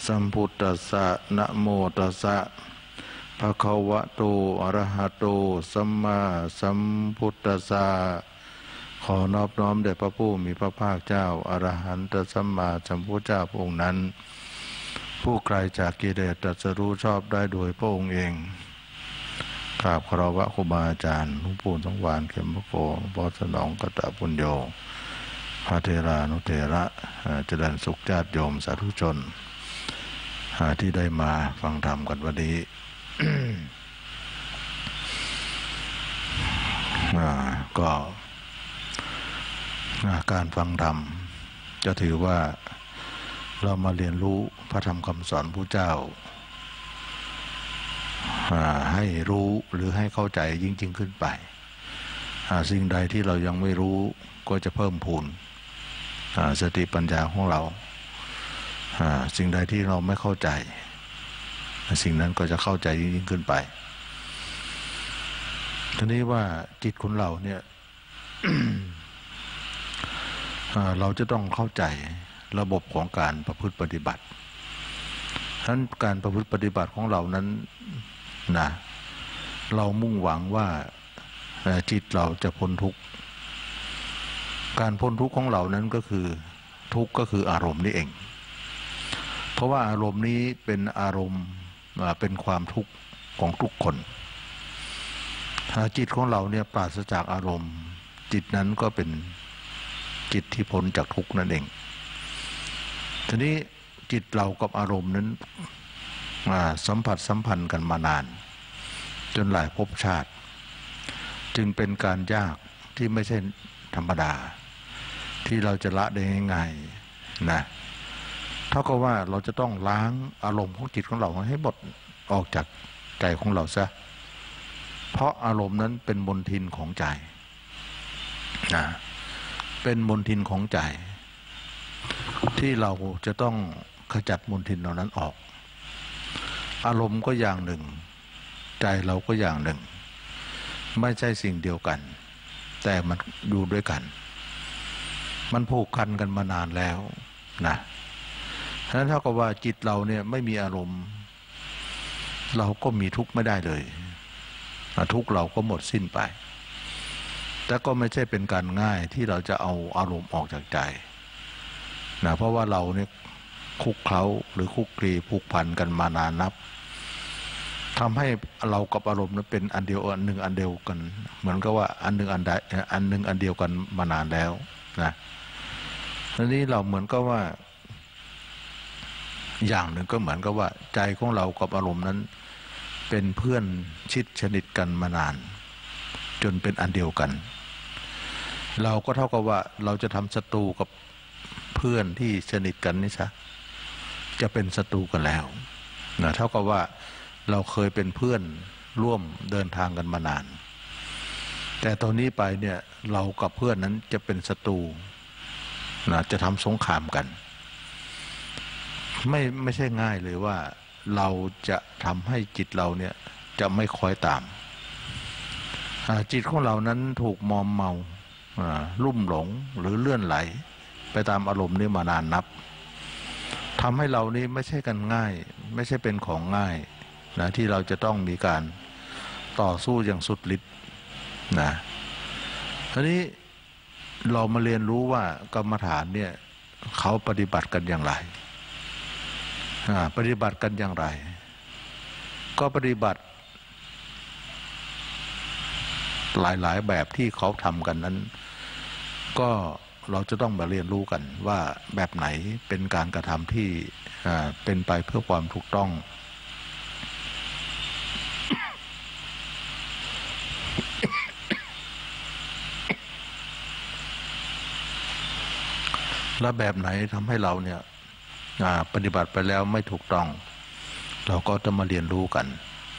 สัมพุทธัสสะนะโมตัสสะภะคะวะโตอะระหะโตสัมมาสัมพุทธัสสะขอนอบน้อมแด่พระผู้มีพระภาคเจ้าอรหันตสัมมาสัมพุทธเจ้าพระองค์นั้นผู้ไกลจากกิเลสตรัสรู้ชอบได้โดยพระองค์เองกราบคารวะครูบาอาจารย์หลวงปู่สงวานเข็มพระโกหลวงพ่อสนองกตปุญโญพระเทรานุเถระเจริญสุขญาติโยมสาธุชนที่ได้มาฟังธรรมกันวันนี้ ก็การฟังธรรมจะถือว่าเรามาเรียนรู้พระธรรมคำสอนพระเจ้าให้รู้หรือให้เข้าใจยิ่งขึ้นไปสิ่งใดที่เรายังไม่รู้ก็จะเพิ่มพูนสติปัญญาของเราสิ่งใดที่เราไม่เข้าใจสิ่งนั้นก็จะเข้าใจยิ่งขึ้นไปทีนี้ว่าจิตของเราเนี่ย เราจะต้องเข้าใจระบบของการประพฤติปฏิบัติฉะนั้นการประพฤติปฏิบัติของเรานั้นนะเรามุ่งหวังว่าจิตเราจะพ้นทุกข์การพ้นทุกข์ของเรานั้นก็คือทุกข์ก็คืออารมณ์นี่เองเพราะว่าอารมณ์นี้เป็นอารมณ์เป็นความทุกข์ของทุกคนจิตของเราเนี่ยปราศจากอารมณ์จิตนั้นก็เป็นจิตที่พ้นจากทุกข์นั่นเองทีนี้จิตเรากับอารมณ์นั้นสัมผัสสัมพันธ์กันมานานจนหลายภพชาติจึงเป็นการยากที่ไม่ใช่ธรรมดาที่เราจะละได้ง่ายๆนะเท่ากับว่าเราจะต้องล้างอารมณ์ของจิตของเราให้หมดออกจากใจของเราซะเพราะอารมณ์นั้นเป็นมลทินของใจนะเป็นมลทินของใจที่เราจะต้องขจัดมลทินเหล่านั้นออกอารมณ์ก็อย่างหนึ่งใจเราก็อย่างหนึ่งไม่ใช่สิ่งเดียวกันแต่มันอยู่ด้วยกันมันผูกพันกันมานานแล้วนะฉะนั้นเท่ากับว่าจิตเราเนี่ยไม่มีอารมณ์เราก็มีทุกข์ไม่ได้เลยทุกข์เราก็หมดสิ้นไปแต่ก็ไม่ใช่เป็นการง่ายที่เราจะเอาอารมณ์ออกจากใจนะเพราะว่าเราเนี่ยคุกเคล้าหรือคุกคลีผูกพันกันมานานนับทำให้เรากับอารมณ์นั้นเป็นอันเดียวอันหนึ่งอันเดียวกันเหมือนกับว่าอันหนึ่งอันใดอันหนึ่งอันเดียวกันมานานแล้วนะทีนี้เราเหมือนกับว่าอย่างหนึ่งก็เหมือนกับว่าใจของเรากับอารมณ์นั้นเป็นเพื่อนชิดสนิทกันมานานจนเป็นอันเดียวกันเราก็เท่ากับว่าเราจะทำศัตรูกับเพื่อนที่สนิทกันนี่ซะจะเป็นศัตรูกันแล้วนะเท่ากับว่าเราเคยเป็นเพื่อนร่วมเดินทางกันมานานแต่ตอนนี้ไปเนี่ยเรากับเพื่อนนั้นจะเป็นศัตรูนะจะทำสงครามกันไม่ใช่ง่ายเลยว่าเราจะทำให้จิตเราเนี่ยจะไม่คอยตามจิตของเรานั้นถูกมอมเมาลุ่มหลงหรือเลื่อนไหลไปตามอารมณ์นี้มานานนับทำให้เรานี้ไม่ใช่กันง่ายไม่ใช่เป็นของง่ายนะที่เราจะต้องมีการต่อสู้อย่างสุดฤทธิ์นะทีนี้เรามาเรียนรู้ว่ากรรมฐานเนี่ยเขาปฏิบัติกันอย่างไรปฏิบัติกันอย่างไรก็ปฏิบัติหลายแบบที่เขาทำกันนั้นก็เราจะต้องมาเรียนรู้กันว่าแบบไหนเป็นการกระทำที่เป็นไปเพื่อความถูกต้องและแบบไหนทำให้เราเนี่ยปฏิบัติไปแล้วไม่ถูกต้องเราก็จะมาเรียนรู้กัน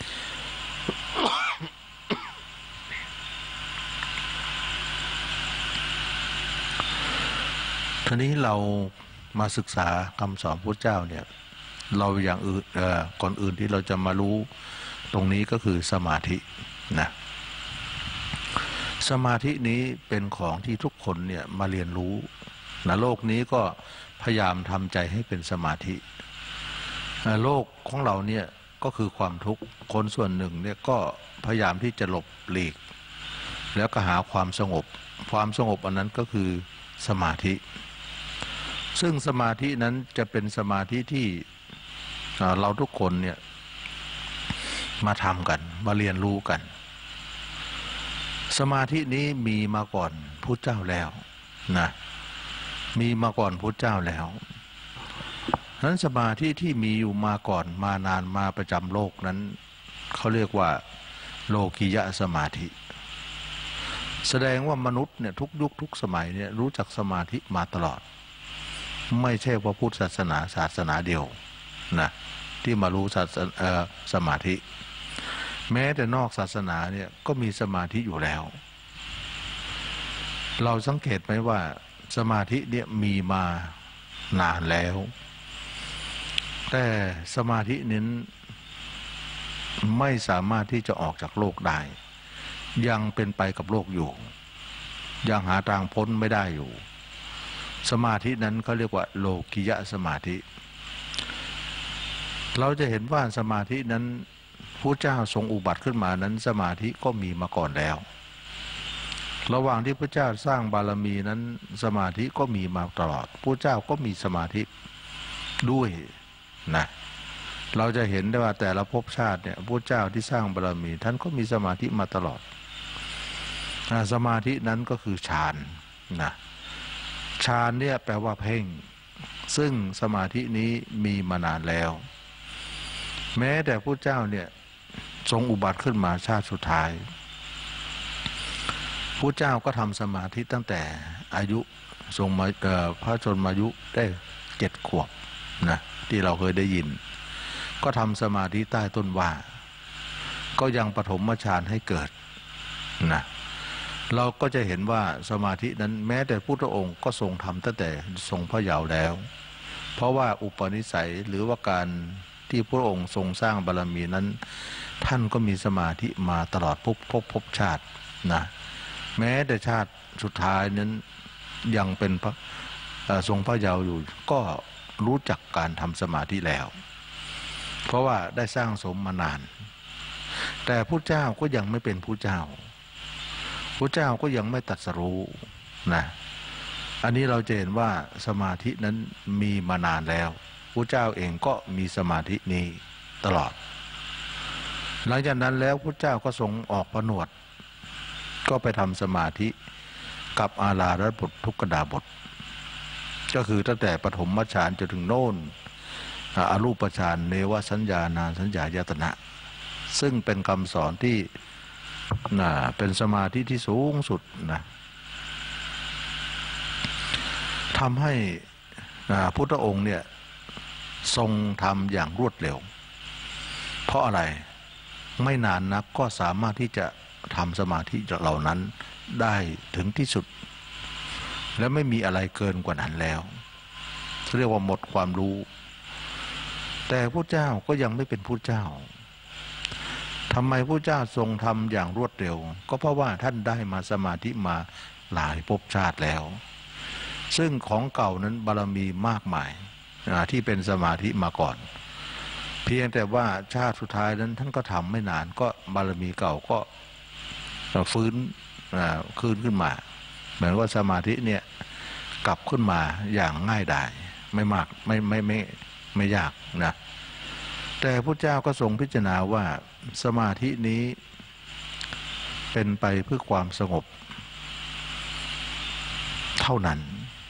ทีนี้เรามาศึกษาคำสอนพุทธเจ้าเนี่ยเราอย่างอื่นก่อนอื่นที่เราจะมารู้ตรงนี้ก็คือสมาธินะสมาธินี้เป็นของที่ทุกคนเนี่ยมาเรียนรู้นะโลกนี้ก็พยายามทำใจให้เป็นสมาธิโลกของเราเนี่ยก็คือความทุกข์คนส่วนหนึ่งเนี่ยก็พยายามที่จะหลบหลีกแล้วก็หาความสงบอันนั้นก็คือสมาธิซึ่งสมาธินั้นจะเป็นสมาธิที่เราทุกคนเนี่ยมาทำกันมาเรียนรู้กันสมาธินี้มีมาก่อนพุทธเจ้าแล้วนะมีมาก่อนพุทธเจ้าแล้วนั้นสมาธิที่มีอยู่มาก่อนมานานมาประจำโลกนั้นเขาเรียกว่าโลกิยะสมาธิแสดงว่ามนุษย์เนี่ยทุกยุคทุกสมัยเนี่ยรู้จักสมาธิมาตลอดไม่ใช่ว่าพุทธศาสนาเดียวนะที่มารู้สมาธิแม้แต่นอกศาสนาเนี่ยก็มีสมาธิอยู่แล้วเราสังเกตไหมว่าสมาธิเนี่ยมีมานานแล้วแต่สมาธินั้นไม่สามารถที่จะออกจากโลกได้ยังเป็นไปกับโลกอยู่ยังหาทางพ้นไม่ได้อยู่สมาธินั้นเขาเรียกว่าโลกิยะสมาธิเราจะเห็นว่าสมาธินั้นพระเจ้าทรงอุบัติขึ้นมานั้นสมาธิก็มีมาก่อนแล้วระหว่างที่พระเจ้าสร้างบารมีนั้นสมาธิก็มีมาตลอดพระเจ้าก็มีสมาธิด้วยนะเราจะเห็นได้ว่าแต่ละภพชาติเนี่ยพระเจ้าที่สร้างบารมีท่านก็มีสมาธิมาตลอดสมาธินั้นก็คือฌานนะฌานเนี่ยแปลว่าเพ่งซึ่งสมาธินี้มีมานานแล้วแม้แต่พระเจ้าเนี่ยทรงอุบัติขึ้นมาชาติสุดท้ายพระเจ้าก็ทำสมาธิตั้งแต่อายุทรงมาพระชนมายุได้7 ขวบนะที่เราเคยได้ยินก็ทำสมาธิใต้ต้นว่าก็ยังปฐมฌานให้เกิดนะเราก็จะเห็นว่าสมาธินั้นแม้แต่พุทธองค์ก็ทรงทำตั้งแต่ทรงพระเยาว์แล้วเพราะว่าอุปนิสัยหรือว่าการที่พระองค์ทรงสร้างบารมีนั้นท่านก็มีสมาธิมาตลอดภพชาตินะแม้แต่ชาติสุดท้ายนั้นยังเป็นทรงพระเยาว์อยู่ก็รู้จักการทำสมาธิแล้วเพราะว่าได้สร้างสมมานานแต่พระเจ้าก็ยังไม่เป็นพระเจ้าพระเจ้าก็ยังไม่ตรัสรู้นะอันนี้เราจะเห็นว่าสมาธินั้นมีมานานแล้วพระเจ้าเองก็มีสมาธินี้ตลอดหลังจากนั้นแล้วพระเจ้าก็ทรงออกผนวดก็ไปทำสมาธิกับอาราธบททุกขดาบทก็คือตั้งแต่ปฐมฌานจนถึงโน่นอรูปฌานเนวสัญญานาสัญญายตนะซึ่งเป็นคำสอนที่เป็นสมาธิที่สูงสุดนะทำให้พุทธองค์เนี่ยทรงทำอย่างรวดเร็วเพราะอะไรไม่นานนักก็สามารถที่จะทำสมาธิเหล่านั้นได้ถึงที่สุดและไม่มีอะไรเกินกว่านั้นแล้วเรียกว่าหมดความรู้แต่พระเจ้าก็ยังไม่เป็นพระเจ้าทำไมพระเจ้าทรงทำอย่างรวดเร็วก็เพราะว่าท่านได้มาสมาธิมาหลายภพชาติแล้วซึ่งของเก่านั้นบารมีมากมายที่เป็นสมาธิมาก่อนเพียงแต่ว่าชาติสุดท้ายนั้นท่านก็ทำไม่นานก็บารมีเก่าก็ฟื้นคืนขึ้นมาเหมือนว่าสมาธิเนี่ยกลับขึ้นมาอย่างง่ายดายไม่มากไม่ยากนะแต่พระเจ้าก็ทรงพิจารณาว่าสมาธินี้เป็นไปเพื่อความสงบเท่านั้น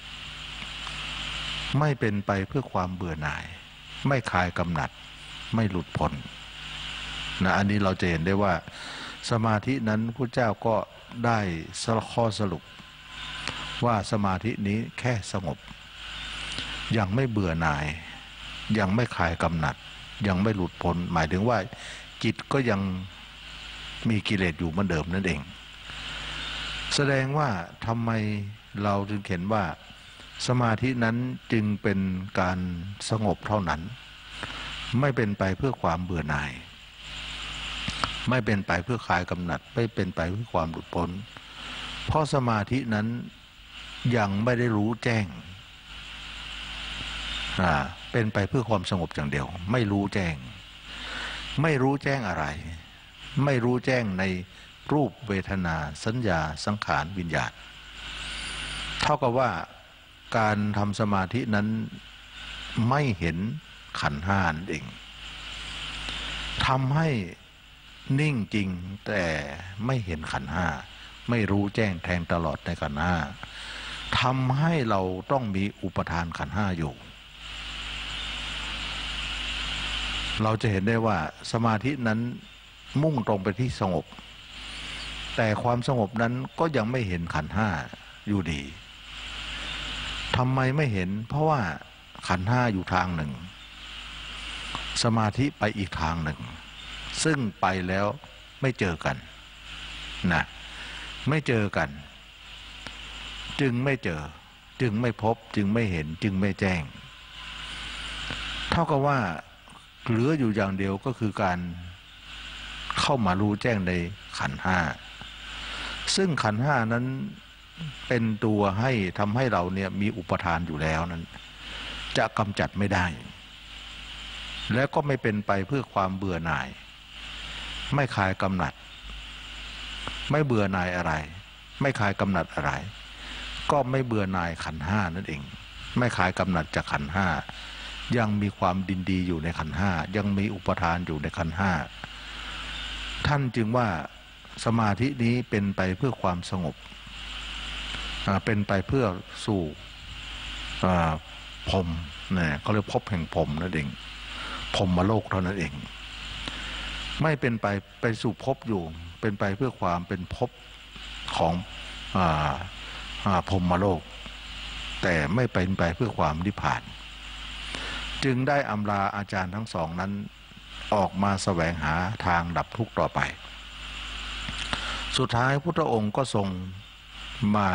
ไม่เป็นไปเพื่อความเบื่อหน่ายไม่คลายกำหนัดไม่หลุดพ้นนะอันนี้เราจะเห็นได้ว่าสมาธินั้นพระเจ้าก็ได้ข้อสรุปว่าสมาธินี้แค่สงบยังไม่เบื่อหน่ายยังไม่คลายกำหนัดยังไม่หลุดพ้นหมายถึงว่าจิตก็ยังมีกิเลสอยู่เหมือนเดิมนั่นเองแสดงว่าทำไมเราจึงเห็นว่าสมาธินั้นจึงเป็นการสงบเท่านั้นไม่เป็นไปเพื่อความเบื่อหน่ายไม่เป็นไปเพื่อคลายกำหนัดไม่เป็นไปเพื่อความหลุดพ้นเพราะสมาธินั้นยังไม่ได้รู้แจ้งเป็นไปเพื่อความสงบอย่างเดียวไม่รู้แจ้งไม่รู้แจ้งอะไรไม่รู้แจ้งในรูปเวทนาสัญญาสังขารวิญญาณเท่ากับว่าการทำสมาธินั้นไม่เห็นขันธ์ห้านั่นเองทำให้นิ่งจริงแต่ไม่เห็นขันธ์ห้าไม่รู้แจ้งแทงตลอดในขันธ์ห้าทำให้เราต้องมีอุปทานขันธ์ห้าอยู่เราจะเห็นได้ว่าสมาธินั้นมุ่งตรงไปที่สงบแต่ความสงบนั้นก็ยังไม่เห็นขันธ์ห้าอยู่ดีทำไมไม่เห็นเพราะว่าขันธ์ห้าอยู่ทางหนึ่งสมาธิไปอีกทางหนึ่งซึ่งไปแล้วไม่เจอกันนะไม่เจอกันจึงไม่เจอจึงไม่พบจึงไม่เห็นจึงไม่แจ้งเท่ากับว่าเหลืออยู่อย่างเดียวก็คือการเข้ามารู้แจ้งในขันธ์ห้าซึ่งขันธ์ห้านั้นเป็นตัวให้ทำให้เราเนี่ยมีอุปทานอยู่แล้วนั้นจะกำจัดไม่ได้และก็ไม่เป็นไปเพื่อความเบื่อหน่ายไม่คลายกำหนัดไม่เบื่อหน่ายอะไรไม่คลายกำหนัดอะไรก็ไม่เบื่อหน่ายขันธ์ห้านั่นเองไม่คลายกำหนัดจากขันธ์ห้ายังมีความดินดีอยู่ในขันธ์ห้ายังมีอุปทานอยู่ในขันธ์ห้าท่านจึงว่าสมาธินี้เป็นไปเพื่อความสงบเป็นไปเพื่อสู่พรหมเนี่ยเขาเรียกภพแห่งพรหมนั่นเองพรหมโลกเท่านั้นเองไม่เป็นไปสู่ภพอยู่เป็นไปเพื่อความเป็นภพของพรหมโลกแต่ไม่เป็นไปเพื่อความนิพพานจึงได้อำลาอาจารย์ทั้งสองนั้นออกมาแสวงหาทางดับทุกข์ต่อไปสุดท้ายพุทธองค์ก็ทรงมา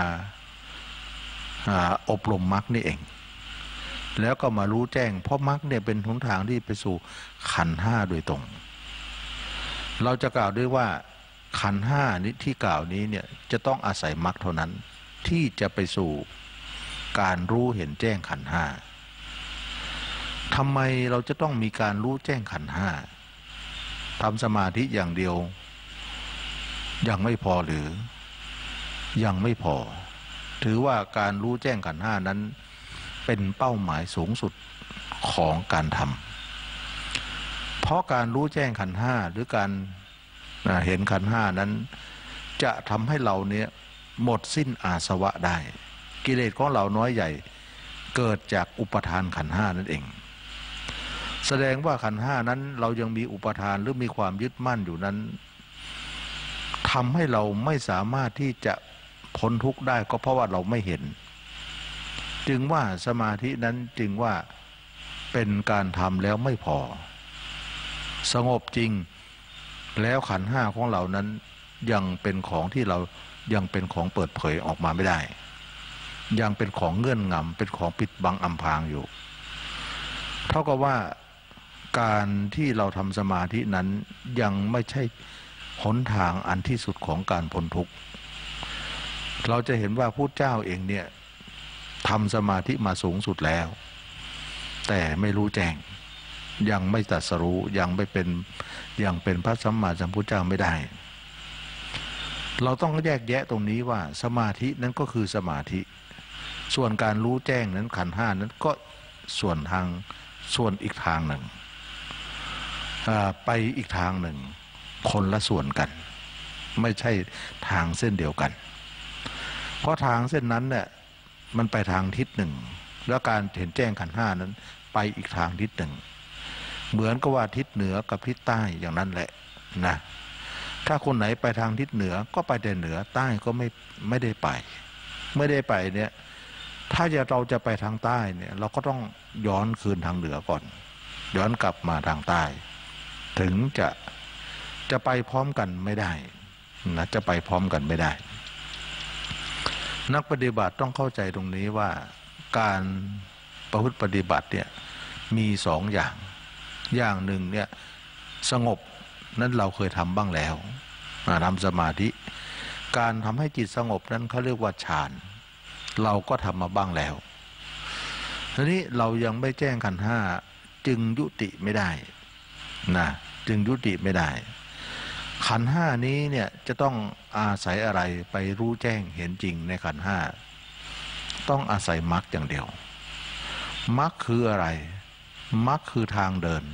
อบรมมรรคนี่เองแล้วก็มารู้แจ้งเพราะมรรคเนี่ยเป็นหนทางที่ไปสู่ขันธ์ห้าโดยตรงเราจะกล่าวด้วยว่าขันธ์ห้านี้ที่กล่าวนี้เนี่ยจะต้องอาศัยมรรคเท่านั้นที่จะไปสู่การรู้เห็นแจ้งขันธ์ห้าทำไมเราจะต้องมีการรู้แจ้งขันธ์ห้าทำสมาธิอย่างเดียวยังไม่พอหรือยังไม่พอถือว่าการรู้แจ้งขันธ์ห้านั้นเป็นเป้าหมายสูงสุดของการทำเพราะการรู้แจ้งขันธ์ห้าหรือการเห็นขันธ์ห้านั้นจะทำให้เราเนี่ยหมดสิ้นอาสวะได้กิเลสของเราน้อยใหญ่เกิดจากอุปทานขันธ์ห้านั่นเองแสดงว่าขันธ์ห้านั้นเรายังมีอุปทานหรือมีความยึดมั่นอยู่นั้นทำให้เราไม่สามารถที่จะพ้นทุกข์ได้ก็เพราะว่าเราไม่เห็นจึงว่าสมาธินั้นจึงว่าเป็นการทำแล้วไม่พอสงบจริงแล้วขันธ์ห้าของเรานั้นยังเป็นของที่เรายังเป็นของเปิดเผยออกมาไม่ได้ยังเป็นของเงื่อนงำเป็นของปิดบังอำพรางอยู่เท่ากับว่าการที่เราทำสมาธินั้นยังไม่ใช่หนทางอันที่สุดของการพ้นทุกข์เราจะเห็นว่าพุทธเจ้าเองเนี่ยทำสมาธิมาสูงสุดแล้วแต่ไม่รู้แจ้งยังไม่ตรัสรู้ยังเป็นพระสัมมาสัมพุทธเจ้าไม่ได้เราต้องแยกแยะตรงนี้ว่าสมาธินั้นก็คือสมาธิส่วนการรู้แจ้งนั้นขันธ์ห้านั้นก็ส่วนอีกทางหนึ่งไปอีกทางหนึ่งคนละส่วนกันไม่ใช่ทางเส้นเดียวกันเพราะทางเส้นนั้นเนี่ยมันไปทางทิศหนึ่งแล้วการเห็นแจ้งขันธ์ห้านั้นไปอีกทางทิศหนึ่งเหมือนกับว่าทิศเหนือกับทิศใต้อย่างนั้นแหละนะถ้าคนไหนไปทางทิศเหนือก็ไปแต่เหนือใต้ก็ไม่ได้ไปเนี่ยถ้าเราจะไปทางใต้เนี่ยเราก็ต้องย้อนคืนทางเหนือก่อนย้อนกลับมาทางใต้ถึงจะไปพร้อมกันไม่ได้นะจะไปพร้อมกันไม่ได้นักปฏิบัติต้องเข้าใจตรงนี้ว่าการประพฤติปฏิบัติเนี่ยมีสองอย่างหนึ่งเนี่ยสงบนั้นเราเคยทำบ้างแล้วทำสมาธิการทำให้จิตสงบนั้นเขาเรียกว่าฌานเราก็ทำมาบ้างแล้วทีนี้เรายังไม่แจ้งขันธ์ห้าจึงยุติไม่ได้นะจึงยุติไม่ได้ขันธ์ห้านี้เนี่ยจะต้องอาศัยอะไรไปรู้แจ้งเห็นจริงในขันธ์ห้าต้องอาศัยมรรคอย่างเดียวมรรคคืออะไรมรรคคือทางเดิน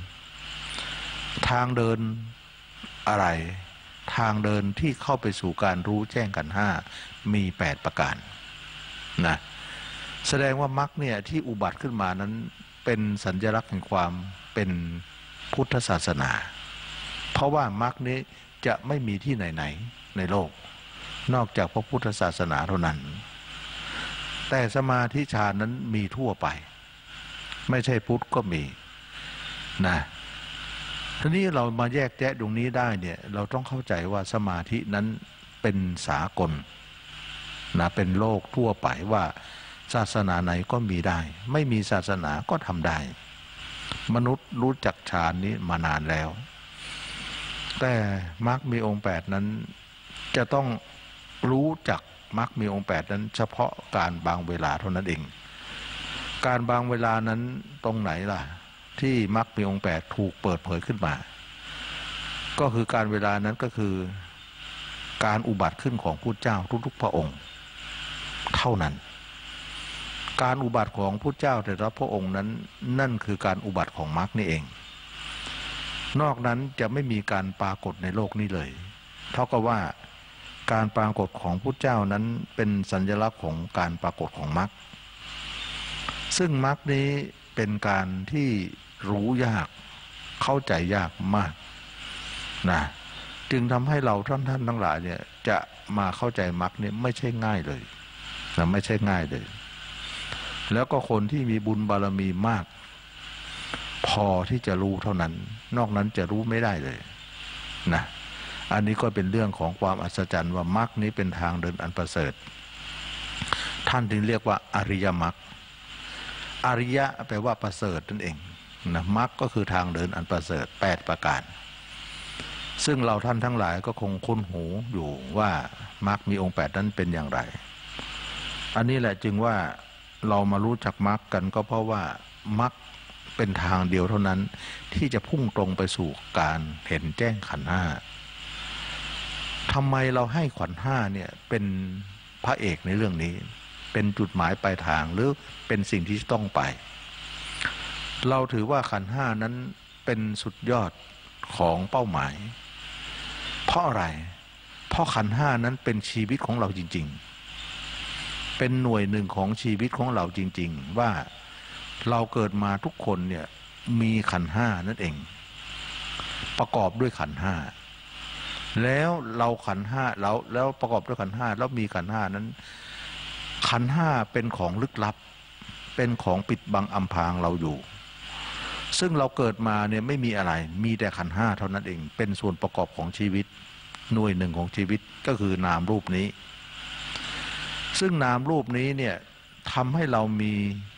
อะไรทางเดินที่เข้าไปสู่การรู้แจ้งขันธ์ห้ามี8ประการนะแสดงว่ามรรคเนี่ยที่อุบัติขึ้นมานั้นเป็นสัญลักษณ์แห่งความเป็นพุทธศาสนาเพราะว่ามรรคนี้จะไม่มีที่ไหนๆในโลกนอกจากพระพุทธศาสนาเท่านั้นแต่สมาธิฌานนั้นมีทั่วไปไม่ใช่พุทธก็มีนะทีนี้เรามาแยกแยะตรงนี้ได้เนี่ยเราต้องเข้าใจว่าสมาธินั้นเป็นสากลนะเป็นโลกทั่วไปว่าศาสนาไหนก็มีได้ไม่มีศาสนาก็ทำได้มนุษย์รู้จักฌานนี้มานานแล้วแต่มรรคมีองค์8นั้นจะต้องรู้จักมรรคมีองค์8นั้นเฉพาะการบางเวลาเท่านั้นเองการบางเวลานั้นตรงไหนล่ะที่มรรคมีองค์8ถูกเปิดเผยขึ้นมาก็คือการเวลานั้นก็คือการอุบัติขึ้นของพุทธเจ้าทุกๆพระองค์เท่านั้นการอุบัติของพุทธเจ้าแต่ละพระองค์นั้นนั่นคือการอุบัติของมรรคนี่เองนอกนั้นจะไม่มีการปรากฏในโลกนี้เลยเท่ากับว่าการปรากฏของพุทธเจ้านั้นเป็นสัญลักษณ์ของการปรากฏของมรรคซึ่งมรรคนี้เป็นการที่รู้ยากเข้าใจยากมากนะจึงทำให้เราท่านทั้งหลายเนี่ยจะมาเข้าใจมรรคเนี่ยไม่ใช่ง่ายเลยนะไม่ใช่ง่ายเลยแล้วก็คนที่มีบุญบารมีมากพอที่จะรู้เท่านั้นนอกนั้นจะรู้ไม่ได้เลยนะอันนี้ก็เป็นเรื่องของความอัศจรรย์ว่ามรรคนี้เป็นทางเดินอันประเสริฐท่านจึงเรียกว่าอริยมรรคอริยะแปลว่าประเสริฐนั่นเองนะมรรคก็คือทางเดินอันประเสริฐ8ประการซึ่งเราท่านทั้งหลายก็คงคุ้นหูอยู่ว่ามรรคมีองค์8นั้นเป็นอย่างไรอันนี้แหละจึงว่าเรามารู้จักมรรคกันก็เพราะว่ามรรคเป็นทางเดียวเท่านั้นที่จะพุ่งตรงไปสู่การเห็นแจ้งขันธ์ห้าทำไมเราให้ขันธ์ห้าเนี่ยเป็นพระเอกในเรื่องนี้เป็นจุดหมายปลายทางหรือเป็นสิ่งที่ต้องไปเราถือว่าขันธ์ห้านั้นเป็นสุดยอดของเป้าหมายเพราะอะไรเพราะขันธ์ห้านั้นเป็นชีวิตของเราจริงๆเป็นหน่วยหนึ่งของชีวิตของเราจริงๆว่าเราเกิดมาทุกคนเนี่ยมีขันธ์ห้านั่นเองประกอบด้วยขันธ์ห้าแล้วเราขันธ์ห้าแล้วประกอบด้วยขันธ์ห้าแล้วมีขันธ์ห้านั้นขันธ์ห้าเป็นของลึกลับเป็นของปิดบังอำพรางเราอยู่ซึ่งเราเกิดมาเนี่ยไม่มีอะไรมีแต่ขันธ์ห้าเท่านั้นเองเป็นส่วนประกอบของชีวิตหน่วยหนึ่งของชีวิตก็คือนามรูปนี้ซึ่งนามรูปนี้เนี่ยทำให้เรามี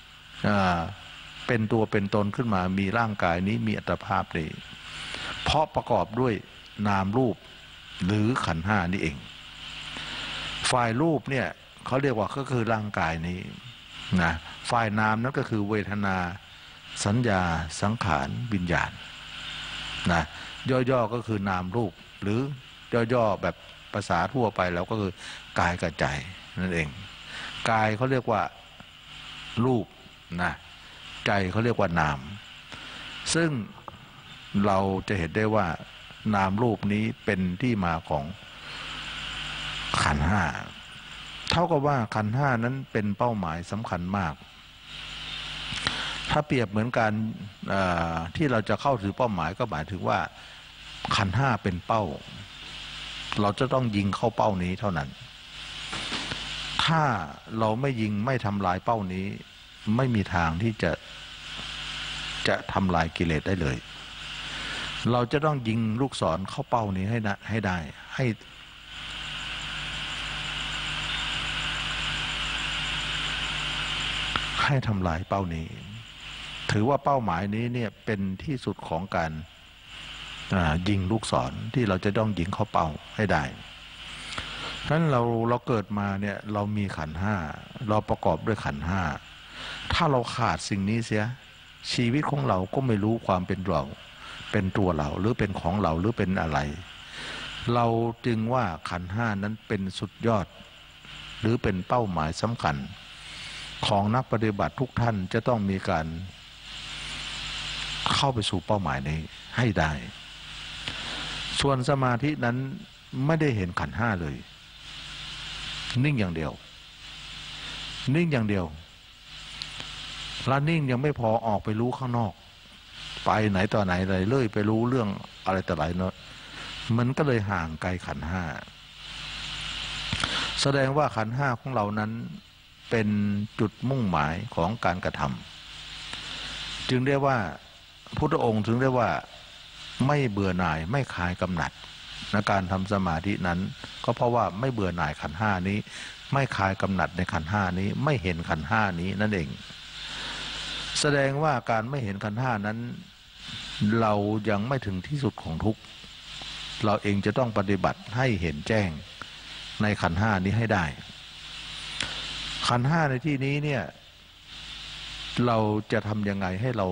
เป็นตัวเป็นตนขึ้นมามีร่างกายนี้มีอัตภาพนี้เพราะประกอบด้วยนามรูปหรือขันธ์ห้านี่เองฝ่ายรูปเนี่ยเขาเรียกว่าก็คือร่างกายนี้นะฝ่ายนามนั้นก็คือเวทนาสัญญาสังขารวิญญาณนะย่อๆก็คือนามรูปหรือย่อๆแบบภาษาทั่วไปแล้วก็คือกายกับใจนั่นเองกายเขาเรียกว่ารูปนะใจเขาเรียกว่านามซึ่งเราจะเห็นได้ว่านามรูปนี้เป็นที่มาของขันธ์ห้าเท่ากับว่าขันธ์ห้านั้นเป็นเป้าหมายสำคัญมากถ้าเปรียบเหมือนการที่เราจะเข้าถึงเป้าหมายก็หมายถึงว่าขันธ์ห้าเป็นเป้าเราจะต้องยิงเข้าเป้านี้เท่านั้นถ้าเราไม่ยิงไม่ทำลายเป้านี้ไม่มีทางที่จะทำลายกิเลสได้เลยเราจะต้องยิงลูกศรเข้าเป้านี้ให้ได้ให้ทำลายเป้านี้ถือว่าเป้าหมายนี้เนี่ยเป็นที่สุดของการยิงลูกศรที่เราจะต้องยิงเข้าเป้าให้ได้ฉะนั้นเราเกิดมาเนี่ยเรามีขันธ์ห้าเราประกอบด้วยขันธ์ห้าถ้าเราขาดสิ่งนี้เสียชีวิตของเราก็ไม่รู้ความเป็นเราเป็นตัวเราหรือเป็นของเราหรือเป็นอะไร เราจึงว่าขันธ์ห้านั้นเป็นสุดยอดหรือเป็นเป้าหมายสำคัญของนักปฏิบัติทุกท่านจะต้องมีการเข้าไปสู่เป้าหมายนี้ให้ได้ ส่วนสมาธินั้นไม่ได้เห็นขันธ์ห้าเลยนิ่งอย่างเดียวนิ่งอย่างเดียวแล้วนิ่งยังไม่พอออกไปรู้ข้างนอกไปไหนต่อไหนเลยไปรู้เรื่องอะไรต่ออะไรเนาะมันก็เลยห่างไกลขันธ์ห้าแสดงว่าขันธ์ห้าของเรานั้นเป็นจุดมุ่งหมายของการกระทำจึงเรียกว่าพุทธองค์ถึงเรียกว่าไม่เบื่อหน่ายไม่คลายกำหนัดในการทำสมาธินั้นก็เพราะว่าไม่เบื่อหน่ายขันธ์ห้านี้ไม่คลายกำหนัดในขันธ์ห้านี้ไม่เห็นขันธ์ห้านี้นั่นเองแสดงว่าการไม่เห็นขันธ์ห้านั้นเรายังไม่ถึงที่สุดของทุกข์เราเองจะต้องปฏิบัติให้เห็นแจ้งในขันธ์ห้านี้ให้ได้ขันธ์ห้าในที่นี้เนี่ยเราจะทำยังไงให้เรา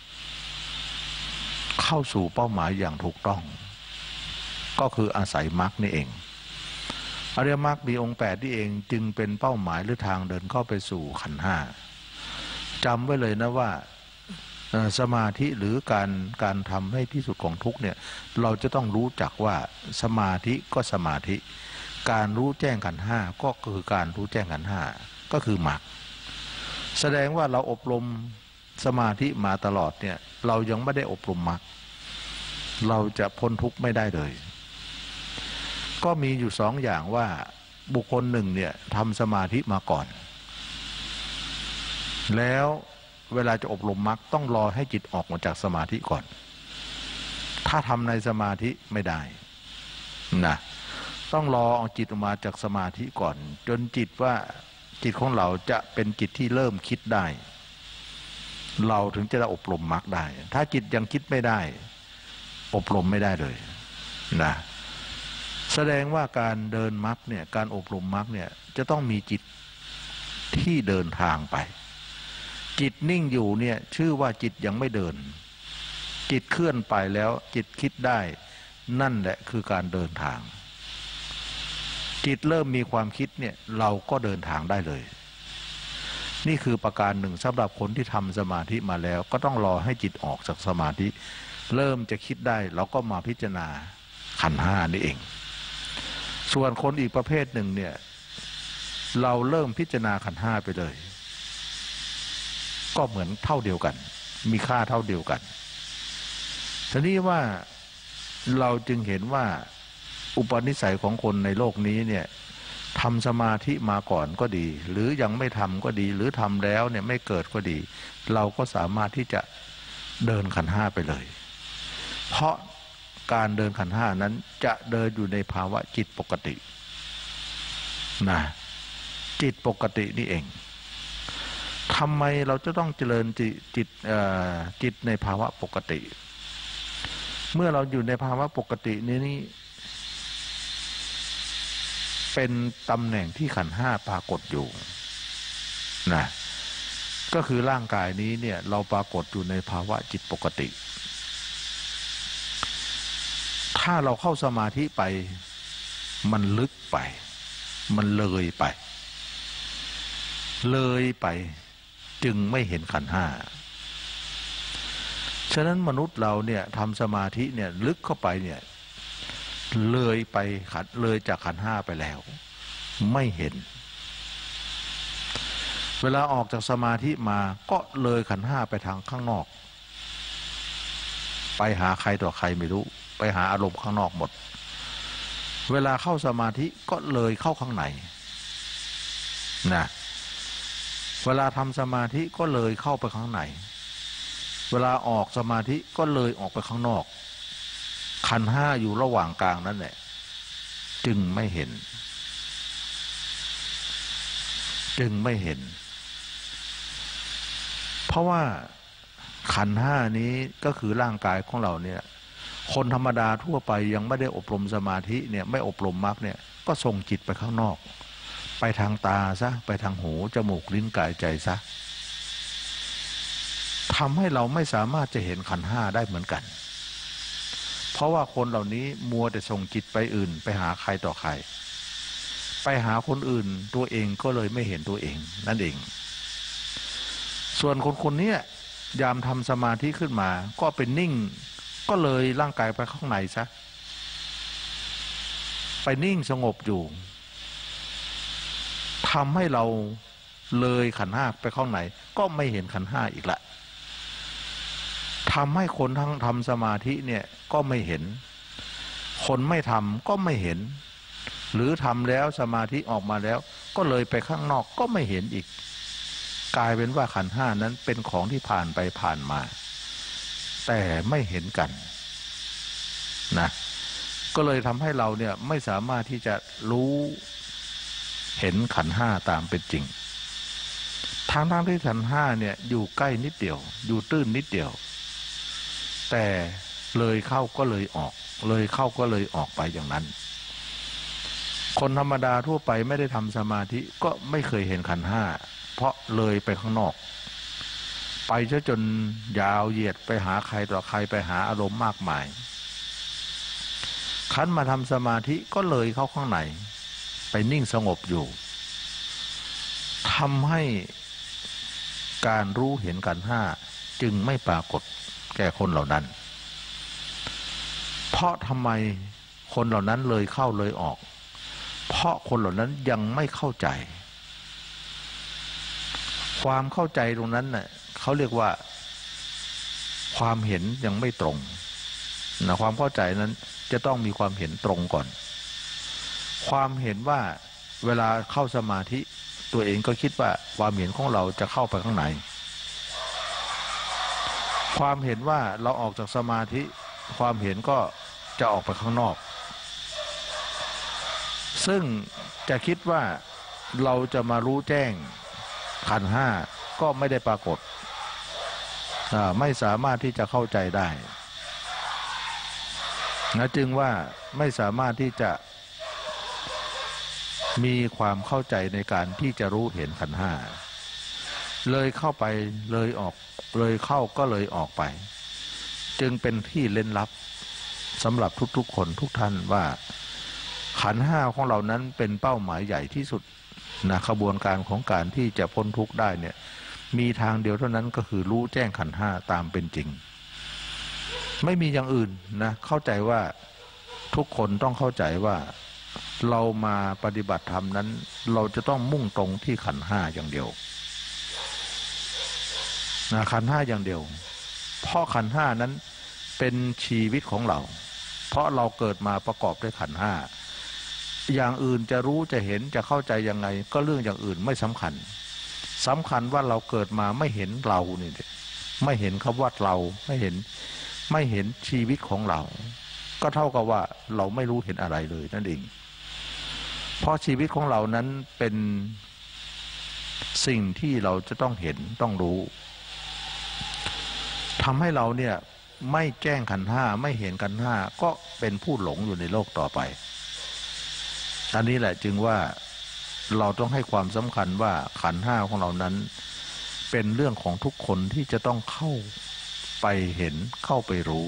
เข้าสู่เป้าหมายอย่างถูกต้องก็คืออาศัยมรรคนี่เองอริยมรรคมีองค์8ที่เองจึงเป็นเป้าหมายหรือทางเดินเข้าไปสู่ขันธ์ห้าจำไว้เลยนะว่าสมาธิหรือการทำให้ที่สุดของทุกเนี่ยเราจะต้องรู้จักว่าสมาธิก็สมาธิการรู้แจ้งขันธ์ห้าก็คือการรู้แจ้งขันธ์ห้าก็คือมรรคแสดงว่าเราอบรมสมาธิมาตลอดเนี่ยเรายังไม่ได้อบรมมรรคเราจะพ้นทุกข์ไม่ได้เลยก็มีอยู่สองอย่างว่าบุคคลหนึ่งเนี่ยทำสมาธิมาก่อนแล้วเวลาจะอบรมมรรคต้องรอให้จิตออกมาจากสมาธิก่อนถ้าทำในสมาธิไม่ได้นะต้องรอเอาจิตออกมาจากสมาธิก่อนจนจิตของเราจะเป็นจิตที่เริ่มคิดได้เราถึงจะได้อบรมมรรคได้ถ้าจิตยังคิดไม่ได้อบรมไม่ได้เลยนะแสดงว่าการเดินมรรคเนี่ยการอบรมมรรคเนี่ยจะต้องมีจิตที่เดินทางไปจิตนิ่งอยู่เนี่ยชื่อว่าจิตยังไม่เดินจิตเคลื่อนไปแล้วจิตคิดได้นั่นแหละคือการเดินทางจิตเริ่มมีความคิดเนี่ยเราก็เดินทางได้เลยนี่คือประการหนึ่งสำหรับคนที่ทำสมาธิมาแล้วก็ต้องรอให้จิตออกจากสมาธิเริ่มจะคิดได้เราก็มาพิจารณาขันธ์ห้านี่เองส่วนคนอีกประเภทหนึ่งเนี่ยเราเริ่มพิจารณาขันธ์ห้าไปเลยก็เหมือนเท่าเดียวกันมีค่าเท่าเดียวกันทีนี้ว่าเราจึงเห็นว่าอุปนิสัยของคนในโลกนี้เนี่ยทำสมาธิมาก่อนก็ดีหรือยังไม่ทำก็ดีหรือทำแล้วเนี่ยไม่เกิดก็ดีเราก็สามารถที่จะเดินขันธ์ห้าไปเลยเพราะการเดินขันธ์ห้านั้นจะเดินอยู่ในภาวะจิตปกตินะจิตปกตินี่เองทำไมเราจะต้องเจริญจิตในภาวะปกติเมื่อเราอยู่ในภาวะปกตินี้เป็นตำแหน่งที่ขันธ์ห้าปรากฏอยู่นะก็คือร่างกายนี้เนี่ยเราปรากฏอยู่ในภาวะจิตปกติถ้าเราเข้าสมาธิไปมันลึกไปมันเลยไปจึงไม่เห็นขันธ์ห้าฉะนั้นมนุษย์เราเนี่ยทำสมาธิเนี่ยลึกเข้าไปเนี่ยเลยจากขันธ์ห้าไปแล้วไม่เห็นเวลาออกจากสมาธิมาก็เลยขันธ์ห้าไปทางข้างนอกไปหาใครต่อใครไม่รู้ไปหาอารมณ์ข้างนอกหมดเวลาเข้าสมาธิก็เลยเข้าข้างในนะเวลาทำสมาธิก็เลยเข้าไปข้างในเวลาออกสมาธิก็เลยออกไปข้างนอกขันธ์ห้าอยู่ระหว่างกลางนั่นแหละจึงไม่เห็นเพราะว่าขันธ์ห้านี้ก็คือร่างกายของเราเนี่ยคนธรรมดาทั่วไปยังไม่ได้อบรมสมาธิเนี่ยไม่อบรมมรรคเนี่ยก็ส่งจิตไปข้างนอกไปทางตาซะไปทางหูจมูกลิ้นกายใจซะทำให้เราไม่สามารถจะเห็นขันธ์ห้าได้เหมือนกันเพราะว่าคนเหล่านี้มัวแต่ส่งจิตไปอื่นไปหาใครต่อใครไปหาคนอื่นตัวเองก็เลยไม่เห็นตัวเองนั่นเองส่วนคนนี้ยามทำสมาธิขึ้นมาก็เป็นนิ่งก็เลยร่างกายไปข้างในซะไปนิ่งสงบอยู่ทำให้เราเลยขันธ์ห้าไปข้างในก็ไม่เห็นขันธ์ห้าอีกละทำให้คนทั้งทำสมาธิเนี่ยก็ไม่เห็นคนไม่ทำก็ไม่เห็นหรือทำแล้วสมาธิออกมาแล้วก็เลยไปข้างนอกก็ไม่เห็นอีกกลายเป็นว่าขันธ์ห้านั้นเป็นของที่ผ่านไปผ่านมาแต่ไม่เห็นกันนะก็เลยทำให้เราเนี่ยไม่สามารถที่จะรู้เห็นขันธ์ห้าตามเป็นจริงทั้งที่ขันธ์ห้าเนี่ยอยู่ใกล้นิดเดียวอยู่ตื้นนิดเดียวแต่เลยเข้าก็เลยออกเลยเข้าก็เลยออกไปอย่างนั้นคนธรรมดาทั่วไปไม่ได้ทำสมาธิก็ไม่เคยเห็นขันธ์ห้าเพราะเลยไปข้างนอกไปจนยาวเหยียดไปหาใครต่อใครไปหาอารมณ์มากมายคันมาทำสมาธิก็เลยเข้าข้างในไปนิ่งสงบอยู่ทำให้การรู้เห็นขันธ์ห้าจึงไม่ปรากฏแก่คนเหล่านั้นเพราะทำไมคนเหล่านั้นเลยเข้าเลยออกเพราะคนเหล่านั้นยังไม่เข้าใจความเข้าใจตรงนั้นน่ะเขาเรียกว่าความเห็นยังไม่ตรงนะความเข้าใจนั้นจะต้องมีความเห็นตรงก่อนความเห็นว่าเวลาเข้าสมาธิตัวเองก็คิดว่าความเห็นของเราจะเข้าไปข้างในความเห็นว่าเราออกจากสมาธิความเห็นก็จะออกไปข้างนอกซึ่งจะคิดว่าเราจะมารู้แจ้งขันธ์ห้าก็ไม่ได้ปรากฏไม่สามารถที่จะเข้าใจได้นะจึงว่าไม่สามารถที่จะมีความเข้าใจในการที่จะรู้เห็นขันธ์ห้าเลยเข้าไปเลยออกเลยเข้าก็เลยออกไปจึงเป็นที่เล่นลับสำหรับทุกๆคนทุกท่านว่าขันธ์ห้าของเรานั้นเป็นเป้าหมายใหญ่ที่สุดนะขบวนการของการที่จะพ้นทุกข์ได้เนี่ยมีทางเดียวเท่านั้นก็คือรู้แจ้งขันธ์ห้าตามเป็นจริงไม่มีอย่างอื่นนะเข้าใจว่าทุกคนต้องเข้าใจว่าเรามาปฏิบัติธรรมนั้นเราจะต้องมุ่งตรงที่ขันธ์ห้าอย่างเดียวนะขันธ์ห้าอย่างเดียวเพราะขันธ์ห้านั้นเป็นชีวิตของเราเพราะเราเกิดมาประกอบด้วยขันธ์ห้าอย่างอื่นจะรู้จะเห็นจะเข้าใจยังไงก็เรื่องอย่างอื่นไม่สำคัญสำคัญว่าเราเกิดมาไม่เห็นเรานี่ไม่เห็นคำว่าเราไม่เห็นชีวิตของเราก็เท่ากับว่าเราไม่รู้เห็นอะไรเลยนั่นเองเพราะชีวิตของเรานั้นเป็นสิ่งที่เราจะต้องเห็นต้องรู้ทำให้เราเนี่ยไม่แจ้งขันธ์ห้าไม่เห็นขันธ์ห้าก็เป็นผู้หลงอยู่ในโลกต่อไปอันนี้แหละจึงว่าเราต้องให้ความสำคัญว่าขันธ์ห้าของเรานั้นเป็นเรื่องของทุกคนที่จะต้องเข้าไปเห็นเข้าไปรู้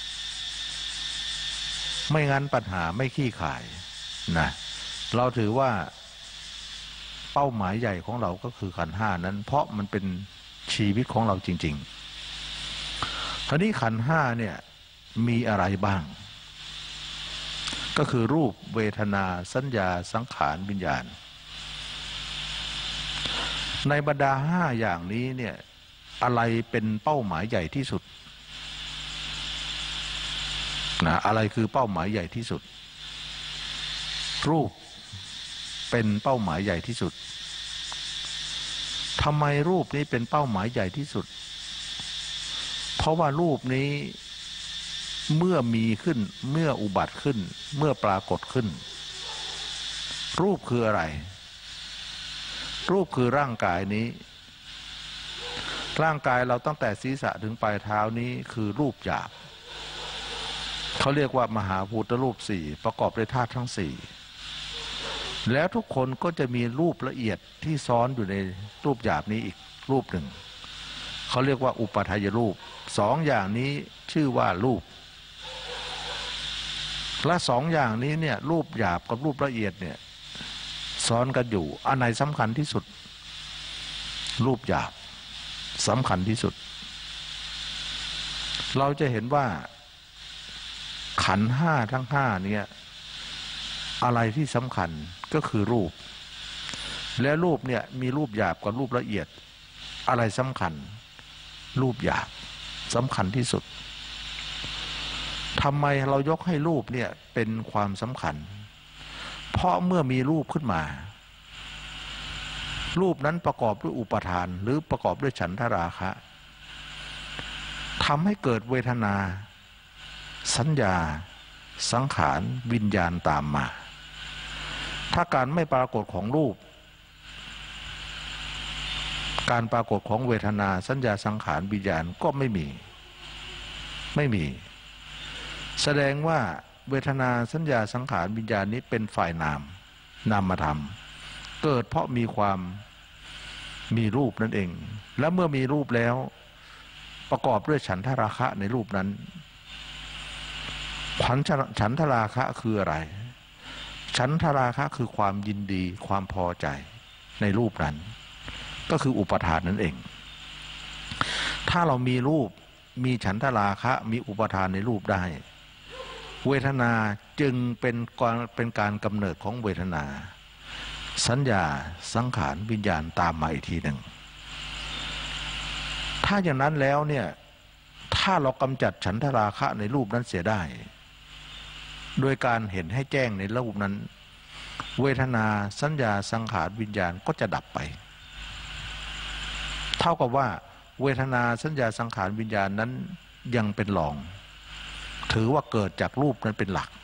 ไม่งั้นปัญหาไม่คลี่คลายนะเราถือว่าเป้าหมายใหญ่ของเราก็คือขันธ์ห้านั้นเพราะมันเป็นชีวิตของเราจริงๆคราวนี้ขันธ์ห้าเนี่ยมีอะไรบ้างก็คือรูปเวทนาสัญญาสังขารวิญญาณในบรรดาห้าอย่างนี้เนี่ยอะไรเป็นเป้าหมายใหญ่ที่สุดนะอะไรคือเป้าหมายใหญ่ที่สุดรูปเป็นเป้าหมายใหญ่ที่สุดทำไมรูปนี้เป็นเป้าหมายใหญ่ที่สุดเพราะว่ารูปนี้เมื่อมีขึ้นเมื่ออุบัติขึ้นเมื่อปรากฏขึ้นรูปคืออะไรรูปคือร่างกายนี้ร่างกายเราตั้งแต่ศีรษะถึงปลายเท้านี้คือรูปหยาบเขาเรียกว่ามหาภูตรูปสี่ประกอบด้วยธาตุทั้งสี่แล้วทุกคนก็จะมีรูปละเอียดที่ซ้อนอยู่ในรูปหยาบนี้อีกรูปหนึ่งเขาเรียกว่าอุปาทายรูปสองอย่างนี้ชื่อว่ารูปและสองอย่างนี้เนี่ยรูปหยาบกับรูปละเอียดเนี่ยซ้อนกันอยู่อันไหนสำคัญที่สุดรูปหยาบสำคัญที่สุดเราจะเห็นว่าขันธ์ห้าทั้งห้าเนี่ยอะไรที่สำคัญก็คือรูปและรูปเนี่ยมีรูปหยาบกับรูปละเอียดอะไรสำคัญรูปหยาบสำคัญที่สุดทำไมเรายกให้รูปเนี่ยเป็นความสำคัญเพราะเมื่อมีรูปขึ้นมารูปนั้นประกอบด้วยอุปาทานหรือประกอบด้วยฉันทราคะทำให้เกิดเวทนาสัญญาสังขารวิญญาณตามมาถ้าการไม่ปรากฏของรูปการปรากฏของเวทนาสัญญาสังขารวิญญาณก็ไม่มีแสดงว่าเวทนาสัญญาสังขารวิญญาณนี้เป็นฝ่ายนามธรรมเกิดเพราะมีความมีรูปนั่นเองและเมื่อมีรูปแล้วประกอบด้วยฉันทราคะในรูปนั้นฉันทราคะคืออะไรฉันทราคะคือความยินดีความพอใจในรูปนั้นก็คืออุปทานนั่นเองถ้าเรามีรูปมีฉันทราคะมีอุปทานในรูปได้เวทนาจึงเป็นการกำเนิดของเวทนาสัญญาสังขารวิญญาณตามมาอีกทีหนึ่งถ้าอย่างนั้นแล้วเนี่ยถ้าเรากำจัดฉันทราคะในรูปนั้นเสียได้โดยการเห็นให้แจ้งในรูปนั้นเวทนาสัญญาสังขารวิญญาณก็จะดับไปเท่ากับว่าเวทนาสัญญาสังขารวิญญาณนั้นยังเป็นรองถือว่าเกิดจากรูปนั้นเป็นหลัก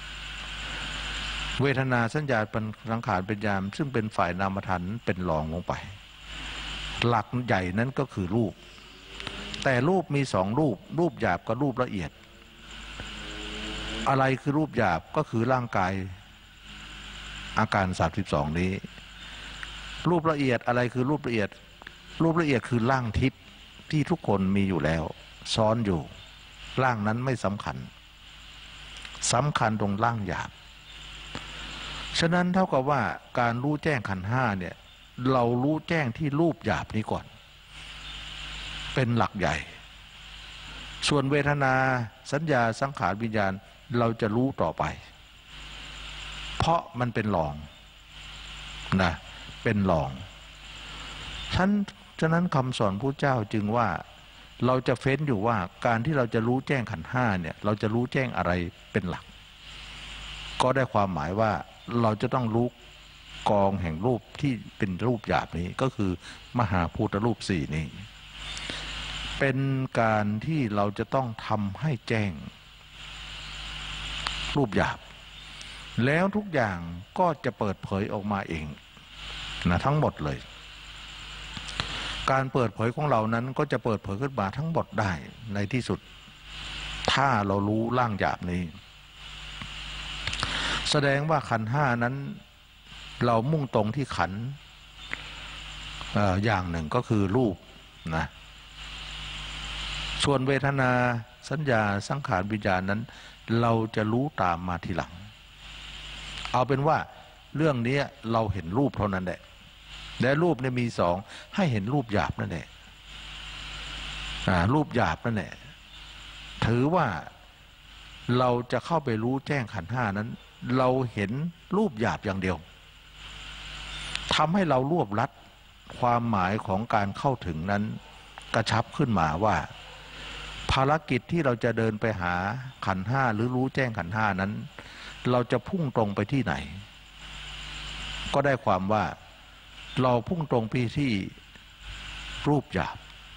เวทนาสัญญาสังขารวิญญาณซึ่งเป็นฝ่ายนามธรรมเป็นรองลงไปหลักใหญ่นั้นก็คือรูปแต่รูปมีสองรูปหยาบกับรูปละเอียดอะไรคือรูปหยาบก็คือร่างกายอาการ32นี้รูปละเอียดอะไรคือรูปละเอียดคือร่างทิพย์ที่ทุกคนมีอยู่แล้วซ้อนอยู่ร่างนั้นไม่สำคัญตรงร่างหยาบฉะนั้นเท่ากับว่าการรู้แจ้งขันธ์ห้าเนี่ยเรารู้แจ้งที่รูปหยาบนี้ก่อนเป็นหลักใหญ่ส่วนเวทนาสัญญาสังขารวิญญาณเราจะรู้ต่อไปเพราะมันเป็นรองนะเป็นรองฉะนั้นคำสอนพระเจ้าจึงว่าเราจะเฟ้นอยู่ว่าการที่เราจะรู้แจ้งขันธ์ห้าเนี่ยเราจะรู้แจ้งอะไรเป็นหลักก็ได้ความหมายว่าเราจะต้องรู้กองแห่งรูปที่เป็นรูปหยาบนี้ก็คือมหาภูตรูปสี่นี้เป็นการที่เราจะต้องทำให้แจ้งรูปหยาบแล้วทุกอย่างก็จะเปิดเผยออกมาเองนะทั้งหมดเลยการเปิดเผยของเรานั้นก็จะเปิดเผยขึ้นมาทั้งหมดได้ในที่สุดถ้าเรารู้ร่างหยาบนี้แสดงว่าขันธ์ห้านั้นเรามุ่งตรงที่ขันธ์อย่างหนึ่งก็คือรูปนะส่วนเวทนาสัญญาสังขารวิญญาณนั้นเราจะรู้ตามมาทีหลังเอาเป็นว่าเรื่องนี้เราเห็นรูปเท่านั้นแหละและรูปเนี่ยมีสองให้เห็นรูปหยาบนั่นแหละรูปหยาบนั่นแหละถือว่าเราจะเข้าไปรู้แจ้งขันธ์ห้านั้นเราเห็นรูปหยาบอย่างเดียวทำให้เรารวบรัดความหมายของการเข้าถึงนั้นกระชับขึ้นมาว่าภารกิจที่เราจะเดินไปหาขันธ์ห้าหรือรู้แจ้งขันธ์ห้านั้นเราจะพุ่งตรงไปที่ไหนก็ได้ความว่าเราพุ่งตรงไปที่รูปหยาบ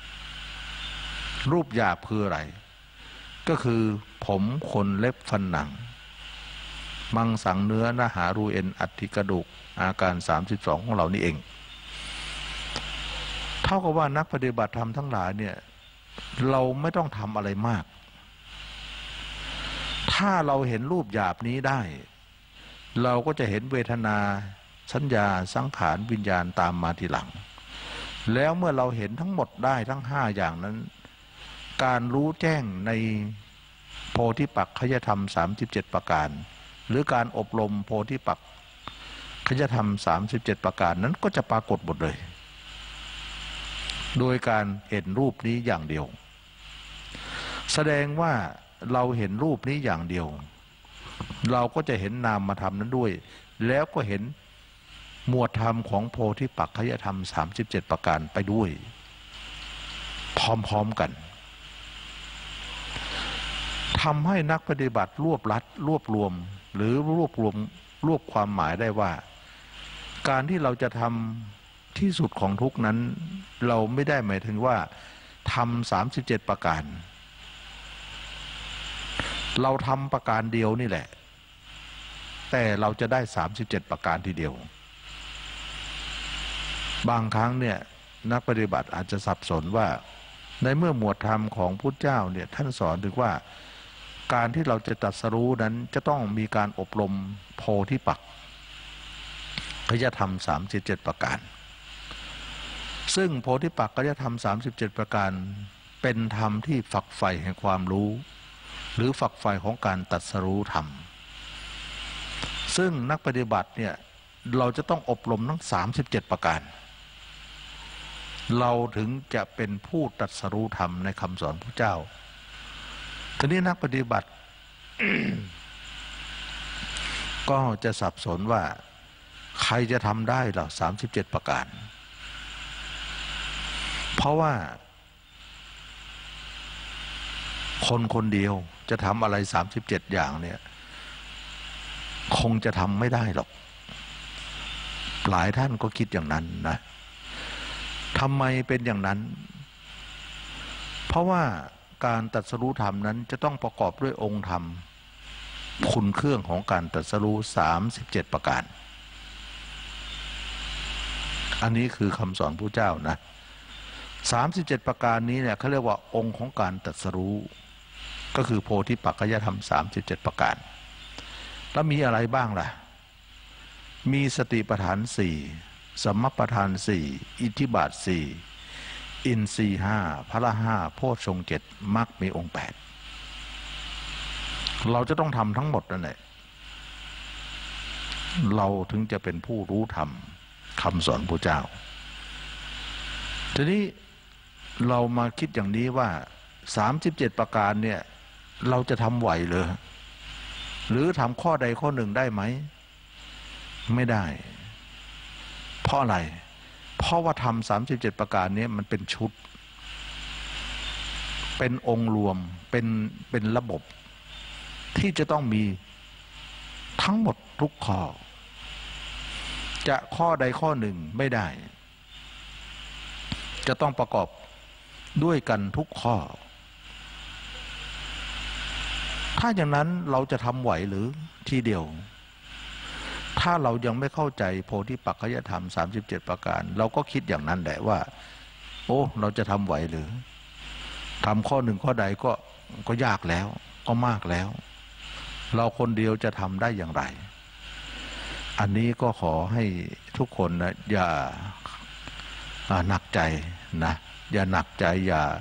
คืออะไรก็คือผมขนเล็บฟันหนังมังสังเนื้อนาหารูเอ็นอัฐิกระดูกอาการ32ของเรานี่เองเท่ากับว่านักปฏิบัติธรรมทั้งหลายเนี่ยเราไม่ต้องทำอะไรมากถ้าเราเห็นรูปหยาบนี้ได้เราก็จะเห็นเวทนาสัญญาสังขารวิญญาณตามมาทีหลังแล้วเมื่อเราเห็นทั้งหมดได้ทั้ง5อย่างนั้นการรู้แจ้งในโพธิปักขยธรรม37ประการหรือการอบรมโพธิปักขยธรรม37ประการนั้นก็จะปรากฏหมดเลยโดยการเห็นรูปนี้อย่างเดียวแสดงว่าเราเห็นรูปนี้อย่างเดียวเราก็จะเห็นนามธรรมนั้นด้วยแล้วก็เห็นหมวดธรรมของโพธิปักขยธรรม37ประการไปด้วยพร้อมๆกันทำให้นักปฏิบัติรวบรวมหรือรวบความหมายได้ว่าการที่เราจะทำที่สุดของทุกนั้นเราไม่ได้หมายถึงว่าทำ37ประการเราทำประการเดียวนี่แหละแต่เราจะได้37ประการทีเดียวบางครั้งเนี่ยนักปฏิบัติอาจจะสับสนว่าในเมื่อหมวดธรรมของพุทธเจ้าเนี่ยท่านสอนถึงว่าการที่เราจะตรัสรู้นั้นจะต้องมีการอบรมโพธิปักขยธรรม37ประการซึ่งโพธิปักขยธรรม37ประการเป็นธรรมที่ฝักใฝ่แห่งความรู้หรือฝักใฝ่ของการตรัสรู้ธรรมซึ่งนักปฏิบัติเนี่ยเราจะต้องอบรมทั้ง37ประการเราถึงจะเป็นผู้ตรัสรู้ธรรมในคำสอนพระเจ้าทีนี้นักปฏิบัติ ก็จะสับสนว่าใครจะทำได้หรอ37ประการเพราะว่าคนเดียวจะทำอะไร37อย่างเนี่ยคงจะทำไม่ได้หรอกหลายท่านก็คิดอย่างนั้นนะทำไมเป็นอย่างนั้นเพราะว่าการตรัสรู้ธรรมนั้นจะต้องประกอบด้วยองค์ธรรมคุณเครื่องของการตรัสรู้37ประการอันนี้คือคำสอนพระเจ้านะ37ประการนี้เนี่ยเขาเรียกว่าองค์ของการตรัสรู้ก็คือโพธิปักขยธรรม37ประการแล้วมีอะไรบ้างล่ะมีสติปัฏฐาน4สัมมัปปทาน4อิทธิบาท4อินทรีย์5พละ5โพชฌงค์7มรรคมีองค์8เราจะต้องทำทั้งหมดนั่นแหละเราถึงจะเป็นผู้รู้ธรรมคำสอนพระเจ้าทีนี้เรามาคิดอย่างนี้ว่า37ประการเนี่ยเราจะทำไหวเลยหรือทำข้อใดข้อหนึ่งได้ไหมไม่ได้เพราะอะไรเพราะว่าทำ37ประการนี้มันเป็นชุดเป็นองค์รวมเป็นระบบที่จะต้องมีทั้งหมดทุกข้อจะข้อใดข้อหนึ่งไม่ได้จะต้องประกอบด้วยกันทุกข้อถ้าอย่างนั้นเราจะทำไหวหรือทีเดียวถ้าเรายังไม่เข้าใจโพธิปักขยธรรม37ประการเราก็คิดอย่างนั้นแหละว่าโอ้เราจะทำไหวหรือทำข้อหนึ่งข้อใดก็ยากแล้วก็มากแล้วเราคนเดียวจะทำได้อย่างไรอันนี้ก็ขอให้ทุกคนนะอย่าหนักใจนะอย่าหนักใจอย่า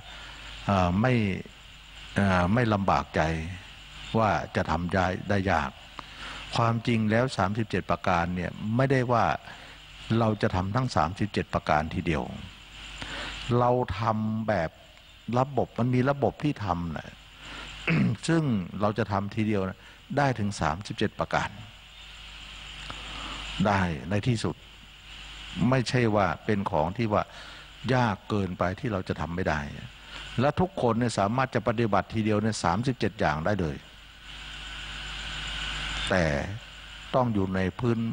ไม่ลำบากใจว่าจะทำได้ยากความจริงแล้ว37ประการเนี่ยไม่ได้ว่าเราจะทำทั้ง37ประการทีเดียวเราทำแบบระบบมันมีระบบที่ทำนะ ซึ่งเราจะทำทีเดียวนะได้ถึง37ประการได้ในที่สุดไม่ใช่ว่าเป็นของที่ว่ายากเกินไปที่เราจะทำไม่ได้และทุกคนเนี่ยสามารถจะปฏิบัติทีเดียวเนี่ย37อย่างได้เลยแต่ต้องอยู่ใน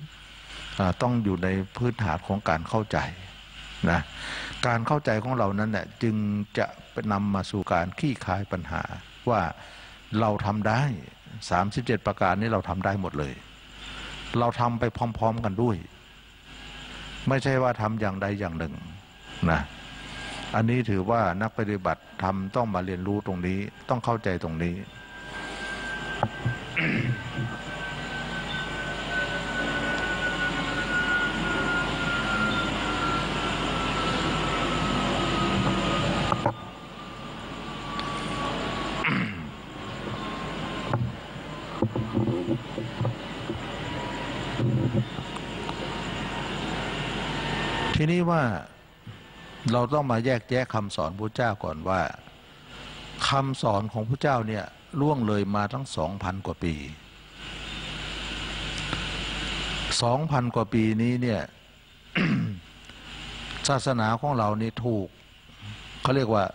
พื้นฐานของการเข้าใจนะการเข้าใจของเรานั้นแหละจึงจะนำมาสู่การคลี่คลายปัญหาว่าเราทำได้37ประการนี้เราทำได้หมดเลยเราทำไปพร้อมๆกันด้วยไม่ใช่ว่าทำอย่างใดอย่างหนึ่งนะอันนี้ถือว่านักปฏิบัติธรรมต้องมาเรียนรู้ตรงนี้ต้องเข้าใจตรงนี้ ททีนี้ว่าเราต้องมาแยกแยะคำสอนพระเจ้าก่อนว่าคำสอนของพระเจ้าเนี่ยล่วงเลยมาทั้ง 2,000 กว่าปี 2,000 กว่าปีนี้เนี่ย ศาสนาของเรานี่ถูกเขาเรียกว่า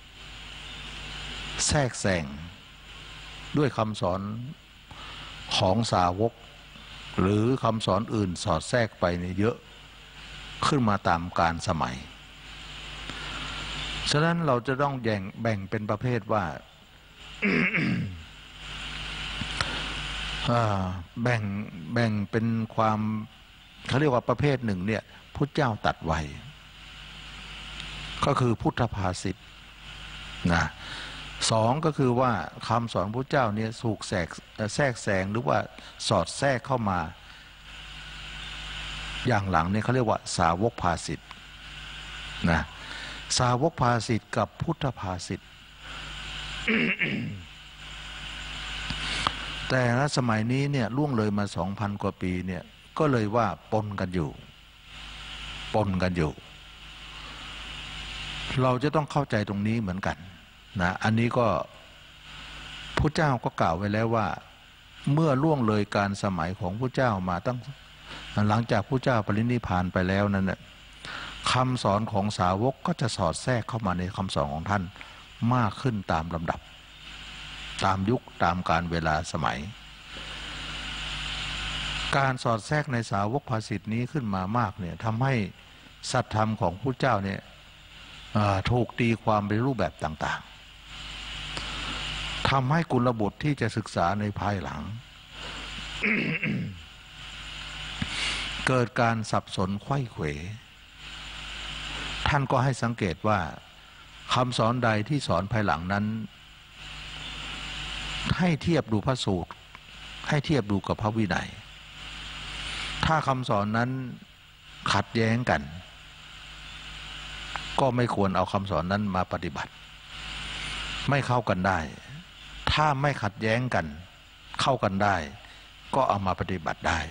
แทรกแซงด้วยคำสอนของสาวกหรือคำสอนอื่นสอดแทรกไปเนี่ยเยอะขึ้นมาตามกาลสมัยฉะนั้นเราจะต้องแบ่งเป็นประเภทว่า แบ่งเป็นความเขาเรียกว่าประเภทหนึ่งเนี่ยพุทธเจ้าตัดไว้ก็คือพุทธภาษิตนะสองก็คือว่าคำสอนพุทธเจ้าเนี่ยถูกแทรกแซงหรือว่าสอดแทรกเข้ามาอย่างหลังเนี่ยเขาเรียกว่าสาวกภาษิตนะสาวกภาษิตกับพุทธภาษิต แต่ละสมัยนี้เนี่ยล่วงเลยมา 2,000 กว่าปีเนี่ยก็เลยว่าปนกันอยู่เราจะต้องเข้าใจตรงนี้เหมือนกันนะอันนี้ก็พระเจ้าก็กล่าวไว้แล้วว่าเมื่อล่วงเลยการสมัยของพระเจ้ามาตั้งหลังจากพระเจ้าปรินิพพานไปแล้วนั้นน่ะคำสอนของสาวกก็จะสอดแทรกเข้ามาในคำสอนของท่านมากขึ้นตามลำดับตามยุคตามการเวลาสมัยการสอดแทรกในสาวกภาษิตนี้ขึ้นมามากเนี่ยทำให้สัตธรรมของพระเจ้าเนี่ยถูกตีความในรูปแบบต่างๆทำให้กุลบุตรที่จะศึกษาในภายหลัง เกิดการสับสนไขว้เขวท่านก็ให้สังเกตว่าคำสอนใดที่สอนภายหลังนั้นให้เทียบดูพระสูตรให้เทียบดูกับพระวินัยถ้าคำสอนนั้นขัดแย้งกันก็ไม่ควรเอาคำสอนนั้นมาปฏิบัติไม่เข้ากันได้ถ้าไม่ขัดแย้งกันเข้ากันได้ก็เอามาปฏิบัติได้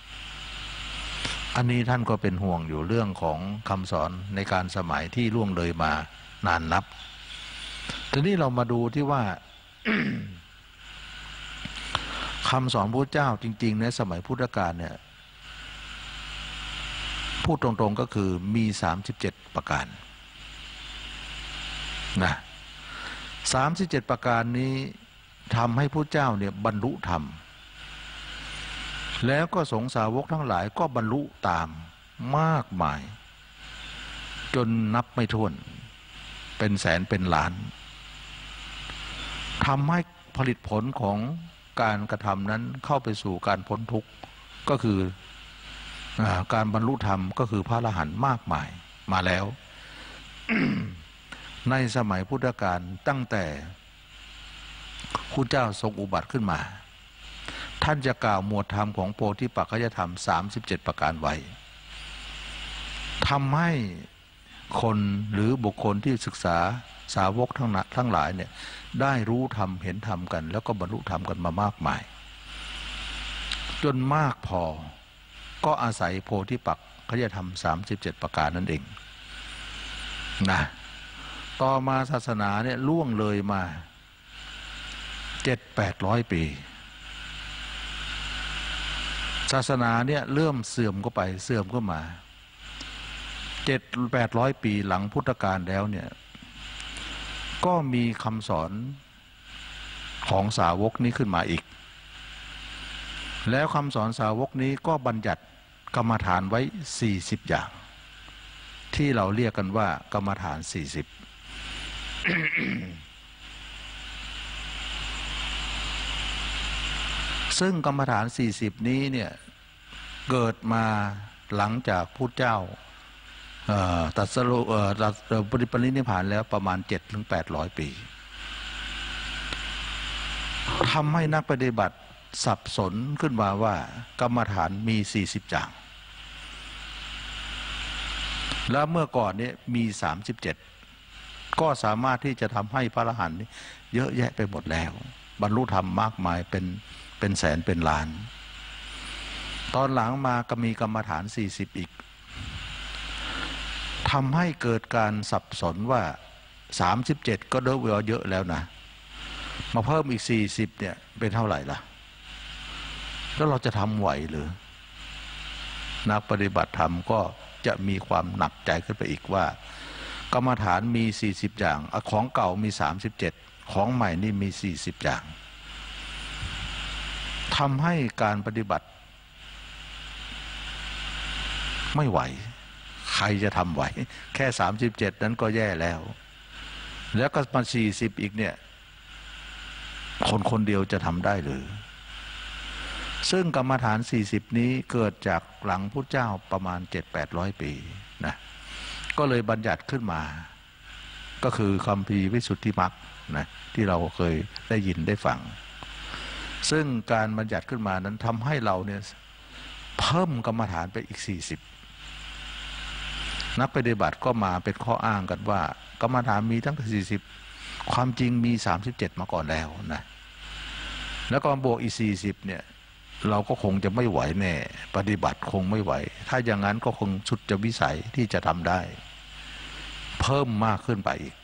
อันนี้ท่านก็เป็นห่วงอยู่เรื่องของคำสอนในการสมัยที่ล่วงเลยมานานนับทีนี้เรามาดูที่ว่า คำสอนพระเจ้าจริงๆในสมัยพุทธกาลเนี่ยพูดตรงๆก็คือมี37ประการนะ37ประการนี้ทำให้พระเจ้าเนี่ยบรรลุธรรมแล้วก็สงฆ์สาวกทั้งหลายก็บรรลุตามมากมายจนนับไม่ถ้วนเป็นแสนเป็นล้านทำให้ผลิตผลของการกระทำนั้นเข้าไปสู่การพ้นทุกข์ก็คือการบรรลุธรรมก็คือพระอรหันต์มากมายมาแล้ว ในสมัยพุทธกาลตั้งแต่พระเจ้าทรงอุบัติขึ้นมาท่านจะกล่าวหมวดธรรมของโพธิปักขยธรรม37ประการไว้ทำให้คนหรือบุคคลที่ศึกษาสาวกทั้งหลายเนี่ยได้รู้ธรรมเห็นธรรมกันแล้วก็บรรลุธรรมกันมามากมายจนมากพอก็อาศัยโพธิปักขยธรรม37ประการนั่นเองนะต่อมาศาสนาเนี่ยล่วงเลยมา700-800 ปีศาสนาเนี่ยเริ่มเสื่อมก็ไปเสื่อมก็มา700-800 ปีหลังพุทธกาลแล้วเนี่ยก็มีคำสอนของสาวกนี้ขึ้นมาอีกแล้วคำสอนสาวกนี้ก็บัญญัติกรรมฐานไว้40อย่างที่เราเรียกกันว่ากรรมฐาน40 ซึ่งกรรมฐาน40นี้เนี่ยเกิดมาหลังจากพุทธเจ้าตรัสรู้ปรินิพพานแล้วประมาณ700-800 ปีทำให้นักปฏิบัติสับสนขึ้นมาว่ากรรมฐานมี40อย่างแล้วเมื่อก่อนนี้มี37ก็สามารถที่จะทำให้พระอรหันต์เยอะแยะไปหมดแล้วบรรลุธรรมมากมายเป็นแสนเป็นล้านตอนหลังมาก็มีกรรมฐาน40อีกทำให้เกิดการสับสนว่า37ก็เยอะแล้วนะมาเพิ่มอีก40เนี่ยเป็นเท่าไหร่ล่ะแล้วเราจะทำไหวหรือนักปฏิบัติธรรมก็จะมีความหนักใจขึ้นไปอีกว่ากรรมฐานมี40อย่างของเก่ามี37ของใหม่นี่มี40อย่างทำให้การปฏิบัติไม่ไหวใครจะทำไหวแค่37นั้นก็แย่แล้วแล้วก็มา40อีกเนี่ยคนเดียวจะทำได้หรือซึ่งกรรมฐาน40นี้เกิดจากหลังพุทธเจ้าประมาณ 700-800 ปีนะก็เลยบัญญัติขึ้นมาก็คือคัมภีร์วิสุทธิมรรคนะที่เราเคยได้ยินได้ฟังซึ่งการบัญญัติขึ้นมานั้นทำให้เราเนี่ยเพิ่มกรรมฐานไปอีก40นักปฏิบัติก็มาเป็นข้ออ้างกันว่ากรรมฐานมีตั้งแต่40ความจริงมี37มาก่อนแล้วนะแล้วก็บวกอีก40เนี่ยเราก็คงจะไม่ไหวแน่ปฏิบัติคงไม่ไหวถ้าอย่างนั้นก็คงสุดจะวิสัยที่จะทำได้เพิ่มมากขึ้นไปอีก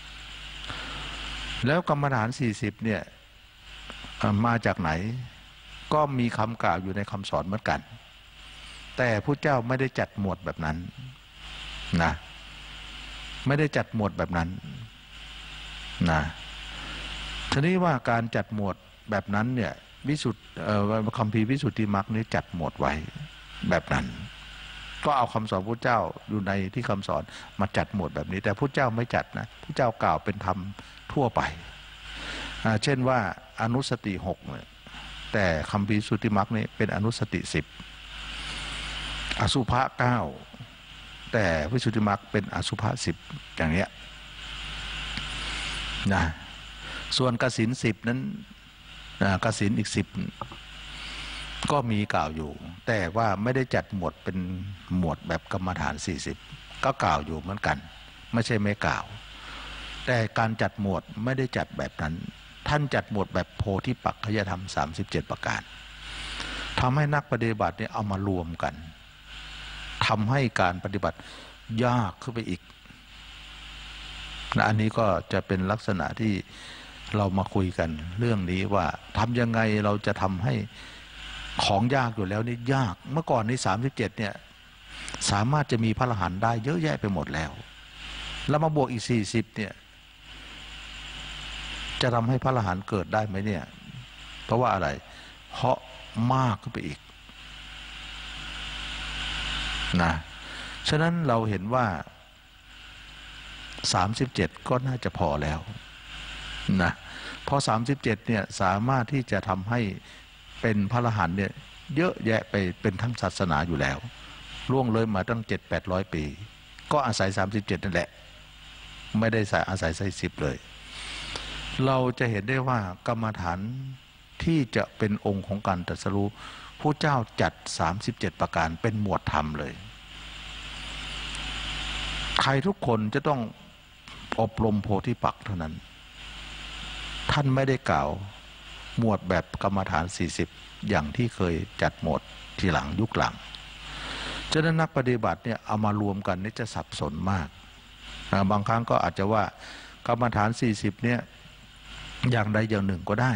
แล้วกรรมฐาน40เนี่ยมาจากไหนก็มีคำกล่าวอยู่ในคำสอนเหมือนกันแต่พระเจ้าไม่ได้จัดหมวดแบบนั้นนะไม่ได้จัดหมวดแบบนั้นนะทีนี้ว่าการจัดหมวดแบบนั้นเนี่ยวิสุทธิคัมภีร์วิสุทธิมรรคนี้จัดหมวดไว้แบบนั้นก็เอาคำสอนพระเจ้าอยู่ในที่คำสอนมาจัดหมวดแบบนี้แต่พระเจ้าไม่จัดนะพระเจ้ากล่าวเป็นธรรมทั่วไปเช่นว่าอนุสติ6เนี่ยแต่คัมภีร์วิสุทธิมรรคนี้เป็นอนุสติ10อสุภะ9แต่วิสุทธิมรรคเป็นอสุภะ10อย่างเนี้ยนะส่วนกสิณ10นั้นกสิณอีก10ก็มีกล่าวอยู่แต่ว่าไม่ได้จัดหมวดเป็นหมวดแบบกรรมฐาน40ก็กล่าวอยู่เหมือนกันไม่ใช่ไม่กล่าวแต่การจัดหมวดไม่ได้จัดแบบนั้นท่านจัดหมวดแบบโพธิปักขยธรรม37ประการทำให้นักปฏิบัติเนี่ยเอามารวมกันทำให้การปฏิบัติยากขึ้นไปอีกและอันนี้ก็จะเป็นลักษณะที่เรามาคุยกันเรื่องนี้ว่าทำยังไงเราจะทำให้ของยากอยู่แล้วนี่ยากเมื่อก่อนนี้37เนี่ยสามารถจะมีพระอรหันต์ได้เยอะแยะไปหมดแล้วแล้วมาบวกอีก40เนี่ยจะทำให้พระอรหันต์เกิดได้ไหมเนี่ยเพราะว่าอะไรเพราะมากขึ้นไปอีกนะฉะนั้นเราเห็นว่า37ก็น่าจะพอแล้วนะพอ37เนี่ยสามารถที่จะทำให้เป็นพระอรหันต์เนี่ยเยอะแยะไปเป็นทั้งศาสนาอยู่แล้วล่วงเลยมาตั้ง700-800 ปีก็อาศัย37นั่นแหละไม่ได้อาศัย10เลยเราจะเห็นได้ว่ากรรมฐานที่จะเป็นองค์ของการตรัสรู้พระเจ้าจัด37ประการเป็นหมวดธรรมเลยใครทุกคนจะต้องอบรมโพธิปักษ์เท่านั้นท่านไม่ได้กล่าวหมวดแบบกรรมฐาน40อย่างที่เคยจัดหมวดทีหลังยุคหลังฉะนั้นนักปฏิบัติเนี่ยเอามารวมกันนี่จะสับสนมากบางครั้งก็อาจจะว่ากรรมฐาน40เนี่ยอย่างใดอย่างหนึ่งก็ได้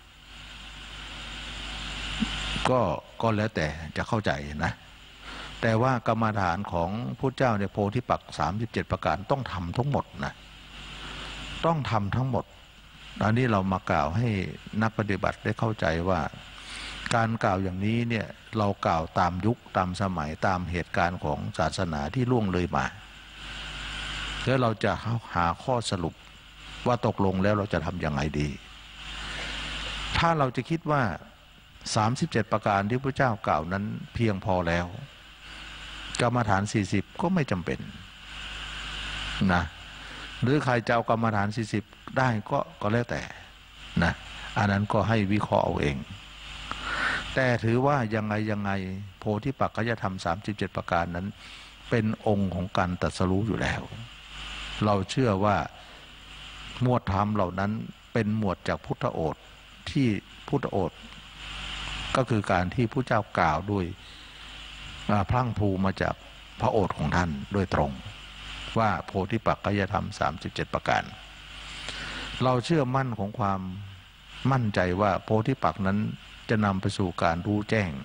ก็แล้วแต่จะเข้าใจนะแต่ว่ากรรมฐานของพุทธเจ้าเนี่ยโพธิปักษ์37ประการต้องทำทั้งหมดนะต้องทำทั้งหมดอันนี้เรามากล่าวให้นักปฏิบัติได้เข้าใจว่าการกล่าวอย่างนี้เนี่ยเรากล่าวตามยุคตามสมัยตามเหตุการณ์ของศาสนาที่ล่วงเลยมาแล้วเราจะหาข้อสรุปว่าตกลงแล้วเราจะทำอย่างไรดีถ้าเราจะคิดว่า37ประการที่พระเจ้ากล่าวนั้นเพียงพอแล้วกรรมฐาน40ก็ไม่จำเป็นนะหรือใครจะเอากรรมฐาน40ได้ก็แล้วแต่นะอันนั้นก็ให้วิเคราะห์เอาเองแต่ถือว่ายังไงโพธิปักขยธรรม37ประการนั้นเป็นองค์ของการตรัสรู้อยู่แล้วเราเชื่อว่าหมวดธรรมเหล่านั้นเป็นหมวดจากพุทธโอษฐ์ที่พุทธโอษฐ์ก็คือการที่พระเจ้ากล่าวด้วยพลั่งพรูมาจากพระโอษฐ์ของท่านโดยตรงว่าโพธิปักขิยธรรม37ประการเราเชื่อมั่นของความมั่นใจว่าโพธิปักษ์นั้นจะนำไปสู่การรู้แจ้ง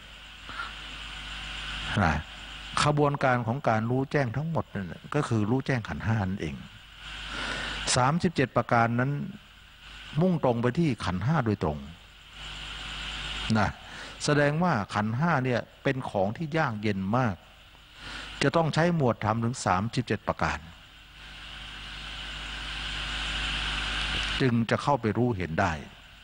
นะขบวนการของการรู้แจ้งทั้งหมดนั่นก็คือรู้แจ้งขันธ์ห้านั่นเอง37ประการนั้นมุ่งตรงไปที่ขันธ์ห้าโดยตรงนะแสดงว่าขันธ์ห้าเนี่ยเป็นของที่ยากเย็นมากจะต้องใช้หมวดธรรมถึง37ประการจึงจะเข้าไปรู้เห็นได้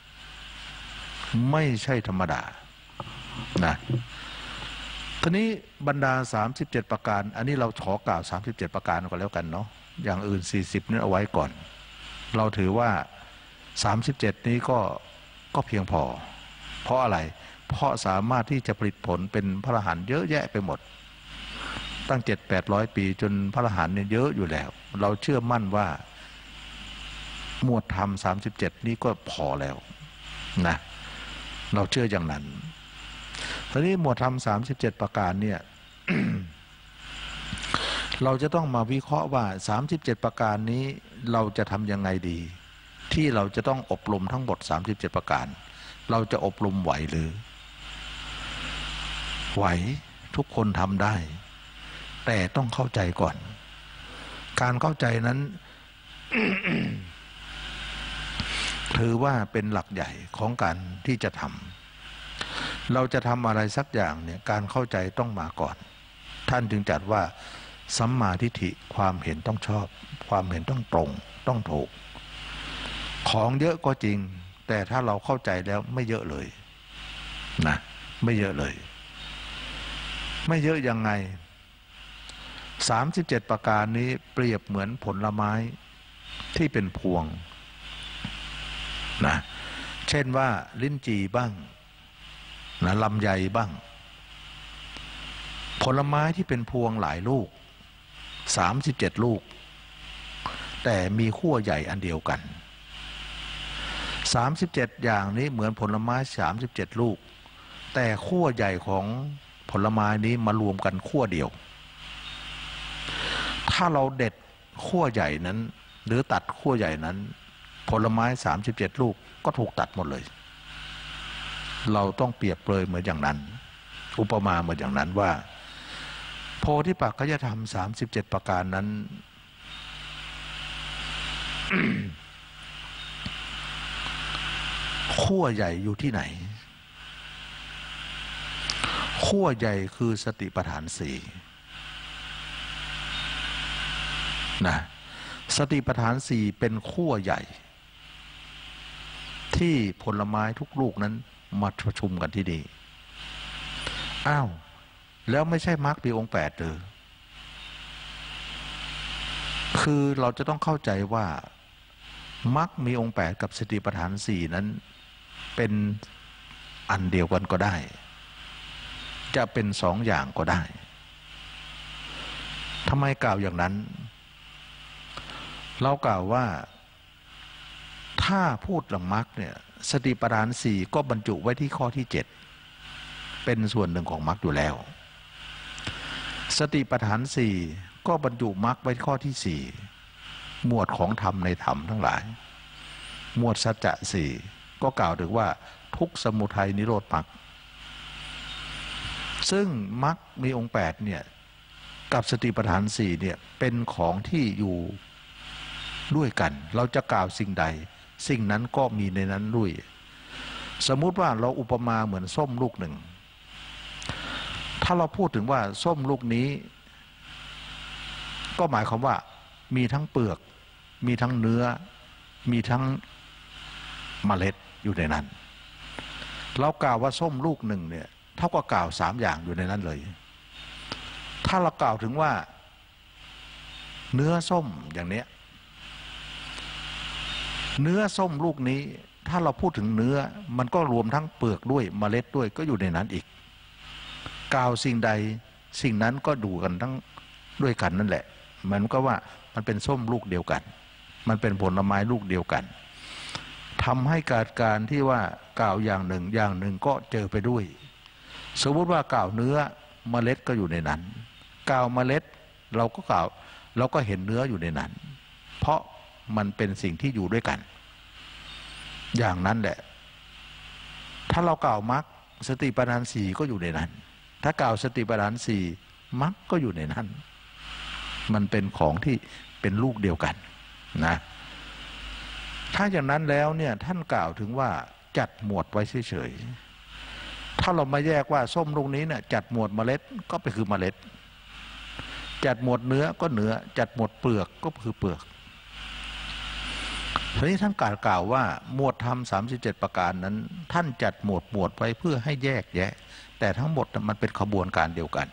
ไม่ใช่ธรรมดานะทีนี้บรรดา37ประการอันนี้เราขอกล่าว37ประการก่อนแล้วกันเนาะอย่างอื่น40นี่เอาไว้ก่อนเราถือว่า37นี้ก็เพียงพอเพราะอะไรเพราะสามารถที่จะผลิตผลเป็นพระอรหันต์เยอะแยะไปหมดตั้ง700-800 ปีจนพระอรหันต์เนี่ยเยอะอยู่แล้วเราเชื่อมั่นว่าหมวดธรรม37นี้ก็พอแล้วนะเราเชื่ออย่างนั้นทีนี้หมวดธรรม37ประการเนี่ย เราจะต้องมาวิเคราะห์ว่า37ประการนี้เราจะทำยังไงดีที่เราจะต้องอบรมทั้งหมด37ประการเราจะอบรมไหวหรือไหวทุกคนทำได้แต่ต้องเข้าใจก่อนการเข้าใจนั้น ถือว่าเป็นหลักใหญ่ของการที่จะทำเราจะทำอะไรสักอย่างเนี่ยการเข้าใจต้องมาก่อนท่านจึงจัดว่าสัมมาทิฏฐิความเห็นต้องชอบความเห็นต้องตรงต้องถูกของเยอะก็จริงแต่ถ้าเราเข้าใจแล้วไม่เยอะเลยนะไม่เยอะเลยไม่เยอะยังไง37ประการนี้เปรียบเหมือนผลไม้ที่เป็นพวงนะเช่นว่าลิ้นจี่บ้างนะลำไยบ้างผลไม้ที่เป็นพวงหลายลูก37ลูกแต่มีขั้วใหญ่อันเดียวกัน37อย่างนี้เหมือนผลไม้37ลูกแต่ขั้วใหญ่ของผลไม้นี้มารวมกันขั้วเดียวถ้าเราเด็ดขั้วใหญ่นั้นหรือตัดขั้วใหญ่นั้นผลไม้37ลูกก็ถูกตัดหมดเลยเราต้องเปรียบเปรยเหมือนอย่างนั้นอุปมาเหมือนอย่างนั้นว่าโพธิปักขิยธรรม37ประการนั้น ขั้วใหญ่อยู่ที่ไหนขั้วใหญ่คือสติปัฏฐานสี่นะสติปัฏฐานสี่เป็นขั้วใหญ่ที่ผลไม้ทุกลูกนั้นมาประชุมกันที่นี่อ้าวแล้วไม่ใช่มรรคมีองค์8หรือคือเราจะต้องเข้าใจว่ามรรคมีองค์8กับสติปัฏฐาน4นั้นเป็นอันเดียวกันก็ได้จะเป็น2อย่างก็ได้ทำไมกล่าวอย่างนั้นเรากล่าวว่าถ้าพูดเรื่องมรรคเนี่ยสติปัฏฐาน4ก็บรรจุไว้ที่ข้อที่7เป็นส่วนหนึ่งของมรรคอยู่แล้วสติปัฏฐาน4ก็บรรจุมรรคไว้ข้อที่4หมวดของธรรมในธรรมทั้งหลายหมวดสัจจะ4ก็กล่าวถึงว่าทุกข์สมุทัยนิโรธมรรคซึ่งมรรคมีองค์8เนี่ยกับสติปัฏฐาน4เนี่ยเป็นของที่อยู่ด้วยกันเราจะกล่าวสิ่งใดสิ่งนั้นก็มีในนั้นด้วยสมมุติว่าเราอุปมาเหมือนส้มลูกหนึ่งถ้าเราพูดถึงว่าส้มลูกนี้ก็หมายความว่ามีทั้งเปลือกมีทั้งเนื้อมีทั้งเมล็ดอยู่ในนั้นเรากล่าวว่าส้มลูกหนึ่งเนี่ยเท่ากับกล่าว3อย่างอยู่ในนั้นเลยถ้าเรากล่าวถึงว่าเนื้อส้มอย่างเนี้ยเนื้อส้มลูกนี้ถ้าเราพูดถึงเนื้อมันก็รวมทั้งเปลือกด้วยเมล็ดด้วยก็อยู่ในนั้นอีกกล่าวสิ่งใดสิ่งนั้นก็ดูกันทั้งด้วยกันนั่นแหละมันก็ว่ามันเป็นส้มลูกเดียวกันมันเป็นผลไม้ลูกเดียวกันทำให้การที่ว่ากล่าวอย่างหนึ่งก็เจอไปด้วยสมมติว่ากล่าวเนื้อเมล็ดก็อยู่ในนั้นกล่าวเมล็ดเราก็กล่าวเราก็เห็นเนื้ออยู่ในนั้นเพราะมันเป็นสิ่งที่อยู่ด้วยกันอย่างนั้นแหละถ้าเรากล่าวมรรคสติปัฏฐานสี่ก็อยู่ในนั้นถ้ากล่าวสติปัฏฐานสี่มรรคก็อยู่ในนั้นมันเป็นของที่เป็นลูกเดียวกันนะถ้าอย่างนั้นแล้วเนี่ยท่านกล่าวถึงว่าจัดหมวดไว้เฉยๆถ้าเรามาแยกว่าส้มลูกนี้เนี่ยจัดหมวดเมล็ดก็ไปคือเมล็ดจัดหมวดเนื้อก็เนื้อจัดหมวดเปลือกก็คือเปลือกทีนี้ท่านกล่าวว่าหมวดธรรม37ประการนั้นท่านจัดหมวดไว้เพื่อให้แยกแยะแต่ทั้งหมดมันเป็นขบวนการเดียวกัน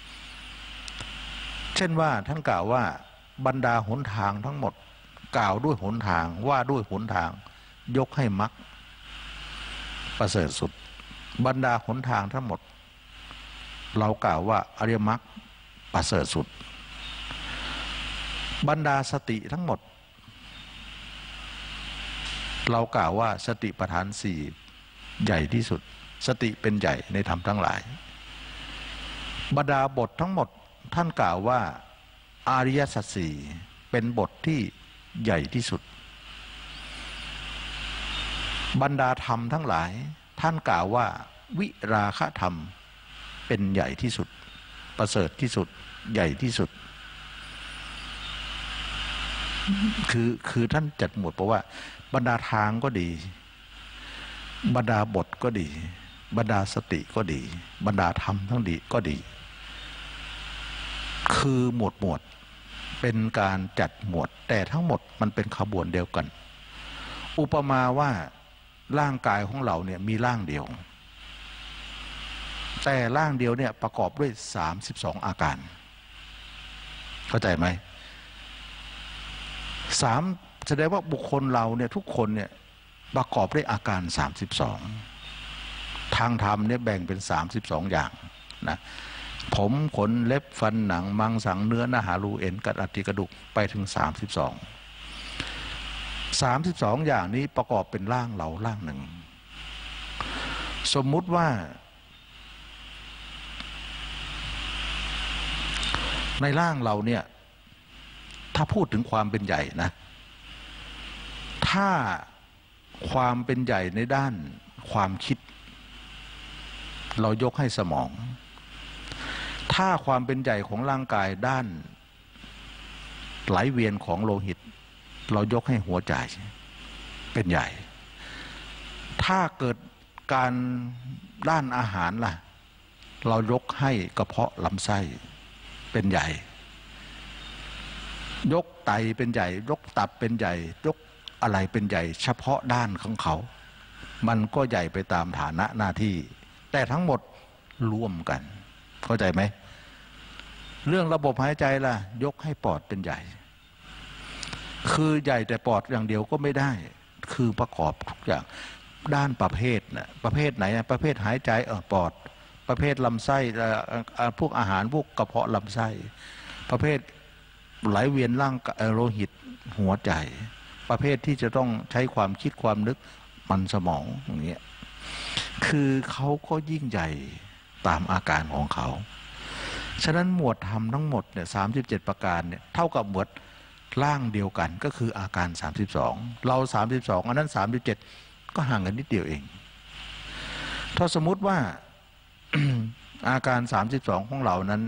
เช่นว่าท่านกล่าวว่าบรรดาหนทางทั้งหมดกล่าวด้วยหนทางว่าด้วยหนทางยกให้มรรคประเสริฐสุดบรรดาหนทางทั้งหมดเรากล่าวว่าอริยมรรคประเสริฐสุดบรรดาสติทั้งหมดเรากล่าวว่าสติปัฏฐานสี่ใหญ่ที่สุดสติเป็นใหญ่ในธรรมทั้งหลายบรรดาบททั้งหมดท่านกล่าวว่าอริยสัจสี่เป็นบทที่ใหญ่ที่สุดบรรดาธรรมทั้งหลายท่านกล่าวว่าวิราคะธรรมเป็นใหญ่ที่สุดประเสริฐที่สุดใหญ่ที่สุดคือท่านจัดหมวดเพราะว่าบรรดาทางก็ดีบรรดาบทก็ดีบรรดาสติก็ดีบรรดาธรรมทั้งดีก็ดีคือหมวดเป็นการจัดหมวดแต่ทั้งหมดมันเป็นขบวนเดียวกันอุปมาว่าร่างกายของเราเนี่ยมีร่างเดียวแต่ร่างเดียวเนี่ยประกอบด้วย32อาการเข้าใจไหมแสดงว่าบุคคลเราเนี่ยทุกคนเนี่ยประกอบด้วยอาการ32ทางธรรมเนี่ยแบ่งเป็น32อย่างนะผมขนเล็บฟันหนังมังสังเนื้อนาหารูเอ็นกระดูกกระดูกไปถึง32อย่างนี้ประกอบเป็นร่างเราร่างหนึ่งสมมุติว่าในร่างเราเนี่ยถ้าพูดถึงความเป็นใหญ่นะถ้าความเป็นใหญ่ในด้านความคิดเรายกให้สมองถ้าความเป็นใหญ่ของร่างกายด้านไหลเวียนของโลหิตเรายกให้หัวใจเป็นใหญ่ถ้าเกิดการด้านอาหารล่ะเรายกให้กระเพาะลำไส้เป็นใหญ่ยกไตเป็นใหญ่ยกตับเป็นใหญ่ยกอะไรเป็นใหญ่เฉพาะด้านของเขามันก็ใหญ่ไปตามฐานะหน้าที่แต่ทั้งหมดร่วมกันเข้าใจไหมเรื่องระบบหายใจล่ะยกให้ปอดเป็นใหญ่คือใหญ่แต่ปอดอย่างเดียวก็ไม่ได้คือประกอบทุกอย่างด้านประเภทนะประเภทไหนประเภทหายใจปอดประเภทลำไส้พวกอาหารพวกกระเพาะลำไส้ประเภทไหลเวียนร่างโลหิตหัวใจประเภทที่จะต้องใช้ความคิดความนึกมันสมองอย่างเงี้ยคือเขาก็ยิ่งใหญ่ตามอาการของเขาฉะนั้นหมวดธรรมทั้งหมดเนี่ย37ประการเนี่ยเท่ากับหมวดร่างเดียวกันก็คืออาการ32เรา32อันนั้น37ก็ห่างกันนิดเดียวเองถ้าสมมุติว่า อาการ32ของเรานั้น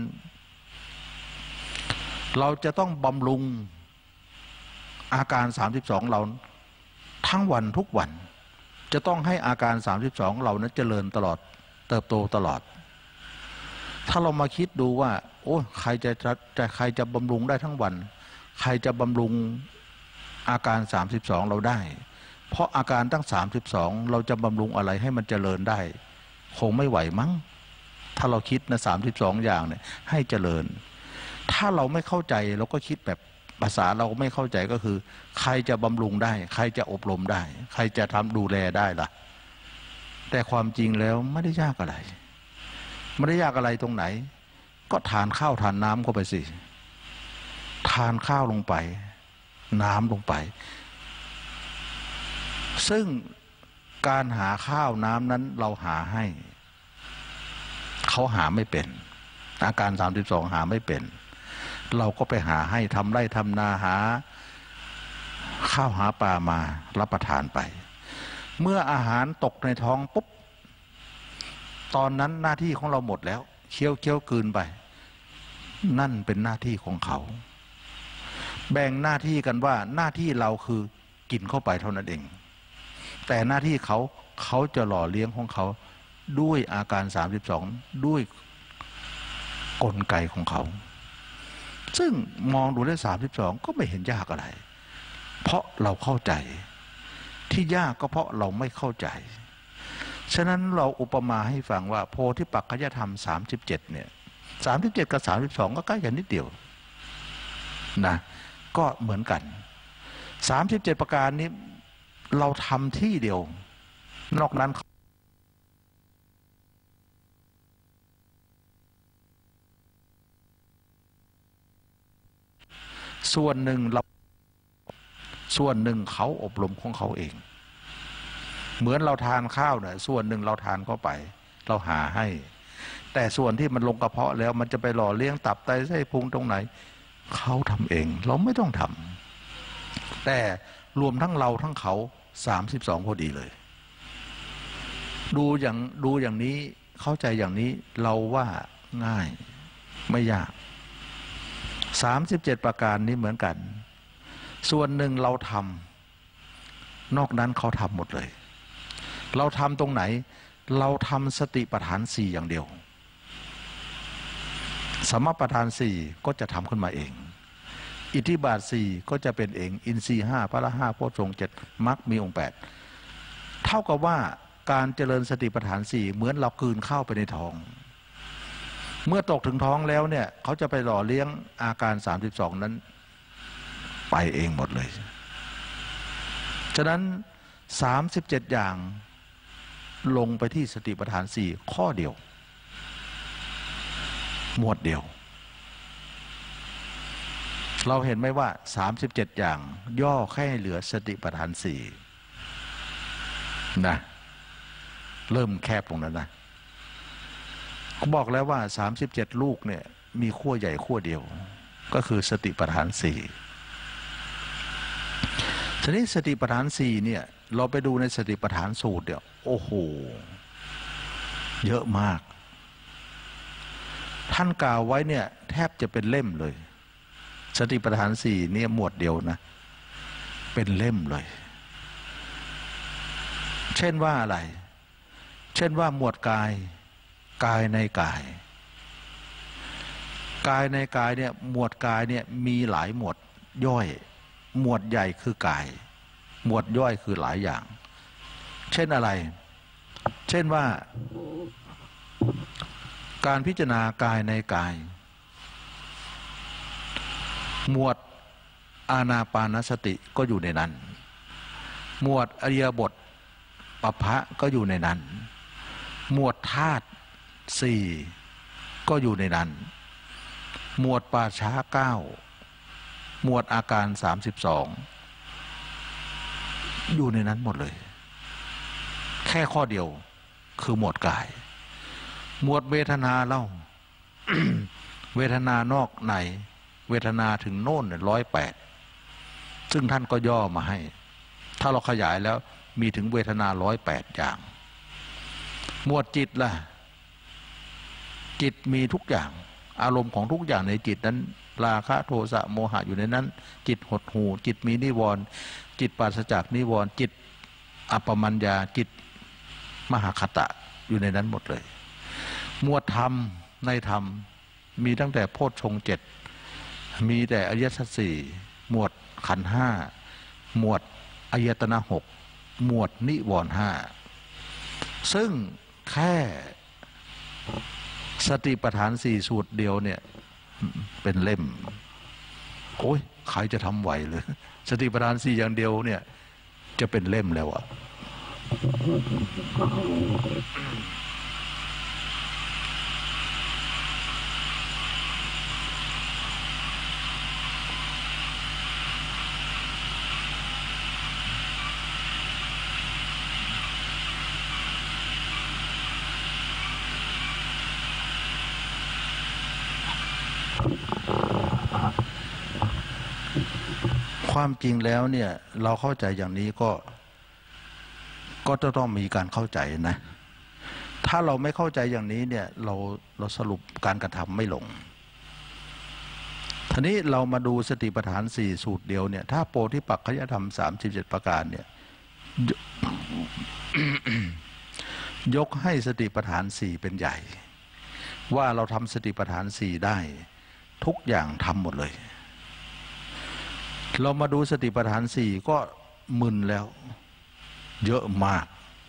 เราจะต้องบำรุงอาการ32เราทั้งวันทุกวันจะต้องให้อาการ32เรานั้นเจริญตลอดเติบโตตลอดถ้าเรามาคิดดูว่าโอ้ใครจะบำรุงได้ทั้งวันใครจะบำรุงอาการ32เราได้เพราะอาการตั้ง32เราจะบำรุงอะไรให้มันเจริญได้คงไม่ไหวมั้งถ้าเราคิดนะ32อย่างเนี่ยให้เจริญถ้าเราไม่เข้าใจเราก็คิดแบบภาษาเราไม่เข้าใจก็คือใครจะบำรุงได้ใครจะอบรมได้ใครจะทำดูแลได้ล่ะแต่ความจริงแล้วไม่ได้ยากอะไรไม่ได้ยากอะไรตรงไหนก็ทานข้าวทานน้ำเข้าไปสิทานข้าวลงไปน้ำลงไปซึ่งการหาข้าวน้ำนั้นเราหาให้เขาหาไม่เป็นอาการ32หาไม่เป็นเราก็ไปหาให้ทำไร่ทำนาหาข้าวหาปลามารับประทานไปเมื่ออาหารตกในท้องปุ๊บตอนนั้นหน้าที่ของเราหมดแล้วเคี้ยวกลืนไปนั่นเป็นหน้าที่ของเขาแบ่งหน้าที่กันว่าหน้าที่เราคือกินเข้าไปเท่านั้นเองแต่หน้าที่เขาจะหล่อเลี้ยงของเขาด้วยอาการ32ด้วยกลไกของเขาซึ่งมองดูได้32ก็ไม่เห็นยากอะไรเพราะเราเข้าใจที่ยากก็เพราะเราไม่เข้าใจฉะนั้นเราอุปมาให้ฟังว่าโพธิปักขยธรรม37เนี่ย37กับ32ก็ใกล้กันนิดเดียวนะก็เหมือนกัน37ประการนี้เราทำที่เดียวนอกนั้นส่วนหนึ่งเขาอบรมของเขาเองเหมือนเราทานข้าวเนี่ยส่วนหนึ่งเราทานเข้าไปเราหาให้แต่ส่วนที่มันลงกระเพาะแล้วมันจะไปหล่อเลี้ยงตับไตไส้พุงตรงไหนเขาทำเองเราไม่ต้องทำแต่รวมทั้งเราทั้งเขา32พอดีเลยดูอย่างนี้เข้าใจอย่างนี้เราว่าง่ายไม่ยาก37ประการนี้เหมือนกันส่วนหนึ่งเราทำนอกนั้นเขาทำหมดเลยเราทำตรงไหนเราทำสติปัฏฐาน4อย่างเดียวสมปัฏฐาน4ก็จะทำขึ้นมาเองอิทธิบาท4ก็จะเป็นเองอินทรีย์5พละ5โพชฌงค์7มรรคมีองค์8เท่ากับว่าการเจริญสติปัฏฐาน4เหมือนเรากลืนข้าวไปในท้องเมื่อตกถึงท้องแล้วเนี่ยเขาจะไปหล่อเลี้ยงอาการ32นั้นไปเองหมดเลยฉะนั้น37อย่างลงไปที่สติปัฏฐาน4ข้อเดียวหมวดเดียวเราเห็นไหมว่า37อย่างย่อแค่เหลือสติปัฏฐาน4นะเริ่มแคบลงแล้วนะเขาบอกแล้วว่า37ลูกเนี่ยมีขั้วใหญ่ขั้วเดียวก็คือสติปัฏฐาน4ทีนี้สติปัฏฐาน4เนี่ยเราไปดูในสติปัฏฐานสูตรเนี่ยโอ้โหเยอะมากท่านกล่าวไว้เนี่ยแทบจะเป็นเล่มเลยสติปัฏฐาน4เนี่ยหมวดเดียวนะเป็นเล่มเลยเช่นว่าอะไรเช่นว่าหมวดกายในกายในกายเนี่ยหมวดกายเนี่ยมีหลายหมวดย่อยหมวดใหญ่คือกายหมวดย่อยคือหลายอย่างเช่นอะไรเช่นว่าการพิจารณากายในกายหมวดอานาปานสติก็อยู่ในนั้นหมวดอริยบทปัปพะก็อยู่ในนั้นหมวดธาตุ4ก็อยู่ในนั้นหมวดป่าช้า9หมวดอาการ32อยู่ในนั้นหมดเลยแค่ข้อเดียวคือหมวดกายหมวดเวทนาเล่า เวทนานอกในเวทนาถึงโน่น108ซึ่งท่านก็ย่อมาให้ถ้าเราขยายแล้วมีถึงเวทนา108อย่างหมวดจิตล่ะจิตมีทุกอย่างอารมณ์ของทุกอย่างในจิตนั้นราคะโทสะโมหะอยู่ในนั้นจิตหดหู่จิตมีนิวรณ์จิตปราศจากนิวรณ์จิตอัปปมัญญาจิตมหคตะอยู่ในนั้นหมดเลยหมวดธรรมในธรรมมีตั้งแต่โพชฌงค์7มีแต่อริยสัจ4หมวดขันธ์5หมวดอายตนะ6หมวดนิวรณ์5ซึ่งแค่สติปัฏฐาน4สูตรเดียวเนี่ยเป็นเล่มโอ้ยใครจะทำไหวเลยสติปัฏฐาน4อย่างเดียวเนี่ยจะเป็นเล่มแล้วอะความจริงแล้วเนี่ยเราเข้าใจอย่างนี้ก็จะต้องมีการเข้าใจนะถ้าเราไม่เข้าใจอย่างนี้เนี่ยเราสรุปการกระทำไม่ลงทีนี้เรามาดูสติปัฏฐาน4สูตรเดียวเนี่ยถ้าโพธิปักขิยธรรม37ประการเนี่ย ยกให้สติปัฏฐาน4เป็นใหญ่ว่าเราทำสติปัฏฐาน4ได้ทุกอย่างทำหมดเลยเรามาดูสติปัฏฐาน4ก็มึนแล้วเยอะมาก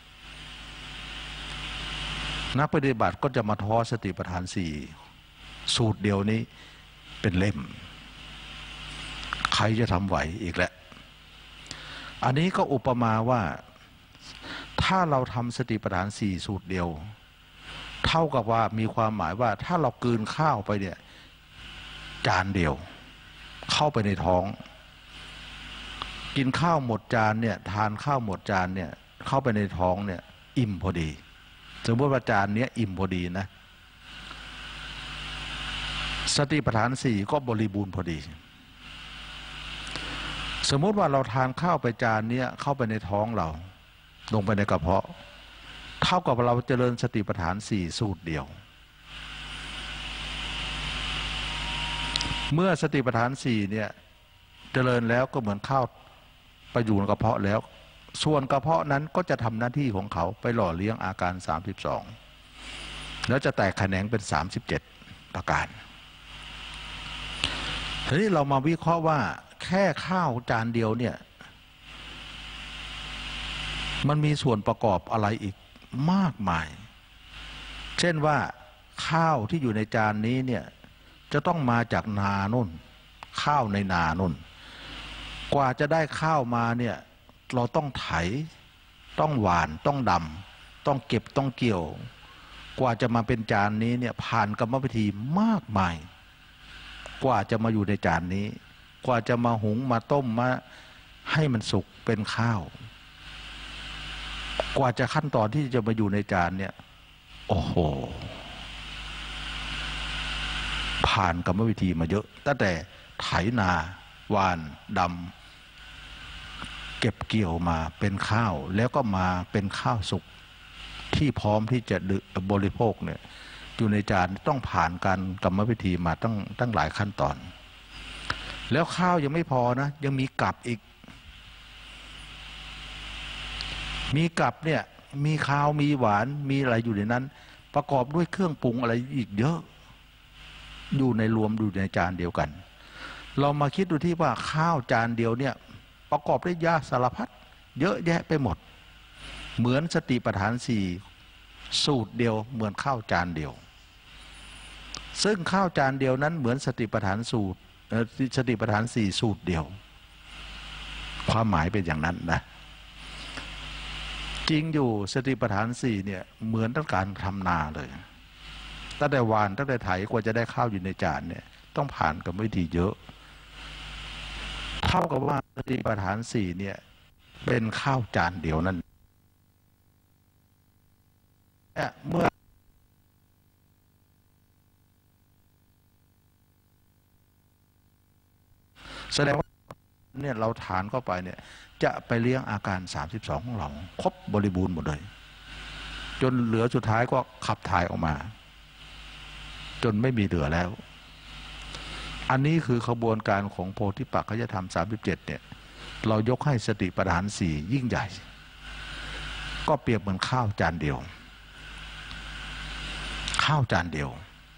นักปฏิบัติก็จะมาท้อสติปัฏฐาน4สูตรเดียวนี้เป็นเล่มใครจะทำไหวอีกแล้วอันนี้ก็อุปมาว่าถ้าเราทำสติปัฏฐาน4สูตรเดียวเท่ากับว่ามีความหมายว่าถ้าเรากลืนข้าวไปเนี่ยจานเดียวเข้าไปในท้องกินข้าวหมดจานเนี่ยทานข้าวหมดจานเนี่ยเข้าไปในท้องเนี่ยอิ่มพอดีสมมติว่าจานนี้อิ่มพอดีนะสติปัฏฐาน4ก็บริบูรณ์พอดีสมมติว่าเราทานข้าวไปจานนี้เข้าไปในท้องเราลงไปในกระเพาะเท่ากับเราเจริญสติปัฏฐาน4สูตรเดียวเมื่อสติปัฏฐาน4เนี่ยเจริญแล้วก็เหมือนข้าวไปอยู่ในกระเพาะแล้วส่วนกระเพาะนั้นก็จะทำหน้าที่ของเขาไปหล่อเลี้ยงอาการ32แล้วจะแตกแขนงเป็น37ประการทีนี้เรามาวิเคราะห์ว่าแค่ข้าวจานเดียวเนี่ยมันมีส่วนประกอบอะไรอีกมากมายเช่นว่าข้าวที่อยู่ในจานนี้เนี่ยจะต้องมาจากนานุ่นข้าวในนานุ่นกว่าจะได้ข้าวมาเนี่ยเราต้องไถต้องหว่านต้องดำต้องเก็บต้องเกี่ยวกว่าจะมาเป็นจานนี้เนี่ยผ่านกรรมวิธีมากมายกว่าจะมาอยู่ในจานนี้กว่าจะมาหุงมาต้มมาให้มันสุกเป็นข้าวกว่าจะขั้นตอนที่จะมาอยู่ในจานเนี่ยโอ้โหผ่านกรรมวิธีมาเยอะตั้งแต่ไถนาหว่านดำเก็บเกี่ยวมาเป็นข้าวแล้วก็มาเป็นข้าวสุกที่พร้อมที่จะบริโภคเนี่ยอยู่ในจานต้องผ่านการกรรมวิธีมาตั้งหลายขั้นตอนแล้วข้าวยังไม่พอนะยังมีกลับอีกมีกลับเนี่ยมีข้าวมีหวานมีอะไรอยู่ในนั้นประกอบด้วยเครื่องปรุงอะไรอีกเยอะอยู่ในรวมอยู่ในจานเดียวกันเรามาคิดดูที่ว่าข้าวจานเดียวเนี่ยประกอบด้วยยาสารพัดเยอะแยะไปหมดเหมือนสติปัฏฐาน4สูตรเดียวเหมือนข้าวจานเดียวซึ่งข้าวจานเดียวนั้นเหมือนสติปัฏฐานสติปัฏฐาน4สูตรเดียวความหมายเป็นอย่างนั้นนะจริงอยู่สติปัฏฐาน4เนี่ยเหมือนต้องการทำนาเลยตั้งแต่หวานตั้งแต่ไถกว่าจะได้ข้าวอยู่ในจานเนี่ยต้องผ่านกรรมวิธีเยอะเท่ากับว่าสติปัฏฐาน4เนี่ยเป็นข้าวจานเดียวนั้นเมื่อแสดงว่าเนี่ยเราทานเข้าไปเนี่ยจะไปเลี้ยงอาการ32ของเราครบบริบูรณ์หมดเลยจนเหลือสุดท้ายก็ขับถ่ายออกมาจนไม่มีเหลือแล้วอันนี้คือขบวนการของโพธิปักขิยธรรม37เนี่ยเรายกให้สติปัฏฐาน4ยิ่งใหญ่ก็เปรียบเหมือนข้าวจานเดียวข้าวจานเดียว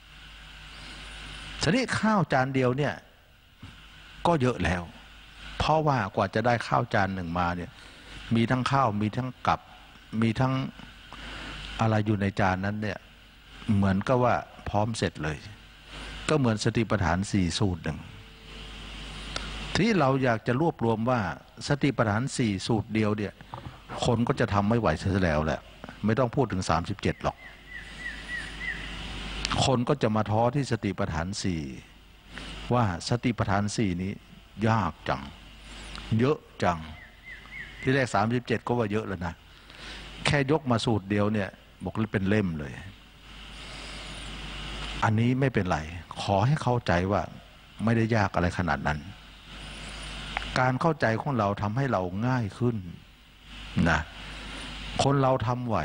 ทีนี้ข้าวจานเดียวเนี่ยก็เยอะแล้วเพราะว่ากว่าจะได้ข้าวจานหนึ่งมาเนี่ยมีทั้งข้าวมีทั้งกับมีทั้งอะไรอยู่ในจานนั้นเนี่ยเหมือนกับว่าพร้อมเสร็จเลยก็เหมือนสติปัฏฐาน4สูตรหนึ่งที่เราอยากจะรวบรวมว่าสติปัฏฐาน4สูตรเดียวเนี่ยคนก็จะทำไม่ไหวเสียแล้วแหละไม่ต้องพูดถึง37หรอกคนก็จะมาท้อที่สติปัฏฐาน4ว่าสติปัฏฐาน4นี้ยากจังเยอะจังที่แรก37ก็ว่าเยอะแล้วนะแค่ยกมาสูตรเดียวเนี่ยบอกเลยเป็นเล่มเลยอันนี้ไม่เป็นไรขอให้เข้าใจว่าไม่ได้ยากอะไรขนาดนั้นการเข้าใจของเราทำให้เราง่ายขึ้นนะคนเราทำไหว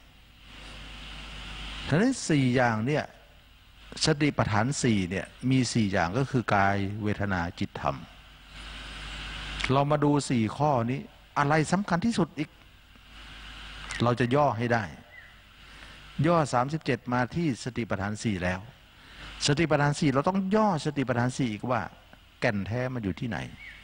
ฉะนั้น4อย่างเนี่ยสติปัฏฐาน4เนี่ยมี4อย่างก็คือกายเวทนาจิตธรรมเรามาดู4ข้อนี้อะไรสำคัญที่สุดอีกเราจะย่อให้ได้ย่อ37มาที่สติปัฏฐาน4แล้วสติปัฏฐาน4เราต้องย่อสติปัฏฐาน4อีกว่าแก่นแท้มันอยู่ที่ไหน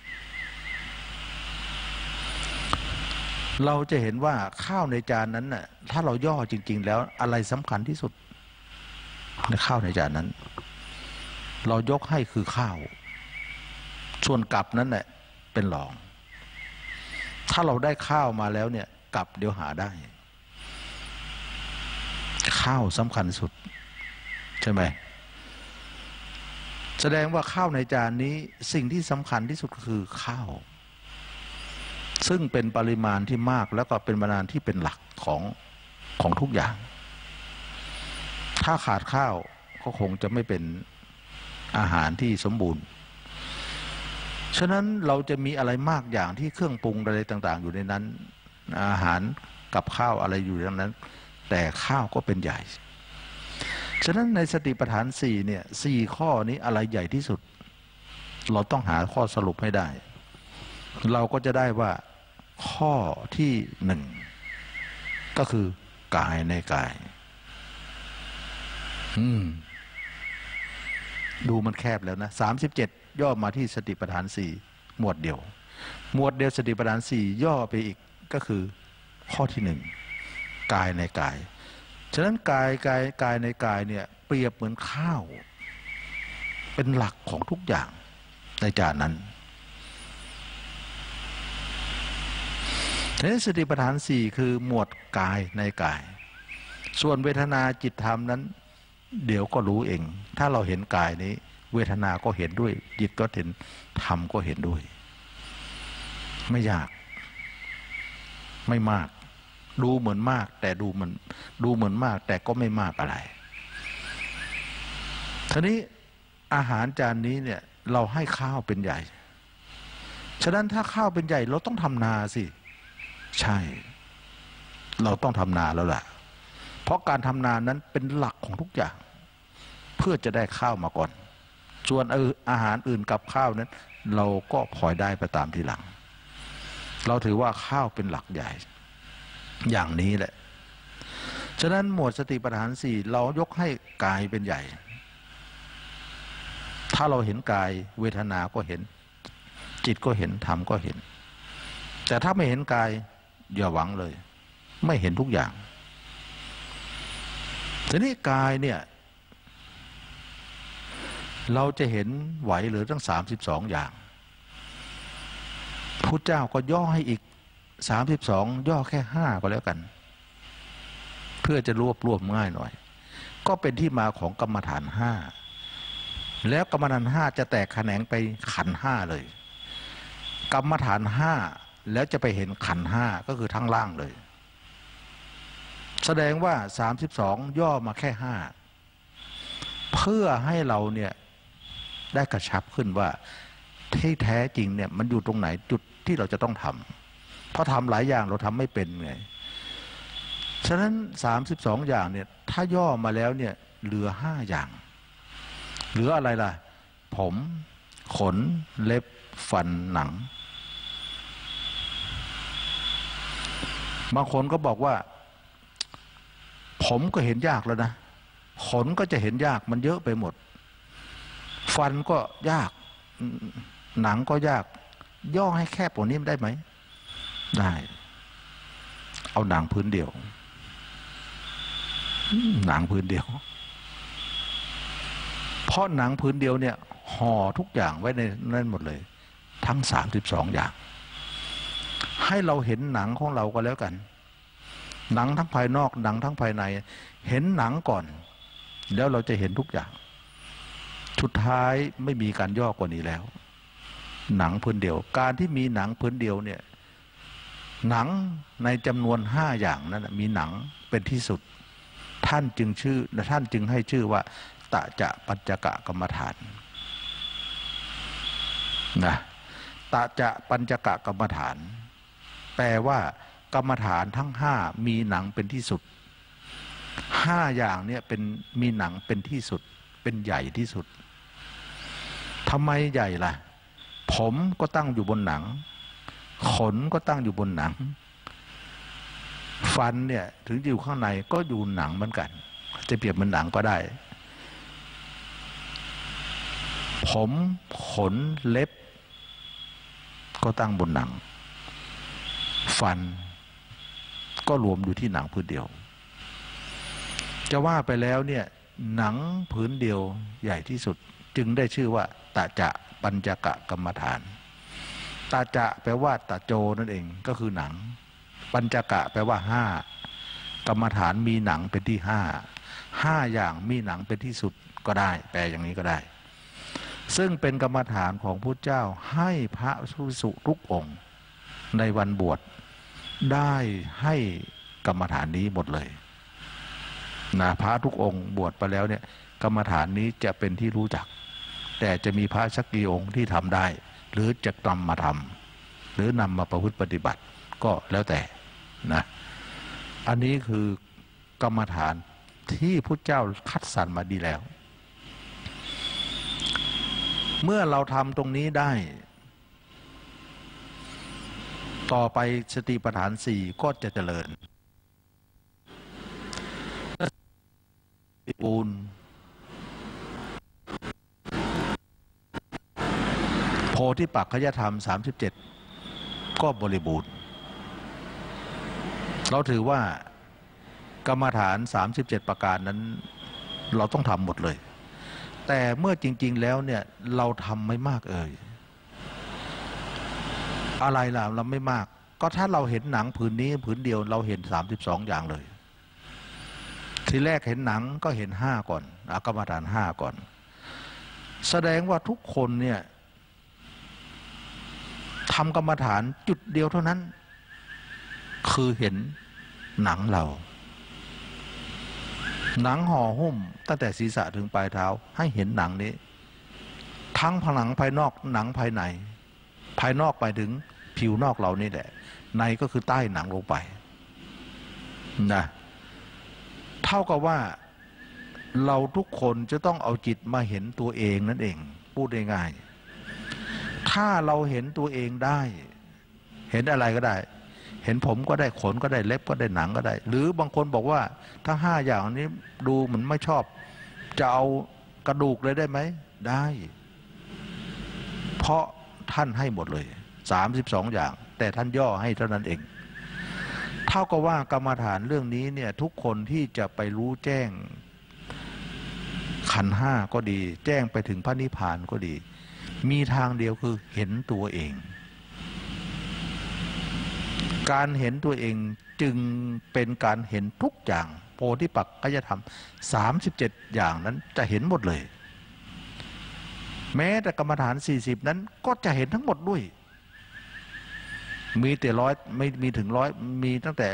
เราจะเห็นว่าข้าวในจานนั้นน่ะถ้าเราย่อจริงๆแล้วอะไรสำคัญที่สุดในข้าวในจานนั้นเรายกให้คือข้าวส่วนกับนั้นแหละเป็นรองถ้าเราได้ข้าวมาแล้วเนี่ยกับเดี๋ยวหาได้ข้าวสำคัญสุดใช่ไหมแสดงว่าข้าวในจานนี้สิ่งที่สำคัญที่สุดคือข้าวซึ่งเป็นปริมาณที่มากแล้วก็เป็นปริมาณที่เป็นหลักของทุกอย่างถ้าขาดข้าวก็คงจะไม่เป็นอาหารที่สมบูรณ์ฉะนั้นเราจะมีอะไรมากอย่างที่เครื่องปรุงอะไรต่างๆอยู่ในนั้นอาหารกับข้าวอะไรอยู่ในนั้นแต่ข้าวก็เป็นใหญ่ฉะนั้นในสติปัฏฐาน4เนี่ย4ข้อนี้อะไรใหญ่ที่สุดเราต้องหาข้อสรุปให้ได้เราก็จะได้ว่าข้อที่1ก็คือกายในกายดูมันแคบแล้วนะ37ย่อมาที่สติปัฏฐาน4หมวดเดียวสติปัฏฐาน4ย่อไปอีกก็คือข้อที่1กายในกายฉะนั้นกายในกายเนี่ยเปรียบเหมือนข้าวเป็นหลักของทุกอย่างในจานนั้นในสติปัฏฐาน4คือหมวดกายในกายส่วนเวทนาจิตธรรมนั้นเดี๋ยวก็รู้เองถ้าเราเห็นกายนี้เวทนาก็เห็นด้วยจิตก็เห็นธรรมก็เห็นด้วยไม่ยากไม่มากดูเหมือนมากแต่ดูเหมือนมากแต่ก็ไม่มากอะไรทีนี้อาหารจานนี้เนี่ยเราให้ข้าวเป็นใหญ่ฉะนั้นถ้าข้าวเป็นใหญ่เราต้องทำนาสิใช่เราต้องทำนาแล้วล่ะเพราะการทำนานั้นเป็นหลักของทุกอย่างเพื่อจะได้ข้าวมาก่อนส่วนอาหารอื่นกับข้าวนั้นเราก็พลอยได้ไปตามทีหลังเราถือว่าข้าวเป็นหลักใหญ่อย่างนี้แหละฉะนั้นหมวดสติปัฏฐาน4เรายกให้กายเป็นใหญ่ถ้าเราเห็นกายเวทนาก็เห็นจิตก็เห็นธรรมก็เห็นแต่ถ้าไม่เห็นกายอย่าหวังเลยไม่เห็นทุกอย่างทีนี้กายเนี่ยเราจะเห็นไหวหรือตั้ง32อย่างพุทธเจ้าก็ย่อให้อีก32ย่อแค่5ก็แล้วกันเพื่อจะรวบง่ายหน่อยก็เป็นที่มาของกรรมฐาน5แล้วกรรมฐาน5จะแตกแขนงไปขันธ์5เลยกรรมฐาน5แล้วจะไปเห็นขันธ์5ก็คือทั้งล่างเลยแสดงว่า32ย่อมาแค่5เพื่อให้เราเนี่ยได้กระชับขึ้นว่าที่แท้จริงเนี่ยมันอยู่ตรงไหนจุดที่เราจะต้องทำเพราะทำหลายอย่างเราทำไม่เป็นไงฉะนั้น32อย่างเนี่ยถ้าย่อมาแล้วเนี่ยเหลือ5อย่างเหลืออะไรล่ะผมขนเล็บฟันหนังบางคนก็บอกว่าผมก็เห็นยากแล้วนะขนก็จะเห็นยากมันเยอะไปหมดฟันก็ยากหนังก็ยากย่อให้แคบกว่านี้ได้ไหมได้เอาหนังพื้นเดียวหนังพื้นเดียวเพราะหนังพื้นเดียวเนี่ยห่อทุกอย่างไว้ในนั้นหมดเลยทั้ง32อย่างให้เราเห็นหนังของเราก็แล้วกันหนังทั้งภายนอกหนังทั้งภายในเห็นหนังก่อนแล้วเราจะเห็นทุกอย่างสุดท้ายไม่มีการย่อกว่านี้แล้วหนังพื้นเดียวการที่มีหนังพื้นเดียวเนี่ยหนังในจำนวน5อย่างนั้นมีหนังเป็นที่สุดท่านจึงให้ชื่อว่าตะจะปัจจกกรรมฐานนะตะจะปัญจกะกรรมฐานแปลว่ากรรมฐานทั้งห้ามีหนังเป็นที่สุดห้าอย่างเนี่ยเป็นมีหนังเป็นที่สุดเป็นใหญ่ที่สุดทำไมใหญ่ล่ะผมก็ตั้งอยู่บนหนังขนก็ตั้งอยู่บนหนังฟันเนี่ยถึงอยู่ข้างในก็อยู่หนังเหมือนกันจะเปรียบเหมือนหนังก็ได้ผมขนเล็บก็ตั้งบนหนังฟันก็รวมอยู่ที่หนังผืนเดียวจะว่าไปแล้วเนี่ยหนังผืนเดียวใหญ่ที่สุดจึงได้ชื่อว่าตะจะปัญจกะกรรมฐานตะจะแปลว่าตะโจนั่นเองก็คือหนังปัญจกะแปลว่าห้ากรรมฐานมีหนังเป็นที่ห้าอย่างมีหนังเป็นที่สุดก็ได้แปลอย่างนี้ก็ได้ซึ่งเป็นกรรมฐานของพุทธเจ้าให้พระภิกษุทุกองค์ในวันบวชได้ให้กรรมฐานนี้หมดเลยนะพระทุกองค์บวชไปแล้วเนี่ยกรรมฐานนี้จะเป็นที่รู้จักแต่จะมีพระสักกี่องค์ที่ทำได้หรือจะนำมาทำหรือนำมาประพฤติปฏิบัติก็แล้วแต่นะอันนี้คือกรรมฐานที่พุทธเจ้าคัดสรรมาดีแล้วเมื่อเราทำตรงนี้ได้ต่อไปสติปัฏฐานสี่ก็จะเจริญบูรณ์โพธิปักขยธรรม37ก็บริบูรณ์เราถือว่ากรรมฐาน37ประการนั้นเราต้องทำหมดเลยแต่เมื่อจริงๆแล้วเนี่ยเราทำไม่มากอะไรล่ะเราไม่มากก็ถ้าเราเห็นหนังผืนนี้ผืนเดียวเราเห็น32อย่างเลยทีแรกเห็นหนังก็เห็น5ก่อนกรรมฐาน5ก่อนแสดงว่าทุกคนเนี่ยทำกรรมฐานจุดเดียวเท่านั้นคือเห็นหนังเราหนังห่อหุ้มตั้งแต่ศีรษะถึงปลายเท้าให้เห็นหนังนี้ทั้งผนังภายนอกหนังภายในภายนอกไปถึงผิวนอกเรานี่แหละในก็คือใต้หนังลงไปนะเท่ากับว่าเราทุกคนจะต้องเอาจิตมาเห็นตัวเองนั่นเองพูดง่ายๆถ้าเราเห็นตัวเองได้เห็นอะไรก็ได้เห็นผมก็ได้ขนก็ได้เล็บก็ได้หนังก็ได้หรือบางคนบอกว่าถ้า5อย่างนี้ดูเหมือนไม่ชอบจะเอากระดูกเลยได้ไหมได้เพราะท่านให้หมดเลย32อย่างแต่ท่านย่อให้เท่านั้นเองเท่ากับว่ากรรมฐานเรื่องนี้เนี่ยทุกคนที่จะไปรู้แจ้งขันธ์5ก็ดีแจ้งไปถึงพระนิพพานก็ดีมีทางเดียวคือเห็นตัวเองการเห็นตัวเองจึงเป็นการเห็นทุกอย่างโพธิปักขยธรรม37อย่างนั้นจะเห็นหมดเลยแม้แต่กรรมฐาน40นั้นก็จะเห็นทั้งหมดด้วยมีแต่100ไม่มีถึง100มีตั้งแต่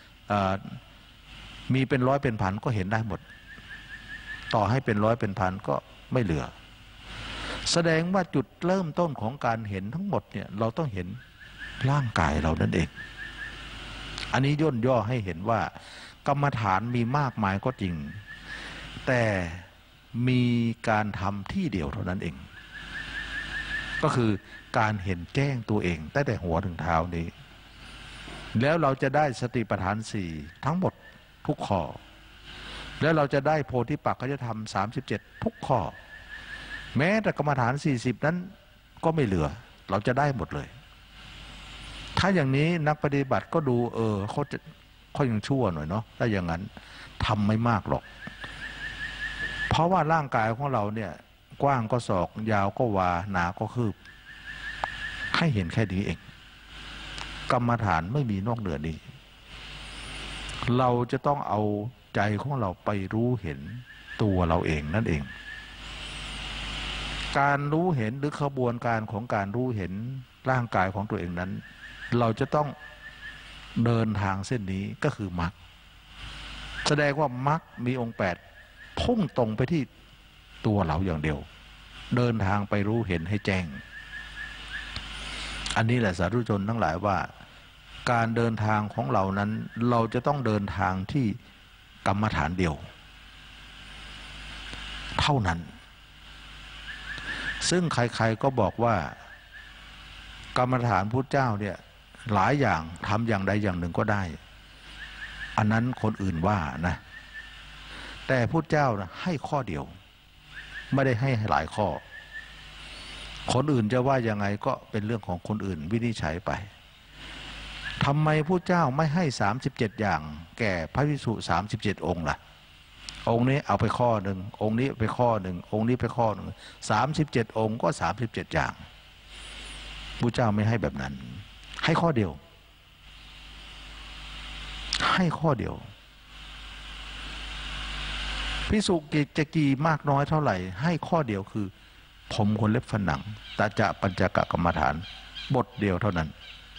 มีเป็น100เป็นพันก็เห็นได้หมดต่อให้เป็น100เป็นพันก็ไม่เหลือแสดงว่าจุดเริ่มต้นของการเห็นทั้งหมดเนี่ยเราต้องเห็นร่างกายเรานั่นเองอันนี้ย่นย่อให้เห็นว่ากรรมฐานมีมากมายก็จริงแต่มีการทำที่เดียวเท่านั้นเองก็คือการเห็นแจ้งตัวเองตั้งแต่หัวถึงเท้านี้แล้วเราจะได้สติปัฏฐาน4ทั้งหมดทุกข้อแล้วเราจะได้โพธิปักขยธรรม37ทุกข้อแม้แต่กรรมฐาน40นั้นก็ไม่เหลือเราจะได้หมดเลยถ้าอย่างนี้นักปฏิบัติก็ดูเขายังชั่วหน่อยเนาะถ้าอย่างนั้นทำไม่มากหรอกเพราะว่าร่างกายของเราเนี่ยกว้างก็ศอกยาวก็วาหนาก็คืบให้เห็นแค่นี้เองกรรมฐานไม่มีนอกเหนือนี้เราจะต้องเอาใจของเราไปรู้เห็นตัวเราเองนั่นเองการรู้เห็นหรือขบวนการของการรู้เห็นร่างกายของตัวเองนั้นเราจะต้องเดินทางเส้นนี้ก็คือมรรคแสดงว่ามรรคมีองค์8พุ่งตรงไปที่ตัวเราอย่างเดียวเดินทางไปรู้เห็นให้แจ้งอันนี้แหละสาธุชนทั้งหลายว่าการเดินทางของเรานั้นเราจะต้องเดินทางที่กรรมฐานเดียวเท่านั้นซึ่งใครๆก็บอกว่ากรรมฐานพุทธเจ้าเนี่ยหลายอย่างทำอย่างใดอย่างหนึ่งก็ได้อันนั้นคนอื่นว่านะแต่พุทธเจ้านะให้ข้อเดียวไม่ได้ให้หลายข้อคนอื่นจะว่ายังไงก็เป็นเรื่องของคนอื่นวินิจฉัยไปทำไมพุทธเจ้าไม่ให้37อย่างแก่พระภิกษุ37องค์ล่ะองค์นี้เอาไปข้อหนึ่งองค์นี้ไปข้อหนึ่งองค์นี้ไปข้อหนึ่ง37องค์ก็37อย่างพุทธเจ้าไม่ให้แบบนั้นให้ข้อเดียวให้ข้อเดียวภิกษุจะกี่มากน้อยเท่าไหร่ให้ข้อเดียวคือผมขนเล็บฝันหนังตาจะปัญจกกรรมฐานบทเดียวเท่านั้น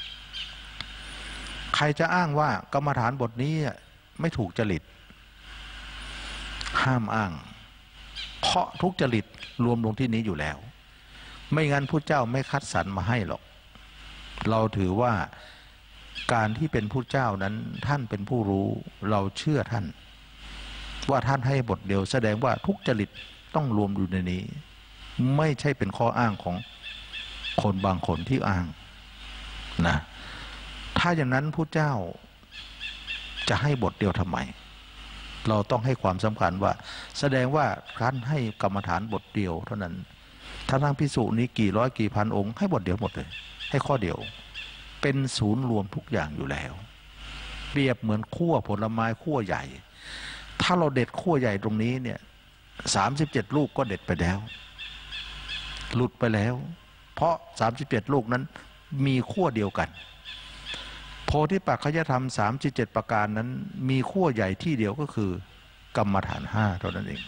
ใครจะอ้างว่ากรรมฐานบทนี้ไม่ถูกจริตห้ามอ้างเพราะทุกจริตรวมลงที่นี้อยู่แล้วไม่งั้นพุทธเจ้าไม่คัดสรรมาให้หรอกเราถือว่าการที่เป็นพุทธเจ้านั้นท่านเป็นผู้รู้เราเชื่อท่านว่าท่านให้บทเดียวแสดงว่าทุกจริตต้องรวมอยู่ในนี้ไม่ใช่เป็นข้ออ้างของคนบางคนที่อ้างนะถ้าอย่างนั้นพุทธเจ้าจะให้บทเดียวทำไมเราต้องให้ความสำคัญว่าแสดงว่าท่านให้กรรมฐานบทเดียวเท่านั้นทั้งภิกษุนี้กี่ร้อยกี่พันองค์ให้บทเดียวหมดเลยให้ข้อเดียวเป็นศูนย์รวมทุกอย่างอยู่แล้วเปรียบเหมือนขั้วผลไม้ขั้วใหญ่ถ้าเราเด็ดขั้วใหญ่ตรงนี้เนี่ย37ลูกก็เด็ดไปแล้วหลุดไปแล้วเพราะ37ลูกนั้นมีขั้วเดียวกันโพธิปักขยธรรม37ประการนั้นมีขั้วใหญ่ที่เดียวก็คือกรรมฐาน5เท่านั้นเอง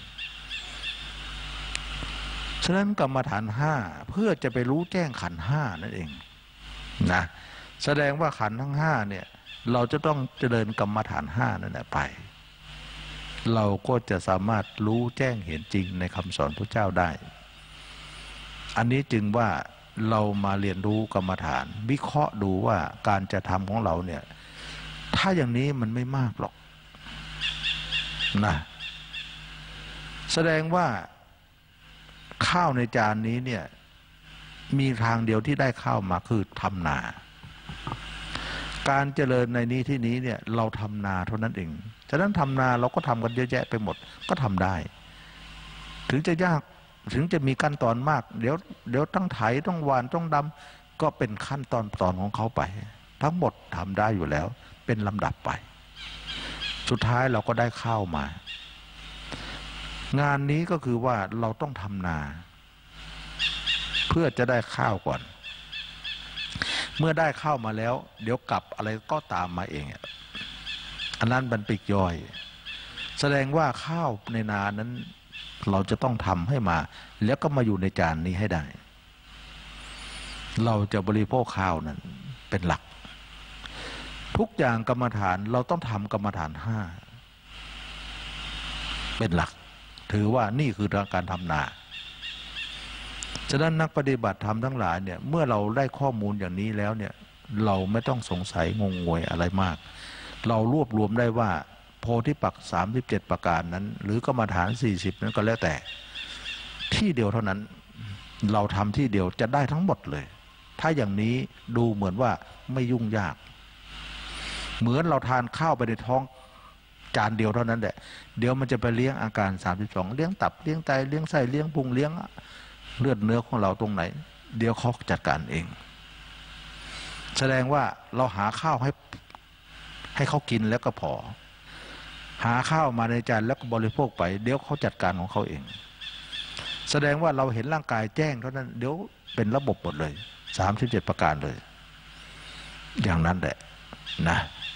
ฉะนั้นกรรมฐาน5เพื่อจะไปรู้แจ้งขันธ์5นั่นเองนะแสดงว่าขันธ์ทั้ง5เนี่ยเราจะต้องเจริญกรรมฐาน5นั่นแหละไปเราก็จะสามารถรู้แจ้งเห็นจริงในคำสอนพระเจ้าได้อันนี้จึงว่าเรามาเรียนรู้กรรมฐานวิเคราะห์ดูว่าการจะทำของเราเนี่ยถ้าอย่างนี้มันไม่มากหรอกนะแสดงว่าข้าวในจานนี้เนี่ยมีทางเดียวที่ได้ข้าวมาคือทำนาการเจริญในนี้ที่นี้เนี่ยเราทำนาเท่านั้นเองฉะนั้นทำนาเราก็ทำกันเยอะแยะไปหมดก็ทำได้ถึงจะยากถึงจะมีขั้นตอนมากเดี๋ยวต้องไถต้องหว่านต้องดำก็เป็นขั้นตอนของเขาไปทั้งหมดทำได้อยู่แล้วเป็นลำดับไปสุดท้ายเราก็ได้ข้าวมางานนี้ก็คือว่าเราต้องทำนาเพื่อจะได้ข้าวก่อนเมื่อได้ข้าวมาแล้วเดี๋ยวกลับอะไรก็ตามมาเองอันนั้นมันปีกย่อยแสดงว่าข้าวในนานั้นเราจะต้องทำให้มาแล้วก็มาอยู่ในจานนี้ให้ได้เราจะบริโภคข้าวนั้นเป็นหลักทุกอย่างกรรมฐานเราต้องทำกรรมฐาน5เป็นหลักถือว่านี่คือการทำนาฉะนั้นนักปฏิบัติธรรมทั้งหลายเนี่ยเมื่อเราได้ข้อมูลอย่างนี้แล้วเนี่ยเราไม่ต้องสงสัยงงงวยอะไรมากเรารวบรวมได้ว่าโพธิปักษ์37ประการนั้นหรือกรรมฐาน40นั้นก็แล้วแต่ที่เดียวเท่านั้นเราทำที่เดียวจะได้ทั้งหมดเลยถ้าอย่างนี้ดูเหมือนว่าไม่ยุ่งยากเหมือนเราทานข้าวไปในท้องจานเดียวเท่านั้นแหละเดี๋ยวมันจะไปเลี้ยงอาการ32เลี้ยงตับเลี้ยงไตเลี้ยงไส้เลี้ยงพุงเลี้ยงเลือดเนื้อของเราตรงไหนเดี๋ยวเขาจัดการเองแสดงว่าเราหาข้าวให้เขากินแล้วก็พอหาข้าวมาในจานแล้วก็บริโภคไปเดี๋ยวเขาจัดการของเขาเองแสดงว่าเราเห็นร่างกายแจ้งเท่านั้นเดี๋ยวเป็นระบบหมดเลย37ประการเลยอย่างนั้นแหละนะ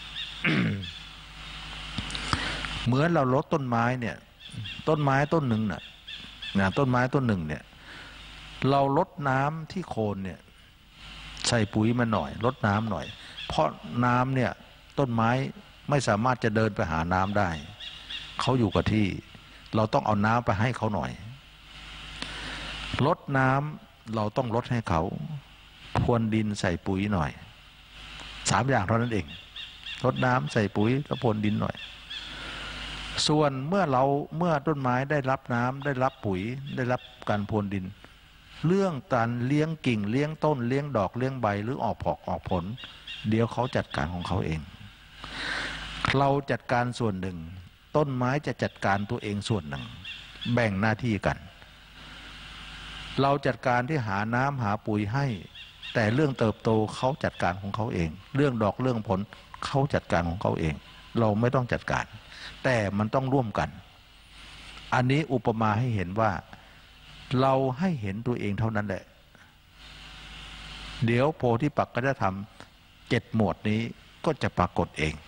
เหมือนเราลดต้นไม้เนี่ยต้นไม้ต้นหนึ่งน่ะต้นไม้ต้นหนึ่งเนี่ยเราลดน้ำที่โคนเนี่ยใส่ปุ๋ยมาหน่อยลดน้ำหน่อยเพราะน้ำเนี่ยต้นไม้ไม่สามารถจะเดินไปหาน้ำได้เขาอยู่กับที่เราต้องเอาน้ำไปให้เขาหน่อยลดน้ำเราต้องลดให้เขาพรวนดินใส่ปุ๋ยหน่อย3 อย่างเท่านั้นเองรดน้ำใส่ปุ๋ยแล้วพรวนดินหน่อยส่วนเมื่อต้นไม้ได้รับน้ำได้รับปุ๋ยได้รับการพรวนดินเรื่องการเลี้ยงกิ่งเลี้ยงต้นเลี้ยงดอกเลี้ยงใบหรือออกผอกออกผลเดี๋ยวเขาจัดการของเขาเองเราจัดการส่วนหนึ่งต้นไม้จะจัดการตัวเองส่วนหนึ่งแบ่งหน้าที่กันเราจัดการที่หาน้ำหาปุ๋ยให้แต่เรื่องเติบโตเขาจัดการของเขาเองเรื่องดอกเรื่องผลเขาจัดการของเขาเองเราไม่ต้องจัดการแต่มันต้องร่วมกันอันนี้อุปมาให้เห็นว่าเราให้เห็นตัวเองเท่านั้นแหละเดี๋ยวโพธิปักก็จะทำ7 หมวดนี้ก็จะปรากฏเอง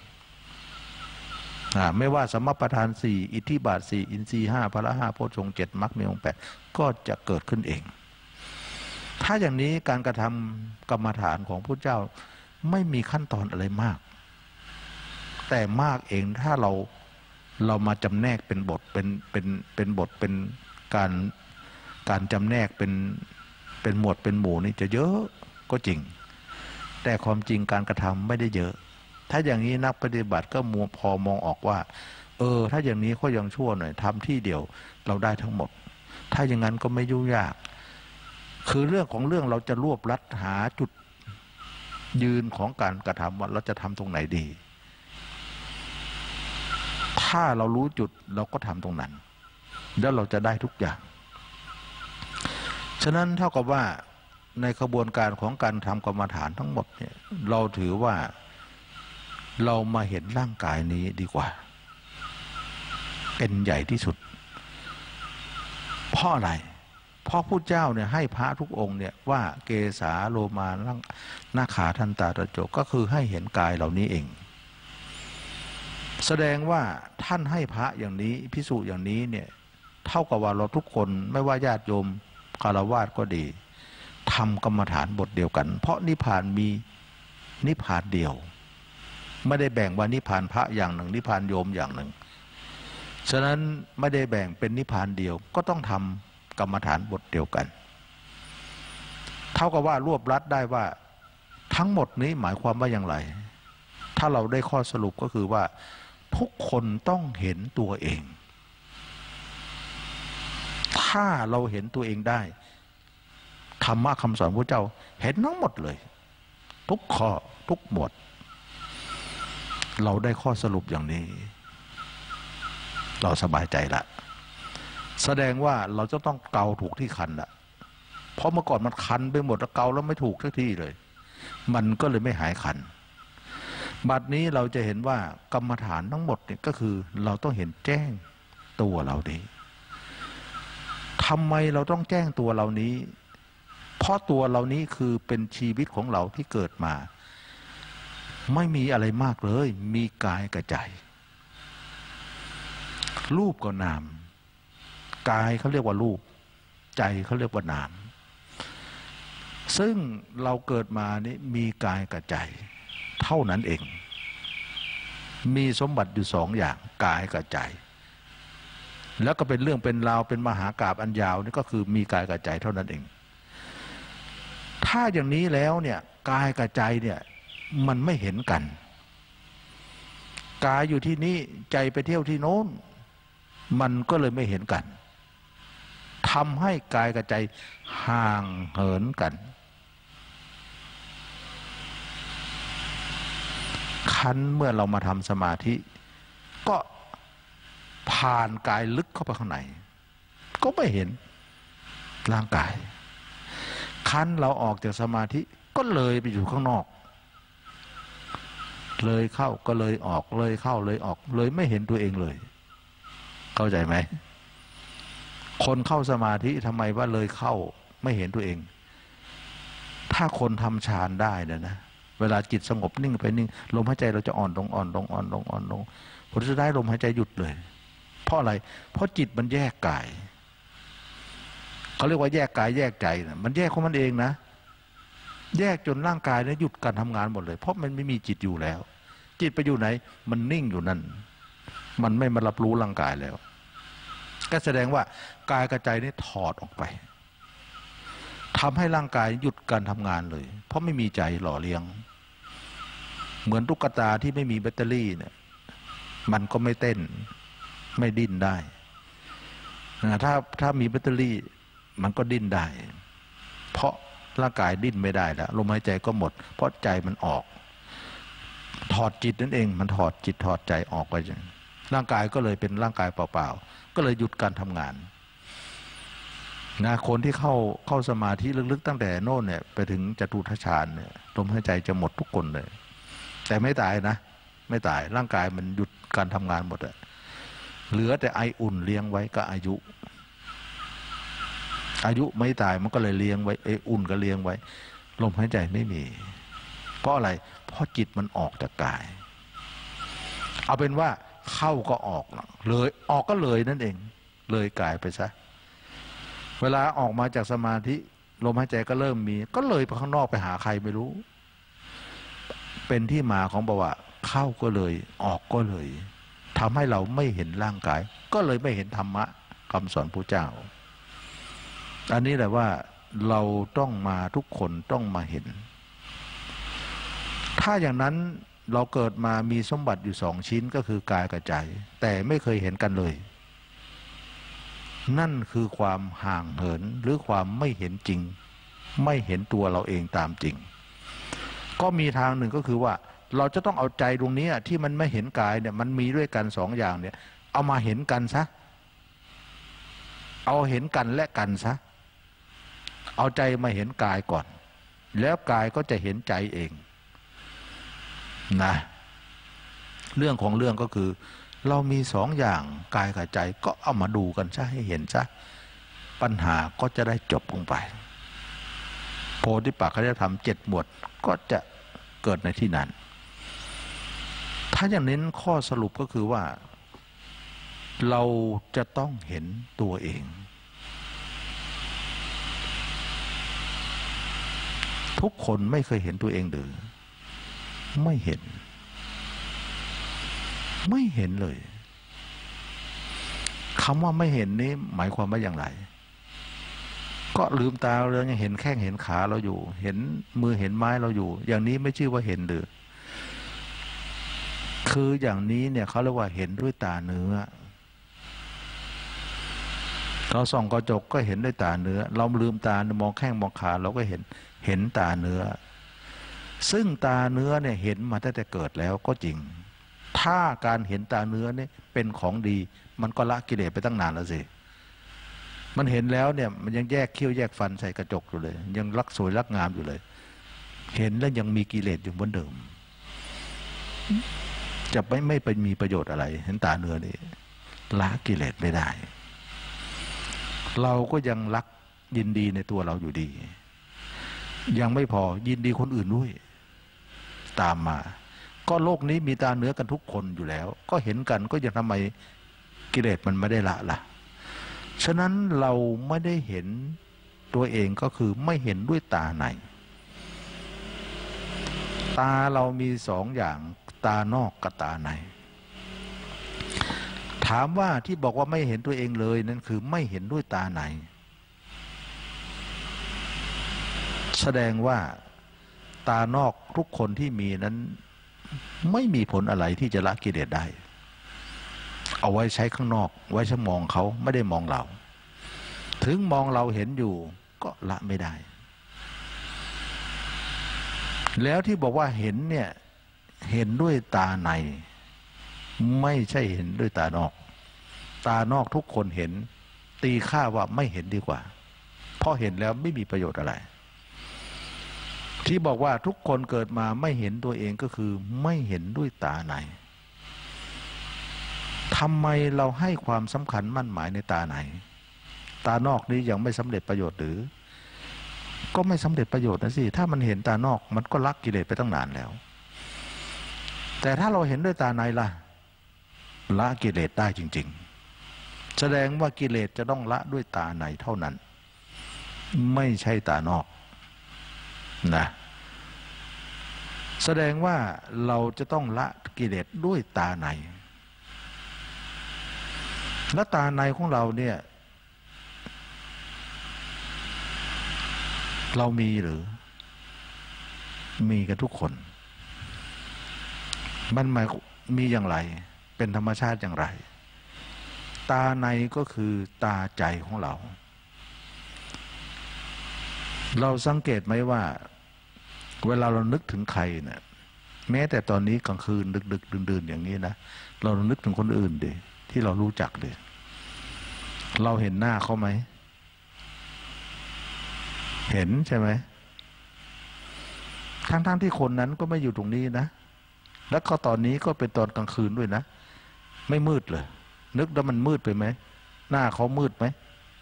ไม่ว่าสมประทาน4อิทธิบาท4อินทรีย์5พละ5โพชฌงค์7มรรคมีองค์8ก็จะเกิดขึ้นเองถ้าอย่างนี้การกระทำกรรมฐานของพระเจ้าไม่มีขั้นตอนอะไรมากแต่มากเองถ้าเรามาจำแนกเป็นบทเป็นบทเป็นการจำแนกเป็นหมวดเป็นหมู่นี่จะเยอะก็จริงแต่ความจริงการกระทำไม่ได้เยอะถ้าอย่างนี้นักปฏิบัติก็พอมองออกว่าถ้าอย่างนี้ก็ยังชั่วหน่อยทำที่เดียวเราได้ทั้งหมดถ้าอย่างนั้นก็ไม่ยุ่งยากคือเรื่องของเรื่องเราจะรวบรัดหาจุดยืนของการกระทำว่าเราจะทำตรงไหนดีถ้าเรารู้จุดเราก็ทำตรงนั้นแล้วเราจะได้ทุกอย่างฉะนั้นเท่ากับว่าในกระบวนการของการทำกรรมฐานทั้งหมดเนี่ยเราถือว่าเรามาเห็นร่างกายนี้ดีกว่าเป็นใหญ่ที่สุดเพราะอะไรเพราะพุทธเจ้าเนี่ยให้พระทุกองค์เนี่ยว่าเกสาโลมานาขาทันตาตะโจก็คือให้เห็นกายเหล่านี้เองแสดงว่าท่านให้พระอย่างนี้ภิกษุอย่างนี้เนี่ยเท่ากับว่าเราทุกคนไม่ว่าญาติโยมฆราวาสก็ดีทำกรรมฐานบทเดียวกันเพราะนิพพานมีนิพพานเดียวไม่ได้แบ่งว่านิพพานพระอย่างหนึ่งนิพพานโยมอย่างหนึ่งฉะนั้นไม่ได้แบ่งเป็นนิพพานเดียวก็ต้องทำกรรมฐานบทเดียวกันเท่ากับว่ารวบรัดได้ว่าทั้งหมดนี้หมายความว่าอย่างไรถ้าเราได้ข้อสรุปก็คือว่าทุกคนต้องเห็นตัวเองถ้าเราเห็นตัวเองได้ธรรมะคำสอนพระเจ้าเห็นทั้งหมดเลยทุกข้อทุกหมวดเราได้ข้อสรุปอย่างนี้เราสบายใจละแสดงว่าเราจะต้องเกาถูกที่คันละเพราะเมื่อก่อนมันคันไปหมดแล้วเกาแล้วไม่ถูกสักที่เลยมันก็เลยไม่หายคันบัดนี้เราจะเห็นว่ากรรมฐานทั้งหมดเนี่ยก็คือเราต้องเห็นแจ้งตัวเราดีทำไมเราต้องแจ้งตัวเรานี้เพราะตัวเรานี้คือเป็นชีวิตของเราที่เกิดมาไม่มีอะไรมากเลยมีกายกับใจรูปกับนามกายเขาเรียกว่ารูปใจเขาเรียกว่านามซึ่งเราเกิดมานี่มีกายกับใจเท่านั้นเองมีสมบัติอยู่2 อย่างกายกับใจแล้วก็เป็นเรื่องเป็นราวเป็นมหากาพย์อันยาวนี่ก็คือมีกายกับใจเท่านั้นเองถ้าอย่างนี้แล้วเนี่ยกายกับใจเนี่ยมันไม่เห็นกันกายอยู่ที่นี่ใจไปเที่ยวที่โน้นมันก็เลยไม่เห็นกันทำให้กายกับใจห่างเหินกันคันเมื่อเรามาทำสมาธิก็ผ่านกายลึกเข้าไปข้างในก็ไม่เห็นร่างกายคันเราออกจากสมาธิก็เลยไปอยู่ข้างนอกเลยเข้าก็เลยออกเลยเข้าเลยออกเลยไม่เห็นตัวเองเลยเข้าใจไหมคนเข้าสมาธิทำไมว่าเลยเข้าไม่เห็นตัวเองถ้าคนทำฌานได้นะเวลาจิตสงบนิ่งไปนิ่งลมหายใจเราจะอ่อนลงอ่อนลงอ่อนลงอ่อนลงผลสุดท้ายลมหายใจหยุดเลยเพราะอะไรเพราะจิตมันแยกกายเขาเรียกว่าแยกกายแยกใจนะมันแยกของมันเองนะแยกจนร่างกายเนี่ยหยุดการทำงานหมดเลยเพราะมันไม่มีจิตอยู่แล้วจิตไปอยู่ไหนมันนิ่งอยู่นั่นมันไม่มารับรู้ร่างกายแล้วก็แสดงว่ากายกับใจนี่ถอดออกไปทำให้ร่างกายหยุดการทำงานเลยเพราะไม่มีใจหล่อเลี้ยงเหมือนตุ๊กตาที่ไม่มีแบตเตอรี่เนี่ยมันก็ไม่เต้นไม่ดิ้นได้ถ้ามีแบตเตอรี่มันก็ดิ้นได้เพราะร่างกายดิ้นไม่ได้แล้วลมหายใจก็หมดเพราะใจมันออกถอดจิตนั่นเองมันถอดจิตถอดใจออกไปร่างกายก็เลยเป็นร่างกายเปล่าๆก็เลยหยุดการทำงานนะคนที่เข้าสมาธิลึกๆตั้งแต่โน่นเนี่ยไปถึงจตุทัชฌานเนี่ยลมหายใจจะหมดทุกคนเลยแต่ไม่ตายนะไม่ตายร่างกายมันหยุดการทำงานหมดอะเหลือแต่ไออุ่นเลี้ยงไว้ก็อายุไม่ตายมันก็เลยเลี้ยงไว้ไออุ่นก็เลี้ยงไว้ลมหายใจไม่มีเพราะอะไรเพราะจิตมันออกจากกายเอาเป็นว่าเข้าก็ออกเลยออกก็เลยนั่นเองเลยกายไปซะเวลาออกมาจากสมาธิลมหายใจก็เริ่มมีก็เลยไปข้างนอกไปหาใครไม่รู้เป็นที่มาของบอกว่าเข้าก็เลยออกก็เลยทำให้เราไม่เห็นร่างกายก็เลยไม่เห็นธรรมะคำสอนพระเจ้าอันนี้แหละว่าเราต้องมาทุกคนต้องมาเห็นถ้าอย่างนั้นเราเกิดมามีสมบัติอยู่2 ชิ้นก็คือกายกับใจแต่ไม่เคยเห็นกันเลยนั่นคือความห่างเหินหรือความไม่เห็นจริงไม่เห็นตัวเราเองตามจริงก็มีทางหนึ่งก็คือว่าเราจะต้องเอาใจตรงนี้ที่มันไม่เห็นกายเนี่ยมันมีด้วยกัน2 อย่างเนี่ยเอามาเห็นกันซะเอาเห็นกันและกันซะเอาใจมาเห็นกายก่อนแล้วกายก็จะเห็นใจเองนะเรื่องของเรื่องก็คือเรามี2 อย่างกายกับใจก็เอามาดูกันซะให้เห็นซะปัญหาก็จะได้จบลงไปโพธิปักขิยธรรม7 หมวดก็จะเกิดในที่นั้นถ้าอย่างนี้ข้อสรุปก็คือว่าเราจะต้องเห็นตัวเองทุกคนไม่เคยเห็นตัวเองหรือไม่เห็นเลยคำว่าไม่เห็นนี้หมายความว่าอย่างไรก็ลืมตาเรายังเห็นแข้งเห็นขาเราอยู่เห็นมือเห็นไม้เราอยู่อย่างนี้ไม่ชื่อว่าเห็นหรือคืออย่างนี้เนี่ยเขาเรียกว่าเห็นด้วยตาเนื้อเราส่องกระจกก็เห็นด้วยตาเนื้อเราลืมตามองแข้งมองขาเราก็เห็นตาเนื้อซึ่งตาเนื้อเนี่ยเห็นมาตั้งแต่เกิดแล้วก็จริงถ้าการเห็นตาเนื้อเนี่ยเป็นของดีมันก็ละกิเลสไปตั้งนานแล้วสิมันเห็นแล้วเนี่ยมันยังแยกเขี้ยวแยกฟันใส่กระจกอยู่เลยยังรักสวยรักงามอยู่เลยเห็นแล้วยังมีกิเลสอยู่เหมือนเดิมจะไม่ไปมีประโยชน์อะไรเห็นตาเนื้อนี่ละกิเลสไม่ได้เราก็ยังรักยินดีในตัวเราอยู่ดียังไม่พอยินดีคนอื่นด้วยตามมาก็โลกนี้มีตาเนื้อกันทุกคนอยู่แล้วก็เห็นกันก็ยังทำไมกิเลสมันไม่ได้ละล่ะฉะนั้นเราไม่ได้เห็นตัวเองก็คือไม่เห็นด้วยตาในตาเรามี2 อย่างตานอกกับตาในถามว่าที่บอกว่าไม่เห็นตัวเองเลยนั่นคือไม่เห็นด้วยตาในแสดงว่าตานอกทุกคนที่มีนั้นไม่มีผลอะไรที่จะละกิเลสได้เอาไว้ใช้ข้างนอกไว้ใช้มองเขาไม่ได้มองเราถึงมองเราเห็นอยู่ก็ละไม่ได้แล้วที่บอกว่าเห็นเนี่ยเห็นด้วยตาในไม่ใช่เห็นด้วยตานอกตานอกทุกคนเห็นตีค่าว่าไม่เห็นดีกว่าเพราะเห็นแล้วไม่มีประโยชน์อะไรที่บอกว่าทุกคนเกิดมาไม่เห็นตัวเองก็คือไม่เห็นด้วยตาในทำไมเราให้ความสำคัญมั่นหมายในตาในตานอกนี้ยังไม่สำเร็จประโยชน์หรือก็ไม่สำเร็จประโยชน์นะสิถ้ามันเห็นตานอกมันก็ละกิเลสไปตั้งนานแล้วแต่ถ้าเราเห็นด้วยตาในล่ะละกิเลสได้จริงๆแสดงว่ากิเลสจะต้องละด้วยตาในเท่านั้นไม่ใช่ตานอกนะแสดงว่าเราจะต้องละกิเลสด้วยตาในและตาในของเราเนี่ยเรามีหรือมีกันทุกคนมันหมายมีอย่างไรเป็นธรรมชาติอย่างไรตาในก็คือตาใจของเราเราสังเกตไหมว่าเวลาเรานึกถึงใครเนี่ยแม้แต่ตอนนี้กลางคืนดึกๆดื่นๆอย่างนี้นะเรานึกถึงคนอื่นดิที่เรารู้จักดิเราเห็นหน้าเขาไหมเห็นใช่ไหมทั้งที่คนนั้นก็ไม่อยู่ตรงนี้นะแล้วก็ตอนนี้ก็เป็นตอนกลางคืนด้วยนะไม่มืดเลยนึกแล้วมันมืดไปไหมหน้าเขามืดไหม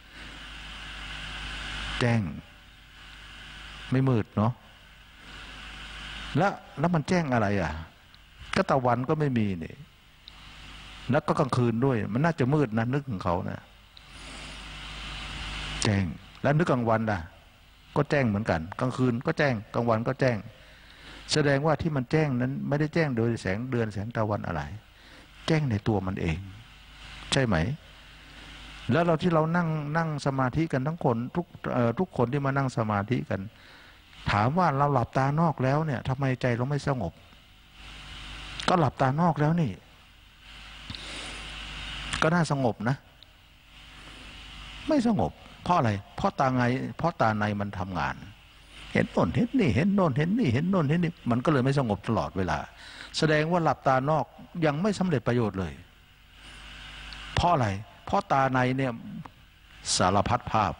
แจ้งไม่มืดเนาะแล้วมันแจ้งอะไรอ่ะก็ตะวันก็ไม่มีนี่แล้วก็กลางคืนด้วยมันน่าจะมืดนะนึกถึงเขานะแจ้งแล้วนึกกลางวันล่ะก็แจ้งเหมือนกันกลางคืนก็แจ้งกลางวันก็แจ้งแสดงว่าที่มันแจ้งนั้นไม่ได้แจ้งโดยแสงเดือนแสงตะวันอะไรแจ้งในตัวมันเองใช่ไหมแล้วเราที่เรานั่งสมาธิกันทั้งคนทุกคนที่มานั่งสมาธิกันถามว่าเราหลับตานอกแล้วเนี่ยทำไมใจเราไม่สงบก็หลับตานอกแล้วนี่ก็น่าสงบนะไม่สงบเพราะอะไรเพราะตาในมันทำงานเห็นโน่นเห็นนี่เห็นโน่นเห็นนี่เห็นโน่นเห็นนี่มันก็เลยไม่สงบตลอดเวลาแสดงว่าหลับตานอกยังไม่สำเร็จประโยชน์เลยเพราะอะไรเพราะตาในเนี่ยสารพัดภาพ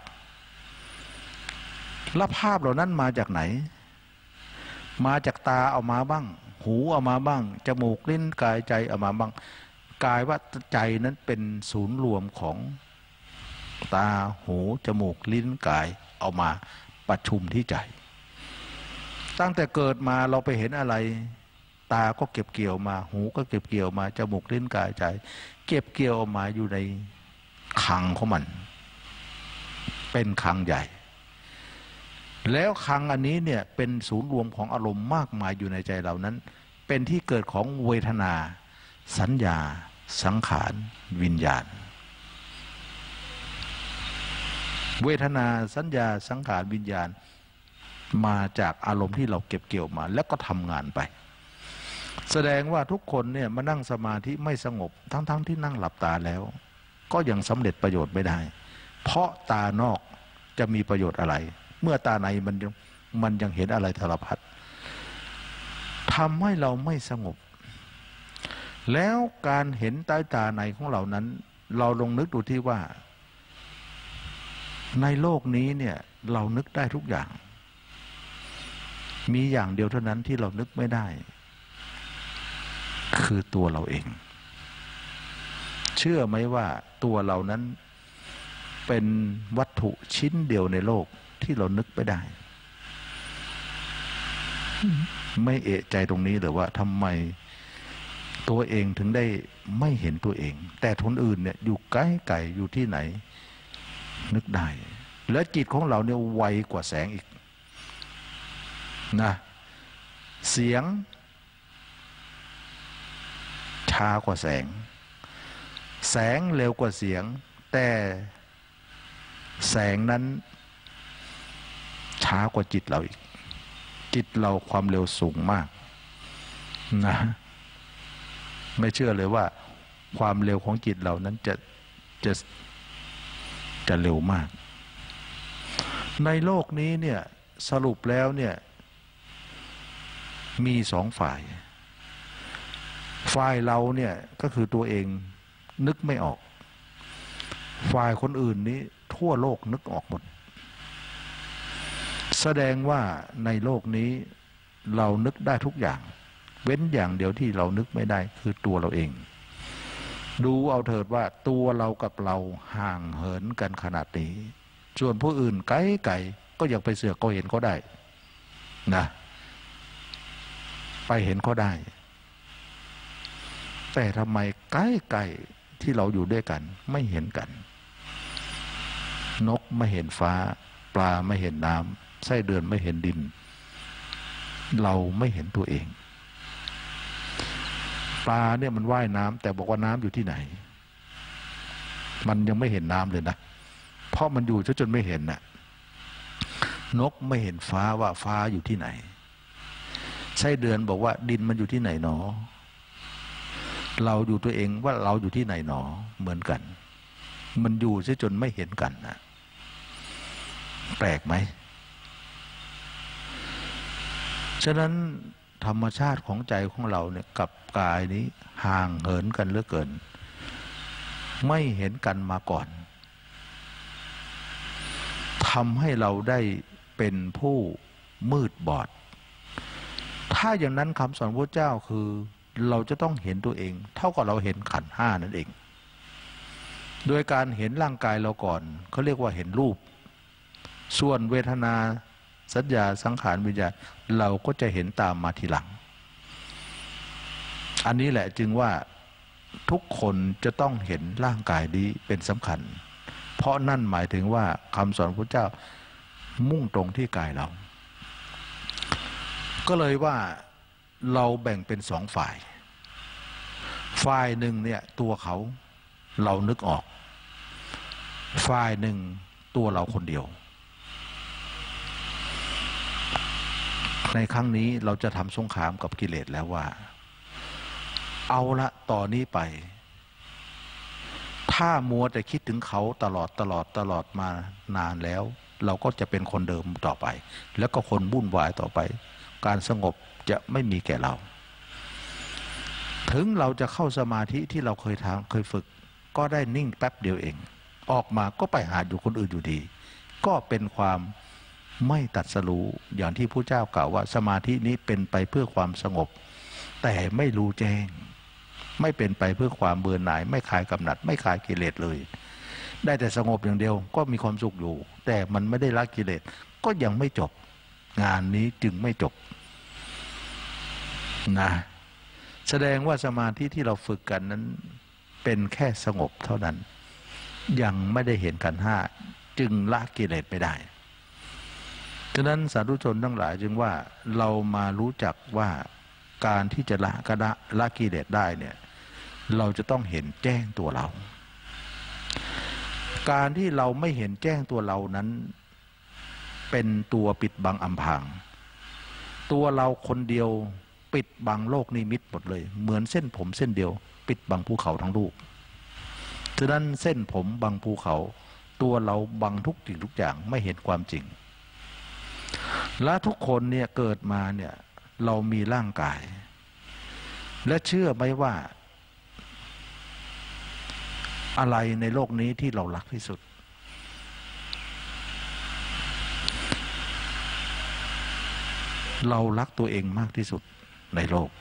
แล้วภาพเหล่านั้นมาจากไหนมาจากตาเอามาบ้างหูเอามาบ้างจมูกลิ้นกายใจเอามาบ้างกายว่าใจนั้นเป็นศูนย์รวมของตาหูจมูกลิ้นกายเอามาประชุมที่ใจตั้งแต่เกิดมาเราไปเห็นอะไรตาก็เก็บเกี่ยวมาหูก็เก็บเกี่ยวมาจมูกลิ้นกายใจเก็บเกี่ยวออกมาอยู่ในคลังของมันเป็นคลังใหญ่แล้วคลังอันนี้เนี่ยเป็นศูนย์รวมของอารมณ์มากมายอยู่ในใจเรานั้นเป็นที่เกิดของเวทนาสัญญาสังขารวิญญาณเวทนาสัญญาสังขารวิญญาณมาจากอารมณ์ที่เราเก็บเกี่ยวมาแล้วก็ทำงานไปแสดงว่าทุกคนเนี่ยมานั่งสมาธิไม่สงบทั้งที่นั่งหลับตาแล้วก็ยังสำเร็จประโยชน์ไม่ได้เพราะตานอกจะมีประโยชน์อะไรเมื่อตาในมันยังเห็นอะไรสารพัดทำให้เราไม่สงบแล้วการเห็นใต้ตาในของเรานั้นเราลองนึกดูที่ว่าในโลกนี้เนี่ยเรานึกได้ทุกอย่างมีอย่างเดียวเท่านั้นที่เรานึกไม่ได้คือตัวเราเองเชื่อไหมว่าตัวเรานั้นเป็นวัตถุชิ้นเดียวในโลกที่เรานึกไม่ได้ไม่เอะใจตรงนี้หรือว่าทำไมตัวเองถึงได้ไม่เห็นตัวเองแต่คนอื่นเนี่ยอยู่ไกลๆอยู่ที่ไหนนึกได้และจิตของเราเนี่ยไวกว่าแสงอีกนะเสียงช้ากว่าแสงแสงเร็วกว่าเสียงแต่แสงนั้นช้ากว่าจิตเราอีกจิตเราความเร็วสูงมากนะไม่เชื่อเลยว่าความเร็วของจิตเรานั้นจะเร็วมากในโลกนี้เนี่ยสรุปแล้วเนี่ยมีสองฝ่ายเราเนี่ยก็คือตัวเองนึกไม่ออกฝ่ายคนอื่นนี้ทั่วโลกนึกออกหมดแสดงว่าในโลกนี้เรานึกได้ทุกอย่างเว้นอย่างเดียวที่เรานึกไม่ได้คือตัวเราเองดูเอาเถิดว่าตัวเรากับเราห่างเหินกันขนาดนี้ส่วนผู้อื่นไกลๆก็อยากไปเสือกก็เห็นเขาได้นะไปเห็นเขาได้แต่ทำไมใกล้ๆที่เราอยู่ด้วยกันไม่เห็นกันนกไม่เห็นฟ้าปลาไม่เห็นน้ำไส้เดือนไม่เห็นดินเราไม่เห็นตัวเองปลาเนี่ยมันว่ายน้ำแต่บอกว่าน้ำอยู่ที่ไหนมันยังไม่เห็นน้ำเลยนะเพราะมันอยู่จนไม่เห็นน่ะนกไม่เห็นฟ้าว่าฟ้าอยู่ที่ไหนไส้เดือนบอกว่าดินมันอยู่ที่ไหนหนอเราอยู่ตัวเองว่าเราอยู่ที่ไหนหนอเหมือนกันมันอยู่ซะจนไม่เห็นกันนะแปลกไหมฉะนั้นธรรมชาติของใจของเราเนี่ยกับกายนี้ห่างเหินกันเหลือเกินไม่เห็นกันมาก่อนทำให้เราได้เป็นผู้มืดบอดถ้าอย่างนั้นคำสอนพระเจ้าคือเราจะต้องเห็นตัวเองเท่ากับเราเห็นขันธ์ห้านั่นเองโดยการเห็นร่างกายเราก่อนเขาเรียกว่าเห็นรูปส่วนเวทนาสัญญาสังขารวิญญาณเราก็จะเห็นตามมาทีหลังอันนี้แหละจึงว่าทุกคนจะต้องเห็นร่างกายนี้เป็นสำคัญเพราะนั่นหมายถึงว่าคำสอนพระเจ้ามุ่งตรงที่กายเราก็เลยว่าเราแบ่งเป็นสองฝ่ายฝ่ายหนึ่งเนี่ยตัวเขาเรานึกออกฝ่ายหนึ่งตัวเราคนเดียวในครั้งนี้เราจะทำสงครามกับกิเลสแล้วว่าเอาละต่อนนี้ไปถ้ามัวแต่คิดถึงเขาตลอดมานานแล้วเราก็จะเป็นคนเดิมต่อไปแล้วก็คนวุ่นวายต่อไปการสงบจะไม่มีแก่เราถึงเราจะเข้าสมาธิที่เราเคยฝึกก็ได้นิ่งแป๊บเดียวเองออกมาก็ไปหาอยู่คนอื่นอยู่ดีก็เป็นความไม่ตัดสรู้อย่างที่พระเจ้ากล่าวว่าสมาธินี้เป็นไปเพื่อความสงบแต่ไม่รู้แจ้งไม่เป็นไปเพื่อความเบื่อหน่ายไม่คลายกำหนัดไม่คลายกิเลสเลยได้แต่สงบอย่างเดียวก็มีความสุขอยู่แต่มันไม่ได้ละกิเลสก็ยังไม่จบงานนี้จึงไม่จบนะแสดงว่าสมาธิที่เราฝึกกันนั้นเป็นแค่สงบเท่านั้นยังไม่ได้เห็นขันธ์ห้าจึงละกิเลสไม่ได้ฉะนั้นสาธุชนทั้งหลายจึงว่าเรามารู้จักว่าการที่จะละกิเลสได้เนี่ยเราจะต้องเห็นแจ้งตัวเราการที่เราไม่เห็นแจ้งตัวเรานั้นเป็นตัวปิดบังอำพรางตัวเราคนเดียวปิดบังโลกนิมิตหมดเลยเหมือนเส้นผมเส้นเดียวปิดบังภูเขาทั้งลูกฉะนั้นเส้นผมบังภูเขาตัวเราบังทุกสิ่งทุกอย่างไม่เห็นความจริงและทุกคนเนี่ยเกิดมาเนี่ยเรามีร่างกายและเชื่อไหมว่าอะไรในโลกนี้ที่เรารักที่สุดเรารักตัวเองมากที่สุดในโลก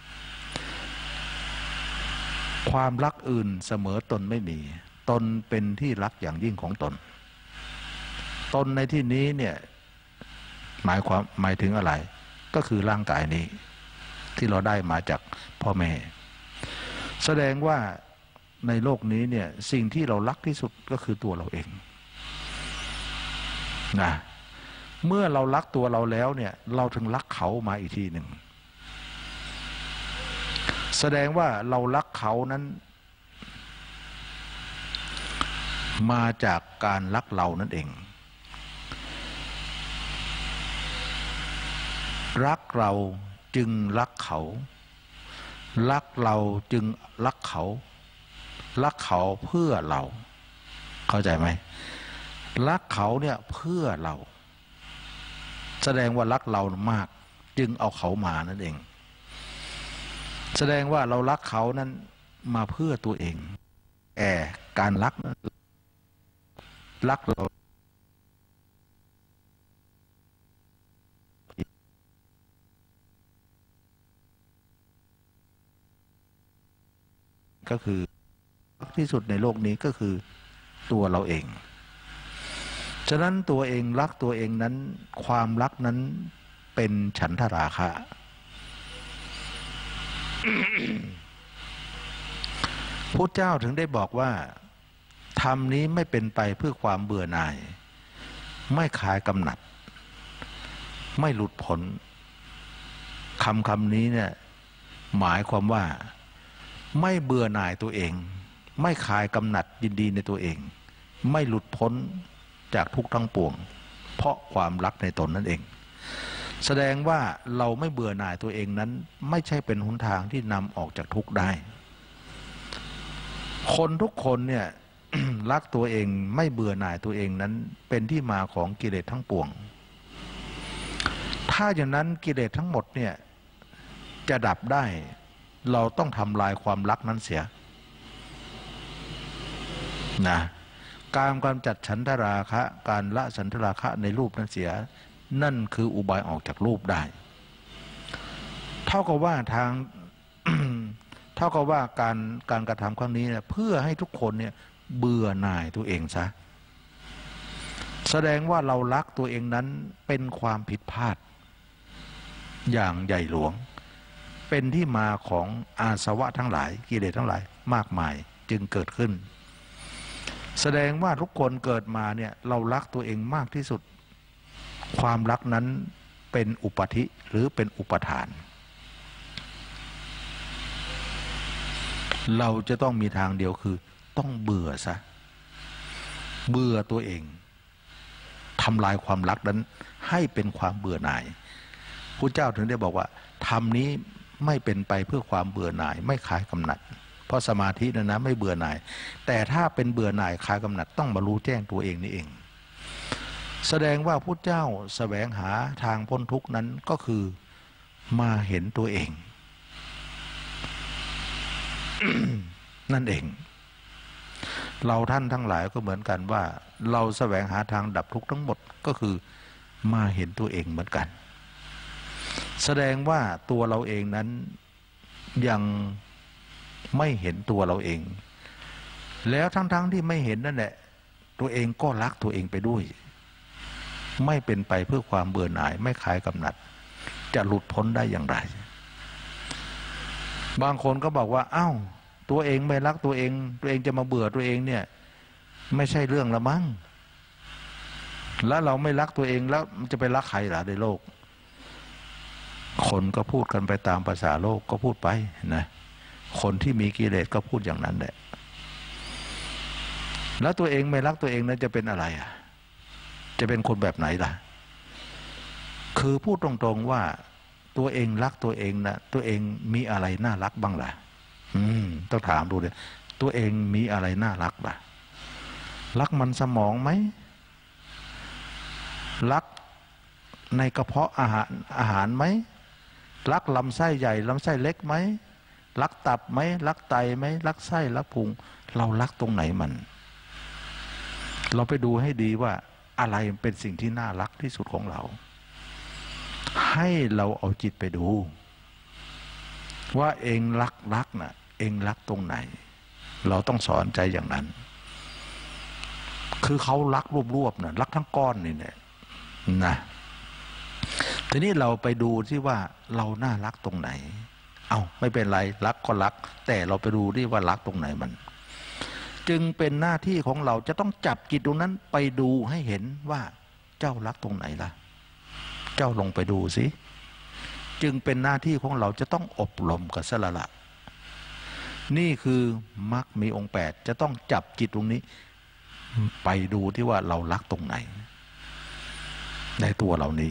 ความรักอื่นเสมอตนไม่มีตนเป็นที่รักอย่างยิ่งของตนตนในที่นี้เนี่ยหมายถึงอะไรก็คือร่างกายนี้ที่เราได้มาจากพ่อแม่แสดงว่าในโลกนี้เนี่ยสิ่งที่เรารักที่สุดก็คือตัวเราเองนะเมื่อเรารักตัวเราแล้วเนี่ยเราถึงรักเขามาอีกทีหนึ่งแสดงว่าเรารักเขานั้นมาจากการรักเรานั่นเองรักเราจึงรักเขารักเราจึงรักเขารักเขาเพื่อเราเข้าใจไหมรักเขาเนี่ยเพื่อเราแสดงว่ารักเรามากจึงเอาเขามานั่นเองแสดงว่าเรารักเขานั้นมาเพื่อตัวเองการรักเราก็คือรักที่สุดในโลกนี้ก็คือตัวเราเองฉะนั้นตัวเองรักตัวเองนั้นความรักนั้นเป็นฉันทราคะ พุทธเจ้าถึงได้บอกว่าธรรมนี้ไม่เป็นไปเพื่อความเบื่อหน่ายไม่คลายกำหนัดไม่หลุดพ้นคำนี้เนี่ยหมายความว่าไม่เบื่อหน่ายตัวเองไม่คลายกำหนัดยินดีในตัวเองไม่หลุดพ้นจากทุกข์ทั้งปวงเพราะความรักในตนนั่นเองแสดงว่าเราไม่เบื่อหน่ายตัวเองนั้นไม่ใช่เป็นหนทางที่นำออกจากทุกข์ได้คนทุกคนเนี่ย รักตัวเองไม่เบื่อหน่ายตัวเองนั้นเป็นที่มาของกิเลสทั้งปวงถ้าอย่างนั้นกิเลสทั้งหมดเนี่ยจะดับได้เราต้องทำลายความรักนั้นเสียนะการกำจัดฉันทราคะการละฉันทราคะในรูปนั้นเสียนั่นคืออุบายออกจากรูปได้เท่ากับว่าทาง เท่ากับว่าการกระทำครั้งนี้เนี่ยเพื่อให้ทุกคนเนี่ยเบื่อหน่ายตัวเองซะแสดงว่าเรารักตัวเองนั้นเป็นความผิดพลาดอย่างใหญ่หลวงเป็นที่มาของอาสวะทั้งหลายกิเลสทั้งหลายมากมายจึงเกิดขึ้นแสดงว่าทุกคนเกิดมาเนี่ยเรารักตัวเองมากที่สุดความรักนั้นเป็นอุปธิหรือเป็นอุปทานเราจะต้องมีทางเดียวคือต้องเบื่อซะเบื่อตัวเองทำลายความรักนั้นให้เป็นความเบื่อหน่ายพระเจ้าถึงได้บอกว่าธรรมนี้ไม่เป็นไปเพื่อความเบื่อหน่ายไม่คลายกำหนัดเพราะสมาธินั้นนะไม่เบื่อหน่ายแต่ถ้าเป็นเบื่อหน่ายคลายกำหนัดต้องมารู้แจ้งตัวเองนี่เองแสดงว่าพระเจ้าแสวงหาทางพ้นทุกข์นั้นก็คือมาเห็นตัวเอง นั่นเองเราท่านทั้งหลายก็เหมือนกันว่าเราแสวงหาทางดับทุกข์ทั้งหมดก็คือมาเห็นตัวเองเหมือนกันแสดงว่าตัวเราเองนั้นยังไม่เห็นตัวเราเองแล้วทั้งที่ไม่เห็นนั่นแหละตัวเองก็รักตัวเองไปด้วยไม่เป็นไปเพื่อความเบื่อหน่ายไม่คลายกำหนัดจะหลุดพ้นได้อย่างไรบางคนก็บอกว่าอ้าวตัวเองไม่รักตัวเองตัวเองจะมาเบื่อตัวเองเนี่ยไม่ใช่เรื่องละมั้งแล้วเราไม่รักตัวเองแล้วมันจะไปรักใครล่ะในโลกคนก็พูดกันไปตามภาษาโลกก็พูดไปนะคนที่มีกิเลสก็พูดอย่างนั้นแหละแล้วตัวเองไม่รักตัวเองนั้นจะเป็นอะไรอ่ะจะเป็นคนแบบไหนล่ะคือพูดตรงๆว่าตัวเองรักตัวเองนะตัวเองมีอะไรน่ารักบ้างล่ะต้องถามดูเลยตัวเองมีอะไรน่ารักล่ะรักมันสมองไหมรักในกระเพาะอาหารไหมรักลำไส้ใหญ่ลำไส้เล็กไหมรักตับไหมรักไตไหมรักไส้รักพุงเรารักตรงไหนมันเราไปดูให้ดีว่าอะไรเป็นสิ่งที่น่ารักที่สุดของเราให้เราเอาจิตไปดูว่าเองรักนะเองรักตรงไหนเราต้องสอนใจอย่างนั้นคือเขารักรวบๆนะรักทั้งก้อนนี่เนี่ยนะทีนี้เราไปดูที่ว่าเราน่ารักตรงไหนเอาไม่เป็นไรรักก็รักแต่เราไปดูที่ว่ารักตรงไหนมันจึงเป็นหน้าที่ของเราจะต้องจับจิตตรงนั้นไปดูให้เห็นว่าเจ้ารักตรงไหนล่ะเจ้าลงไปดูสิจึงเป็นหน้าที่ของเราจะต้องอบรมกับสละนี่คือมรรคมีองค์8จะต้องจับจิตตรงนี้ไปดูที่ว่าเรารักตรงไหนในตัวเรานี้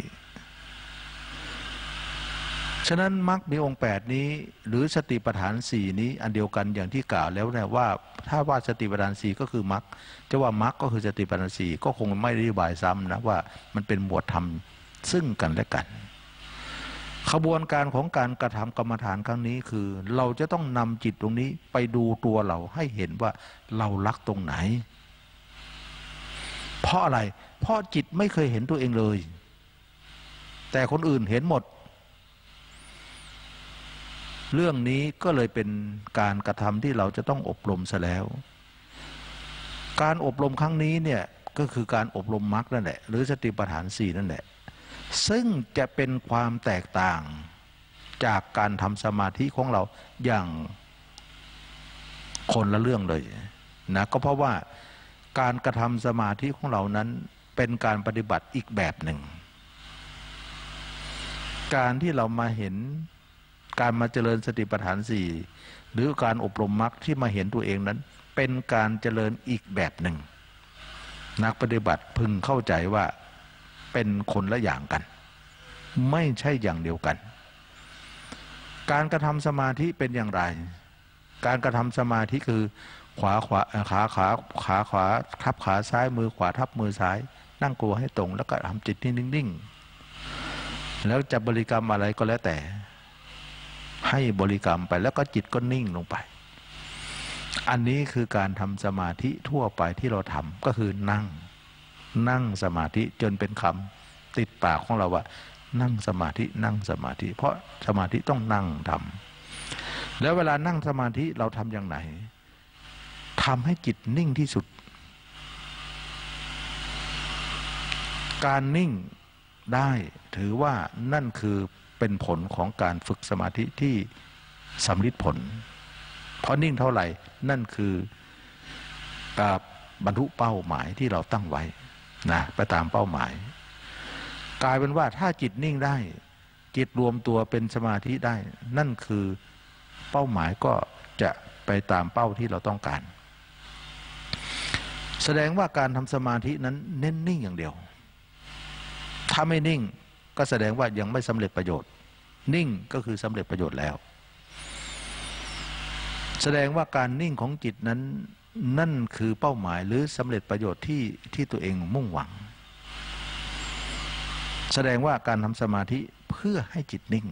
ฉะนั้นมรรคมีองค์8นี้หรือสติปัฏฐาน4นี้อันเดียวกันอย่างที่กล่าวแล้วนะว่าถ้าว่าสติปัฏฐาน4ก็คือมรรคจะว่ามรรคก็คือสติปัฏฐาน4ก็คงไม่ได้อธิบายซ้ำนะว่ามันเป็นหมวดธรรมซึ่งกันและกันขบวนการของการกระทำกรรมฐานครั้งนี้คือเราจะต้องนำจิตตรงนี้ไปดูตัวเราให้เห็นว่าเรารักตรงไหนเพราะอะไรเพราะจิตไม่เคยเห็นตัวเองเลยแต่คนอื่นเห็นหมดเรื่องนี้ก็เลยเป็นการกระทำที่เราจะต้องอบรมซะแล้วการอบรมครั้งนี้เนี่ยก็คือการอบรมมรรคนั่นแหละหรือสติปัฏฐาน4นั่นแหละซึ่งจะเป็นความแตกต่างจากการทำสมาธิของเราอย่างคนละเรื่องเลยนะก็เพราะว่าการกระทำสมาธิของเรานั้นเป็นการปฏิบัติอีกแบบหนึ่งการที่เรามาเห็นการมาเจริญสติปัฏฐาน4หรือการอบรมมรรคที่มาเห็นตัวเองนั้นเป็นการเจริญอีกแบบหนึ่งนักปฏิบัติพึงเข้าใจว่าเป็นคนละอย่างกันไม่ใช่อย่างเดียวกันการกระทำสมาธิเป็นอย่างไรการกระทำสมาธิคือขาขวาทับขาซ้ายมือขวาทับมือซ้ายนั่งตัวให้ตรงแล้วก็ทำจิตนิ่งๆแล้วจะบริกรรมอะไรก็แล้วแต่ให้บริกรรมไปแล้วก็จิตก็นิ่งลงไปอันนี้คือการทำสมาธิทั่วไปที่เราทำก็คือนั่งสมาธิจนเป็นคำติดปากของเราว่านั่งสมาธินั่งสมาธิเพราะสมาธิต้องนั่งทำแล้วเวลานั่งสมาธิเราทำอย่างไหนทำให้จิตนิ่งที่สุดการนิ่งได้ถือว่านั่นคือเป็นผลของการฝึกสมาธิที่สำลิดผลเพราะนิ่งเท่าไหร่นั่นคือการบรรลุเป้าหมายที่เราตั้งไว้นะไปตามเป้าหมายกลายเป็นว่าถ้าจิตนิ่งได้จิตรวมตัวเป็นสมาธิได้นั่นคือเป้าหมายก็จะไปตามเป้าที่เราต้องการแสดงว่าการทำสมาธินั้นเน้นนิ่งอย่างเดียวถ้าไม่นิ่งก็แสดงว่ายังไม่สำเร็จประโยชน์นิ่งก็คือสำเร็จประโยชน์แล้วแสดงว่าการนิ่งของจิตนั้นนั่นคือเป้าหมายหรือสำเร็จประโยชน์ที่ตัวเองมุ่งหวังแสดงว่าการทำสมาธิเพื่อให้จิตนิ่ง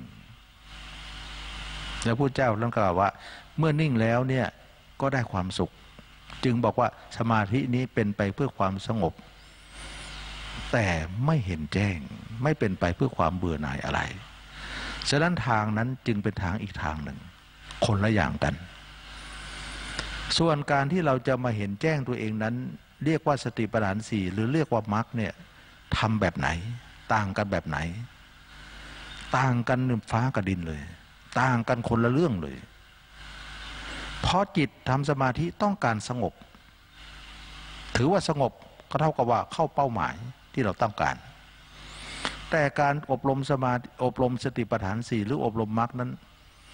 แล้วพระเจ้าท่านกล่าวว่าเมื่อนิ่งแล้วเนี่ยก็ได้ความสุขจึงบอกว่าสมาธินี้เป็นไปเพื่อความสงบแต่ไม่เห็นแจ้งไม่เป็นไปเพื่อความเบื่อหน่ายอะไรฉะนั้นทางนั้นจึงเป็นทางอีกทางหนึ่งคนละอย่างกันส่วนการที่เราจะมาเห็นแจ้งตัวเองนั้นเรียกว่าสติปัฏฐานสี่หรือเรียกว่ามรรคเนี่ยทำแบบไหนต่างกันแบบไหนต่างกันฟ้ากับดินเลยต่างกันคนละเรื่องเลยเพราะจิตทำสมาธิต้องการสงบถือว่าสงบก็เท่ากับว่าเข้าเป้าหมายที่เราต้องการแต่การอบรมสมาธิอบรมสติปัฏฐานสี่หรืออบรมมรรคนั้น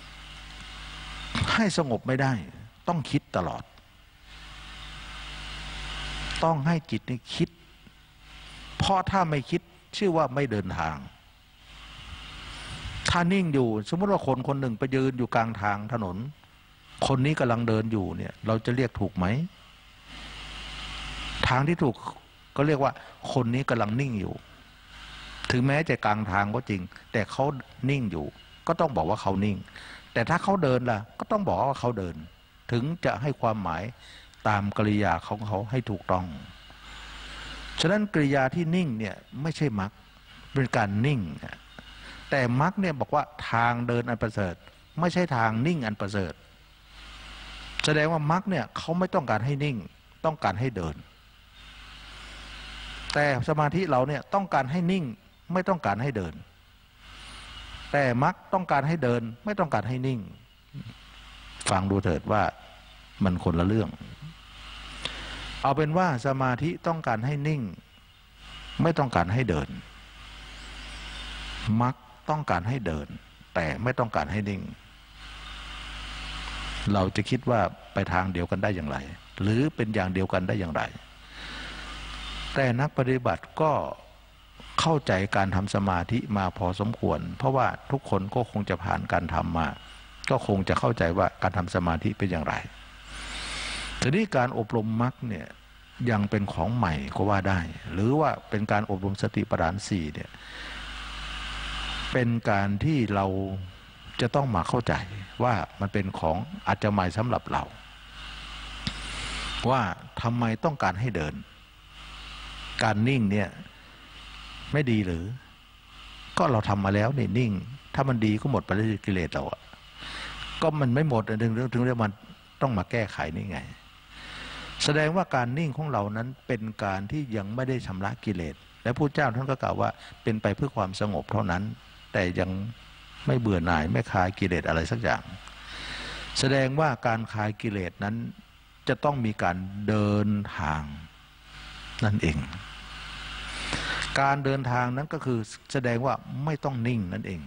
ให้สงบไม่ได้ต้องคิดตลอดต้องให้จิตนี่คิดเพราะถ้าไม่คิดชื่อว่าไม่เดินทางถ้านิ่งอยู่สมมติว่าคนคนหนึ่งไปยืนอยู่กลางทางถนนคนนี้กำลังเดินอยู่เนี่ยเราจะเรียกถูกไหมทางที่ถูกก็เรียกว่าคนนี้กำลังนิ่งอยู่ถึงแม้จะกลางทางก็จริงแต่เขานิ่งอยู่ก็ต้องบอกว่าเขานิ่งแต่ถ้าเขาเดินล่ะก็ต้องบอกว่าเขาเดินถึงจะให้ความหมายตามกริยาของเขาให้ถูกต้องฉะนั้นกริยาที่นิ่งเนี่ยไม่ใช่มรรคเป็นการนิ่งแต่มรรคเนี่ยบอกว่าทางเดินอันประเสริฐไม่ใช่ทางนิ่งอันประเสริฐแสดงว่ามรรคเนี่ยเขาไม่ต้องการให้นิ่งต้องการให้เดินแต่สมาธิเราเนี่ยต้องการให้นิ่งไม่ต้องการให้เดินแต่มรรคต้องการให้เดินไม่ต้องการให้นิ่งฟังดูเถิดว่ามันคนละเรื่องเอาเป็นว่าสมาธิต้องการให้นิ่งไม่ต้องการให้เดินมรรคต้องการให้เดินแต่ไม่ต้องการให้นิ่งเราจะคิดว่าไปทางเดียวกันได้อย่างไรหรือเป็นอย่างเดียวกันได้อย่างไรแต่นักปฏิบัติก็เข้าใจการทำสมาธิมาพอสมควรเพราะว่าทุกคนก็คงจะผ่านการทำมาก็คงจะเข้าใจว่าการทำสมาธิเป็นอย่างไรทีนี้การอบรมมรรคเนี่ยยังเป็นของใหม่ก็ว่าได้หรือว่าเป็นการอบรมสติปัฏฐานสี่เนี่ยเป็นการที่เราจะต้องมาเข้าใจว่ามันเป็นของอาจจะใหม่สำหรับเราว่าทำไมต้องการให้เดินการนิ่งเนี่ยไม่ดีหรือก็เราทำมาแล้วนี่นิ่งถ้ามันดีก็หมดไปแล้วกิเลสเราอะก็มันไม่หมดถึงเรื่องมันต้องมาแก้ไขนี่ไงแสดงว่าการนิ่งของเรานั้นเป็นการที่ยังไม่ได้ชำระกิเลสและพระเจ้าท่านก็กล่าวว่าเป็นไปเพื่อความสงบเท่านั้นแต่ยังไม่เบื่อหน่ายไม่คลายกิเลสอะไรสักอย่างแสดงว่าการคลายกิเลสนั้นจะต้องมีการเดินทางนั่นเองการเดินทางนั้นก็คือแสดงว่าไม่ต้องนิ่งนั่นเอง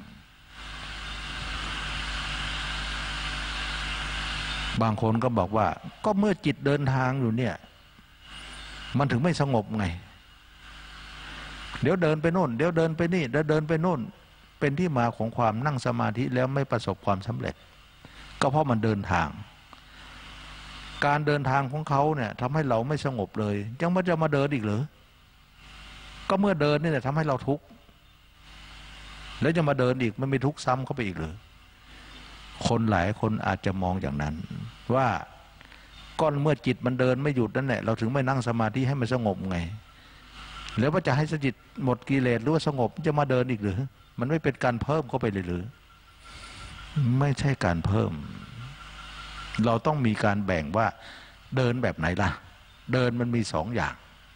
บางคนก็บอกว่าก็เมื่อจิตเดินทางอยู่เนี่ยมันถึงไม่สงบไงเดี๋ยวเดินไปโน่นเดี๋ยวเดินไปนี่เดี๋ยวเดินไปโน่นเป็นที่มาของความนั่งสมาธิแล้วไม่ประสบความสำเร็จก็เพราะมันเดินทางการเดินทางของเขาเนี่ยทำให้เราไม่สงบเลยยังไม่จะมาเดินอีกหรือก็เมื่อเดินนี่แหละทำให้เราทุกข์แล้วจะมาเดินอีกมันไม่ทุกข์ซ้ำเข้าไปอีกหรือคนหลายคนอาจจะมองอย่างนั้นว่าก้อนเมื่อจิตมันเดินไม่หยุดนั่นแหละเราถึงไม่นั่งสมาธิให้มันสงบไงแล้วว่าจะให้จิตหมดกิเลสหรือว่าสงบจะมาเดินอีกหรือมันไม่เป็นการเพิ่มเข้าไปเลยหรือไม่ใช่การเพิ่มเราต้องมีการแบ่งว่าเดินแบบไหนล่ะเดินมันมีสองอย่าง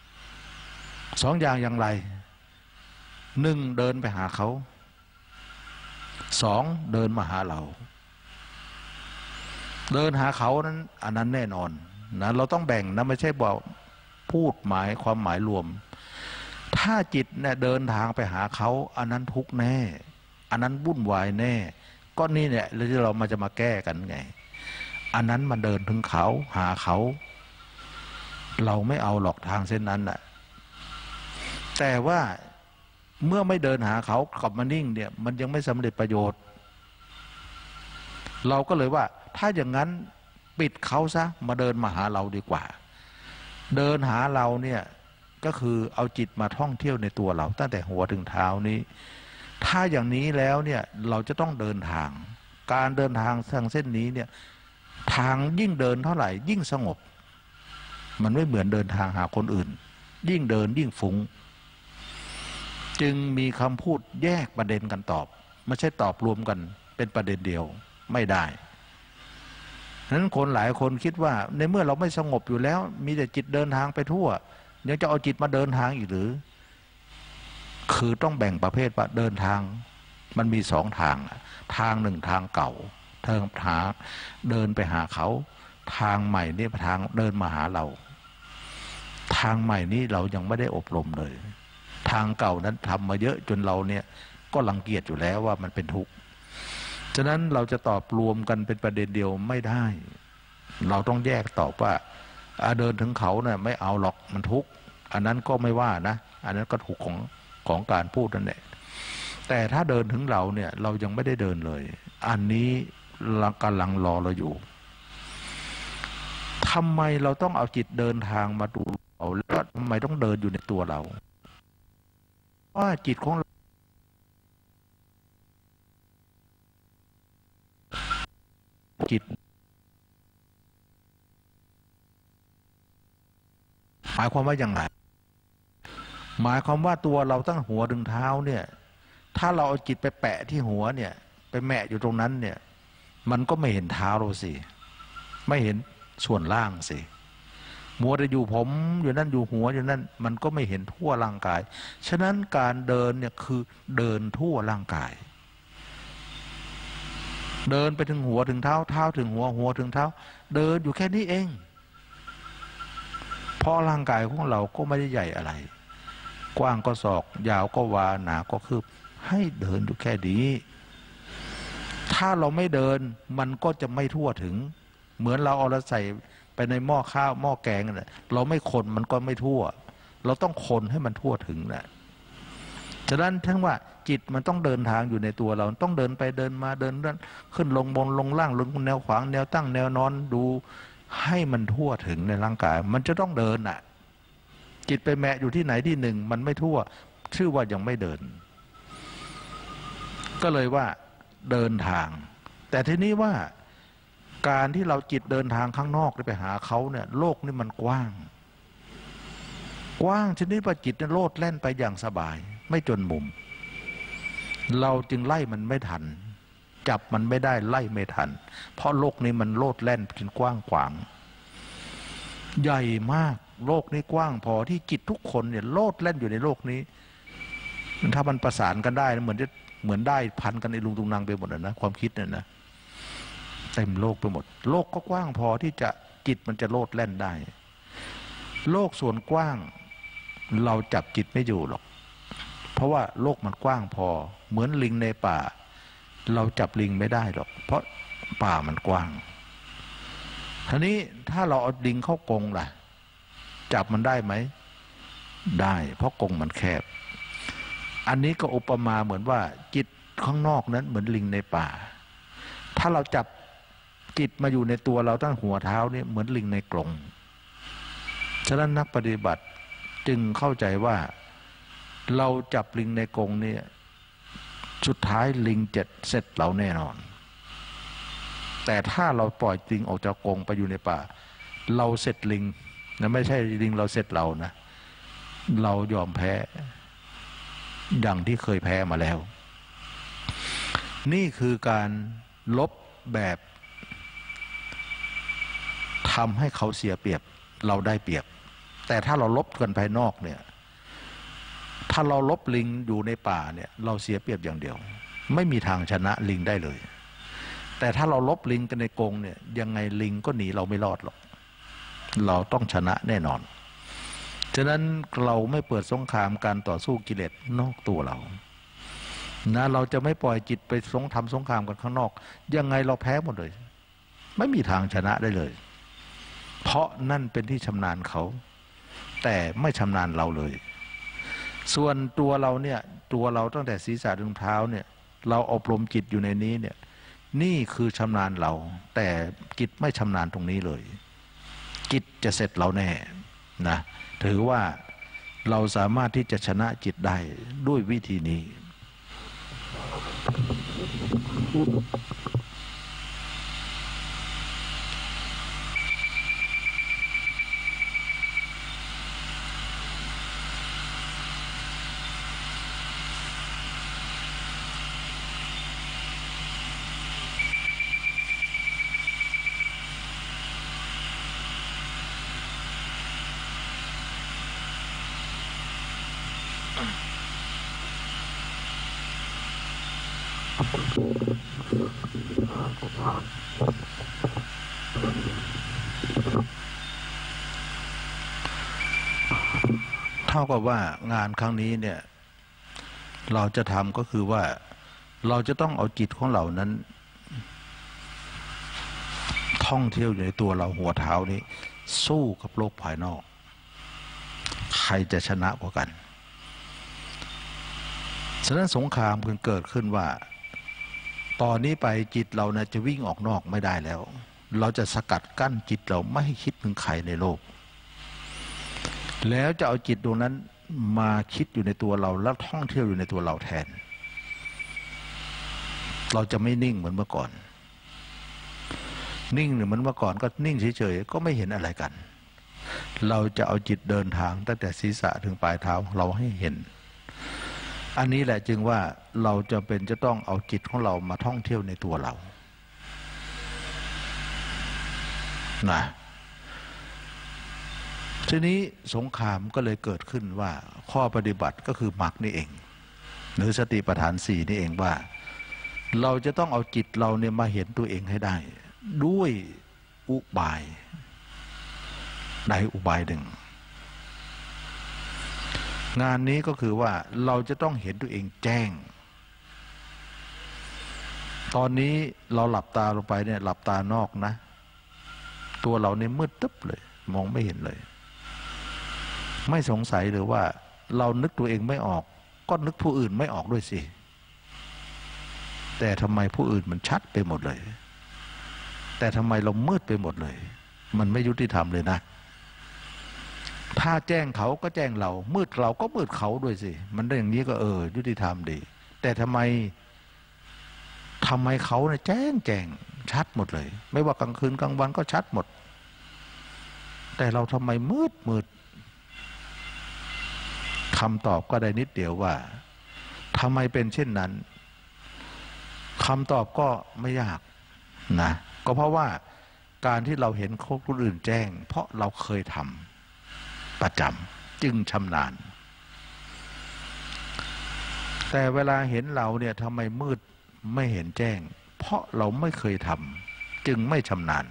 อย่างไรหนึ่งเดินไปหาเขาสองเดินมาหาเราเดินหาเขานั้นอันนั้นแน่นอนนะเราต้องแบ่งนะไม่ใช่บอกพูดหมายความหมายรวมถ้าจิตเนี่ยเดินทางไปหาเขาอันนั้นทุกข์แน่อันนั้นวุ่นวายแน่ก็นี่เนี่ยเราจะมาแก้กันไงอันนั้นมันเดินถึงเขาหาเขาเราไม่เอาหรอกทางเส้นนั้นน่ะแต่ว่าเมื่อไม่เดินหาเขากลับมานิ่งเนี่ยมันยังไม่สำเร็จประโยชน์เราก็เลยว่าถ้าอย่างนั้นปิดเขาซะมาเดินมาหาเราดีกว่าเดินหาเราเนี่ยก็คือเอาจิตมาท่องเที่ยวในตัวเราตั้งแต่หัวถึงเท้านี้ถ้าอย่างนี้แล้วเนี่ยเราจะต้องเดินทางการเดินทางทางเส้นนี้เนี่ยทางยิ่งเดินเท่าไหร่ยิ่งสงบมันไม่เหมือนเดินทางหาคนอื่นยิ่งเดินยิ่งฟุ้งจึงมีคำพูดแยกประเด็นกันตอบไม่ใช่ตอบรวมกันเป็นประเด็นเดียวไม่ได้ฉะนั้นคนหลายคนคิดว่าในเมื่อเราไม่สงบอยู่แล้วมีแต่จิตเดินทางไปทั่วยังจะเอาจิตมาเดินทางอีกหรือคือต้องแบ่งประเภทว่าเดินทางมันมีสองทางทางหนึ่งทางเก่าทางเดินไปหาเขาทางใหม่นี่ทางเดินมาหาเราทางใหม่นี้เรายังไม่ได้อบรมเลยทางเก่านั้นทำมาเยอะจนเราเนี่ยก็รังเกียจอยู่แล้วว่ามันเป็นทุกข์ฉะนั้นเราจะตอบรวมกันเป็นประเด็นเดียวไม่ได้เราต้องแยกตอบว่าเดินถึงเขาเนี่ยไม่เอาหรอกมันทุกข์อันนั้นก็ไม่ว่านะอันนั้นก็ถูกของการพูดนั่นแหละแต่ถ้าเดินถึงเราเนี่ยเรายังไม่ได้เดินเลยอันนี้เรากำลังรอเราอยู่ทำไมเราต้องเอาจิตเดินทางมาดูเราแล้วทำไมต้องเดินอยู่ในตัวเราว่าจิตของเราจิตหมายความว่าอย่างไรหมายความว่าตัวเราตั้งหัวถึงเท้าเนี่ยถ้าเราเอาจิตไปแปะที่หัวเนี่ยไปแมะอยู่ตรงนั้นเนี่ยมันก็ไม่เห็นเท้าเราสิไม่เห็นส่วนล่างสิมัวแต่อยู่ผมอยู่นั่นอยู่หัวอยู่นั่นมันก็ไม่เห็นทั่วร่างกายฉะนั้นการเดินเนี่ยคือเดินทั่วร่างกายเดินไปถึงหัวถึงเท้าเท้าถึงหัวหัวถึงเท้าเดินอยู่แค่นี้เองเพราะร่างกายของเราก็ไม่ได้ใหญ่อะไรกว้างก็ศอกยาวก็วาหนาก็คืบให้เดินอยู่แค่นี้ถ้าเราไม่เดินมันก็จะไม่ทั่วถึงเหมือนเราเอาเราใส่ไปในหม้อข้าวหม้อแกงน่ะเราไม่คนมันก็ไม่ทั่วเราต้องคนให้มันทั่วถึงแหละฉะนั้นทั้งว่าจิตมันต้องเดินทางอยู่ในตัวเราต้องเดินไปเดินมาเดินขึ้นลงบนลงล่างลงแนวขวางแนวตั้งแนวนอนดูให้มันทั่วถึงในร่างกายมันจะต้องเดินอ่ะจิตไปแมะอยู่ที่ไหนที่หนึ่งมันไม่ทั่วชื่อว่ายังไม่เดินก็เลยว่าเดินทางแต่ทีนี้ว่าการที่เราจิตเดินทางข้างนอกไปหาเขาเนี่ยโลกนี่มันกว้างชนิดว่าจิตโลดแล่นไปอย่างสบายไม่จนมุมเราจึงไล่มันไม่ทันจับมันไม่ได้ไล่ไม่ทันเพราะโลกนี้มันโลดแล่นจนกว้างขวางใหญ่มากโลกนี้กว้างพอที่จิตทุกคนเนี่ยโลดแล่นอยู่ในโลกนี้ถ้ามันประสานกันได้เหมือนได้พันกันในลุงตุงนางไปหมดนะความคิดเนี่ยนะเต็มโลกไปหมดโลกก็กว้างพอที่จะจิตมันจะโลดแล่นได้โลกส่วนกว้างเราจับจิตไม่อยู่หรอกเพราะว่าโลกมันกว้างพอเหมือนลิงในป่าเราจับลิงไม่ได้หรอกเพราะป่ามันกว้างทีนี้ถ้าเราเอาลิงเข้ากรงล่ะจับมันได้ไหมได้เพราะกรงมันแคบอันนี้ก็อุปมาเหมือนว่าจิตข้างนอกนั้นเหมือนลิงในป่าถ้าเราจับจิตมาอยู่ในตัวเราตั้งหัวเท้านี่เหมือนลิงในกรงฉะนั้นนักปฏิบัติจึงเข้าใจว่าเราจับลิงในกรงนี่สุดท้ายลิงจะเสร็จเราแน่นอนแต่ถ้าเราปล่อยลิงออกจากกรงไปอยู่ในป่าเราเสร็จลิงนะไม่ใช่ลิงเราเสร็จเรานะเรายอมแพ้ดังที่เคยแพ้มาแล้วนี่คือการลบแบบทำให้เขาเสียเปรียบเราได้เปรียบแต่ถ้าเราลบกันภายนอกเนี่ยถ้าเราลบลิงอยู่ในป่าเนี่ยเราเสียเปรียบอย่างเดียวไม่มีทางชนะลิงได้เลยแต่ถ้าเราลบลิงกันในกรงเนี่ยยังไงลิงก็หนีเราไม่รอดหรอกเราต้องชนะแน่นอนฉะนั้นเราไม่เปิดสงครามการต่อสู้กิเลสนอกตัวเรานะเราจะไม่ปล่อยจิตไปทำสงครามกันข้างนอกยังไงเราแพ้หมดเลยไม่มีทางชนะได้เลยเพราะนั่นเป็นที่ชำนาญเขาแต่ไม่ชำนาญเราเลยส่วนตัวเราเนี่ยตัวเราตั้งแต่ศีรษะถึงเท้าเนี่ยเราอบรมจิตอยู่ในนี้เนี่ยนี่คือชำนาญเราแต่จิตไม่ชำนาญตรงนี้เลยจิตจะเสร็จเราแน่นะถือว่าเราสามารถที่จะชนะจิตได้ด้วยวิธีนี้เท่ากับว่างานครั้งนี้เนี่ยเราจะทำก็คือว่าเราจะต้องเอาจิตของเรานั้นท่องเที่ยวอยู่ในตัวเราหัวเท้านี้สู้กับโลกภายนอกใครจะชนะกว่ากันฉะนั้นสงครามเกิดขึ้นว่าตอนนี้ไปจิตเรานะจะวิ่งออกนอกไม่ได้แล้วเราจะสกัดกั้นจิตเราไม่ให้คิดถึงใครในโลกแล้วจะเอาจิตตรงนั้นมาคิดอยู่ในตัวเราแล้วท่องเที่ยวอยู่ในตัวเราแทนเราจะไม่นิ่งเหมือนเมื่อก่อนนิ่งเหมือนเมื่อก่อนก็นิ่งเฉยๆก็ไม่เห็นอะไรกันเราจะเอาจิตเดินทางตั้งแต่ศีรษะถึงปลายเท้าเราให้เห็นอันนี้แหละจึงว่าเราจะเป็นจะต้องเอาจิตของเรามาท่องเที่ยวในตัวเรานะทีนี้สงครามก็เลยเกิดขึ้นว่าข้อปฏิบัติก็คือมรรคนี่เองหรือสติปัฏฐานสี่นี่เองว่าเราจะต้องเอาจิตเราเนี่ยมาเห็นตัวเองให้ได้ด้วยอุบายใดอุบายหนึ่งงานนี้ก็คือว่าเราจะต้องเห็นตัวเองแจ้งตอนนี้เราหลับตาลงไปเนี่ยหลับตานอกนะตัวเราเนี่ยมืดตึ๊บเลยมองไม่เห็นเลยไม่สงสัยหรือว่าเรานึกตัวเองไม่ออกก็นึกผู้อื่นไม่ออกด้วยสิแต่ทำไมผู้อื่นมันชัดไปหมดเลยแต่ทำไมเรามืดไปหมดเลยมันไม่ยุติธรรมเลยนะถ้าแจ้งเขาก็แจ้งเรามืดเราก็มืดเขาด้วยสิมันได้อย่างนี้ก็ยุติธรรมดีแต่ทำไมเขาเนี่ยแจ้งชัดหมดเลยไม่ว่ากลางคืนกลางวันก็ชัดหมดแต่เราทำไมมืดคำตอบก็ได้นิดเดียวว่าทำไมเป็นเช่นนั้นคำตอบก็ไม่ยากนะก็เพราะว่าการที่เราเห็นคนอื่นแจ้งเพราะเราเคยทำประจำจึงชำนาญแต่เวลาเห็นเราเนี่ยทำไมมืดไม่เห็นแจ้งเพราะเราไม่เคยทำจึงไม่ชำนาญ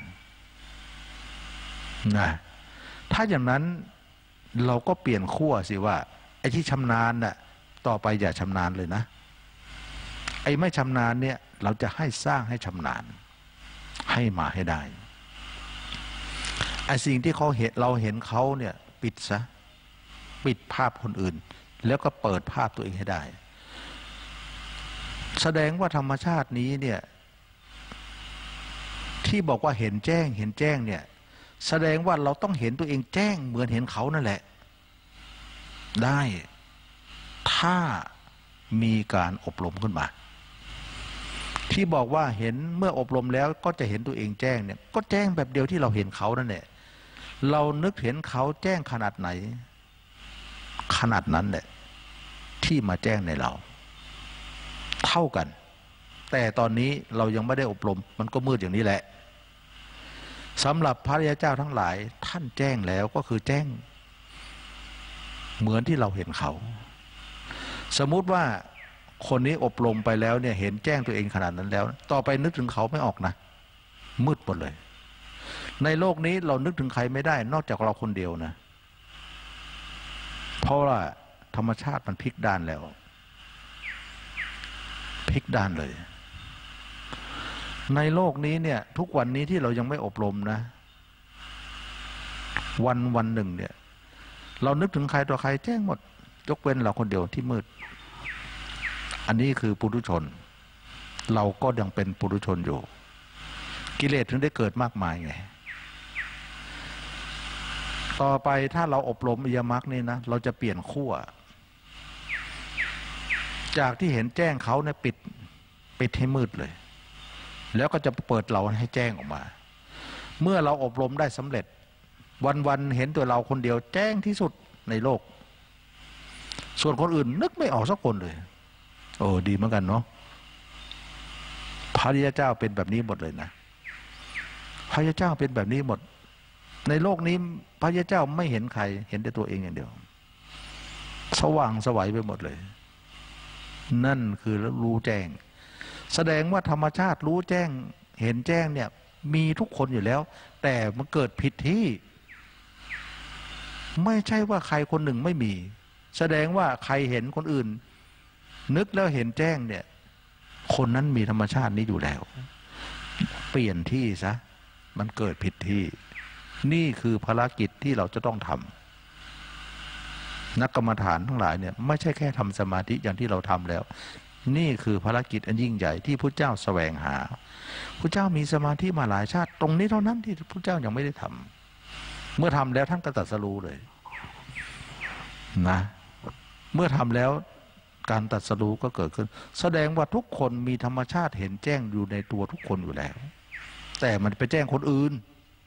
นะถ้าอย่างนั้นเราก็เปลี่ยนขั้วสิว่าไอ้ที่ชำนาญน่ะต่อไปอย่าชำนาญเลยนะไอ้ไม่ชำนาญเนี่ยเราจะให้สร้างให้ชำนาญให้มาให้ได้ไอ้สิ่งที่เราเห็นเขาเนี่ยปิดซะปิดภาพคนอื่นแล้วก็เปิดภาพตัวเองให้ได้แสดงว่าธรรมชาตินี้เนี่ยที่บอกว่าเห็นแจ้งเนี่ยแสดงว่าเราต้องเห็นตัวเองแจ้งเหมือนเห็นเขานั่นแหละได้ถ้ามีการอบรมขึ้นมาที่บอกว่าเห็นเมื่ออบรมแล้วก็จะเห็นตัวเองแจ้งเนี่ยก็แจ้งแบบเดียวที่เราเห็นเขานั่นแหละเรานึกเห็นเขาแจ้งขนาดไหนขนาดนั้นแหละที่มาแจ้งในเราเท่ากันแต่ตอนนี้เรายังไม่ได้อบรมมันก็มืดอย่างนี้แหละสำหรับพระริยเจ้าทั้งหลายท่านแจ้งแล้วก็คือแจ้งเหมือนที่เราเห็นเขาสมมุติว่าคนนี้อบรมไปแล้วเนี่ยเห็นแจ้งตัวเองขนาดนั้นแล้วต่อไปนึกถึงเขาไม่ออกนะมืดหมดเลยในโลกนี้เรานึกถึงใครไม่ได้นอกจากเราคนเดียวนะเพราะว่าธรรมชาติมันพลิกด้านแล้วพลิกด้านเลยในโลกนี้เนี่ยทุกวันนี้ที่เรายังไม่อบรมนะวันหนึ่งเนี่ยเรานึกถึงใครต่อใครแจ้งหมดยกเว้นเราคนเดียวที่มืดอันนี้คือปุถุชนเราก็ยังเป็นปุถุชนอยู่กิเลสถึงได้เกิดมากมายไงต่อไปถ้าเราอบรมอริยมรรคนี่นะเราจะเปลี่ยนขั้วจากที่เห็นแจ้งเขาเนี่ยปิดให้มืดเลยแล้วก็จะเปิดเราให้แจ้งออกมาเมื่อเราอบรมได้สำเร็จวันเห็นตัวเราคนเดียวแจ้งที่สุดในโลกส่วนคนอื่นนึกไม่ออกสักคนเลยโอ้ดีเหมือนกันเนาะพระริยเจ้าเป็นแบบนี้หมดเลยนะพระริยเจ้าเป็นแบบนี้หมดในโลกนี้พระริยเจ้าไม่เห็นใครเห็นแต่ตัวเองอย่างเดียวสว่างไสวไปหมดเลยนั่นคือรู้แจ้งแสดงว่าธรรมชาติรู้แจ้งเห็นแจ้งเนี่ยมีทุกคนอยู่แล้วแต่มันเกิดผิดที่ไม่ใช่ว่าใครคนหนึ่งไม่มีแสดงว่าใครเห็นคนอื่นนึกแล้วเห็นแจ้งเนี่ยคนนั้นมีธรรมชาตินี้อยู่แล้วเปลี่ยนที่ซะมันเกิดผิดที่นี่คือภารกิจที่เราจะต้องทำนักกรรมฐานทั้งหลายเนี่ยไม่ใช่แค่ทำสมาธิอย่างที่เราทำแล้วนี่คือภารกิจอันยิ่งใหญ่ที่พระเจ้าแสวงหาพระเจ้ามีสมาธิมาหลายชาติตรงนี้เท่านั้นที่พระเจ้ายังไม่ได้ทำเมื่อทำแล้วท่านก็ตรัสรู้เลยนะเมื่อทำแล้วการตรัสรู้ก็เกิดขึ้นแสดงว่าทุกคนมีธรรมชาติเห็นแจ้งอยู่ในตัวทุกคนอยู่แล้วแต่มันไปแจ้งคนอื่น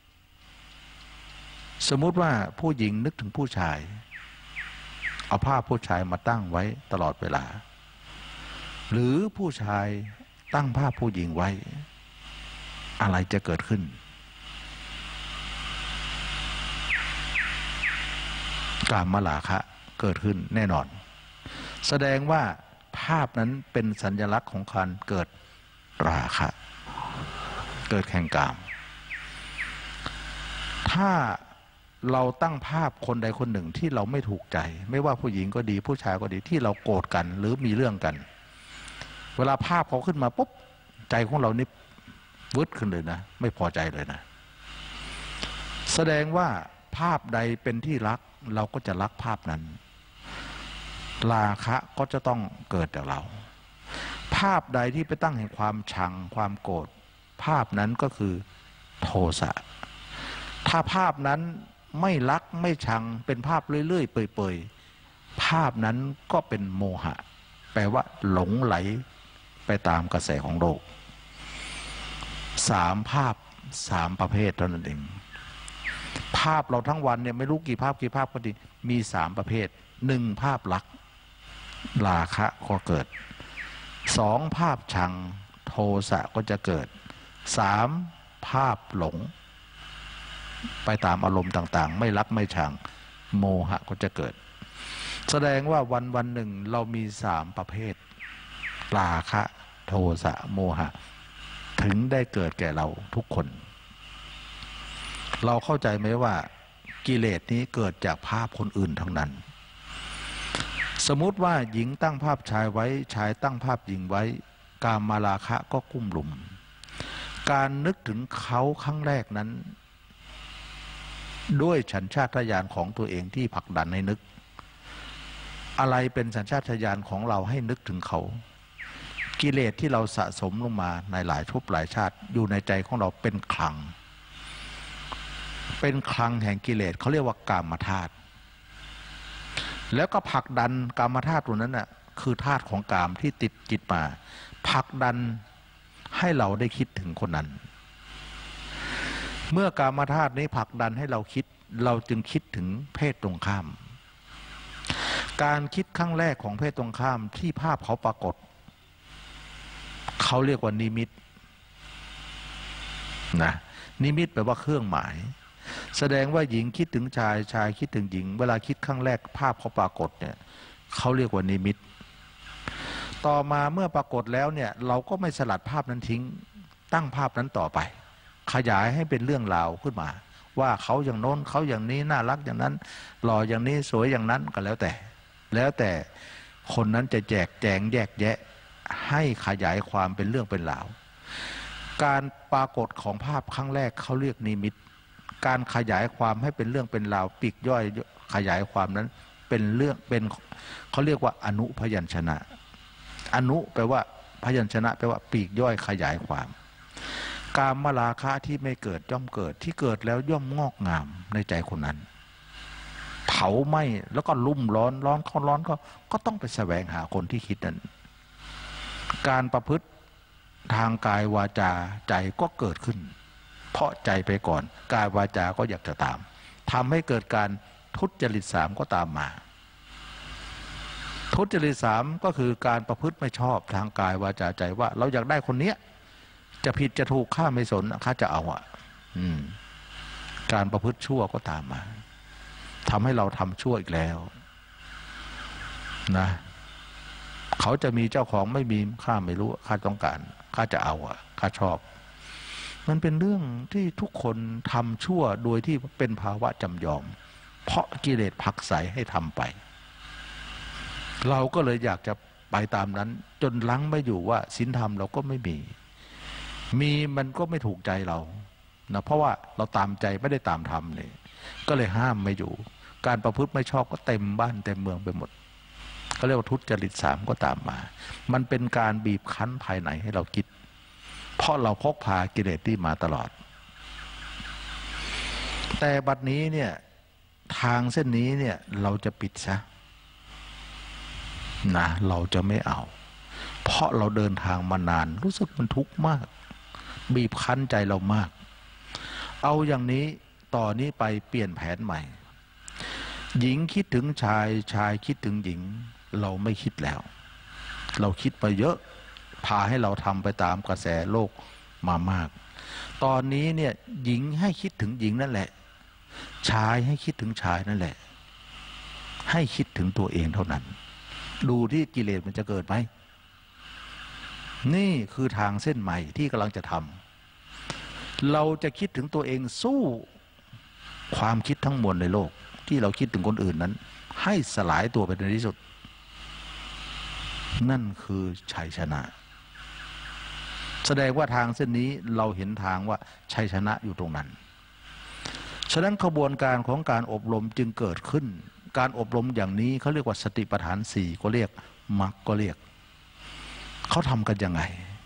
สมมุติว่าผู้หญิงนึกถึงผู้ชายเอาภาพผู้ชายมาตั้งไว้ตลอดเวลาหรือผู้ชายตั้งภาพผู้หญิงไว้อะไรจะเกิดขึ้นกามราคะเกิดขึ้นแน่นอนแสดงว่าภาพนั้นเป็นสัญลักษณ์ของการเกิดราคะเกิดแห่งกามถ้าเราตั้งภาพคนใดคนหนึ่งที่เราไม่ถูกใจไม่ว่าผู้หญิงก็ดีผู้ชายก็ดีที่เราโกรธกันหรือมีเรื่องกันเวลาภาพเขาขึ้นมาปุ๊บใจของเรานี่วึดขึ้นเลยนะไม่พอใจเลยนะแสดงว่าภาพใดเป็นที่รักเราก็จะรักภาพนั้นราคะก็จะต้องเกิดจากเราภาพใดที่ไปตั้งแห่งความชังความโกรธภาพนั้นก็คือโทสะถ้าภาพนั้นไม่รักไม่ชังเป็นภาพเรื่อยๆเปื่อยๆภาพนั้นก็เป็นโมหะแปลว่าหลงไหลไปตามกระแสของโลก3 ภาพ 3 ประเภทเท่านั้นเองภาพเราทั้งวันเนี่ยไม่รู้กี่ภาพก็ดีมี3 ประเภท1ภาพรักราคะก็เกิด2ภาพชังโทสะก็จะเกิด3ภาพหลงไปตามอารมณ์ต่างๆไม่รักไม่ชังโมหะก็จะเกิดแสดงว่าวันหนึ่งเรามี3 ประเภทราคะโทสะโมหะถึงได้เกิดแก่เราทุกคนเราเข้าใจไหมว่ากิเลสนี้เกิดจากภาพคนอื่นทั้งนั้นสมมุติว่าหญิงตั้งภาพชายไว้ชายตั้งภาพหญิงไว้กามราคะก็กุ้มลุมการนึกถึงเขาครั้งแรกนั้นด้วยสัญชาตญาณของตัวเองที่ผลักดันให้นึกอะไรเป็นสัญชาตญาณของเราให้นึกถึงเขากิเลสที่เราสะสมลงมาในหลายภพหลายชาติอยู่ในใจของเราเป็นคลังแห่งกิเลสเขาเรียกว่ากามธาตุแล้วก็ผลักดันกามธาตุตัวนั้นน่ะคือธาตุของกามที่ติดจิตมาผลักดันให้เราได้คิดถึงคนนั้นเมื่อกามธาตุนี้ผลักดันให้เราคิดเราจึงคิดถึงเพศตรงข้ามการคิดครั้งแรกของเพศตรงข้ามที่ภาพเขาปรากฏเขาเรียกว่านิมิตนะนิมิตแปลว่าเครื่องหมายแสดงว่าหญิงคิดถึงชายชายคิดถึงหญิงเวลาคิดครั้งแรกภาพเขาปรากฏเนี่ยเขาเรียกว่านิมิตต่อมาเมื่อปรากฏแล้วเนี่ยเราก็ไม่สลัดภาพนั้นทิ้งตั้งภาพนั้นต่อไปขยายให้เป็นเรื่องราวขึ้นมาว่าเขาอย่างโน้นเขาอย่างนี้น่ารักอย่างนั้นหล่ออย่างนี้สวยอย่างนั้นก็แล้วแต่คนนั้นจะแจกแจงแยกแยะให้ขยายความเป็นเรื่องเป็นราวการปรากฏของภาพครั้งแรกเขาเรียกนิมิตการขยายความให้เป็นเรื่องเป็นราวปีกย่อยขยายความนั้นเป็นเรื่องเป็นเขาเรียกว่าอนุพยัญชนะอนุแปลว่าพยัญชนะแปลว่าปีกย่อยขยายความกามราคะที่ไม่เกิดย่อมเกิดที่เกิดแล้วย่อมงอกงามในใจคนนั้นเผาไหม้แล้วก็ลุ่มร้อนเขาร้อนก็ต้องไปแสวงหาคนที่คิดนั้นการประพฤติทางกายวาจาใจก็เกิดขึ้นเพราะใจไปก่อนกายวาจาก็อยากจะตามทำให้เกิดการทุจริตสามก็ตามมาทุจริตสามก็คือการประพฤติไม่ชอบทางกายวาจาใจว่าเราอยากได้คนเนี้ยจะผิดจะถูกข้าไม่สนข้าจะเอาการประพฤติชั่วก็ตามมาทำให้เราทำชั่วอีกแล้วนะเขาจะมีเจ้าของไม่มีข้าไม่รู้ข้าต้องการข้าจะเอาข้าชอบมันเป็นเรื่องที่ทุกคนทำชั่วโดยที่เป็นภาวะจำยอมเพราะกิเลสผลักไสให้ทำไปเราก็เลยอยากจะไปตามนั้นจนลังไม่อยู่ว่าศีลธรรมเราก็ไม่มีมันก็ไม่ถูกใจเรานะเพราะว่าเราตามใจไม่ได้ตามธรรมเลยก็เลยห้ามไม่อยู่การประพฤติไม่ชอบก็เต็มบ้านเต็มเมืองไปหมดเขาเรียกว่าทุจริตสามก็ตามมามันเป็นการบีบคั้นภายในให้เราคิดเพราะเราพกพากิเลสที่มาตลอดแต่บัดนี้เนี่ยทางเส้นนี้เนี่ยเราจะปิดซะนะเราจะไม่เอาเพราะเราเดินทางมานานรู้สึกมันทุกข์มากบีบคั้นใจเรามากเอาอย่างนี้ต่อนนี้ไปเปลี่ยนแผนใหม่หญิงคิดถึงชายชายคิดถึงหญิงเราไม่คิดแล้วเราคิดไปเยอะพาให้เราทำไปตามกระแสโลกมามากตอนนี้เนี่ยหญิงให้คิดถึงหญิงนั่นแหละชายให้คิดถึงชายนั่นแหละให้คิดถึงตัวเองเท่านั้นดูที่กิเลสมันจะเกิดไหมนี่คือทางเส้นใหม่ที่กำลังจะทำเราจะคิดถึงตัวเองสู้ความคิดทั้งมวลในโลกที่เราคิดถึงคนอื่นนั้นให้สลายตัวไปในที่สุดนั่นคือชัยชนะแสดงว่าทางเส้นนี้เราเห็นทางว่าชัยชนะอยู่ตรงนั้นฉะนั้นขบวนการของการอบรมจึงเกิดขึ้นการอบรมอย่างนี้เขาเรียกว่าสติปัฏฐานสี่ก็เรียกมรรคก็เรียกเขาทำกันยังไง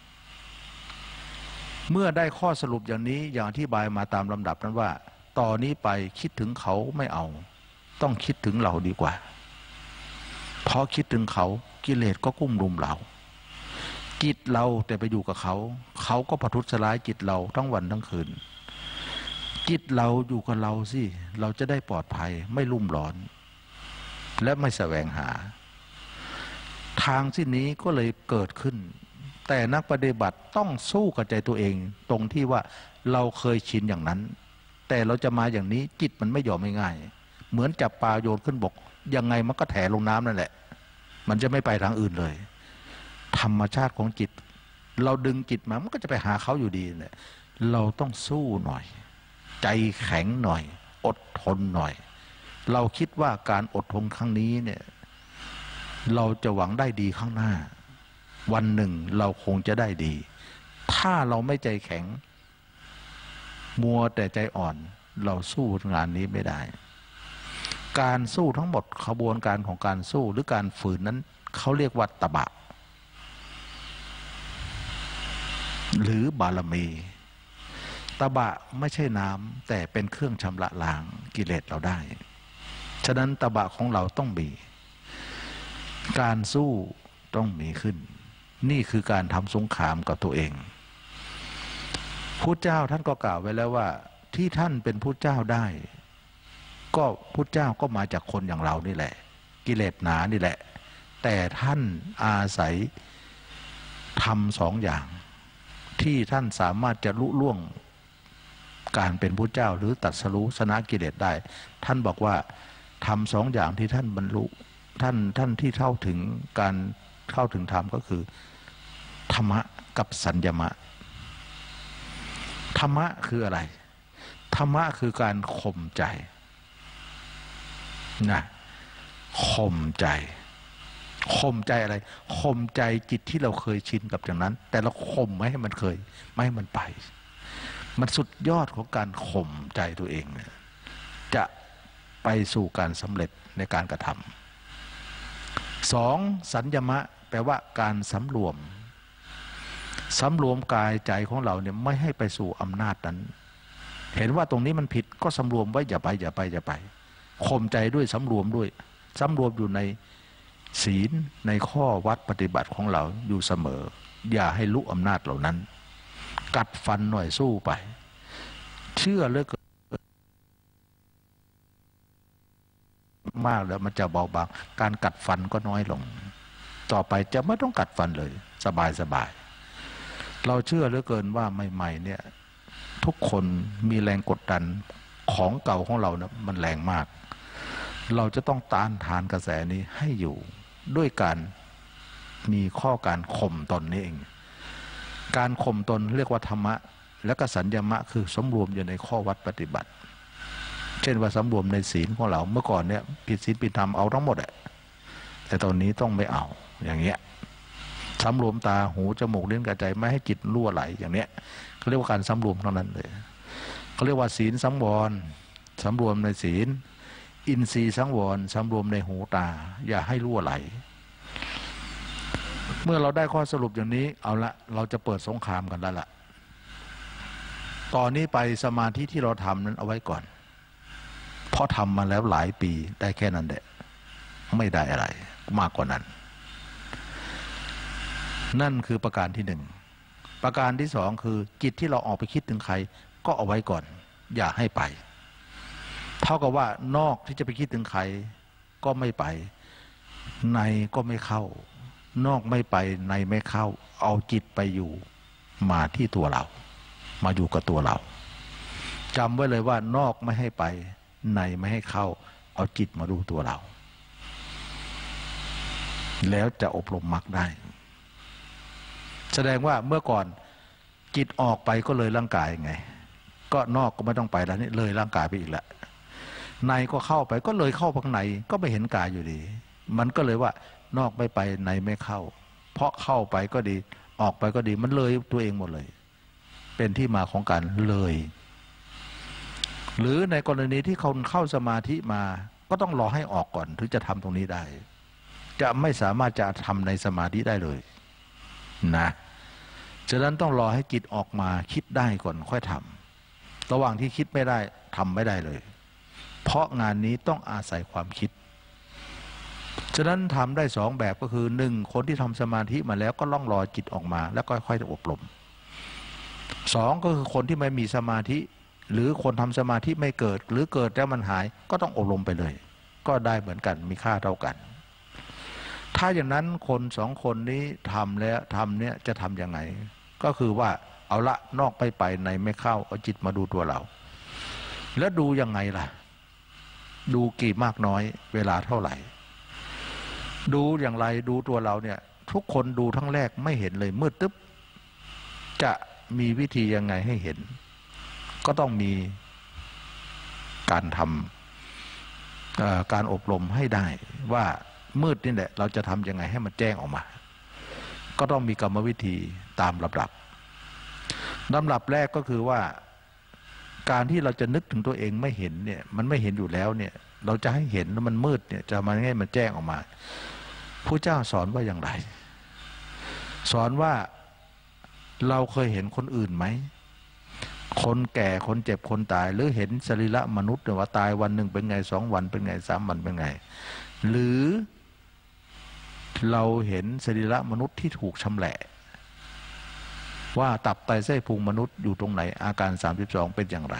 เมื่อได้ข้อสรุปอย่างนี้อย่างอธิบายมาตามลำดับนั้นว่าต่อนนี้ไปคิดถึงเขาไม่เอาต้องคิดถึงเราดีกว่าเพราะคิดถึงเขากิเลสก็กุ้มรุมเราจิตเราแต่ไปอยู่กับเขาเขาก็ประทุษร้ายจิตเราทั้งวันทั้งคืนจิตเราอยู่กับเราสิเราจะได้ปลอดภัยไม่ลุ่มร้อนและไม่แสวงหาทางที่นี้ก็เลยเกิดขึ้นแต่นักปฏิบัติต้องสู้กับใจตัวเองตรงที่ว่าเราเคยชินอย่างนั้นแต่เราจะมาอย่างนี้จิตมันไม่ยอมง่ายเหมือนจับปลาโยนขึ้นบกยังไงมันก็แถลงน้ำนั่นแหละมันจะไม่ไปทางอื่นเลยธรรมชาติของจิตเราดึงจิตมามันก็จะไปหาเขาอยู่ดีเนี่ยเราต้องสู้หน่อยใจแข็งหน่อยอดทนหน่อยเราคิดว่าการอดทนครั้งนี้เนี่ยเราจะหวังได้ดีข้างหน้าวันหนึ่งเราคงจะได้ดีถ้าเราไม่ใจแข็งมัวแต่ใจอ่อนเราสู้งานนี้ไม่ได้การสู้ทั้งหมดขบวนการของการสู้หรือการฝืนนั้นเขาเรียกว่าตบะหรือบารมีตบะไม่ใช่น้ำแต่เป็นเครื่องชำระล้างกิเลสเราได้ฉะนั้นตบะของเราต้องมีการสู้ต้องมีขึ้นนี่คือการทำสงครามกับตัวเองพุทธเจ้าท่านก็กล่าวไว้แล้วว่าที่ท่านเป็นพุทธเจ้าได้ก็พุทธเจ้าก็มาจากคนอย่างเรานี่แหละกิเลสหนานี่แหละแต่ท่านอาศัยทำสองอย่างที่ท่านสามารถจะลุล่วงการเป็นพุทธเจ้าหรือตรัสรู้ชนะกิเลสได้ท่านบอกว่าทำสองอย่างที่ท่านบรรลุท่านที่เข้าถึงการเข้าถึงธรรมก็คือธรรมะกับสัญญมะธรรมะคืออะไรธรรมะคือการข่มใจนะข่มใจข่มใจอะไรข่มใจจิตที่เราเคยชินกับอย่างนั้นแต่เราข่มไม่ให้มันเคยไม่ให้มันไปมันสุดยอดของการข่มใจตัวเองจะไปสู่การสำเร็จในการกระทำสองสัญญมะแปลว่าการสำรวมกายใจของเราเนี่ยไม่ให้ไปสู่อำนาจนั้นเห็นว่าตรงนี้มันผิดก็สำรวมไว้อย่าไปข่มใจด้วยสำรวมอยู่ในศีลในข้อวัดปฏิบัติของเราอยู่เสมออย่าให้ลุกอำนาจเหล่านั้นกัดฟันหน่อยสู้ไปเชื่อเหลือเกินมากแล้วมันจะเบาบางการกัดฟันก็น้อยลงต่อไปจะไม่ต้องกัดฟันเลยสบายเราเชื่อเหลือเกินว่าใหม่ๆเนี่ยทุกคนมีแรงกดดันของเก่าของเรานะมันแรงมากเราจะต้องต้านทานกระแสนี้ให้อยู่ด้วยการมีข้อการข่มตนนี่เองการข่มตนเรียกว่าธรรมะและก็สัญญมะคือสำรวมอยู่ในข้อวัดปฏิบัติเช่นว่าสำรวมในศีลของเราเมื่อก่อนเนี่ยผิดศีลผิดธรรมเอาทั้งหมดอะแต่ตอนนี้ต้องไม่เอาอย่างเงี้ยสำรวมตาหูจมูกลิ้นกายใจไม่ให้จิตรั่วไหลอย่างเนี้ยเขาเรียกว่าการสำรวมเท่านั้นเลยเขาเรียกว่าศีลสังวรสำรวมในศีลอินทรีย์สังวรสำรวมในหูตาอย่าให้รั่วไหลเมื่อเราได้ข้อสรุปอย่างนี้เอาละเราจะเปิดสงครามกันแล้วล่ะตอนนี้ไปสมาธิที่เราทำนั้นเอาไว้ก่อนเพราะทำมาแล้วหลายปีได้แค่นั้นแหละไม่ได้อะไรมากกว่านั้นนั่นคือประการที่หนึ่งประการที่สองคือจิตที่เราออกไปคิดถึงใครก็เอาไว้ก่อนอย่าให้ไปเท่ากับว่านอกที่จะไปคิดถึงใครก็ไม่ไปในก็ไม่เข้านอกไม่ไปในไม่เข้าเอาจิตไปอยู่มาที่ตัวเรามาอยู่กับตัวเราจำไว้เลยว่านอกไม่ให้ไปในไม่ให้เข้าเอาจิตมาดูตัวเราแล้วจะอบรมมรรคได้แสดงว่าเมื่อก่อนจิตออกไปก็เลยร่างกายไงก็นอกก็ไม่ต้องไปแล้วนี่เลยร่างกายไปอีกแล้วในก็เข้าไปก็เลยเข้าข้างในก็ไม่เห็นกายอยู่ดีมันก็เลยว่านอกไม่ไปในไม่เข้าเพราะเข้าไปก็ดีออกไปก็ดีมันเลยตัวเองหมดเลยเป็นที่มาของการเลยหรือในกรณีที่คนเข้าสมาธิมาก็ต้องรอให้ออกก่อนถึงจะทำตรงนี้ได้จะไม่สามารถจะทำในสมาธิได้เลยนะฉะนั้นต้องรอให้จิตออกมาคิดได้ก่อนค่อยทำระหว่างที่คิดไม่ได้ทำไม่ได้เลยเพราะงานนี้ต้องอาศัยความคิดฉะนั้นทำได้สองแบบก็คือหนึ่งคนที่ทำสมาธิมาแล้วก็ล่องรอจิตออกมาแล้วก็ค่อยอบรมสองก็คือคนที่ไม่มีสมาธิหรือคนทำสมาธิไม่เกิดหรือเกิดแล้วมันหายก็ต้องอบรมไปเลยก็ได้เหมือนกันมีค่าเท่ากันถ้าอย่างนั้นคนสองคนนี้ทำแล้วทำเนี่ยจะทำยังไงก็คือว่าเอาละนอกไปในไม่เข้าเอาจิตมาดูตัวเราแล้วดูยังไงล่ะดูกี่มากน้อยเวลาเท่าไหร่ดูอย่างไรดูตัวเราเนี่ยทุกคนดูทั้งแรกไม่เห็นเลยมืดตึ๊บจะมีวิธียังไงให้เห็นก็ต้องมีการทำการอบรมให้ได้ว่ามืดนี่แหละเราจะทำยังไงให้มันแจ้งออกมาก็ต้องมีกรรมวิธีตามลำดับแรกก็คือว่าการที่เราจะนึกถึงตัวเองไม่เห็นเนี่ยมันไม่เห็นอยู่แล้วเนี่ยเราจะให้เห็นแล้วมันมืดเนี่ยจะมาให้มันแจ้งออกมาพระเจ้าสอนว่าอย่างไรสอนว่าเราเคยเห็นคนอื่นไหมคนแก่คนเจ็บคนตายหรือเห็นสรีระมนุษย์ว่าตายวันหนึ่งเป็นไง2 วันเป็นไง3 วันเป็นไงหรือเราเห็นสรีระมนุษย์ที่ถูกชำแหละว่าตับไตไส้พุงมนุษย์อยู่ตรงไหนอาการ32เป็นอย่างไร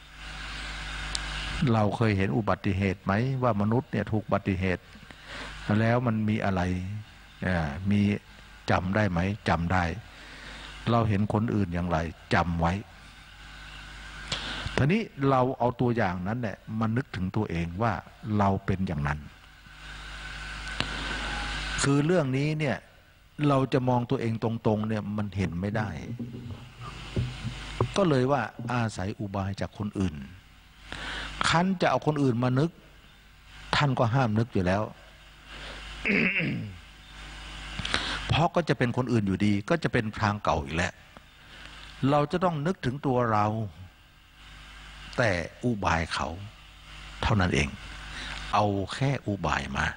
เราเคยเห็นอุบัติเหตุไหมว่ามนุษย์เนี่ยถูกอุบัติเหตุแล้วมันมีอะไรมีจำได้ไหมจำได้เราเห็นคนอื่นอย่างไรจำไว้ทีนี้เราเอาตัวอย่างนั้นแหละมานึกถึงตัวเองว่าเราเป็นอย่างนั้นคือเรื่องนี้เนี่ยเราจะมองตัวเองตรงๆเนี่ยมันเห็นไม่ได้ก็เลยว่าอาศัยอุบายจากคนอื่นคันจะเอาคนอื่นมานึกท่านก็ห้ามนึกอยู่แล้ว เพราะก็จะเป็นคนอื่นอยู่ดีก็จะเป็นทางเก่าอีกแล้วเราจะต้องนึกถึงตัวเราแต่อุบายเขาเท่านั้นเองเอาแค่อุบายมา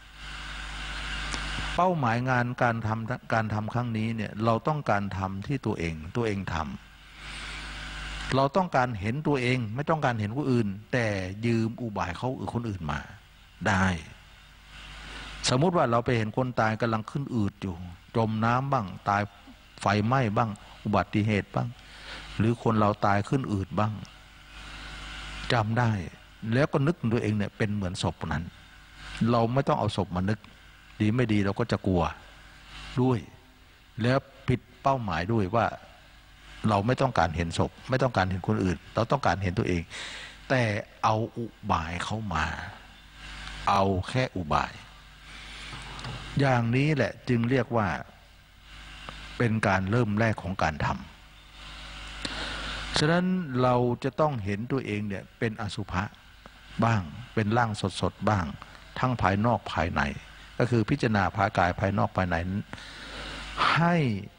เป้าหมายงานการทำครั้งนี้เนี่ยเราต้องการทำที่ตัวเองทำเราต้องการเห็นตัวเองไม่ต้องการเห็นผู้อื่นแต่ยืมอุบายเขาคนอื่นมาได้สมมุติว่าเราไปเห็นคนตายกำลังขึ้นอืดอยู่จมน้ำบ้างตายไฟไหม้บ้างอุบัติเหตุบ้างหรือคนเราตายขึ้นอืดบ้างจำได้แล้วก็นึกตัวเองเนี่ยเป็นเหมือนศพนั้นเราไม่ต้องเอาศพมานึกดีไม่ดีเราก็จะกลัวด้วยแล้วผิดเป้าหมายด้วยว่าเราไม่ต้องการเห็นศพไม่ต้องการเห็นคนอื่นเราต้องการเห็นตัวเองแต่เอาอุบายเข้ามาเอาแค่อุบายอย่างนี้แหละจึงเรียกว่าเป็นการเริ่มแรกของการทำฉะนั้นเราจะต้องเห็นตัวเองเนี่ยเป็นอสุภะบ้างเป็นร่างสดๆบ้างทั้งภายนอกภายในก็คือพิจารณาภายกายภายนอกภายในให้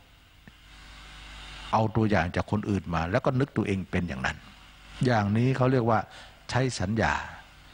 เอาตัวอย่างจากคนอื่นมาแล้วก็นึกตัวเองเป็นอย่างนั้นอย่างนี้เขาเรียกว่าใช้สัญญา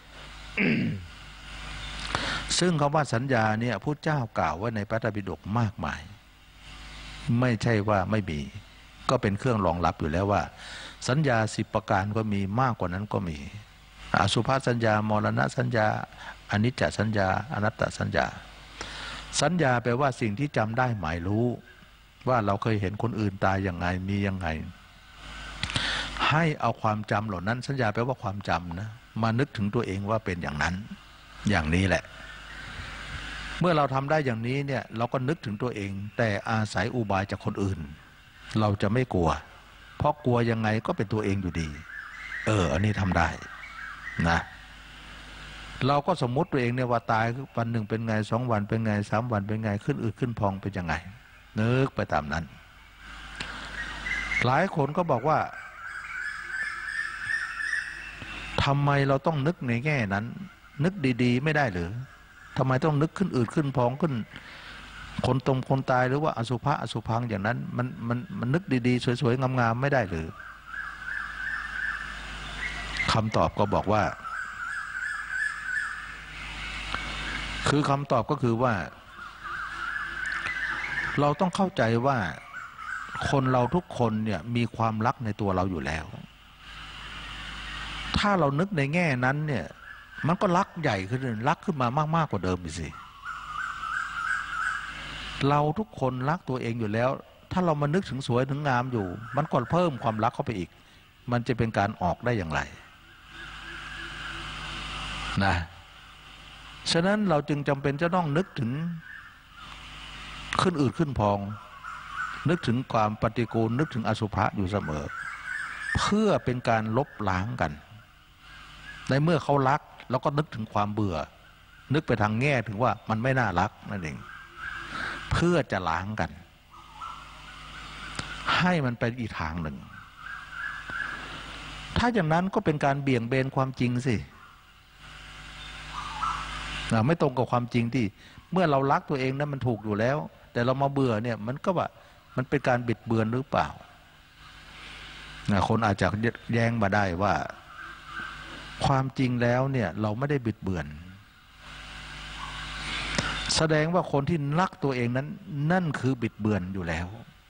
ซึ่งคำว่าสัญญาเนี่ยพุทธเจ้ากล่าวไว้ในพระไตรปิฎกมากมายไม่ใช่ว่าไม่มีก็เป็นเครื่องรองรับอยู่แล้วว่าสัญญา10 ประการก็มีมากกว่านั้นก็มีอสุภสัญญามรณะสัญญาอนิจจสัญญาอนัตตสัญญาสัญญาแปลว่าสิ่งที่จำได้หมายรู้ว่าเราเคยเห็นคนอื่นตายอย่างไงมียังไงให้เอาความจำเหล่านั้นสัญญาแปลว่าความจำนะมานึกถึงตัวเองว่าเป็นอย่างนั้นอย่างนี้แหละเมื่อเราทำได้อย่างนี้เนี่ยเราก็นึกถึงตัวเองแต่อาศัยอุบายจากคนอื่นเราจะไม่กลัวเพราะกลัวยังไงก็เป็นตัวเองอยู่ดีอันนี้ทำได้นะเราก็สมมติตัวเองเนี่ยว่าตายวันหนึ่งเป็นไง2 วันเป็นไง3 วันเป็นไงขึ้นอืดขึ้นพองเป็นยังไงนึกไปตามนั้นหลายคนก็บอกว่าทำไมเราต้องนึกในแง่นั้นนึกดีๆไม่ได้หรือทำไมต้องนึกขึ้นอืดขึ้นพองขึ้นคนตายหรือว่าอสุภะอสุพังอย่างนั้นมันนึกดีๆสวยๆงามๆไม่ได้หรือคำตอบก็บอกว่าคือคำตอบก็คือว่าเราต้องเข้าใจว่าคนเราทุกคนเนี่ยมีความรักในตัวเราอยู่แล้วถ้าเรานึกในแง่นั้นเนี่ยมันก็รักใหญ่ขึ้นรักขึ้นมามากกว่าเดิมไปสิเราทุกคนรักตัวเองอยู่แล้วถ้าเรามานึกถึงสวยถึงงามอยู่มันก็เพิ่มความรักเข้าไปอีกมันจะเป็นการออกได้อย่างไรนะฉะนั้นเราจึงจำเป็นจะต้องนึกถึงขึ้นอืดขึ้นพองนึกถึงความปฏิกูลนึกถึงอสุภะอยู่เสมอเพื่อเป็นการลบล้างกันในเมื่อเขารักเราก็นึกถึงความเบื่อนึกไปทางแง่ถึงว่ามันไม่น่ารักนั่นเองเพื่อจะล้างกันให้มันไปอีกทางหนึ่งถ้าอย่างนั้นก็เป็นการเบี่ยงเบนความจริงสิไม่ตรงกับความจริงที่เมื่อเรารักตัวเองนั้นมันถูกอยู่แล้วแต่เรามาเบื่อเนี่ยมันก็ว่ามันเป็นการบิดเบือนหรือเปล่าคนอาจจะแย้งมาได้ว่าความจริงแล้วเนี่ยเราไม่ได้บิดเบือนแสดงว่าคนที่รักตัวเองนั้นนั่นคือบิดเบือนอยู่แล้ว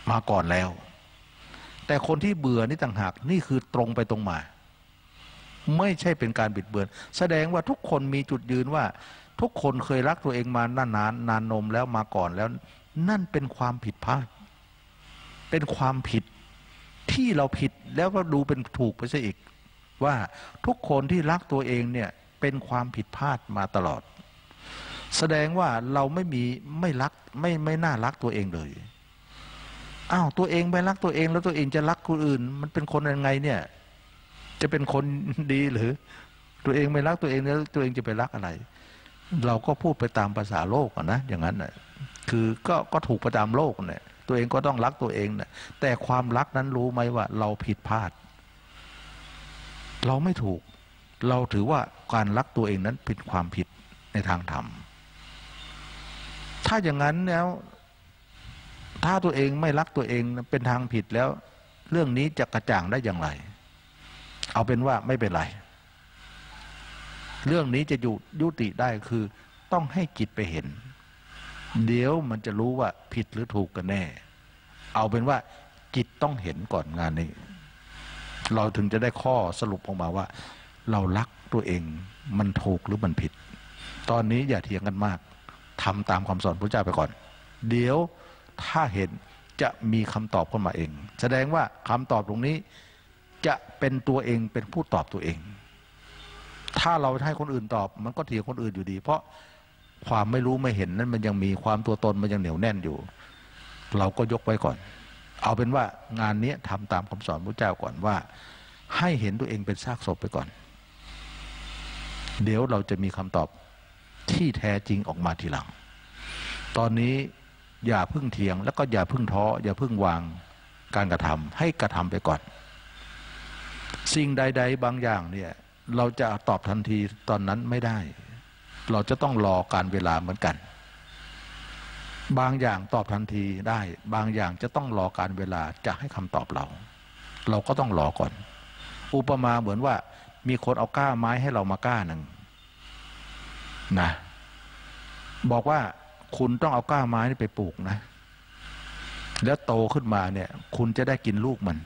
มาก่อนแล้วแต่คนที่เบื่อนี่ต่างหากนี่คือตรงไปตรงมาไม่ใช่เป็นการบิดเบือนแสดงว่าทุกคนมีจุดยืนว่าทุกคนเคยรักตัวเองมานานนมแล้วมาก่อนแล้วนั่นเป็นความผิดพลาดเป็นความผิดที่เราผิดแล้วก็ดูเป็นถูกไปซะอีกว่าทุกคนที่รักตัวเองเนี่ยเป็นความผิดพลาดมาตลอดแสดงว่าเราไม่รักไม่น่ารักตัวเองเลยอ้าวตัวเองไม่รักตัวเองแล้วตัวเองจะรักคนอื่นมันเป็นคนยังไงเนี่ยจะเป็นคนดีหรือตัวเองไม่รักตัวเองแล้วตัวเองจะไปรักอะไรเราก็พูดไปตามภาษาโลกนะอย่างนั้นนะคือก็ถูกไปตามโลกเนี่ยตัวเองก็ต้องรักตัวเองนะแต่ความรักนั้นรู้ไหมว่าเราผิดพลาดเราไม่ถูกเราถือว่าการรักตัวเองนั้นเป็นความผิดในทางธรรมถ้าอย่างนั้นแล้วถ้าตัวเองไม่รักตัวเองเป็นทางผิดแล้วเรื่องนี้จะกระจ่างได้อย่างไรเอาเป็นว่าไม่เป็นไรเรื่องนี้จะยุติได้คือต้องให้จิตไปเห็นเดี๋ยวมันจะรู้ว่าผิดหรือถูกกันแน่เอาเป็นว่าจิตต้องเห็นก่อนงานนี้เราถึงจะได้ข้อสรุปออกมาว่าเรารักตัวเองมันถูกหรือมันผิดตอนนี้อย่าเถียงกันมากทำตามคำสอนพระเจ้าไปก่อนเดี๋ยวถ้าเห็นจะมีคำตอบขึ้นมาเองแสดงว่าคำตอบตรงนี้จะเป็นตัวเองเป็นผู้ตอบตัวเองถ้าเราให้คนอื่นตอบมันก็เถียงคนอื่นอยู่ดีเพราะความไม่รู้ไม่เห็นนั้นมันยังมีความตัวตนมันยังเหนียวแน่นอยู่เราก็ยกไว้ก่อนเอาเป็นว่างานนี้ทำตามคำสอนพระเจ้าก่อนว่าให้เห็นตัวเองเป็นซากศพไปก่อนเดี๋ยวเราจะมีคำตอบที่แท้จริงออกมาทีหลังตอนนี้อย่าพึ่งเถียงแล้วก็อย่าพึ่งท้ออย่าพึ่งวางการกระทำให้กระทำไปก่อนสิ่งใดๆบางอย่างเนี่ยเราจะตอบทันทีตอนนั้นไม่ได้เราจะต้องรอการเวลาเหมือนกันบางอย่างตอบทันทีได้บางอย่างจะต้องรอการเวลาจะให้คำตอบเราก็ต้องรอก่อนอุปมาเหมือนว่ามีคนเอาก้าไม้ให้เรามาก้าหนึ่งนะบอกว่าคุณต้องเอาก้าไม้นี่ไปปลูกนะแล้วโตขึ้นมาเนี่ยคุณจะได้กินลูกมัน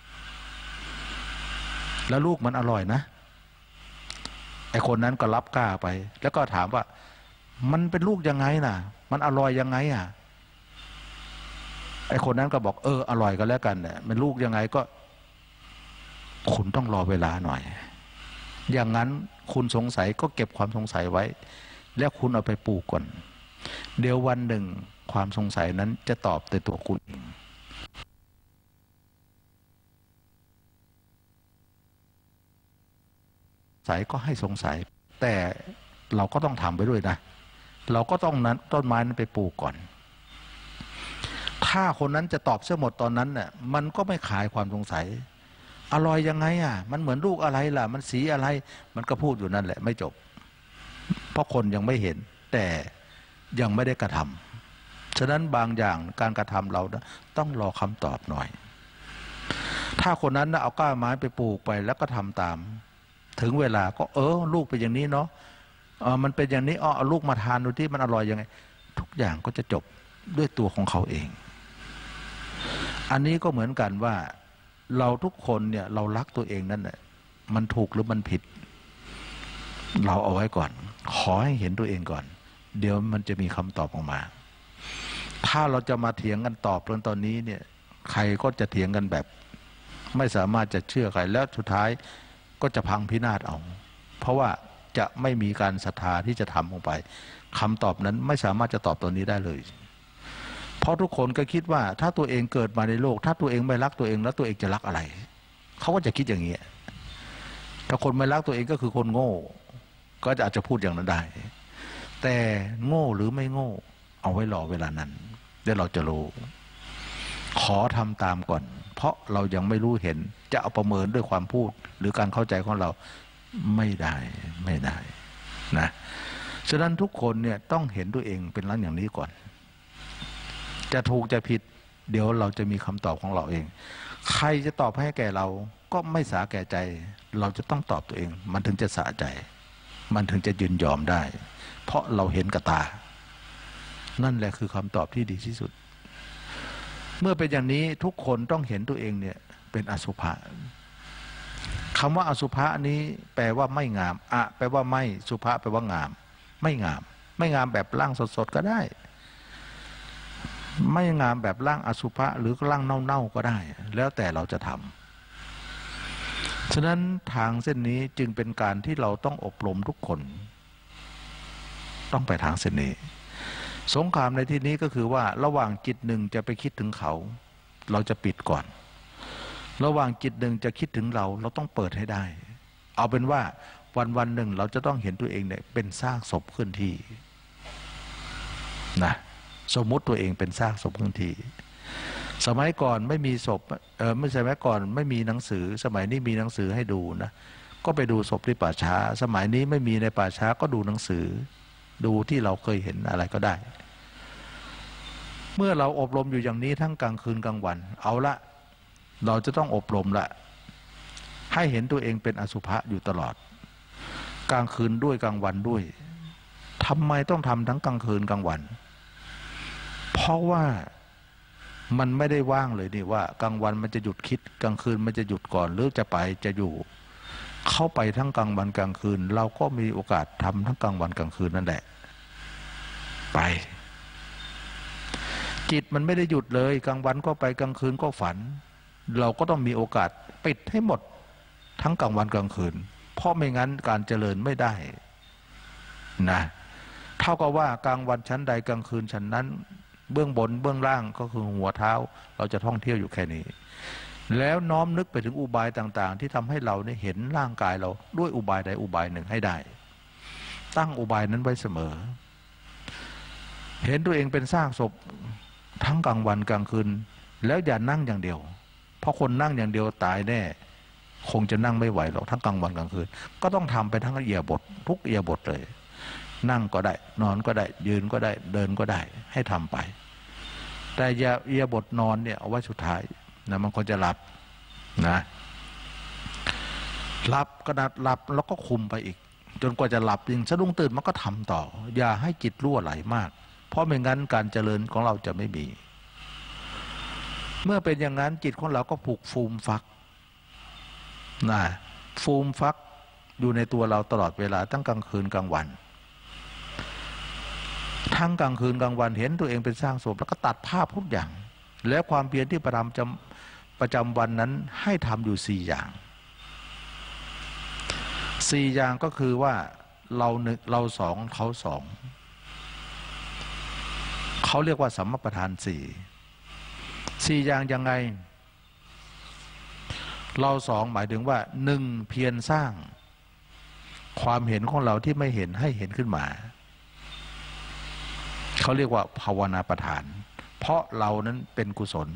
แล้วลูกมันอร่อยนะไอคนนั้นก็รับก้าไปแล้วก็ถามว่ามันเป็นลูกยังไงน่ะมันอร่อยยังไงอ่ะไอคนนั้นก็บอกอร่อยก็แล้วกันเนี่ยมันลูกยังไงก็คุณต้องรอเวลาหน่อยอย่างนั้นคุณสงสัยก็เก็บความสงสัยไว้แล้วคุณเอาไปปลูกก่อนเดี๋ยววันหนึ่งความสงสัยนั้นจะตอบแต่ตัวคุณเองสงสัยก็ให้สงสัยแต่เราก็ต้องทำไปด้วยนะเราก็ต้องนั้นต้นไม้นั้นไปปลูกก่อนถ้าคนนั้นจะตอบเสียหมดตอนนั้นเนี่ยมันก็ไม่ขายความสงสัยอร่อยยังไงอ่ะมันเหมือนลูกอะไรล่ะมันสีอะไรมันก็พูดอยู่นั่นแหละไม่จบเพราะคนยังไม่เห็นแต่ยังไม่ได้กระทำฉะนั้นบางอย่างการกระทำเราต้องรอคำตอบหน่อยถ้าคนนั้นเอาก้าไม้ไปปลูกไปแล้วก็ทำตามถึงเวลาก็ลูกเป็นอย่างนี้เนาะมันเป็นอย่างนี้เอาลูกมาทานดูที่มันอร่อยยังไงทุกอย่างก็จะจบด้วยตัวของเขาเองอันนี้ก็เหมือนกันว่าเราทุกคนเนี่ยเรารักตัวเองนั่นแหละมันถูกหรือมันผิดเราเอาไว้ก่อนขอให้เห็นตัวเองก่อนเดี๋ยวมันจะมีคำตอบออกมาถ้าเราจะมาเถียงกันตอบตอนนี้เนี่ยใครก็จะเถียงกันแบบไม่สามารถจะเชื่อใครแล้วสุดท้ายก็จะพังพินาศเอาเพราะว่าจะไม่มีการศรัทธาที่จะทำลงไปคำตอบนั้นไม่สามารถจะตอบตัวนี้ได้เลยเพราะทุกคนก็คิดว่าถ้าตัวเองเกิดมาในโลกถ้าตัวเองไม่รักตัวเองแล้วตัวเองจะรักอะไรเขาก็จะคิดอย่างนี้ถ้าคนไม่รักตัวเองก็คือคนโง่ก็อาจจะพูดอย่างนั้นได้แต่โง่หรือไม่โง่เอาไว้รอเวลานั้นเดี๋ยวเราจะรู้ขอทำตามก่อนเพราะเรายังไม่รู้เห็นจะเอาประเมินด้วยความพูดหรือการเข้าใจของเราไม่ได้นะฉะนั้นทุกคนเนี่ยต้องเห็นตัวเองเป็นลักษณะอย่างนี้ก่อนจะถูกจะผิดเดี๋ยวเราจะมีคำตอบของเราเองใครจะตอบให้แก่เราก็ไม่สาแก่ใจเราจะต้องตอบตัวเองมันถึงจะสะใจมันถึงจะยืนยอมได้เพราะเราเห็นกับตานั่นแหละคือคำตอบที่ดีที่สุดเมื่อเป็นอย่างนี้ทุกคนต้องเห็นตัวเองเนี่ยเป็นอสุภะคำว่าอสุภะนี้แปลว่าไม่งามอะแปลว่าไม่สุภะแปลว่างามไม่งามไม่งามแบบร่างสดๆก็ได้ไม่งามแบบร่างอสุภะหรือร่างเน่าๆก็ได้แล้วแต่เราจะทำฉะนั้นทางเส้นนี้จึงเป็นการที่เราต้องอบรมทุกคนต้องไปทางเส้นนี้สงครามในที่นี้ก็คือว่าระหว่างจิตหนึ่งจะไปคิดถึงเขาเราจะปิดก่อนระหว่างจิตหนึ่งจะคิดถึงเราต้องเปิดให้ได้เอาเป็นว่าวันหนึ่งเราจะต้องเห็นตัวเองเนี่ยเป็นซากศพเคลื่อนที่นะสมมุติตัวเองเป็นซากศพเคลื่อนที่สมัยก่อนไม่มีศพไม่ใช่สมัยก่อนไม่มีหนังสือสมัยนี้มีหนังสือให้ดูนะก็ไปดูศพที่ป่าช้าสมัยนี้ไม่มีในป่าช้าก็ดูหนังสือดูที่เราเคยเห็นอะไรก็ได้เมื่อเราอบรมอยู่อย่างนี้ทั้งกลางคืนกลางวันเอาละเราจะต้องอบรมละให้เห็นตัวเองเป็นอสุภะอยู่ตลอดกลางคืนด้วยกลางวันด้วยทำไมต้องทำทั้งกลางคืนกลางวันเพราะว่ามันไม่ได้ว่างเลยนี่ว่ากลางวันมันจะหยุดคิดกลางคืนมันจะหยุดก่อนหรือจะไปจะอยู่เข้าไปทั้งกลางวันกลางคืนเราก็มีโอกาสทำทั้งกลางวันกลางคืนนั่นแหละไปจิตมันไม่ได้หยุดเลยกลางวันก็ไปกลางคืนก็ฝันเราก็ต้องมีโอกาสปิดให้หมดทั้งกลางวันกลางคืนเพราะไม่งั้นการเจริญไม่ได้นะเท่ากับว่ากลางวันชั้นใดกลางคืนชั้นนั้นเบื้องบนเบื้องล่างก็คือหัวเท้าเราจะท่องเที่ยวอยู่แค่นี้แล้วน้อมนึกไปถึงอุบายต่างๆที่ทำให้เราเนี่ยเห็นร่างกายเราด้วยอุบายใดอุบายหนึ่งให้ได้ตั้งอุบายนั้นไว้เสมอเห็นตัวเองเป็นซากศพทั้งกลางวันกลางคืนแล้วอย่านั่งอย่างเดียวเพราะคนนั่งอย่างเดียวตายแน่คงจะนั่งไม่ไหวหรอกทั้งกลางวันกลางคืนก็ต้องทำไปทั้งอิริยาบถทุกอิริยาบถเลยนั่งก็ได้นอนก็ได้ยืนก็ได้เดินก็ได้ให้ทำไปแต่อย่าอิริยาบถนอนเนี่ยเอาไว้สุดท้ายนะมันก็จะหลับนะหลับขนาดหลับแล้วก็คุมไปอีกจนกว่าจะหลับจริงสะดุ้งตื่นมันก็ทำต่ออย่าให้จิตรั่วไหลมากเพราะไม่งั้นการเจริญของเราจะไม่มีเมื่อเป็นอย่างนั้นจิตของเราก็ผูกฟูมฟักนะฟูมฟักอยู่ในตัวเราตลอดเวลาทั้งกลางคืนกลางวันทั้งกลางคืนกลางวันเห็นตัวเองเป็นสร้างศพแล้วก็ตัดภาพทุกอย่างแล้วความเพียรที่ประจำวันนั้นให้ทำอยู่4 อย่าง4 อย่างก็คือว่าเราสองเขาสองเขาเรียกว่าสัมมาประธาน4อย่างยังไงเราสองหมายถึงว่า1เพียรสร้างความเห็นของเราที่ไม่เห็นให้เห็นขึ้นมาเขาเรียกว่าภาวนาประธานเพราะเรานั้นเป็นกุศล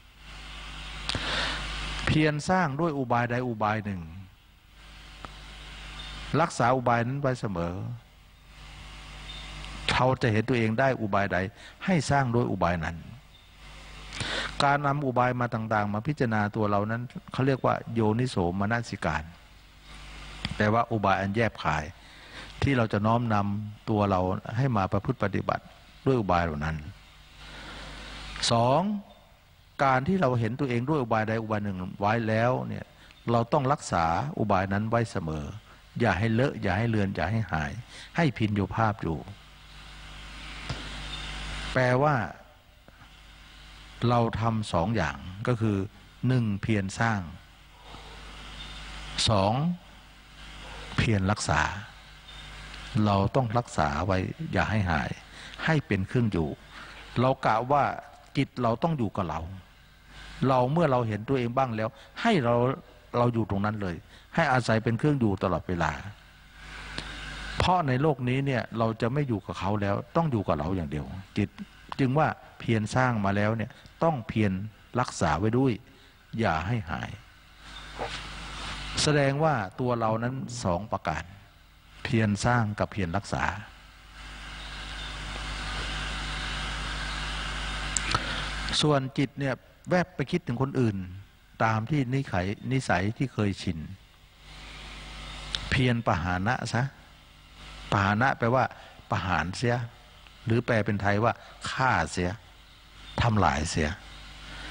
เพียรสร้างด้วยอุบายใดอุบายหนึ่งรักษาอุบายนั้นไว้เสมอเราจะเห็นตัวเองได้อุบายใดให้สร้างด้วยอุบายนั้นการนำอุบายมาต่างๆมาพิจารณาตัวเรานั้นเขาเรียกว่าโยนิโสมนสิการแปลว่าอุบายอันแยบคายที่เราจะน้อมนำตัวเราให้มาประพฤติปฏิบัติด้วยอุบายเหล่านั้น2การที่เราเห็นตัวเองด้วยอุบายใดอุบายหนึ่งไว้แล้วเนี่ยเราต้องรักษาอุบายนั้นไว้เสมออย่าให้เลอะอย่าให้เลือนอย่าให้หายให้พินโยภาพอยู่แปลว่าเราทำ2 อย่างก็คือ1เพียรสร้าง2เพียรรักษาเราต้องรักษาไว้อย่าให้หายให้เป็นเครื่องอยู่เรากะว่าจิตเราต้องอยู่กับเราเมื่อเราเห็นตัวเองบ้างแล้วให้เราอยู่ตรงนั้นเลยให้อาศัยเป็นเครื่องอยู่ตลอดเวลาเพราะในโลกนี้เนี่ยเราจะไม่อยู่กับเขาแล้วต้องอยู่กับเราอย่างเดียวจิตจึงว่าเพียรสร้างมาแล้วเนี่ยต้องเพียรรักษาไว้ด้วยอย่าให้หายแสดงว่าตัวเรานั้น2 ประการเพียรสร้างกับเพียรรักษาส่วนจิตเนี่ยแวบไปคิดถึงคนอื่นตามที่นิสัยที่เคยชินเพียรปหานะซะปหานะแปลว่าประหารเสียหรือแปลเป็นไทยว่าฆ่าเสียทำลายเสีย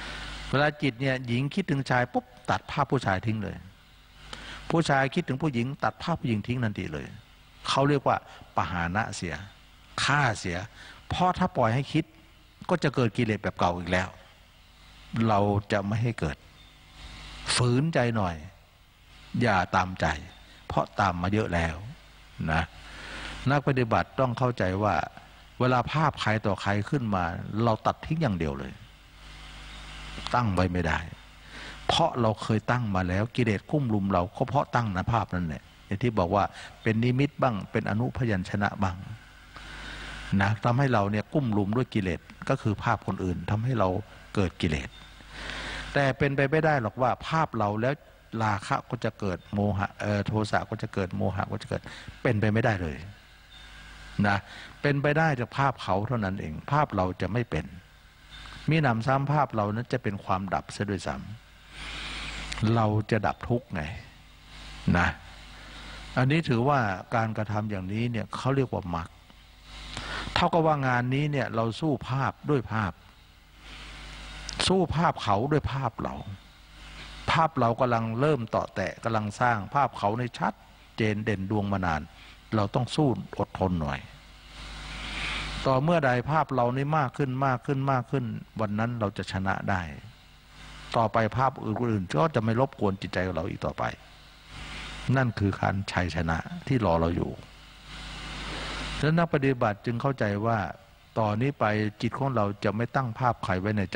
เวลาจิตเนี่ยหญิงคิดถึงชายปุ๊บตัดภาพผู้ชายทิ้งเลยผู้ชายคิดถึงผู้หญิงตัดภาพผู้หญิงทิ้งทันทีเลยเขาเรียกว่าปหานะเสียฆ่าเสียเพราะถ้าปล่อยให้คิดก็จะเกิดกิเลสแบบเก่าอีกแล้วเราจะไม่ให้เกิดฝืนใจหน่อยอย่าตามใจเพราะตามมาเยอะแล้วนะนักปฏิบัติต้องเข้าใจว่าเวลาภาพใครต่อใครขึ้นมาเราตัดทิ้งอย่างเดียวเลยตั้งไว้ไม่ได้เพราะเราเคยตั้งมาแล้วกิเลสกุ้มลุมเราก็เพราะตั้งนะภาพนั่นแหละอย่างที่บอกว่าเป็นนิมิตบ้างเป็นอนุพยัญชนะบ้างนะทำให้เราเนี่ยกุ้มลุมด้วยกิเลสก็คือภาพคนอื่นทำให้เราเกิดกิเลสแต่เป็นไปไม่ได้หรอกว่าภาพเราแล้วราคะก็จะเกิดโมหะโทสะก็จะเกิดโมหะก็จะเกิดเป็นไปไม่ได้เลยนะเป็นไปได้จากภาพเขาเท่านั้นเองภาพเราจะไม่เป็นมีหนำซ้ำภาพเรานั้นจะเป็นความดับซะด้วยซ้ำเราจะดับทุกข์ไงนะอันนี้ถือว่าการกระทำอย่างนี้เนี่ยเขาเรียกว่ามรรคเท่ากับว่างานนี้เนี่ยเราสู้ภาพด้วยภาพสู้ภาพเขาด้วยภาพเราภาพเรากำลังเริ่มต่อแตะกำลังสร้างภาพเขาในชัดเจนเด่นดวงมานานเราต้องสู้อดทนหน่อยต่อเมื่อใดภาพเรานี่มากขึ้นมากขึ้นมากขึ้นวันนั้นเราจะชนะได้ต่อไปภาพอื่นๆก็จะไม่รบกวนจิตใจของเราอีกต่อไปนั่นคือการชัยชนะที่รอเราอยู่ฉะนั้นนักปฏิบัติจึงเข้าใจว่าต่อนนี้ไปจิตของเราจะไม่ตั้งภาพใครไว้ในใจ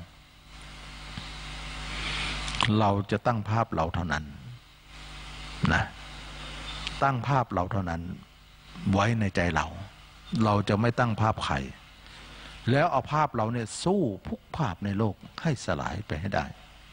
เราจะตั้งภาพเราเท่านั้นนะตั้งภาพเราเท่านั้นไว้ในใจเราจะไม่ตั้งภาพใครแล้วเอาภาพเราเนี่ยสู้ทุกภาพในโลกให้สลายไปให้ได้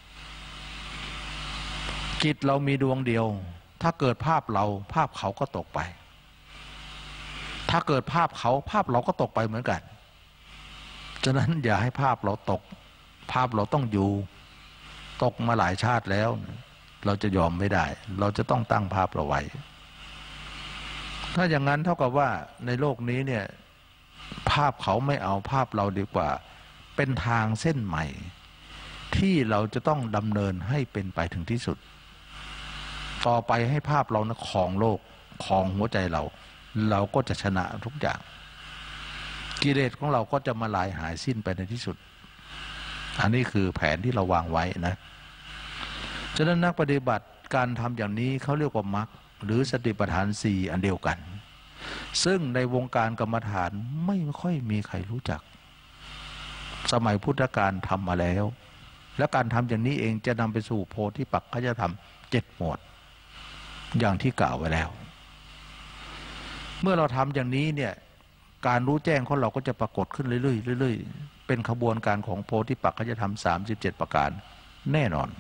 จิตเรามีดวงเดียวถ้าเกิดภาพเราภาพเขาก็ตกไปถ้าเกิดภาพเขาภาพเราก็ตกไปเหมือนกันฉะนั้นอย่าให้ภาพเราตกภาพเราต้องอยู่ตกมาหลายชาติแล้วเราจะยอมไม่ได้เราจะต้องตั้งภาพเราไว้ถ้าอย่างนั้นเท่ากับว่าในโลกนี้เนี่ยภาพเขาไม่เอาภาพเราดีกว่าเป็นทางเส้นใหม่ที่เราจะต้องดำเนินให้เป็นไปถึงที่สุดต่อไปให้ภาพเรานะครองโลกครองหัวใจเราก็จะชนะทุกอย่างกิเลสของเราก็จะมาลายหายสิ้นไปในที่สุดอันนี้คือแผนที่เราวางไว้นะฉะนั้นนักปฏิบัติการทำอย่างนี้เขาเรียกว่ามรรคหรือสติปัฏฐานสี่อันเดียวกันซึ่งในวงการกรรมฐานไม่ค่อยมีใครรู้จักสมัยพุทธกาลทำมาแล้วและการทำอย่างนี้เองจะนำไปสู่โพธิปักขยธรรม7 หมวดอย่างที่กล่าวไว้แล้วเมื่อเราทำอย่างนี้เนี่ยการรู้แจ้งของเราก็จะปรากฏขึ้นเรื่อยๆเรื่อยๆเป็นขบวนการของโพธิปักขยธรรม37 ประการแน่นอน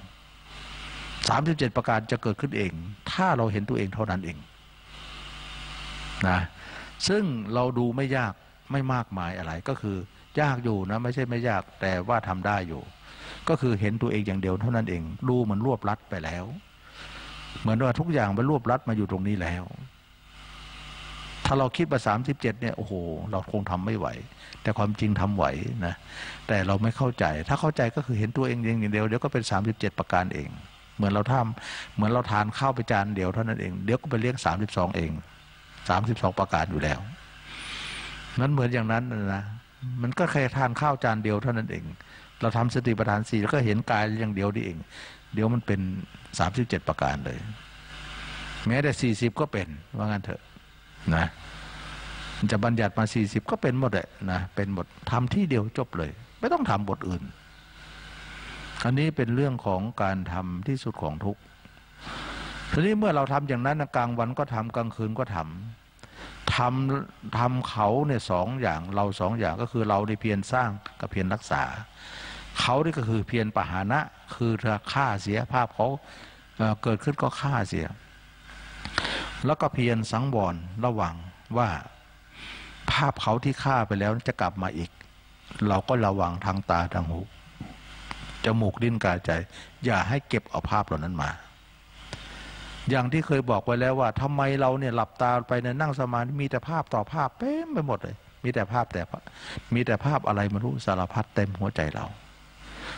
37 ประการจะเกิดขึ้นเองถ้าเราเห็นตัวเองเท่านั้นเองนะซึ่งเราดูไม่ยากไม่มากมายอะไรก็คือยากอยู่นะไม่ใช่ไม่ยากแต่ว่าทำได้อยู่ก็คือเห็นตัวเองอย่างเดียวเท่านั้นเองดูมันรวบรัดไปแล้วเหมือนว่าทุกอย่างมันรวบรัดมาอยู่ตรงนี้แล้วถ้าเราคิดว่า37เนี่ยโอ้โหเราคงทำไม่ไหวแต่ความจริงทำไหวนะแต่เราไม่เข้าใจถ้าเข้าใจก็คือเห็นตัวเองอย่างเดียวเดี๋ยวก็เป็น37 ประการเองเหมือนเราทานข้าวไปจานเดียวเท่านั้นเองเดี๋ยวก็ไปเลี้ยง32เอง32 ประการอยู่แล้วนั้นเหมือนอย่างนั้นนะมันก็แค่ทานข้าวจานเดียวเท่านั้นเองเราทำสติปัฏฐาน4แล้วก็เห็นกายอย่างเดียวนี่เองเดี๋ยวมันเป็น37 ประการเลยแม้แต่40ก็เป็นว่างั้นเถอะนะจะบัญญัติมา40ก็เป็นหมดเลยนะเป็นหมดทำที่เดียวจบเลยไม่ต้องทำบทอื่นอันนี้เป็นเรื่องของการทำที่สุดของทุกข์ทีนี้เมื่อเราทำอย่างนั้นกลางวันก็ทำกลางคืนก็ทำเขาเนี่ย2 อย่างเรา2 อย่างก็คือเราในเพียรสร้างกับเพียรรักษาเขานี่ก็คือเพียรปหานะคือฆ่าเสียภาพเขาเกิดขึ้นก็ฆ่าเสียแล้วก็เพียรสังวรระวังว่าภาพเขาที่ฆ่าไปแล้วจะกลับมาอีกเราก็ระวังทางตาทางหูจมูกลิ้นกายใจอย่าให้เก็บเอาภาพเหล่านั้นมาอย่างที่เคยบอกไว้แล้วว่าทำไมเราเนี่ยหลับตาไปในนั่งสมาธิมีแต่ภาพต่อภาพเต็มไปหมดเลยมีแต่ภาพอะไรไม่รู้สารพัดเต็มหัวใจเรา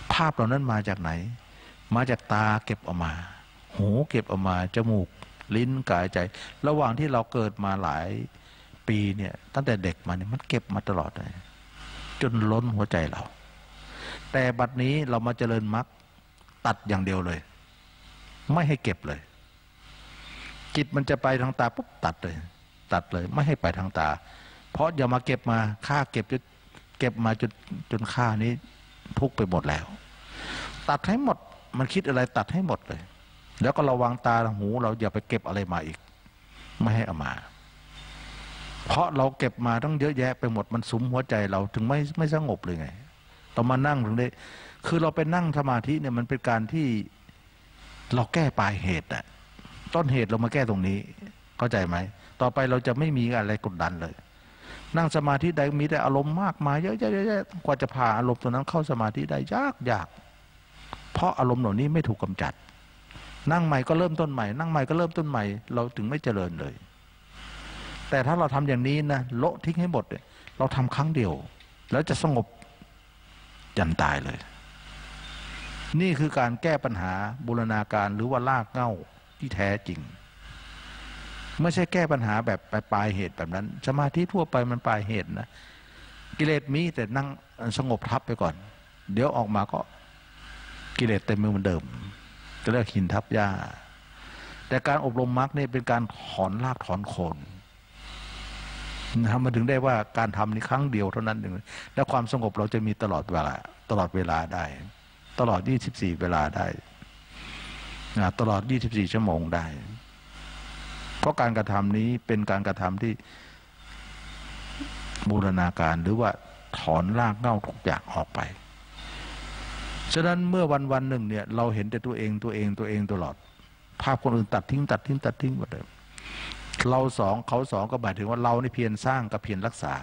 ภาพเหล่านั้นมาจากไหนมาจากตาเก็บออกมาหูเก็บออกมาจมูกลิ้นกายใจระหว่างที่เราเกิดมาหลายปีเนี่ยตั้งแต่เด็กมาเนี่ยมันเก็บมาตลอดเลยจนล้นหัวใจเราแต่บัดนี้เรามาเจริญมรรคตัดอย่างเดียวเลยไม่ให้เก็บเลยจิตมันจะไปทางตาปุ๊บตัดเลยไม่ให้ไปทางตาเพราะอย่ามาเก็บมาค่าเก็บมาจนค่านี้ทุกไปหมดแล้วตัดให้หมดมันคิดอะไรตัดให้หมดเลยแล้วก็ระวังตาหูเราอย่าไปเก็บอะไรมาอีกไม่ให้เอามาเพราะเราเก็บมาต้องเยอะแยะไปหมดมันสุมหัวใจเราถึงไม่สงบเลยไงต้องมานั่งถึงได้คือเราไปนั่งสมาธิเนี่ยมันเป็นการที่เราแก้ปลายเหตุอะต้นเหตุเรามาแก้ตรงนี้เข้าใจไหมต่อไปเราจะไม่มีอะไรกดดันเลยนั่งสมาธิใดมีแต่อารมณ์มากมายเยอะๆกว่าจะพาอารมณ์ตัวนั้นเข้าสมาธิได้ยากเพราะอารมณ์เหล่านี้ไม่ถูกกำจัดนั่งใหม่ก็เริ่มต้นใหม่นั่งใหม่ก็เริ่มต้นใหม่เราถึงไม่เจริญเลยแต่ถ้าเราทำอย่างนี้นะโละทิ้งให้หมดเราทำครั้งเดียวแล้วจะสงบยันตายเลยนี่คือการแก้ปัญหาบูรณาการหรือว่าลากเหง้าที่แท้จริงไม่ใช่แก้ปัญหาแบบปลายเหตุแบบนั้นสมาธิทั่วไปมันปลายเหตุนะกิเลสมีแต่นั่งสงบทับไปก่อนเดี๋ยวออกมาก็กิเลสเต็มมือเหมือนเดิมจะเรียกหินทับหญ้าแต่การอบรมมรรคนี่เป็นการถอนรากถอนโคนมันถึงได้ว่าการทำในครั้งเดียวเท่านั้นเองและความสงบเราจะมีตลอดเวลาได้ตลอด24เวลาได้ตลอด24ชั่วโมงได้เพราะการกระทำนี้เป็นการกระทำที่บูรณาการหรือว่าถอนรากเหง้าทุกอย่างออกไปฉะนั้นเมื่อวันหนึ่งเนี่ยเราเห็นแต่ตัวเองตลอดภาพคนอื่นตัดทิ้งหมดเลยเราสองเขาสองก็หมายถึงว่าเราในเพียรสร้างกับเพียรรักษา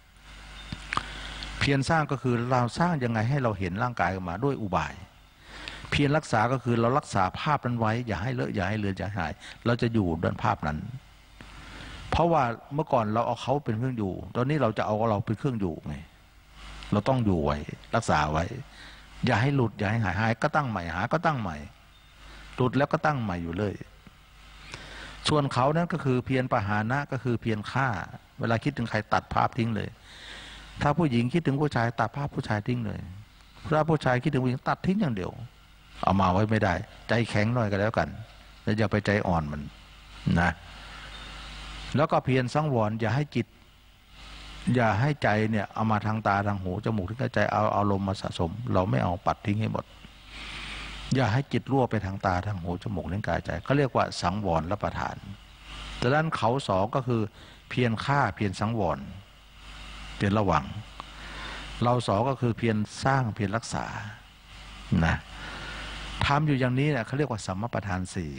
เพียรสร้างก็คือเราสร้างยังไงให้เราเห็นร่างกายออกมาด้วยอุบายเพียรรักษาก็คือเรารักษาภาพนั้นไว้อย่าให้เลอะอย่าให้เลือนอย่าให้หายเราจะอยู่ด้วยภาพนั้นเพราะว่าเมื่อก่อนเราเอาเขาเป็นเครื่องอยู่ตอนนี้เราจะเอาเราเป็นเครื่องอยู่ไงเราต้องอยู่ไว้รักษาไว้อย่าให้หลุดอย่าให้หายก็ตั้งใหม่หาก็ตั้งใหม่หลุดแล้วก็ตั้งใหม่อยู่เลยส่วนเขานั้นก็คือเพียรปหานะก็คือเพียรฆ่าเวลาคิดถึงใครตัดภาพทิ้งเลยถ้าผู้หญิงคิดถึงผู้ชายตัดภาพผู้ชายทิ้งเลยถ้าผู้ชายคิดถึงผู้หญิงตัดทิ้งอย่างเดียวเอามาไว้ไม่ได้ใจแข็งหน่อยก็แล้วกันแล้วอย่าไปใจอ่อนมันนะแล้วก็เพียรสังวรอย่าให้จิตอย่าให้ใจเนี่ยเอามาทางตาทางหูจมูกที่ใจเอาอารมณ์มาสะสมเราไม่เอาปัดทิ้งให้หมดอย่าให้จิตรั่วไปทางตาทางหูจมูกลิ้นกายใจเขาเรียกว่าสังวรและประทานแต่ด้านเขาสองก็คือเพียรฆ่าเพียรสังวรเพียรระวังเราสองก็คือเพียรสร้างเพียรรักษานะทำอยู่อย่างนี้เนี่ยเขาเรียกว่าสัมมาประธานสี่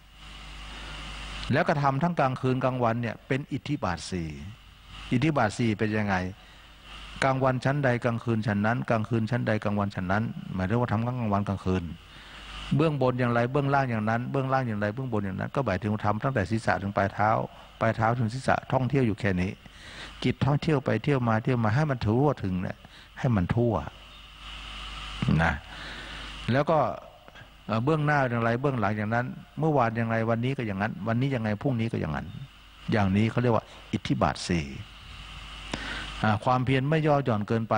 แล้วก็ทำทั้งกลางคืนกลางวันเนี่ยเป็นอิทธิบาทสี่อิทธิบาทสี่เป็นยังไงกลางวันชั้นใดกลางคืนชั้นนั้นกลางคืนชั้นใดกลางวันชั้นนั้นหมายถึงว่าทำกลางวันกลางคืนเบื้องบนอย่างไรเบื้องล่างอย่างนั้นเบื้องล่างอย่างไรเบื้องบนอย่างนั้นก็หมายถึงทำตั้งแต่ศีรษะถึงปลายเท้าถึงศีรษะท่องเที่ยวอยู่แค่นี้จิตท่องเที่ยวไปเที่ยวมาให้มันทั่วถึงเนี่ยให้มันทั่วนะแล้วก็เบื้องหน้าอย่างไรเบื้องหลังอย่างนั้นเมื่อวานอย่างไรวันนี้ก็อย่างนั้นวันนี้ยังไงพรุ่งนี้ก็อย่างนั้นอย่างนี้เขาเรียกว่าอิทธิบาทสี่ความเพียรไม่ย่อหย่อนเกินไป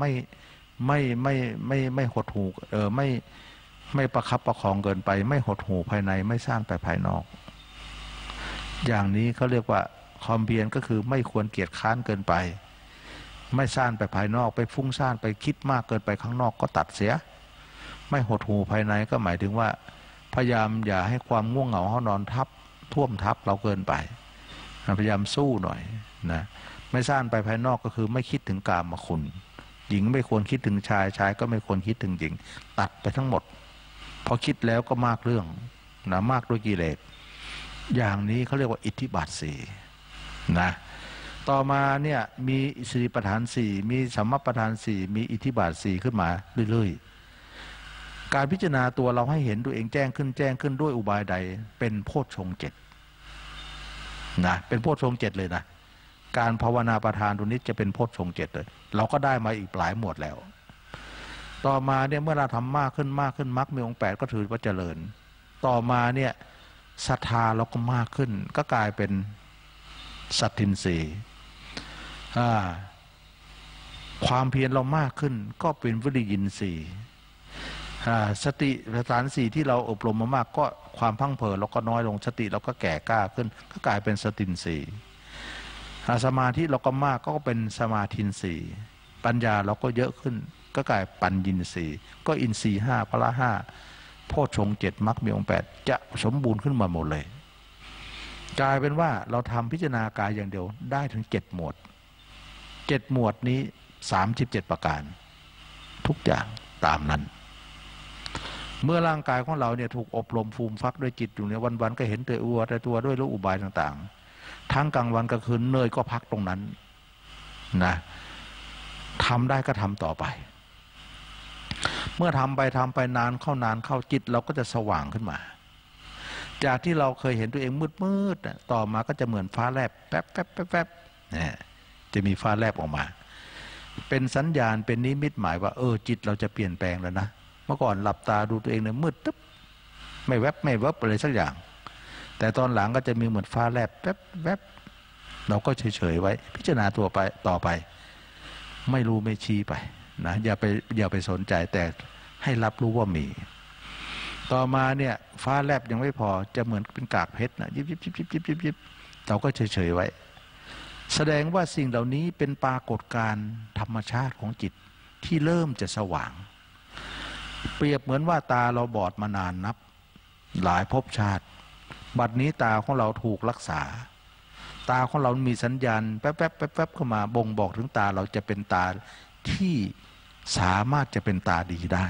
ไม่หดหู่ไม่ประคับประคองเกินไปไม่หดหู่ภายในไม่สร้างแต่ภายนอกอย่างนี้เขาเรียกว่าความเพียรก็คือไม่ควรเกียจค้านเกินไปไม่ซ่านไปภายนอกไปฟุ้งซ่านไปคิดมากเกินไปข้างนอกก็ตัดเสียไม่หดหู่ภายในก็หมายถึงว่าพยายามอย่าให้ความง่วงเหงาห้องนอนท่วมทับเราเกินไปพยายามสู้หน่อยนะไม่ซ่านไปภายนอกก็คือไม่คิดถึงกามคุณหญิงไม่ควรคิดถึงชายก็ไม่ควรคิดถึงหญิงตัดไปทั้งหมดพอคิดแล้วก็มากเรื่องนะมากด้วยกิเลสอย่างนี้เขาเรียกว่าอิทธิบาทสี่นะต่อมาเนี่ยมีสติปัฏฐานสี่มีสัมมาปัฏฐานสี่มีอิทธิบาทสี่ขึ้นมาเรื่อยๆการพิจารณาตัวเราให้เห็นตัวเองแจ้งขึ้นด้วยอุบายใดเป็นโพชฌงค์เจ็ดนะเป็นโพชฌงค์เจ็ดเลยนะการภาวนาประธานตรงนี้จะเป็นโพชฌงค์เจ็ดเลยเราก็ได้มาอีกหลายหมวดแล้วต่อมาเนี่ยเมื่อเราทำมากขึ้นมากขึ้นมรรคมีองค์ 8ก็ถือว่าเจริญต่อมาเนี่ยศรัทธาเราก็มากขึ้นก็กลายเป็นสัตทินรีความเพียรเรามากขึ้นก็เป็นวิริยินทรีย์สติประธานสี่ที่เราอบรมมามากก็ความพังเผลอเราก็น้อยลงสติเราก็แก่กล้าขึ้นก็กลายเป็นสตินทรีย์สมาธิเราก็มากก็เป็นสมาธินทรีย์ปัญญาเราก็เยอะขึ้นก็กลายปัญญินทรีย์ก็อินทรีย์5พละ5โพชฌงค์7มรรคมีองค์ 8จะสมบูรณ์ขึ้นมาหมดเลยกลายเป็นว่าเราทำพิจารณากายอย่างเดียวได้ถึง7หมวด7หมวดนี้37ประการทุกอย่างตามนั้นเมื่อร่างกายของเราเนี่ยถูกอบรมฟูมฟักด้วยจิตอยู่เนี่ยวันๆก็เห็นแต่ตัวด้วยรู้อุบายต่างๆทั้งกลางวันกลางคืนเนยก็พักตรงนั้นนะทำได้ก็ทำต่อไปเมื่อทำไปนานเข้าจิตเราก็จะสว่างขึ้นมาจากที่เราเคยเห็นตัวเองมืดต่อมาก็จะเหมือนฟ้าแลบแป๊บเนี่ยจะมีฟ้าแลบออกมาเป็นสัญญาณเป็นนิมิตหมายว่าจิตเราจะเปลี่ยนแปลงแล้วนะเมื่อก่อนหลับตาดูตัวเองเนี่ยมืดตึ๊บไม่แวบอะไรสักอย่างแต่ตอนหลังก็จะมีเหมือนฟ้าแลบแวบเราก็เฉยไว้พิจารณาตัวไปต่อไปไม่รู้ไม่ชี้ไปนะอย่าไปสนใจแต่ให้รับรู้ว่ามีต่อมาเนี่ยฟ้าแลบยังไม่พอจะเหมือนเป็นกากเพชรนะยิบเราก็เฉยไว้แสดงว่าสิ่งเหล่านี้เป็นปรากฏการณ์ธรรมชาติของจิตที่เริ่มจะสว่างเปรียบเหมือนว่าตาเราบอดมานานนับหลายภพชาติบัดนี้ตาของเราถูกรักษาตาของเรามีสัญญาณแป๊บเข้ามาบ่งบอกถึงตาเราจะเป็นตาที่สามารถจะเป็นตาดีได้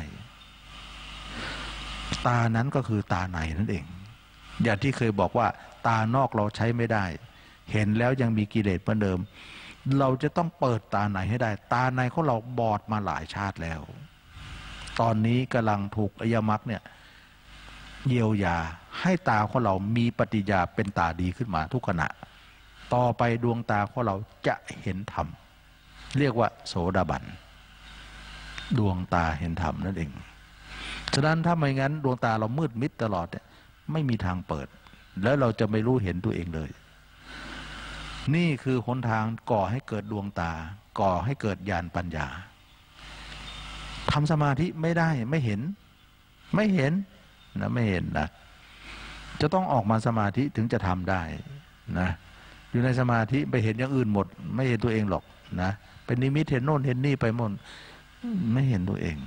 ตานั้นก็คือตาในนั่นเองอย่างที่เคยบอกว่าตานอกเราใช้ไม่ได้เห็นแล้วยังมีกิเลสเหมือนเดิมเราจะต้องเปิดตาในให้ได้ตาในของเราบอดมาหลายชาติแล้วตอนนี้กำลังถูกอริยมรรคเนี่ยเยียวยาให้ตาของเรามีปฏิกิริยาเป็นตาดีขึ้นมาทุกขณะต่อไปดวงตาของเราจะเห็นธรรมเรียกว่าโสดาบันดวงตาเห็นธรรมนั่นเองฉะนั้นถ้าไม่งั้นดวงตาเรามืดมิดตลอดเนี่ยไม่มีทางเปิดแล้วเราจะไม่รู้เห็นตัวเองเลยนี่คือหนทางก่อให้เกิดดวงตาก่อให้เกิดญาณปัญญาทำสมาธิไม่ได้ไม่เห็นนะไม่เห็นนะจะต้องออกมาสมาธิถึงจะทำได้นะอยู่ในสมาธิไปเห็นอย่างอื่นหมดไม่เห็นตัวเองหรอกนะเป็นนิมิตเห็นโน่นเห็นนี่ไปหมดไม่เห็นตัวเอง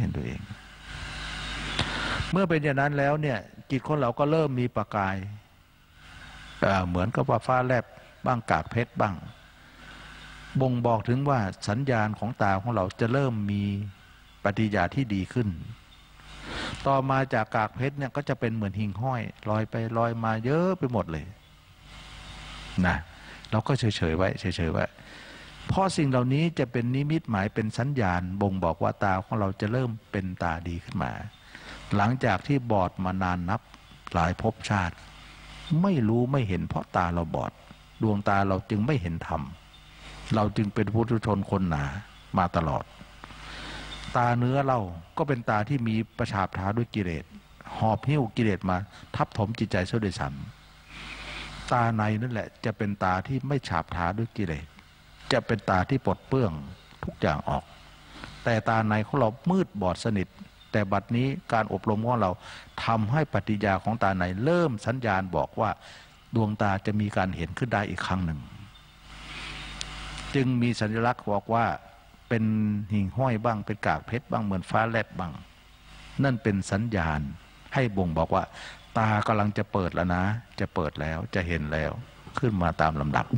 เมื่อเป็นอย่างนั้นแล้วเนี่ยจิตของเราก็เริ่มมีประกายเหมือนกับว่าฟ้าแลบบ้างกากเพชรบ้างบ่งบอกถึงว่าสัญญาณของตาของเราจะเริ่มมีปฏิกิริยาที่ดีขึ้นต่อมาจากกากเพชรเนี่ยก็จะเป็นเหมือนหิ่งห้อยลอยไปลอยมาเยอะไปหมดเลยนะเราก็เฉยไว้เพราะสิ่งเหล่านี้จะเป็นนิมิตหมายเป็นสัญญาณบ่งบอกว่าตาของเราจะเริ่มเป็นตาดีขึ้นมาหลังจากที่บอดมานานนับหลายภพชาติไม่รู้ไม่เห็นเพราะตาเราบอดดวงตาเราจึงไม่เห็นธรรมเราจึงเป็นปุถุชนคนหนามาตลอดตาเนื้อเราก็เป็นตาที่มีประชาบท้าด้วยกิเลสหอบหิ้วกิเลสมาทับถมจิตใจเสียด้วยซ้ำตาในนั่นแหละจะเป็นตาที่ไม่ฉาบท้าด้วยกิเลสจะเป็นตาที่ปลดเปลื้องทุกอย่างออกแต่ตาในของเรามืดบอดสนิทแต่บัดนี้การอบรมของเราทำให้ปฏิกิริยาของตาในเริ่มสัญญาณบอกว่าดวงตาจะมีการเห็นขึ้นได้อีกครั้งหนึ่งจึงมีสัญลักษณ์บอกว่าเป็นหิ่งห้อยบ้างเป็นกากเพชรบ้างเหมือนฟ้าแลบบ้างนั่นเป็นสัญญาณให้บ่งบอกว่าตากำลังจะเปิดแล้วนะจะเปิดแล้วจะเห็นแล้วขึ้นมาตามลำดับ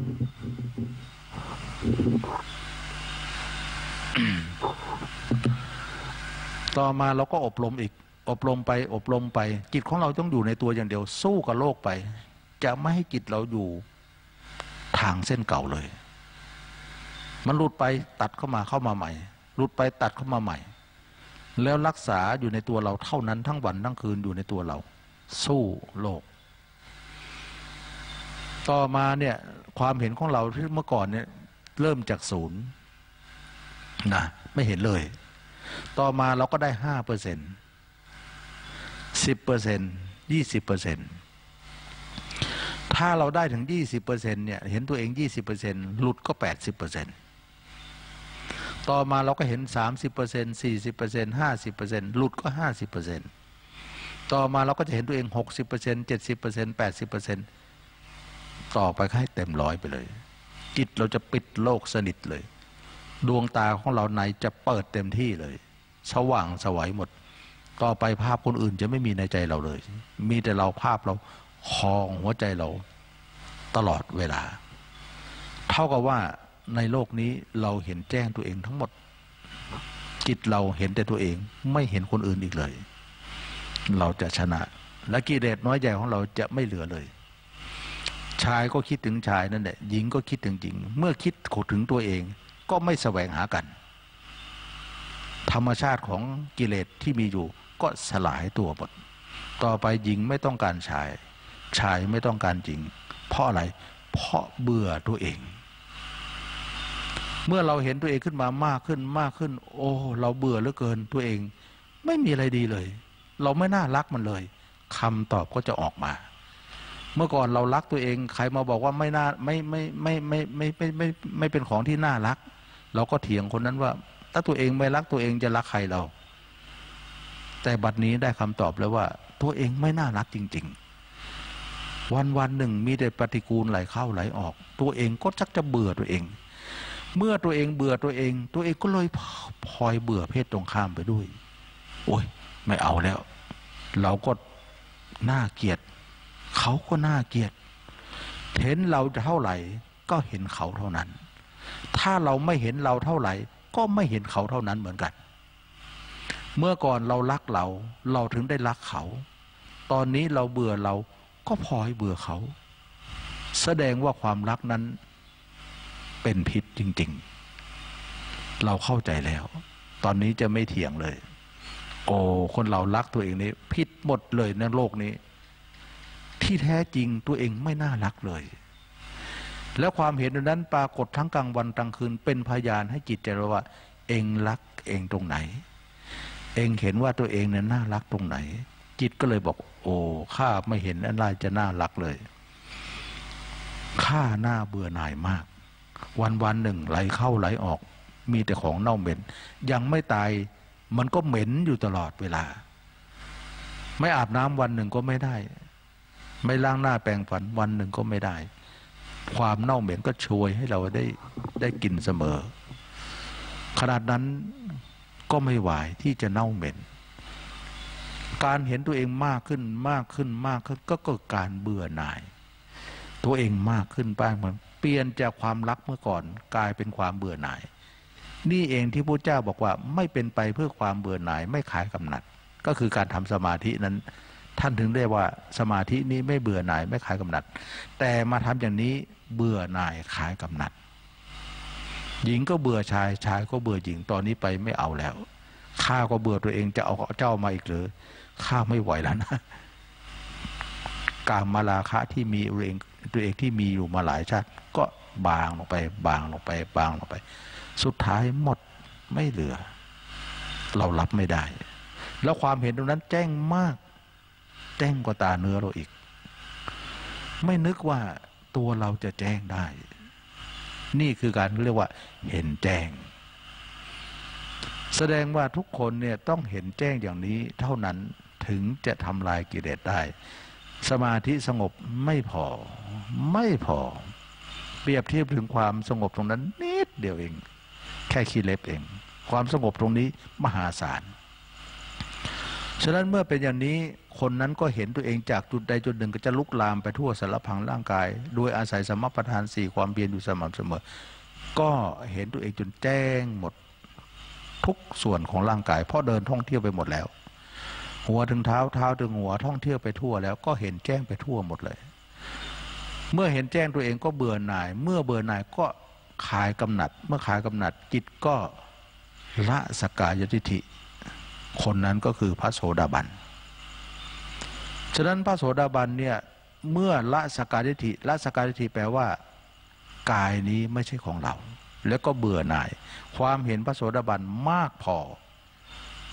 ต่อมาเราก็อบรมอีกอบรมไปจิตของเราต้องอยู่ในตัวอย่างเดียวสู้กับโลกไปจะไม่ให้จิตเราอยู่ทางเส้นเก่าเลยมันหลุดไปตัดเข้ามาใหม่หลุดไปตัดเข้ามาใหม่แล้วรักษาอยู่ในตัวเราเท่านั้นทั้งวันทั้งคืนอยู่ในตัวเราสู้โลกต่อมาเนี่ยความเห็นของเราที่เมื่อก่อนเนี่ยเริ่มจากศูนย์นะไม่เห็นเลยต่อมาเราก็ได้5%10% 20%ถ้าเราได้ถึง 20% เนี่ยเห็นตัวเอง 20% หลุดก็ 80%ต่อมาเราก็เห็น 30% 40% 50% หลุดก็ 50%ต่อมาเราก็จะเห็นตัวเอง 60% 70% 80%ต่อไปให้เต็ม100ไปเลยจิตเราจะปิดโลกสนิทเลยดวงตาของเราในจะเปิดเต็มที่เลยสว่างสวัยหมดต่อไปภาพคนอื่นจะไม่มีในใจเราเลยมีแต่เราภาพเราครองหัวใจเราตลอดเวลาเท่ากับว่าในโลกนี้เราเห็นแจ้งตัวเองทั้งหมดจิตเราเห็นแต่ตัวเองไม่เห็นคนอื่นอีกเลยเราจะชนะและกิเลสน้อยใหญ่ของเราจะไม่เหลือเลยชายก็คิดถึงชายนั่นแหละหญิงก็คิดถึงหญิงเมื่อคิดถึงตัวเองก็ไม่แสวงหากันธรรมชาติของกิเลสที่มีอยู่ก็สลายตัวหมดต่อไปหญิงไม่ต้องการชายชายไม่ต้องการหญิงเพราะอะไรเพราะเบื่อตัวเองเมื่อเราเห็นตัวเองขึ้นมามากขึ้นมากขึ้นโอ้เราเบื่อเหลือเกินตัวเองไม่มีอะไรดีเลยเราไม่น่ารักมันเลยคำตอบก็จะออกมาเมื่อก่อนเรารักตัวเองใครมาบอกว่าไม่น่าไม่เป็นของที่น่ารักเราก็เถียงคนนั้นว่าถ้าตัวเองไม่รักตัวเองจะรักใครเราแต่บัดนี้ได้คำตอบแล้วว่าตัวเองไม่น่ารักจริงๆวันหนึ่งมีแต่ปฏิกูลไหลเข้าไหลออกตัวเองก็ชักจะเบื่อตัวเองเมื่อตัวเองเบื่อตัวเองก็เลยพลอยเบื่อเพศตรงข้ามไปด้วยโอ้ยไม่เอาแล้วเราก็น่าเกลียดเขาก็น่าเกลียดเห็นเราเท่าไหร่ก็เห็นเขาเท่านั้นถ้าเราไม่เห็นเราเท่าไหร่ก็ไม่เห็นเขาเท่านั้นเหมือนกันเมื่อก่อนเรารักเราถึงได้รักเขาตอนนี้เราเบื่อเราก็พลอยเบื่อเขาแสดงว่าความรักนั้นเป็นพิษจริงๆเราเข้าใจแล้วตอนนี้จะไม่เถียงเลยโอ้คนเรารักตัวเองนี่พิษหมดเลยในโลกนี้ที่แท้จริงตัวเองไม่น่ารักเลยแล้วความเห็นนั้นปรากฏทั้งกลางวันกลางคืนเป็นพยานให้จิตใจเราว่าเองรักเองตรงไหนเองเห็นว่าตัวเองเนี่ยน่ารักตรงไหนจิตก็เลยบอกโอ้ข้าไม่เห็นอะไรจะน่ารักเลยข้าน่าเบื่อหน่ายมากวันหนึ่งไหลเข้าไหลออกมีแต่ของเน่าเหม็นยังไม่ตายมันก็เหม็นอยู่ตลอดเวลาไม่อาบน้ำวันหนึ่งก็ไม่ได้ไม่ล้างหน้าแปรงฟันวันหนึ่งก็ไม่ได้ความเน่าเหม็นก็โชยให้เราได้กินเสมอขนาดนั้นก็ไม่ไหวที่จะเน่าเหม็นการเห็นตัวเองมากขึ้นมากขึ้นมากขึ้นก็เกิดการเบื่อหน่ายตัวเองมากขึ้นไปมันเปลี่ยนจากความรักเมื่อก่อนกลายเป็นความเบื่อหน่ายนี่เองที่พระเจ้าบอกว่าไม่เป็นไปเพื่อความเบื่อหน่ายไม่คลายกำหนัดก็คือการทำสมาธินั้นท่านถึงได้ว่าสมาธินี้ไม่เบื่อหน่ายไม่คลายกำหนัดแต่มาทำอย่างนี้เบื่อหน่ายคลายกำหนัดหญิงก็เบื่อชายชายก็เบื่อหญิงตอนนี้ไปไม่เอาแล้วข้าก็เบื่อตัวเองจะเอาเจ้ามาอีกหรือข้าไม่ไหวแล้วนะกามราคะที่มีตัวเองที่มีอยู่มาหลายชาติก็บางลงไปบางลงไปบางลงไปสุดท้ายหมดไม่เหลือเรารับไม่ได้แล้วความเห็นตรงนั้นแจ้งมากแจ้งกว่าตาเนื้อเราอีกไม่นึกว่าตัวเราจะแจ้งได้นี่คือการเรียกว่าเห็นแจ้งแสดงว่าทุกคนเนี่ยต้องเห็นแจ้งอย่างนี้เท่านั้นถึงจะทำลายกิเลสได้สมาธิสงบไม่พอเปรียบเทียบถึงความสงบตรงนั้นนิดเดียวเองแค่ขี้เล็บเองความสงบตรงนี้มหาศาลฉะนั้นเมื่อเป็นอย่างนี้คนนั้นก็เห็นตัวเองจากจุดใดจุดหนึ่งก็จะลุกลามไปทั่วสารพังร่างกายโดยอาศัยสมปัฏฐาน4ความเพียรอยู่สม่ำเสมอก็เห็นตัวเองจนแจ้งหมดทุกส่วนของร่างกายเพราะเดินท่องเที่ยวไปหมดแล้วหัวถึงเท้าเท้าถึงหัวท่องเที่ยวไปทั่วแล้วก็เห็นแจ้งไปทั่วหมดเลยเมื่อเห็นแจ้งตัวเองก็เบื่อหน่ายเมื่อเบื่อหน่ายก็คลายกำหนัดเมื่อคลายกำหนัดจิตก็ละสักกายทิฏฐิคนนั้นก็คือพระโสดาบันฉะนั้นพระโสดาบันเนี่ยเมื่อละสักกายทิฏฐิละสักกายทิฏฐิแปลว่ากายนี้ไม่ใช่ของเราแล้วก็เบื่อหน่ายความเห็นพระโสดาบันมากพอ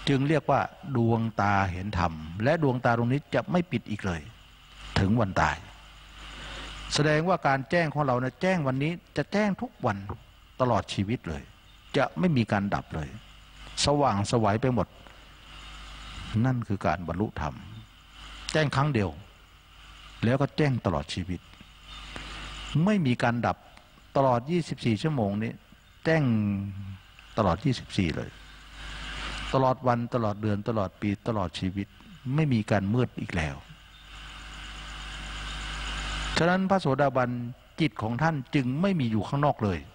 จึงเรียกว่าดวงตาเห็นธรรมและดวงตาตรงนี้จะไม่ปิดอีกเลยถึงวันตายแสดงว่าการแจ้งของเราเนี่ยแจ้งวันนี้จะแจ้งทุกวันตลอดชีวิตเลยจะไม่มีการดับเลยสว่างไสวไปหมดนั่นคือการบรรลุธรรมแจ้งครั้งเดียวแล้วก็แจ้งตลอดชีวิตไม่มีการดับตลอด24ชั่วโมงนี้แจ้งตลอด24เลยตลอดวันตลอดเดือนตลอดปีตลอดชีวิตไม่มีการมืดอีกแล้วฉะนั้นพระโสดาบันจิตของท่านจึงไม่มีอยู่ข้างนอกเลย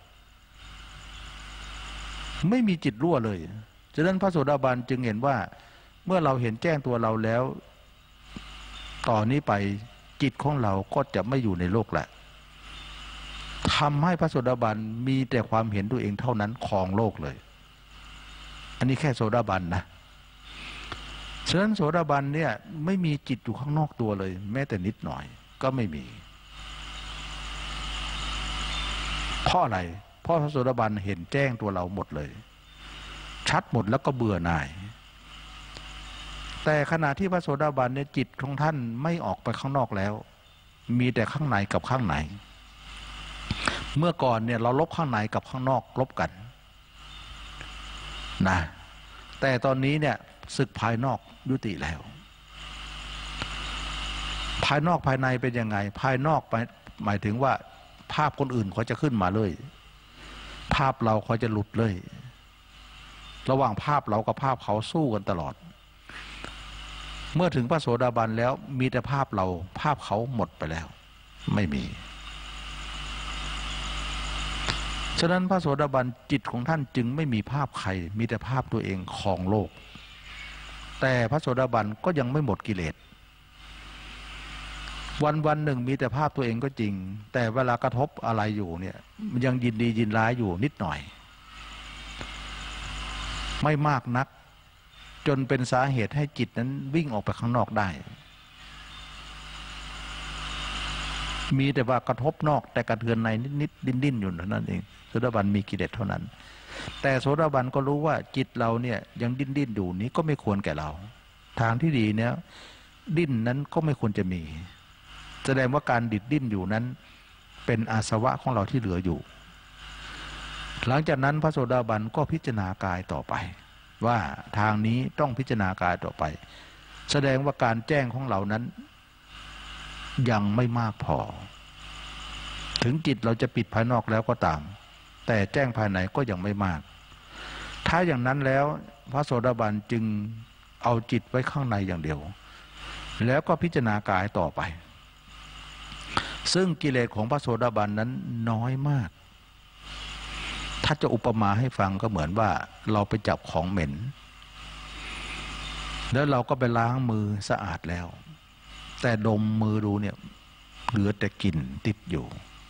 ไม่มีจิตรั่วเลยฉะนั้นพระโสดาบันจึงเห็นว่าเมื่อเราเห็นแจ้งตัวเราแล้วต่อนนี้ไปจิตของเราก็จะไม่อยู่ในโลกแหละทำให้พระโสดาบันมีแต่ความเห็นตัวเองเท่านั้นครองโลกเลยอันนี้แค่โสดาบันนะฉะนั้นโสดาบันเนี่ยไม่มีจิตอยู่ข้างนอกตัวเลยแม้แต่นิดหน่อยก็ไม่มีเพราะอะไรเพราะพระโสดาบันเห็นแจ้งตัวเราหมดเลยชัดหมดแล้วก็เบื่อหน่ายแต่ขณะที่พระโสดาบันเนี่ยจิตของท่านไม่ออกไปข้างนอกแล้วมีแต่ข้างในกับข้างในเมื่อก่อนเนี่ยเราลบข้างในกับข้างนอกลบกันนะแต่ตอนนี้เนี่ยศึกภายนอกยุติแล้วภายนอกภายในเป็นยังไงภายนอกหมายถึงว่าภาพคนอื่นเขาจะขึ้นมาเลยภาพเราเขาจะหลุดเลยระหว่างภาพเรากับภาพเขาสู้กันตลอดเมื่อถึงพระโสดาบันแล้วมีแต่ภาพเราภาพเขาหมดไปแล้วไม่มีฉะนั้นพระโสดาบันจิตของท่านจึงไม่มีภาพใครมีแต่ภาพตัวเองครองโลกแต่พระโสดาบันก็ยังไม่หมดกิเลสวันหนึ่งมีแต่ภาพตัวเองก็จริงแต่เวลากระทบอะไรอยู่เนี่ยมันยังยินดียินร้ายอยู่นิดหน่อยไม่มากนักจนเป็นสาเหตุให้จิตนั้นวิ่งออกไปข้างนอกได้มีแต่ว่ากระทบนอกแต่กระเทือนในนิดดิ้นอยู่เท่านั้นเองโสดาบันมีกิเลสเท่านั้นแต่โสดาบันก็รู้ว่าจิตเราเนี่ยยังดิ้นอยู่นี้ก็ไม่ควรแก่เราทางที่ดีเนี่ยดิ้นนั้นก็ไม่ควรจะมีแสดงว่าการดิ้นอยู่นั้นเป็นอาสวะของเราที่เหลืออยู่หลังจากนั้นพระโสดาบันก็พิจารณากายต่อไปว่าทางนี้ต้องพิจารณากายต่อไปแสดงว่าการแจ้งของเรานั้นยังไม่มากพอถึงจิตเราจะปิดภายนอกแล้วก็ตามแต่แจ้งภายในก็ยังไม่มากถ้าอย่างนั้นแล้วพระโสดาบันจึงเอาจิตไว้ข้างในอย่างเดียวแล้วก็พิจารณากายต่อไปซึ่งกิเลสของพระโสดาบันนั้นน้อยมากถ้าจะอุปมาให้ฟังก็เหมือนว่าเราไปจับของเหม็นแล้วเราก็ไปล้างมือสะอาดแล้วแต่ดมมือดูเนี่ยเหลือแต่กลิ่นติดอยู่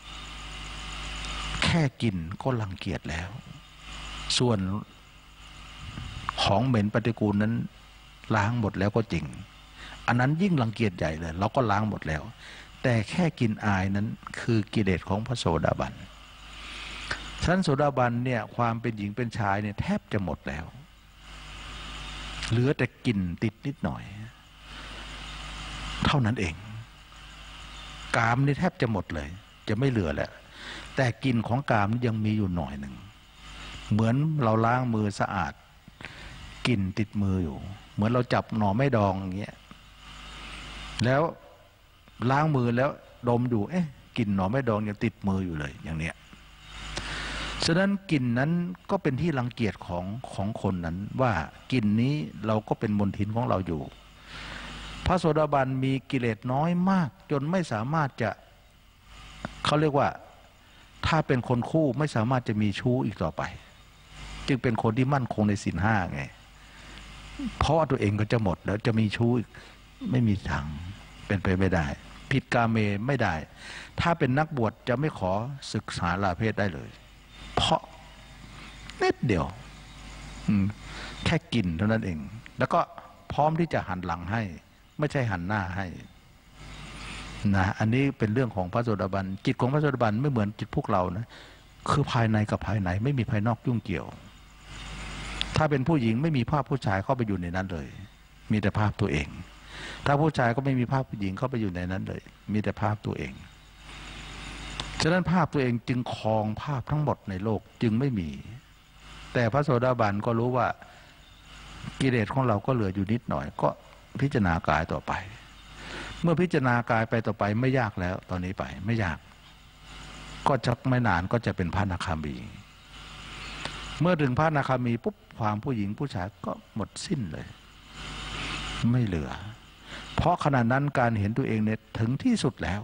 แค่กลิ่นก็รังเกียจแล้วส่วนของเหม็นปฏิกูลนั้นล้างหมดแล้วก็จริงอันนั้นยิ่งรังเกียจใหญ่เลยเราก็ล้างหมดแล้วแต่แค่กลิ่นอายนั้นคือกิเลสของพระโสดาบันชั้นโสดาบันเนี่ยความเป็นหญิงเป็นชายเนี่ยแทบจะหมดแล้วเหลือแต่กลิ่นติดนิดหน่อยเท่านั้นเองกามนี่แทบจะหมดเลยจะไม่เหลือแล้วแต่กลิ่นของกามยังมีอยู่หน่อยหนึ่งเหมือนเราล้างมือสะอาดกลิ่นติดมืออยู่เหมือนเราจับหน่อไม้ดองอย่างเงี้ยแล้วล้างมือแล้วดมดูกลิ่นหน่อไม้ดองยังติดมืออยู่เลยอย่างเนี้ยฉะนั้นกลิ่นนั้นก็เป็นที่รังเกียจของคนนั้นว่ากลิ่นนี้เราก็เป็นมลทินของเราอยู่พระโสดาบันมีกิเลสน้อยมากจนไม่สามารถจะเขาเรียกว่าถ้าเป็นคนคู่ไม่สามารถจะมีชู้อีกต่อไปจึงเป็นคนที่มั่นคงในศีลห้าไงเพราะตัวเองก็จะหมดแล้วจะมีชู้อีกไม่มีทางเป็นไปไม่ได้ผิดกาเมไม่ได้ถ้าเป็นนักบวชจะไม่ขอศึกษาลาเพศได้เลยเพราะนิดเดียวแค่กินเท่านั้นเองแล้วก็พร้อมที่จะหันหลังให้ไม่ใช่หันหน้าให้นะอันนี้เป็นเรื่องของพระโสดาบันจิตของพระโสดาบันไม่เหมือนจิตพวกเรานะคือภายในกับภายในไม่มีภายนอกยุ่งเกี่ยวถ้าถ้าเป็นผู้หญิงไม่มีภาพผู้ชายเข้าไปอยู่ในนั้นเลยมีแต่ภาพตัวเองถ้าผู้ชายก็ไม่มีภาพผู้หญิงเข้าไปอยู่ในนั้นเลยมีแต่ภาพตัวเองฉะนั้นภาพตัวเองจึงครองภาพทั้งหมดในโลกจึงไม่มีแต่พระโสดาบันก็รู้ว่ากิเลสของเราก็เหลืออยู่นิดหน่อยก็พิจารณากายต่อไปเมื่อพิจารณากายไปต่อไปไม่ยากแล้วตอนนี้ไปไม่ยากก็จะไม่นานก็จะเป็นพระอนาคามีเมื่อถึงพระอนาคามีปุ๊บความผู้หญิงผู้ชายก็หมดสิ้นเลยไม่เหลือเพราะขณะนั้นการเห็นตัวเองเนี่ยถึงที่สุดแล้ว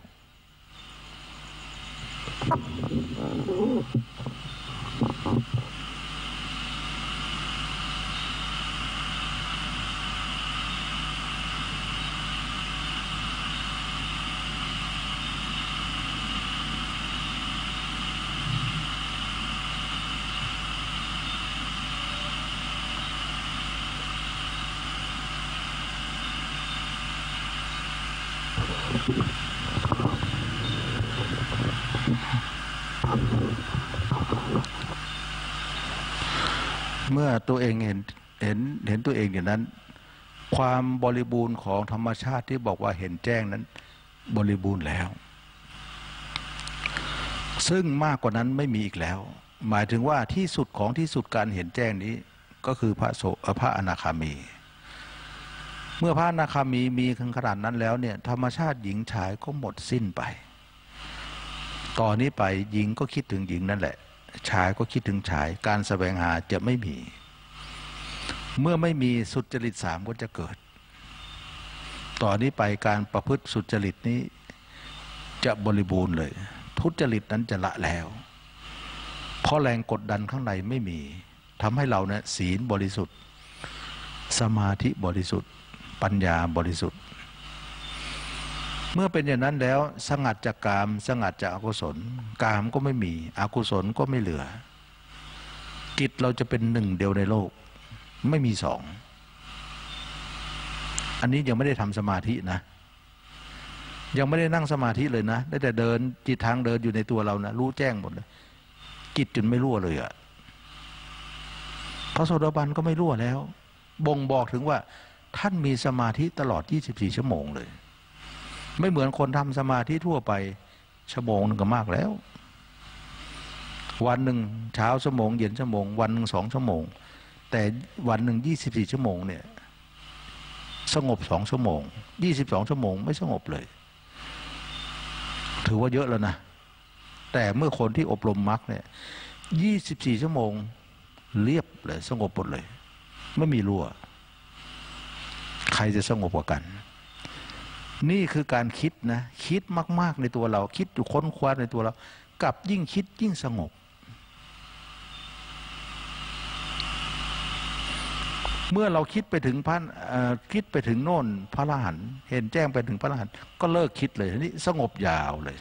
เมื่อตัวเองเห็นตัวเองอย่างนั้นความบริบูรณ์ของธรรมชาติที่บอกว่าเห็นแจ้งนั้นบริบูรณ์แล้วซึ่งมากกว่านั้นไม่มีอีกแล้วหมายถึงว่าที่สุดของที่สุดการเห็นแจ้งนี้ก็คือพระอนาคามีเมื่อพระอนาคามีมีขนาดนั้นแล้วเนี่ยธรรมชาติหญิงชายก็หมดสิ้นไปต่อนนี้ไปหญิงก็คิดถึงหญิงนั่นแหละชายก็คิดถึงชายการแสวงหาจะไม่มีเมื่อไม่มีสุจริต3ก็จะเกิดต่อนนี้ไปการประพฤติสุจริตนี้จะบริบูรณ์เลยทุจริตนั้นจะละแล้วเพราะแรงกดดันข้างในไม่มีทำให้เราเนี่ยศีลบริสุทธิ์สมาธิบริสุทธิ์ปัญญาบริสุทธิ์เมื่อเป็นอย่างนั้นแล้วสงัดจากกามสงัดจากอกุศลกามก็ไม่มีอกุศลก็ไม่เหลือจิตเราจะเป็นหนึ่งเดียวในโลกไม่มีสองอันนี้ยังไม่ได้ทำสมาธินะยังไม่ได้นั่งสมาธิเลยนะได้แต่เดินจิตทางเดินอยู่ในตัวเรานะรู้แจ้งหมดเลยจิตจนไม่รั่วเลยอะพระโสดาบันก็ไม่รั่วแล้วบ่งบอกถึงว่าท่านมีสมาธิตลอด24ชั่วโมงเลยไม่เหมือนคนทำสมาธิทั่วไปชั่วโมงนึงก็มากแล้ววันหนึ่งเช้าชั่วโมงเย็นชั่วโมงวันหนึ่ง2 ชั่วโมงแต่วันหนึ่ง24ชั่วโมงเนี่ยสงบ2 ชั่วโมง22ชั่วโมงไม่สงบเลยถือว่าเยอะแล้วนะแต่เมื่อคนที่อบรมมรรคเนี่ย24ชั่วโมงเรียบเลยสงบหมดเลยไม่มีรั่วใครจะสงบกว่ากันนี่คือการคิดนะคิดมากๆในตัวเราคิดอยู่ค้นคว้าในตัวเรากับยิ่งคิดยิ่งสงบเมื่อเราคิดไปถึงคิดไปถึงโน่นพระอรหันต์เห็นแจ้งไปถึงพระอรหันต์ก็เลิกคิดเลยนี่สงบยาวเลย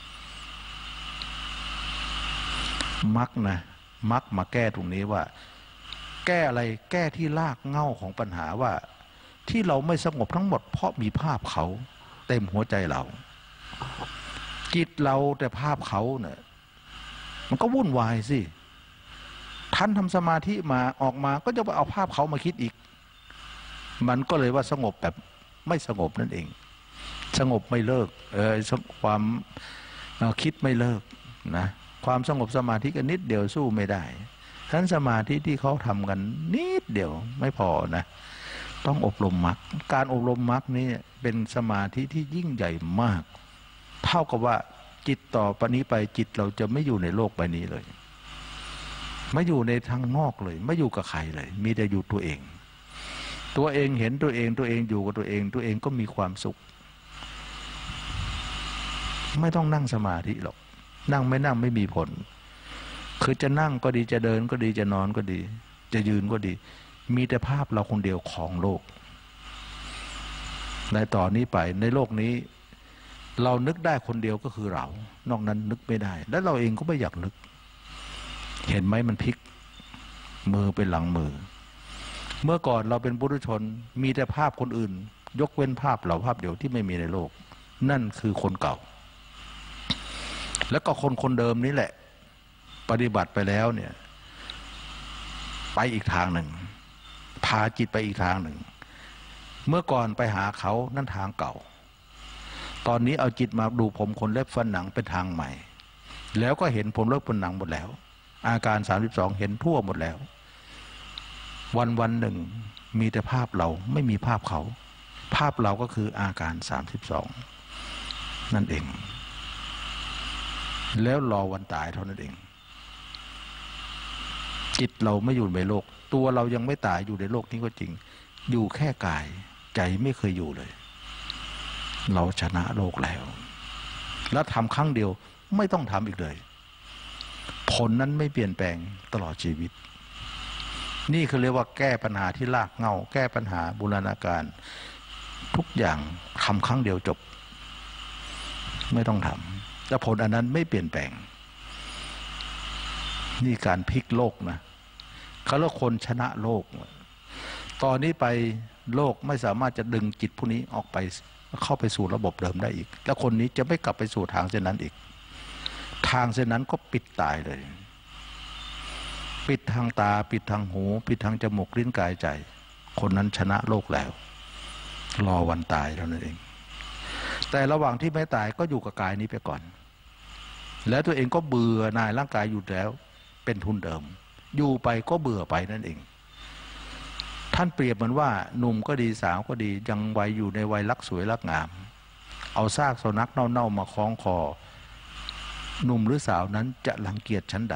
มรรคนะมรรคมาแก้ตรงนี้ว่าแก้อะไรแก้ที่รากเหง้าของปัญหาว่าที่เราไม่สงบทั้งหมดเพราะมีภาพเขาเต็มหัวใจเราจิตเราแต่ภาพเขาเนี่ยมันก็วุ่นวายสิท่านทำสมาธิมาออกมาก็จะไปเอาภาพเขามาคิดอีกมันก็เลยว่าสงบแบบไม่สงบนั่นเองสงบไม่เลิกความคิดไม่เลิกนะความสงบสมาธิกันนิดเดียวสู้ไม่ได้ท่านสมาธิที่เขาทำกันนิดเดียวไม่พอนะต้องอบรมมรรคการอบรมมรรคนี้เป็นสมาธิที่ยิ่งใหญ่มากเท่ากับว่าจิตต่อไปนี้ไปจิตเราจะไม่อยู่ในโลกใบนี้เลยไม่อยู่ในทางนอกเลยไม่อยู่กับใครเลยมีแต่อยู่ตัวเองตัวเองเห็นตัวเองตัวเองอยู่กับตัวเองตัวเองก็มีความสุขไม่ต้องนั่งสมาธิหรอกนั่งไม่นั่งไม่มีผลคือจะนั่งก็ดีจะเดินก็ดีจะนอนก็ดีจะยืนก็ดีมีแต่ภาพเราคนเดียวของโลกในต่อนนี้ไปในโลกนี้เรานึกได้คนเดียวก็คือเรานอกนั้นนึกไม่ได้และเราเองก็ไม่อยากนึกเห็นไหมมันพลิกมือเป็นหลังมือเมื่อก่อนเราเป็นปุถุชนมีแต่ภาพคนอื่นยกเว้นภาพเราภาพเดียวที่ไม่มีในโลกนั่นคือคนเก่าแล้วก็คนเดิมนี้แหละปฏิบัติไปแล้วเนี่ยไปอีกทางหนึ่งพาจิตไปอีกทางหนึ่งเมื่อก่อนไปหาเขานั่นทางเก่าตอนนี้เอาจิตมาดูผมขนเล็บฟันหนังเป็นทางใหม่แล้วก็เห็นผมเล็บฟันหนังหมดแล้วอาการ32เห็นทั่วหมดแล้ววันหนึ่งมีแต่ภาพเราไม่มีภาพเขาภาพเราก็คืออาการ32นั่นเองแล้วรอวันตายเท่านั้นเองจิตเราไม่อยู่ในโลกตัวเรายังไม่ตายอยู่ในโลกนี้ก็จริงอยู่แค่กายใจไม่เคยอยู่เลยเราชนะโลกแล้วแล้วทำครั้งเดียวไม่ต้องทำอีกเลยผลนั้นไม่เปลี่ยนแปลงตลอดชีวิตนี่คือเรียกว่าแก้ปัญหาที่รากเหง้าแก้ปัญหาบูรณาการทุกอย่างทำครั้งเดียวจบไม่ต้องทำแต่ผลอันนั้นไม่เปลี่ยนแปลงนี่การพลิกโลกนะเขาเรียกคนชนะโลกตอนนี้ไปโลกไม่สามารถจะดึงจิตผู้นี้ออกไปเข้าไปสู่ระบบเดิมได้อีกแล้วคนนี้จะไม่กลับไปสู่ทางเส้นนั้นอีกทางเส้นนั้นก็ปิดตายเลยปิดทางตาปิดทางหูปิดทางจมูกลิ้นกายใจคนนั้นชนะโลกแล้วรอวันตายเท่านั้นเองแต่ระหว่างที่ไม่ตายก็อยู่กับกายนี้ไปก่อนแล้วตัวเองก็เบื่อหน่ายร่างกายอยู่แล้วเป็นทุนเดิมอยู่ไปก็เบื่อไปนั่นเองท่านเปรียบเหมือนว่าหนุ่มก็ดีสาวก็ดียังวัยอยู่ในวัยรักสวยรักงามเอาซากสุนัขเน่าๆมาคล้องคอหนุ่มหรือสาวนั้นจะรังเกียจชั้นใด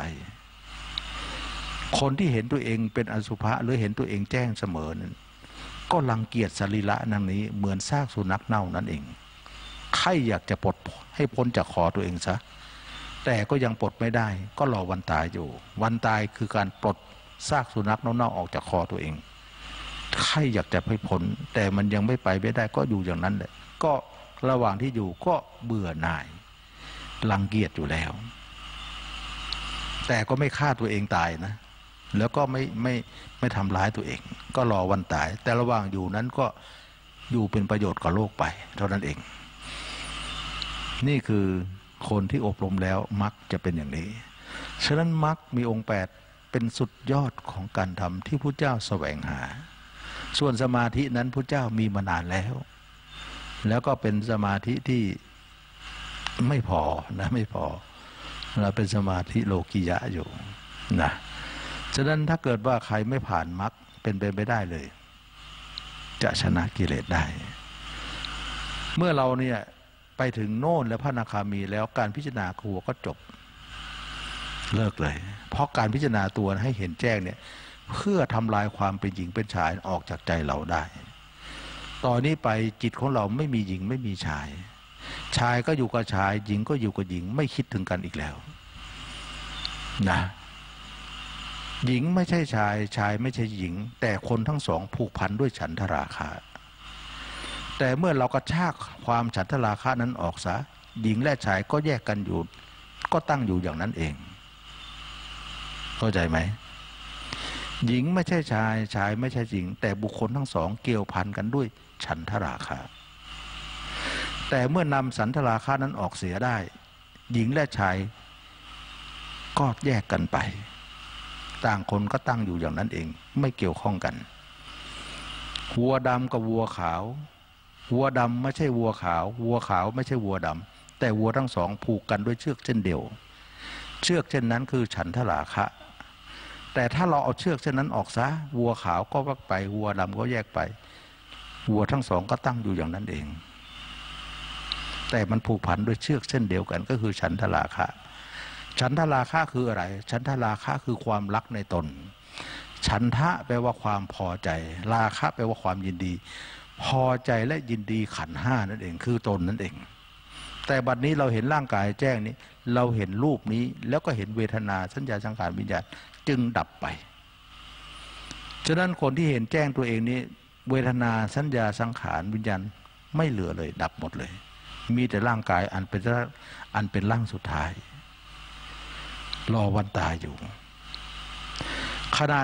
คนที่เห็นตัวเองเป็นอสุภะหรือเห็นตัวเองแจ้งเสมอนั้นก็รังเกียจสรีระนั่นนี้เหมือนซากสุนัขเน่านั่นเองใครอยากจะปลดให้พ้นจากคอตัวเองซะแต่ก็ยังปลดไม่ได้ก็รอวันตายอยู่วันตายคือการปลดซากสุนัขเน่าๆออกจากคอตัวเองใครอยากจะให้พ้นแต่มันยังไม่ไปไม่ได้ก็อยู่อย่างนั้นแหละก็ระหว่างที่อยู่ก็เบื่อหน่ายรังเกียจอยู่แล้วแต่ก็ไม่ฆ่าตัวเองตายนะแล้วก็ไม่ทำร้ายตัวเองก็รอวันตายแต่ระหว่างอยู่นั้นก็อยู่เป็นประโยชน์กับโลกไปเท่านั้นเองนี่คือคนที่อบรมแล้วมรรคจะเป็นอย่างนี้ฉะนั้นมรรคมีองค์8เป็นสุดยอดของการทำที่พระเจ้าแสวงหาส่วนสมาธินั้นพระเจ้ามีมานานแล้วก็เป็นสมาธิที่ไม่พอนะไม่พอเราเป็นสมาธิโลกิยะอยู่นะฉะนั้นถ้าเกิดว่าใครไม่ผ่านมรรคเป็นไปไม่ได้เลยจะชนะกิเลสได้เมื่อเราเนี่ยไปถึงโน่นแล้วพระอนาคามีแล้วการพิจารณาครัวก็จบเลิกเลยเพราะการพิจารณาตัวให้เห็นแจ้งเนี่ยเพื่อทำลายความเป็นหญิงเป็นชายออกจากใจเราได้ตอนนี้ไปจิตของเราไม่มีหญิงไม่มีชายชายก็อยู่กับชายหญิงก็อยู่กับหญิงไม่คิดถึงกันอีกแล้วนะหญิงไม่ใช่ชายชายไม่ใช่หญิงแต่คนทั้งสองผูกพันด้วยฉันทราคะแต่เมื่อเรากระชากความฉันทราคะนั้นออกซะหญิงและชายก็แยกกันอยู่ก็ตั้งอยู่อย่างนั้นเองเข้าใจไหมหญิงไม่ใช่ชายชายไม่ใช่หญิงแต่บุคคลทั้งสองเกี่ยวพันกันด้วยฉันทราคะแต่เมื่อนำฉันทราคะนั้นออกเสียได้หญิงและชายก็แยกกันไปต่างคนก็ตั้งอยู่อย่างนั้นเองไม่เกี่ยวข้องกันวัวดำกับวัวขาววัวดำไม่ใช่วัวขาววัวขาวไม่ใช่วัวดำแต่วัวทั้งสองผูกกันด้วยเชือกเช่นเดียวเชือกเช่นนั้นคือฉันทราคะแต่ถ้าเราเอาเชือกเช่นนั้นออกซะวัวขาวก็วักไปวัวดำก็แยกไปวัวทั้งสองก็ตั้งอยู่อย่างนั้นเองแต่มันผูกพันด้วยเชือกเส้นเดียวกันก็คือฉันทราคะฉันทราคะคืออะไรฉันทราคะคือความรักในตนฉันทะแปลว่าความพอใจราคะแปลว่าความยินดีพอใจและยินดีขันธ์ห้านั่นเองคือตนนั่นเองแต่บัดนี้เราเห็นร่างกายแจ้งนี้เราเห็นรูปนี้แล้วก็เห็นเวทนาสัญญาสังขารวิญญาณจึงดับไปฉะนั้นคนที่เห็นแจ้งตัวเองนี้เวทนาสัญญาสังขารวิญญาณไม่เหลือเลยดับหมดเลยมีแต่ร่างกายอันเป็นร่างสุดท้ายรอวันตายอยู่ขณะ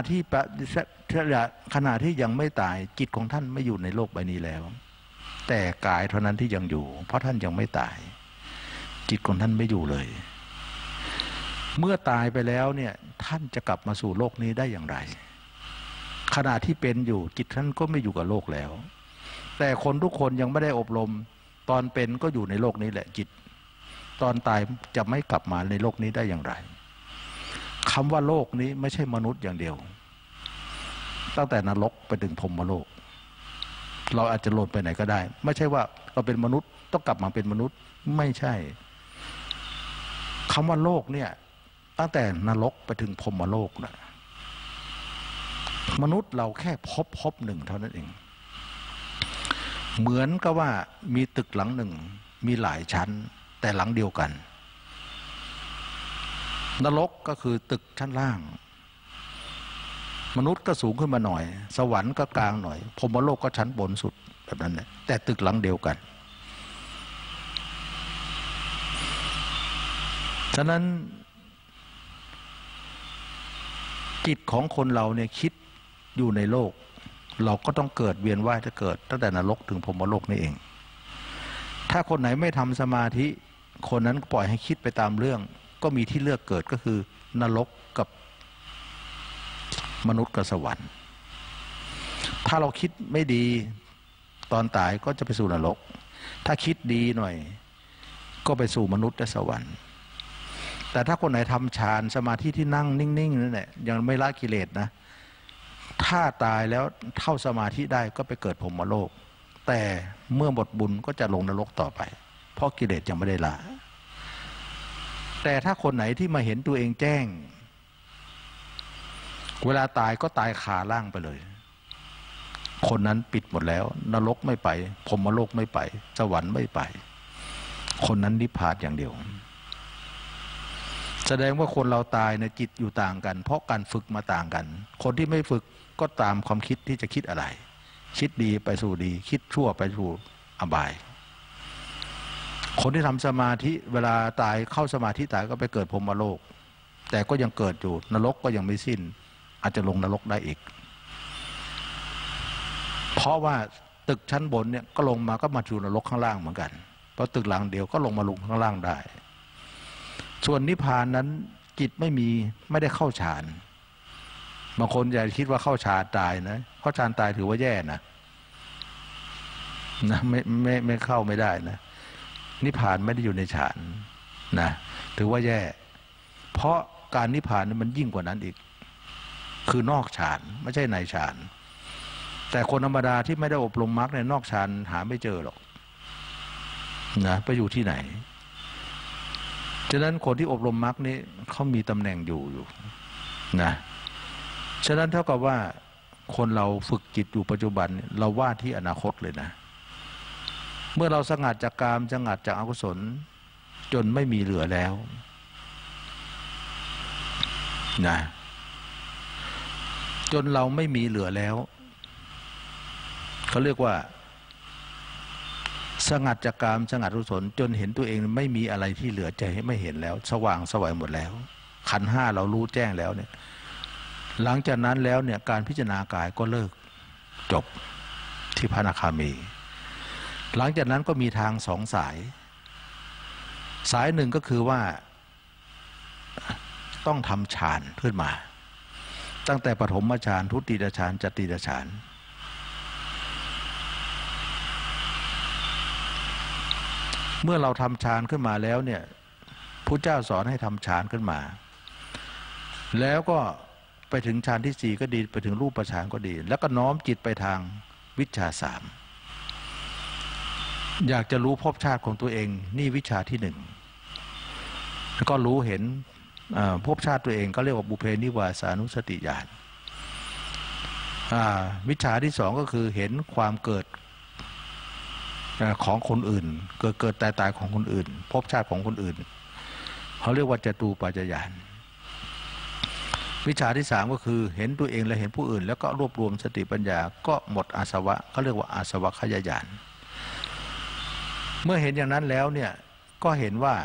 ที่ยังไม่ตายจิตของท่านไม่อยู่ในโลกใบนี้แล้วแต่กายเท่านั้นที่ยังอยู่เพราะท่านยังไม่ตายจิตของท่านไม่อยู่เลยเมื่อตายไปแล้วเนี่ยท่านจะกลับมาสู่โลกนี้ได้อย่างไรขณะที่เป็นอยู่จิตท่านก็ไม่อยู่กับโลกแล้วแต่คนทุกคนยังไม่ได้อบรมตอนเป็นก็อยู่ในโลกนี้แหละจิตตอนตายจะไม่กลับมาในโลกนี้ได้อย่างไรคำว่าโลกนี้ไม่ใช่มนุษย์อย่างเดียวตั้งแต่นรกไปถึงพรหมโลกเราอาจจะหล่นไปไหนก็ได้ไม่ใช่ว่าเราเป็นมนุษย์ต้องกลับมาเป็นมนุษย์ไม่ใช่คำว่าโลกเนี่ยตั้งแต่นรกไปถึงพรหมโลกนะมนุษย์เราแค่พบหนึ่งเท่านั้นเองเหมือนกับว่ามีตึกหลังหนึ่งมีหลายชั้นแต่หลังเดียวกันนรกก็คือตึกชั้นล่างมนุษย์ก็สูงขึ้นมาหน่อยสวรรค์ก็กลางหน่อยพรหมโลกก็ชั้นบนสุดแบบนั้นแหละแต่ตึกหลังเดียวกันฉะนั้นจิตของคนเราเนี่ยคิดอยู่ในโลกเราก็ต้องเกิดเวียนว่ายจะเกิดตั้งแต่นรกถึงพรหมโลกนี่เองถ้าคนไหนไม่ทำสมาธิคนนั้นปล่อยให้คิดไปตามเรื่องก็มีที่เลือกเกิดก็คือนรกกับมนุษย์กับสวรรค์ถ้าเราคิดไม่ดีตอนตายก็จะไปสู่นรกถ้าคิดดีหน่อยก็ไปสู่มนุษย์และสวรรค์แต่ถ้าคนไหนทำฌานสมาธิที่นั่งนิ่งๆนั่นแหละยังไม่ละกิเลสนะถ้าตายแล้วเท่าสมาธิได้ก็ไปเกิดพรหมโลกแต่เมื่อหมดบุญก็จะลงนรกต่อไปเพราะกิเลสยังไม่ได้ละแต่ถ้าคนไหนที่มาเห็นตัวเองแจ้งเวลาตายก็ตายคาร่างไปเลยคนนั้นปิดหมดแล้วนรกไม่ไปพรหมโลกไม่ไปสวรรค์ไม่ไปคนนั้นนิพพานอย่างเดียวแสดงว่าคนเราตายในจิตอยู่ต่างกันเพราะการฝึกมาต่างกันคนที่ไม่ฝึกก็ตามความคิดที่จะคิดอะไรคิดดีไปสู่ดีคิดชั่วไปสู่อบายคนที่ทำสมาธิเวลาตายเข้าสมาธิตายก็ไปเกิดพรหมโลกแต่ก็ยังเกิดอยู่นรกก็ยังไม่สิ้นอาจจะลงนรกได้อีกเพราะว่าตึกชั้นบนเนี่ยก็ลงมาก็มาสู่นรกข้างล่างเหมือนกันเพราะตึกหลังเดียวก็ลงมาลงข้างล่างได้ส่วนนิพพานนั้นจิตไม่ได้เข้าฌานบางคนอย่าคิดว่าเข้าฌานตายนะเข้าฌานตายถือว่าแย่นะไม่เข้าไม่ได้นะนิพพานไม่ได้อยู่ในฌานนะถือว่าแย่เพราะการนิพพานมันยิ่งกว่านั้นอีกคือนอกฌานไม่ใช่ในฌานแต่คนธรรมดาที่ไม่ได้อบรมมรรคในนอกฌานหาไม่เจอหรอกนะไปอยู่ที่ไหนฉะนั้นคนที่อบรมมรรคนี้เขามีตำแหน่งอยู่นะฉะนั้นเท่ากับว่าคนเราฝึกจิตอยู่ปัจจุบันเราว่าที่อนาคตเลยนะเมื่อเราสงัดจากกามสงัดจากอกุศลจนไม่มีเหลือแล้วนะจนเราไม่มีเหลือแล้วเขาเรียกว่าสงัดจากกามสงัดอกุศลจนเห็นตัวเองไม่มีอะไรที่เหลือใจให้ไม่เห็นแล้วสว่างสวัยหมดแล้วขันธ์ห้าเรารู้แจ้งแล้วเนี่ยหลังจากนั้นแล้วเนี่ยการพิจารณากายก็เลิกจบที่พระอนาคามีหลังจากนั้นก็มีทางสองสายหนึ่งก็คือว่าต้องทำฌานขึ้นมาตั้งแต่ปฐมฌานทุติยฌานจตุตฌานเมื่อเราทำฌานขึ้นมาแล้วเนี่ยพุทธเจ้าสอนให้ทำฌานขึ้นมาแล้วก็ไปถึงฌานที่สี่ก็ดีไปถึงรูปฌานก็ดีแล้วก็น้อมจิตไปทางวิชชาสามอยากจะรู้ภพชาติของตัวเองนี่วิชาที่หนึ่งแล้วก็รู้เห็นภพชาติตัวเองก็เรียกว่าบุเพนิวาสานุสติญาณวิชาที่สองก็คือเห็นความเกิดของคนอื่นเกิดตายของคนอื่นภพชาติของคนอื่นเขาเรียกว่าจตูปัจจญาณวิชาที่สามก็คือเห็นตัวเองและเห็นผู้อื่นแล้วก็รวบรวมสติปัญญาก็หมดอาสวะเขาเรียกว่าอาสวะขยญาณเมื่อเห็นอย่างนั้นแล้วเนี่ยก็เห็นว่า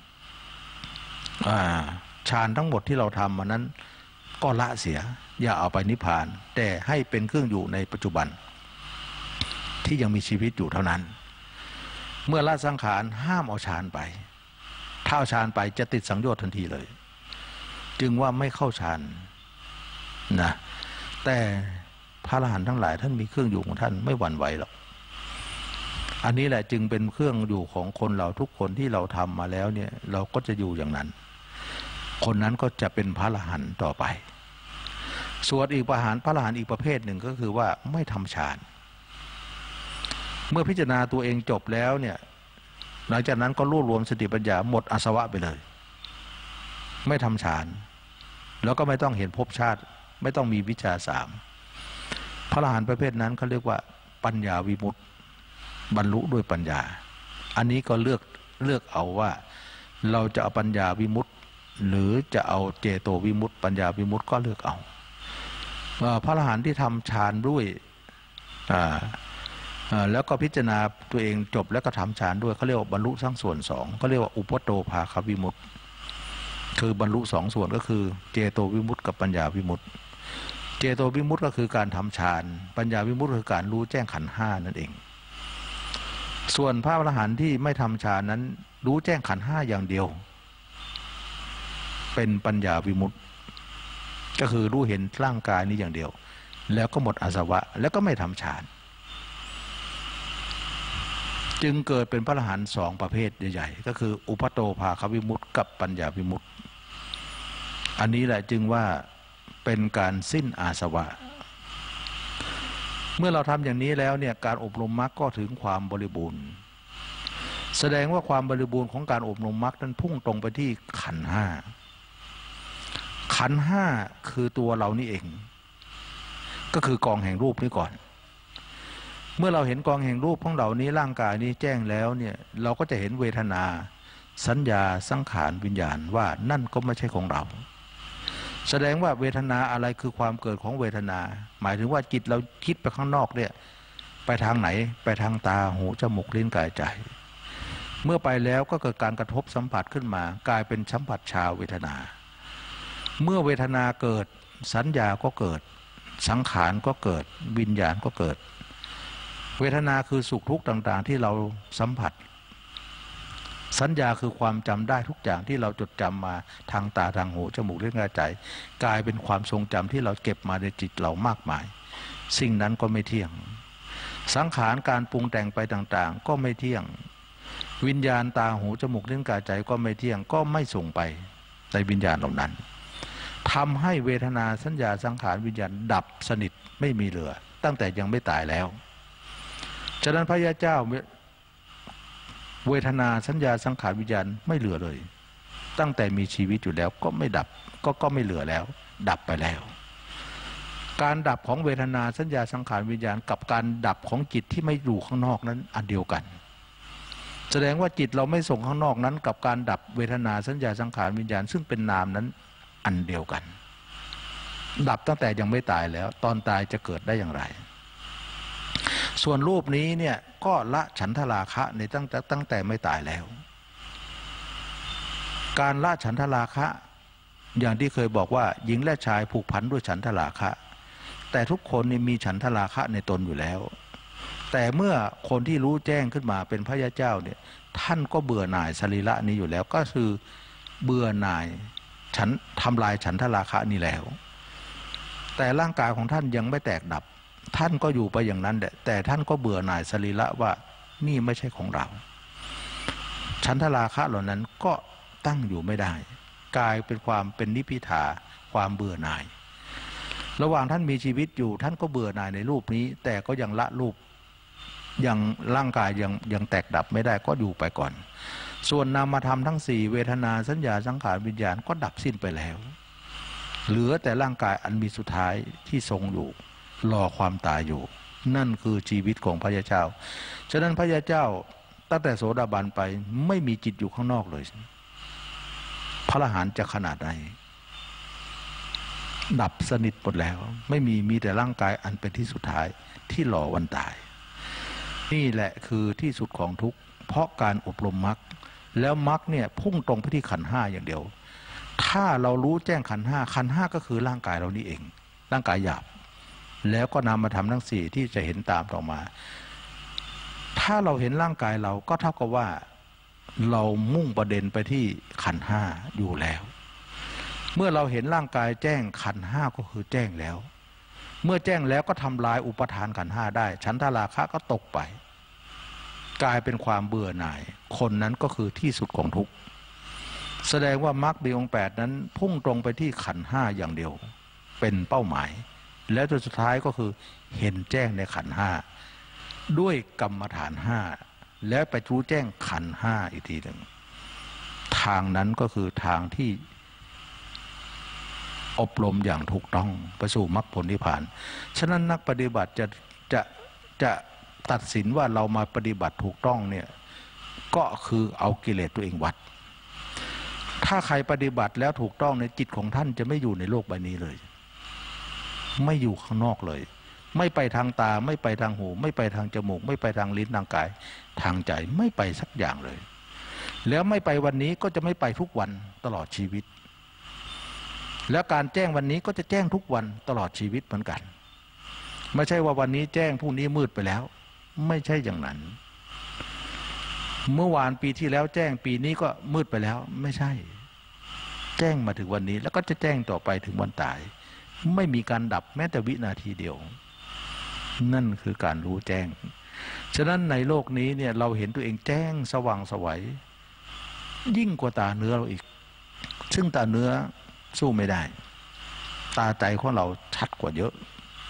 ฌานทั้งหมดที่เราทำมานั้นก็ละเสียอย่าเอาไปนิพพานแต่ให้เป็นเครื่องอยู่ในปัจจุบันที่ยังมีชีวิตอยู่เท่านั้นเมื่อละสังขารห้ามเอาฌานไปถ้าเอาฌานไปจะติดสังโยชน์ทันทีเลยจึงว่าไม่เข้าฌานนะแต่พระอรหันต์ทั้งหลายท่านมีเครื่องอยู่ของท่านไม่หวั่นไหวหรอกอันนี้แหละจึงเป็นเครื่องอยู่ของคนเราทุกคนที่เราทำมาแล้วเนี่ยเราก็จะอยู่อย่างนั้นคนนั้นก็จะเป็นพระอรหันต์ต่อไปส่วนอีกพระอรหันต์อีกประเภทหนึ่งก็คือว่าไม่ทำฌานเมื่อพิจารณาตัวเองจบแล้วเนี่ยหลังจากนั้นก็รวมสติปัญญาหมดอาสวะไปเลยไม่ทำฌานแล้วก็ไม่ต้องเห็นภพชาติไม่ต้องมีวิชาสามพระอรหันต์ประเภทนั้นเขาเรียกว่าปัญญาวิมุตติบรรลุด้วยปัญญาอันนี้ก็เลือกเอาว่าเราจะเอาปัญญาวิมุตติหรือจะเอาเจโตวิมุตติปัญญาวิมุตติก็เลือกเอาพระอรหันต์ที่ทำฌานด้วยแล้วก็พิจารณาตัวเองจบแล้วก็ทำฌานด้วยเขาเรียกว่าบรรลุทั้งส่วนสองเขาเรียกว่าอุปโตภาควิมุตติคือบรรลุสองส่วนก็คือเจโตวิมุตติกับปัญญาวิมุตติเจโตวิมุตติก็คือการทำฌานปัญญาวิมุตติคือการรู้แจ้งขันธ์ห้านั่นเองส่วนพระอรหันต์ที่ไม่ทำฌานนั้นรู้แจ้งขันธ์ห้าอย่างเดียวเป็นปัญญาวิมุตติก็คือรู้เห็นร่างกายนี้อย่างเดียวแล้วก็หมดอาสวะแล้วก็ไม่ทำฌานจึงเกิดเป็นพระอรหันต์สองประเภทใหญ่ๆก็คืออุปโตภาควิมุตติกับปัญญาวิมุตติอันนี้แหละจึงว่าเป็นการสิ้นอาสวะเมื่อเราทำอย่างนี้แล้วเนี่ยการอบรมมรรคก็ถึงความบริบูรณ์แสดงว่าความบริบูรณ์ของการอบรมมรรคนั้นพุ่งตรงไปที่ขันธ์ห้าขันธ์ห้าคือตัวเรานี่เองก็คือกองแห่งรูปนี้ก่อนเมื่อเราเห็นกองแห่งรูปของเรานี้ร่างกายนี้แจ้งแล้วเนี่ยเราก็จะเห็นเวทนาสัญญาสังขารวิญญาณว่านั่นก็ไม่ใช่ของเราแสดงว่าเวทนาอะไรคือความเกิดของเวทนาหมายถึงว่าจิตเราคิดไปข้างนอกเนี่ยไปทางไหนไปทางตาหูจมูกลิ้นกายใจเมื่อไปแล้วก็เกิดการกระทบสัมผัสขึ้นมากลายเป็นสัมผัสชาเวทนาเมื่อเวทนาเกิดสัญญาก็เกิดสังขารก็เกิดวิญญาณก็เกิดเวทนาคือสุขทุกข์ต่างๆที่เราสัมผัสสัญญาคือความจำได้ทุกอย่างที่เราจดจำมาทางตาทางหูจมูกลิ้นกายใจกลายเป็นความทรงจำที่เราเก็บมาในจิตเรามากมายสิ่งนั้นก็ไม่เที่ยงสังขารการปรุงแต่งไปต่างๆก็ไม่เที่ยงวิญญาณตาหูจมูกลิ้นกายใจก็ไม่เที่ยงก็ไม่ส่งไปในวิญญาณเหล่านั้นทำให้เวทนาสัญญาสังขารวิญญาณดับสนิทไม่มีเหลือตั้งแต่ยังไม่ตายแล้วฉะนั้นพระยาเจ้าเวทนาสัญญาสังขารวิญญาณไม่เหลือเลยตั้งแต่มีชีวิตอยู่แล้วก็ไม่ดับก็ไม่เหลือแล้วดับไปแล้วการดับของเวทนาสัญญาสังขารวิญญาณกับการดับของจิตที่ไม่อยู่ข้างนอกนั้นอันเดียวกันแสดงว่าจิตเราไม่ส่งข้างนอกนั้นกับการดับเวทนาสัญญาสังขารวิญญาณซึ่งเป็นนามนั้นอันเดียวกันดับตั้งแต่ยังไม่ตายแล้วตอนตายจะเกิดได้อย่างไรส่วนรูปนี้เนี่ยก็ละฉันทราคะในตั้งแต่ไม่ตายแล้วการละฉันทราคะอย่างที่เคยบอกว่าหญิงและชายผูกพันด้วยฉันทราคะแต่ทุกคนนี่มีฉันทราคะในตนอยู่แล้วแต่เมื่อคนที่รู้แจ้งขึ้นมาเป็นพระยาเจ้าเนี่ยท่านก็เบื่อหน่ายสรีระนี้อยู่แล้วก็คือเบื่อหน่ายฉันทำลายฉันทราคะนี่แล้วแต่ร่างกายของท่านยังไม่แตกดับท่านก็อยู่ไปอย่างนั้นแต่ท่านก็เบื่อหน่ายสรีระว่านี่ไม่ใช่ของเราฉันทราคะเหล่านั้นก็ตั้งอยู่ไม่ได้กลายเป็นความเป็นนิพพิทาความเบื่อหน่ายระหว่างท่านมีชีวิตอยู่ท่านก็เบื่อหน่ายในรูปนี้แต่ก็ยังละรูปยังร่างกายยังแตกดับไม่ได้ก็อยู่ไปก่อนส่วนนามธรรมทั้งสี่เวทนาสัญญาสังขารวิญญาณก็ดับสิ้นไปแล้วเหลือแต่ร่างกายอันมีสุดท้ายที่ทรงอยู่รอความตายอยู่นั่นคือชีวิตของพระยาเจ้าฉะนั้นพระยาเจ้าตั้งแต่โสดาบันไปไม่มีจิตอยู่ข้างนอกเลยพระอรหันต์จะขนาดไหนดับสนิทหมดแล้วไม่มีแต่ร่างกายอันเป็นที่สุดท้ายที่รอวันตายนี่แหละคือที่สุดของทุกข์เพราะการอบรมมรรคแล้วมรรคเนี่ยพุ่งตรงไปที่ขันธ์ห้าอย่างเดียวถ้าเรารู้แจ้งขันธ์ห้าก็คือร่างกายเรานี่เองร่างกายหยาบแล้วก็นำมาทำทั้งสี่ที่จะเห็นตามต่อมาถ้าเราเห็นร่างกายเราก็เท่ากับว่าเรามุ่งประเด็นไปที่ขันธ์ห้าอยู่แล้วเมื่อเราเห็นร่างกายแจ้งขันธ์ห้าก็คือแจ้งแล้วเมื่อแจ้งแล้วก็ทำลายอุปทานขันธ์ห้าได้ฉันทราคะก็ตกไปกลายเป็นความเบื่อหน่ายคนนั้นก็คือที่สุดของทุกข์แสดงว่ามรรคมีองค์8นั้นพุ่งตรงไปที่ขันธ์ห้าอย่างเดียวเป็นเป้าหมายแล้วจนสุดท้ายก็คือเห็นแจ้งในขันธ์ห้าด้วยกรรมฐานห้าแล้วไปรู้แจ้งขันธ์ห้าอีกทีหนึ่งทางนั้นก็คือทางที่อบรมอย่างถูกต้องไปสู่มรรคผลนิพพานฉะนั้นนักปฏิบัติจะตัดสินว่าเรามาปฏิบัติถูกต้องเนี่ยก็คือเอากิเลสตัวเองวัดถ้าใครปฏิบัติแล้วถูกต้องในจิตของท่านจะไม่อยู่ในโลกใบนี้เลยไม่อยู่ข้างนอกเลยไม่ไปทางตาไม่ไปทางหูไม่ไปทางจมูกไม่ไปทางลิ้นทางกายทางใจไม่ไปสักอย่างเลยแล้วไม่ไปวันนี้ก็จะไม่ไปทุกวันตลอดชีวิตแล้วการแจ้งวันนี้ก็จะแจ้งทุกวันตลอดชีวิตเหมือนกันไม่ใช่ว่าวันนี้แจ้งพรุ่งนี้มืดไปแล้วไม่ใช่อย่างนั้นเมื่อวานปีที่แล้วแจ้งปีนี้ก็มืดไปแล้วไม่ใช่แจ้งมาถึงวันนี้แล้วก็จะแจ้งต่อไปถึงวันตายไม่มีการดับแม้แต่วินาทีเดียวนั่นคือการรู้แจ้งฉะนั้นในโลกนี้เนี่ยเราเห็นตัวเองแจ้งสว่างไสวยิ่งกว่าตาเนื้อเราอีกซึ่งตาเนื้อสู้ไม่ได้ตาใจของเราชัดกว่าเยอะ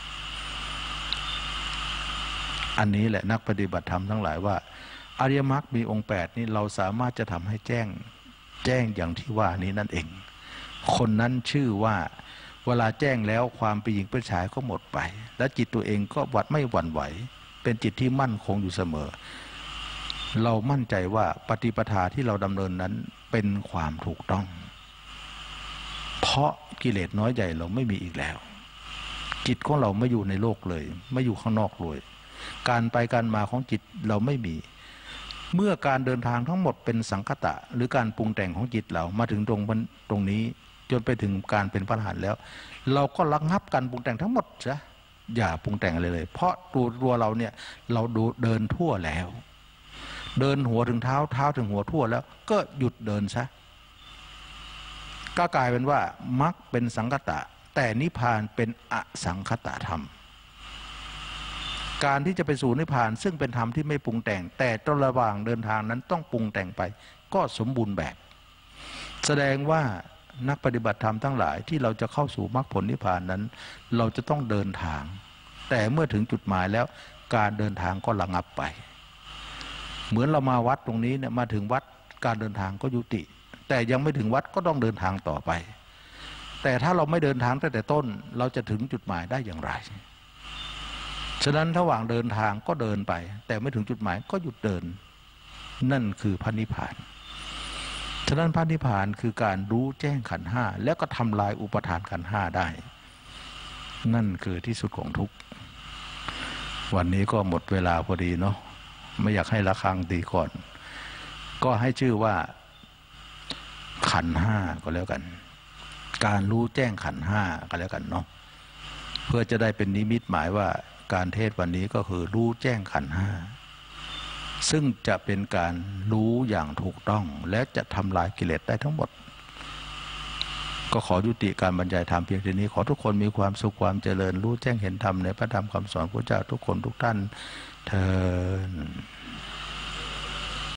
อันนี้แหละนักปฏิบัติธรรมทั้งหลายว่าอริยมรรคมีองค์8นี้เราสามารถจะทำให้แจ้งอย่างที่ว่านี้นั่นเองคนนั้นชื่อว่าเวลาแจ้งแล้วความเป็นหญิงเป็นชายก็หมดไปและจิตตัวเองก็ไม่หวั่นไหวเป็นจิตที่มั่นคงอยู่เสมอเรามั่นใจว่าปฏิปทาที่เราดำเนินนั้นเป็นความถูกต้องเพราะกิเลสน้อยใหญ่เราไม่มีอีกแล้วจิตของเราไม่อยู่ในโลกเลยไม่อยู่ข้างนอกเลยการไปการมาของจิตเราไม่มีเมื่อการเดินทางทั้งหมดเป็นสังคตะหรือการปรุงแต่งของจิตเรามาถึงตรงนี้จนไปถึงการเป็นพระอรหันต์แล้วเราก็ระงับการปรุงแต่งทั้งหมดซะอย่าปรุงแต่งเลยเพราะตัวเราเนี่ยเราเดินทั่วแล้วเดินหัวถึงเท้าเท้าถึงหัวทั่วแล้วก็หยุดเดินซะก็กลายเป็นว่ามรรคเป็นสังคตะแต่นิพพานเป็นอสังคตธรรมการที่จะไปสู่นิพพานซึ่งเป็นธรรมที่ไม่ปรุงแต่งแต่ตระหว่างเดินทางนั้นต้องปรุงแต่งไปก็สมบูรณ์แบบแสดงว่านักปฏิบัติธรรมทั้งหลายที่เราจะเข้าสู่มรรคผลนิพพานนั้นเราจะต้องเดินทางแต่เมื่อถึงจุดหมายแล้วการเดินทางก็ระงับไปเหมือนเรามาวัดตรงนี้เนี่ยมาถึงวัดการเดินทางก็ยุติแต่ยังไม่ถึงวัดก็ต้องเดินทางต่อไปแต่ถ้าเราไม่เดินทางตั้งแต่ต้นเราจะถึงจุดหมายได้อย่างไรฉะนั้นระหว่างเดินทางก็เดินไปแต่ไม่ถึงจุดหมายก็หยุดเดินนั่นคือพระนิพพานฉะนั้นพระนิพพานคือการรู้แจ้งขันธ์ห้าแล้วก็ทำลายอุปทานขันธ์ห้าได้นั่นคือที่สุดของทุกข์วันนี้ก็หมดเวลาพอดีเนาะไม่อยากให้ระฆังตีก่อนก็ให้ชื่อว่าขันธ์ห้าก็แล้วกันการรู้แจ้งขันธ์ห้าก็แล้วกันเนาะเพื่อจะได้เป็นนิมิตหมายว่าการเทศวันนี้ก็คือรู้แจ้งขันธ์ห้าซึ่งจะเป็นการรู้อย่างถูกต้องและจะทำลายกิเลสได้ทั้งหมดก็ขอยุติการบรรยายธรรมเพียงเท่านี้ขอทุกคนมีความสุขความเจริญรู้แจ้งเห็นธรรมในพระธรรมคำสอนพระเจ้าทุกคนทุกท่านเทอญ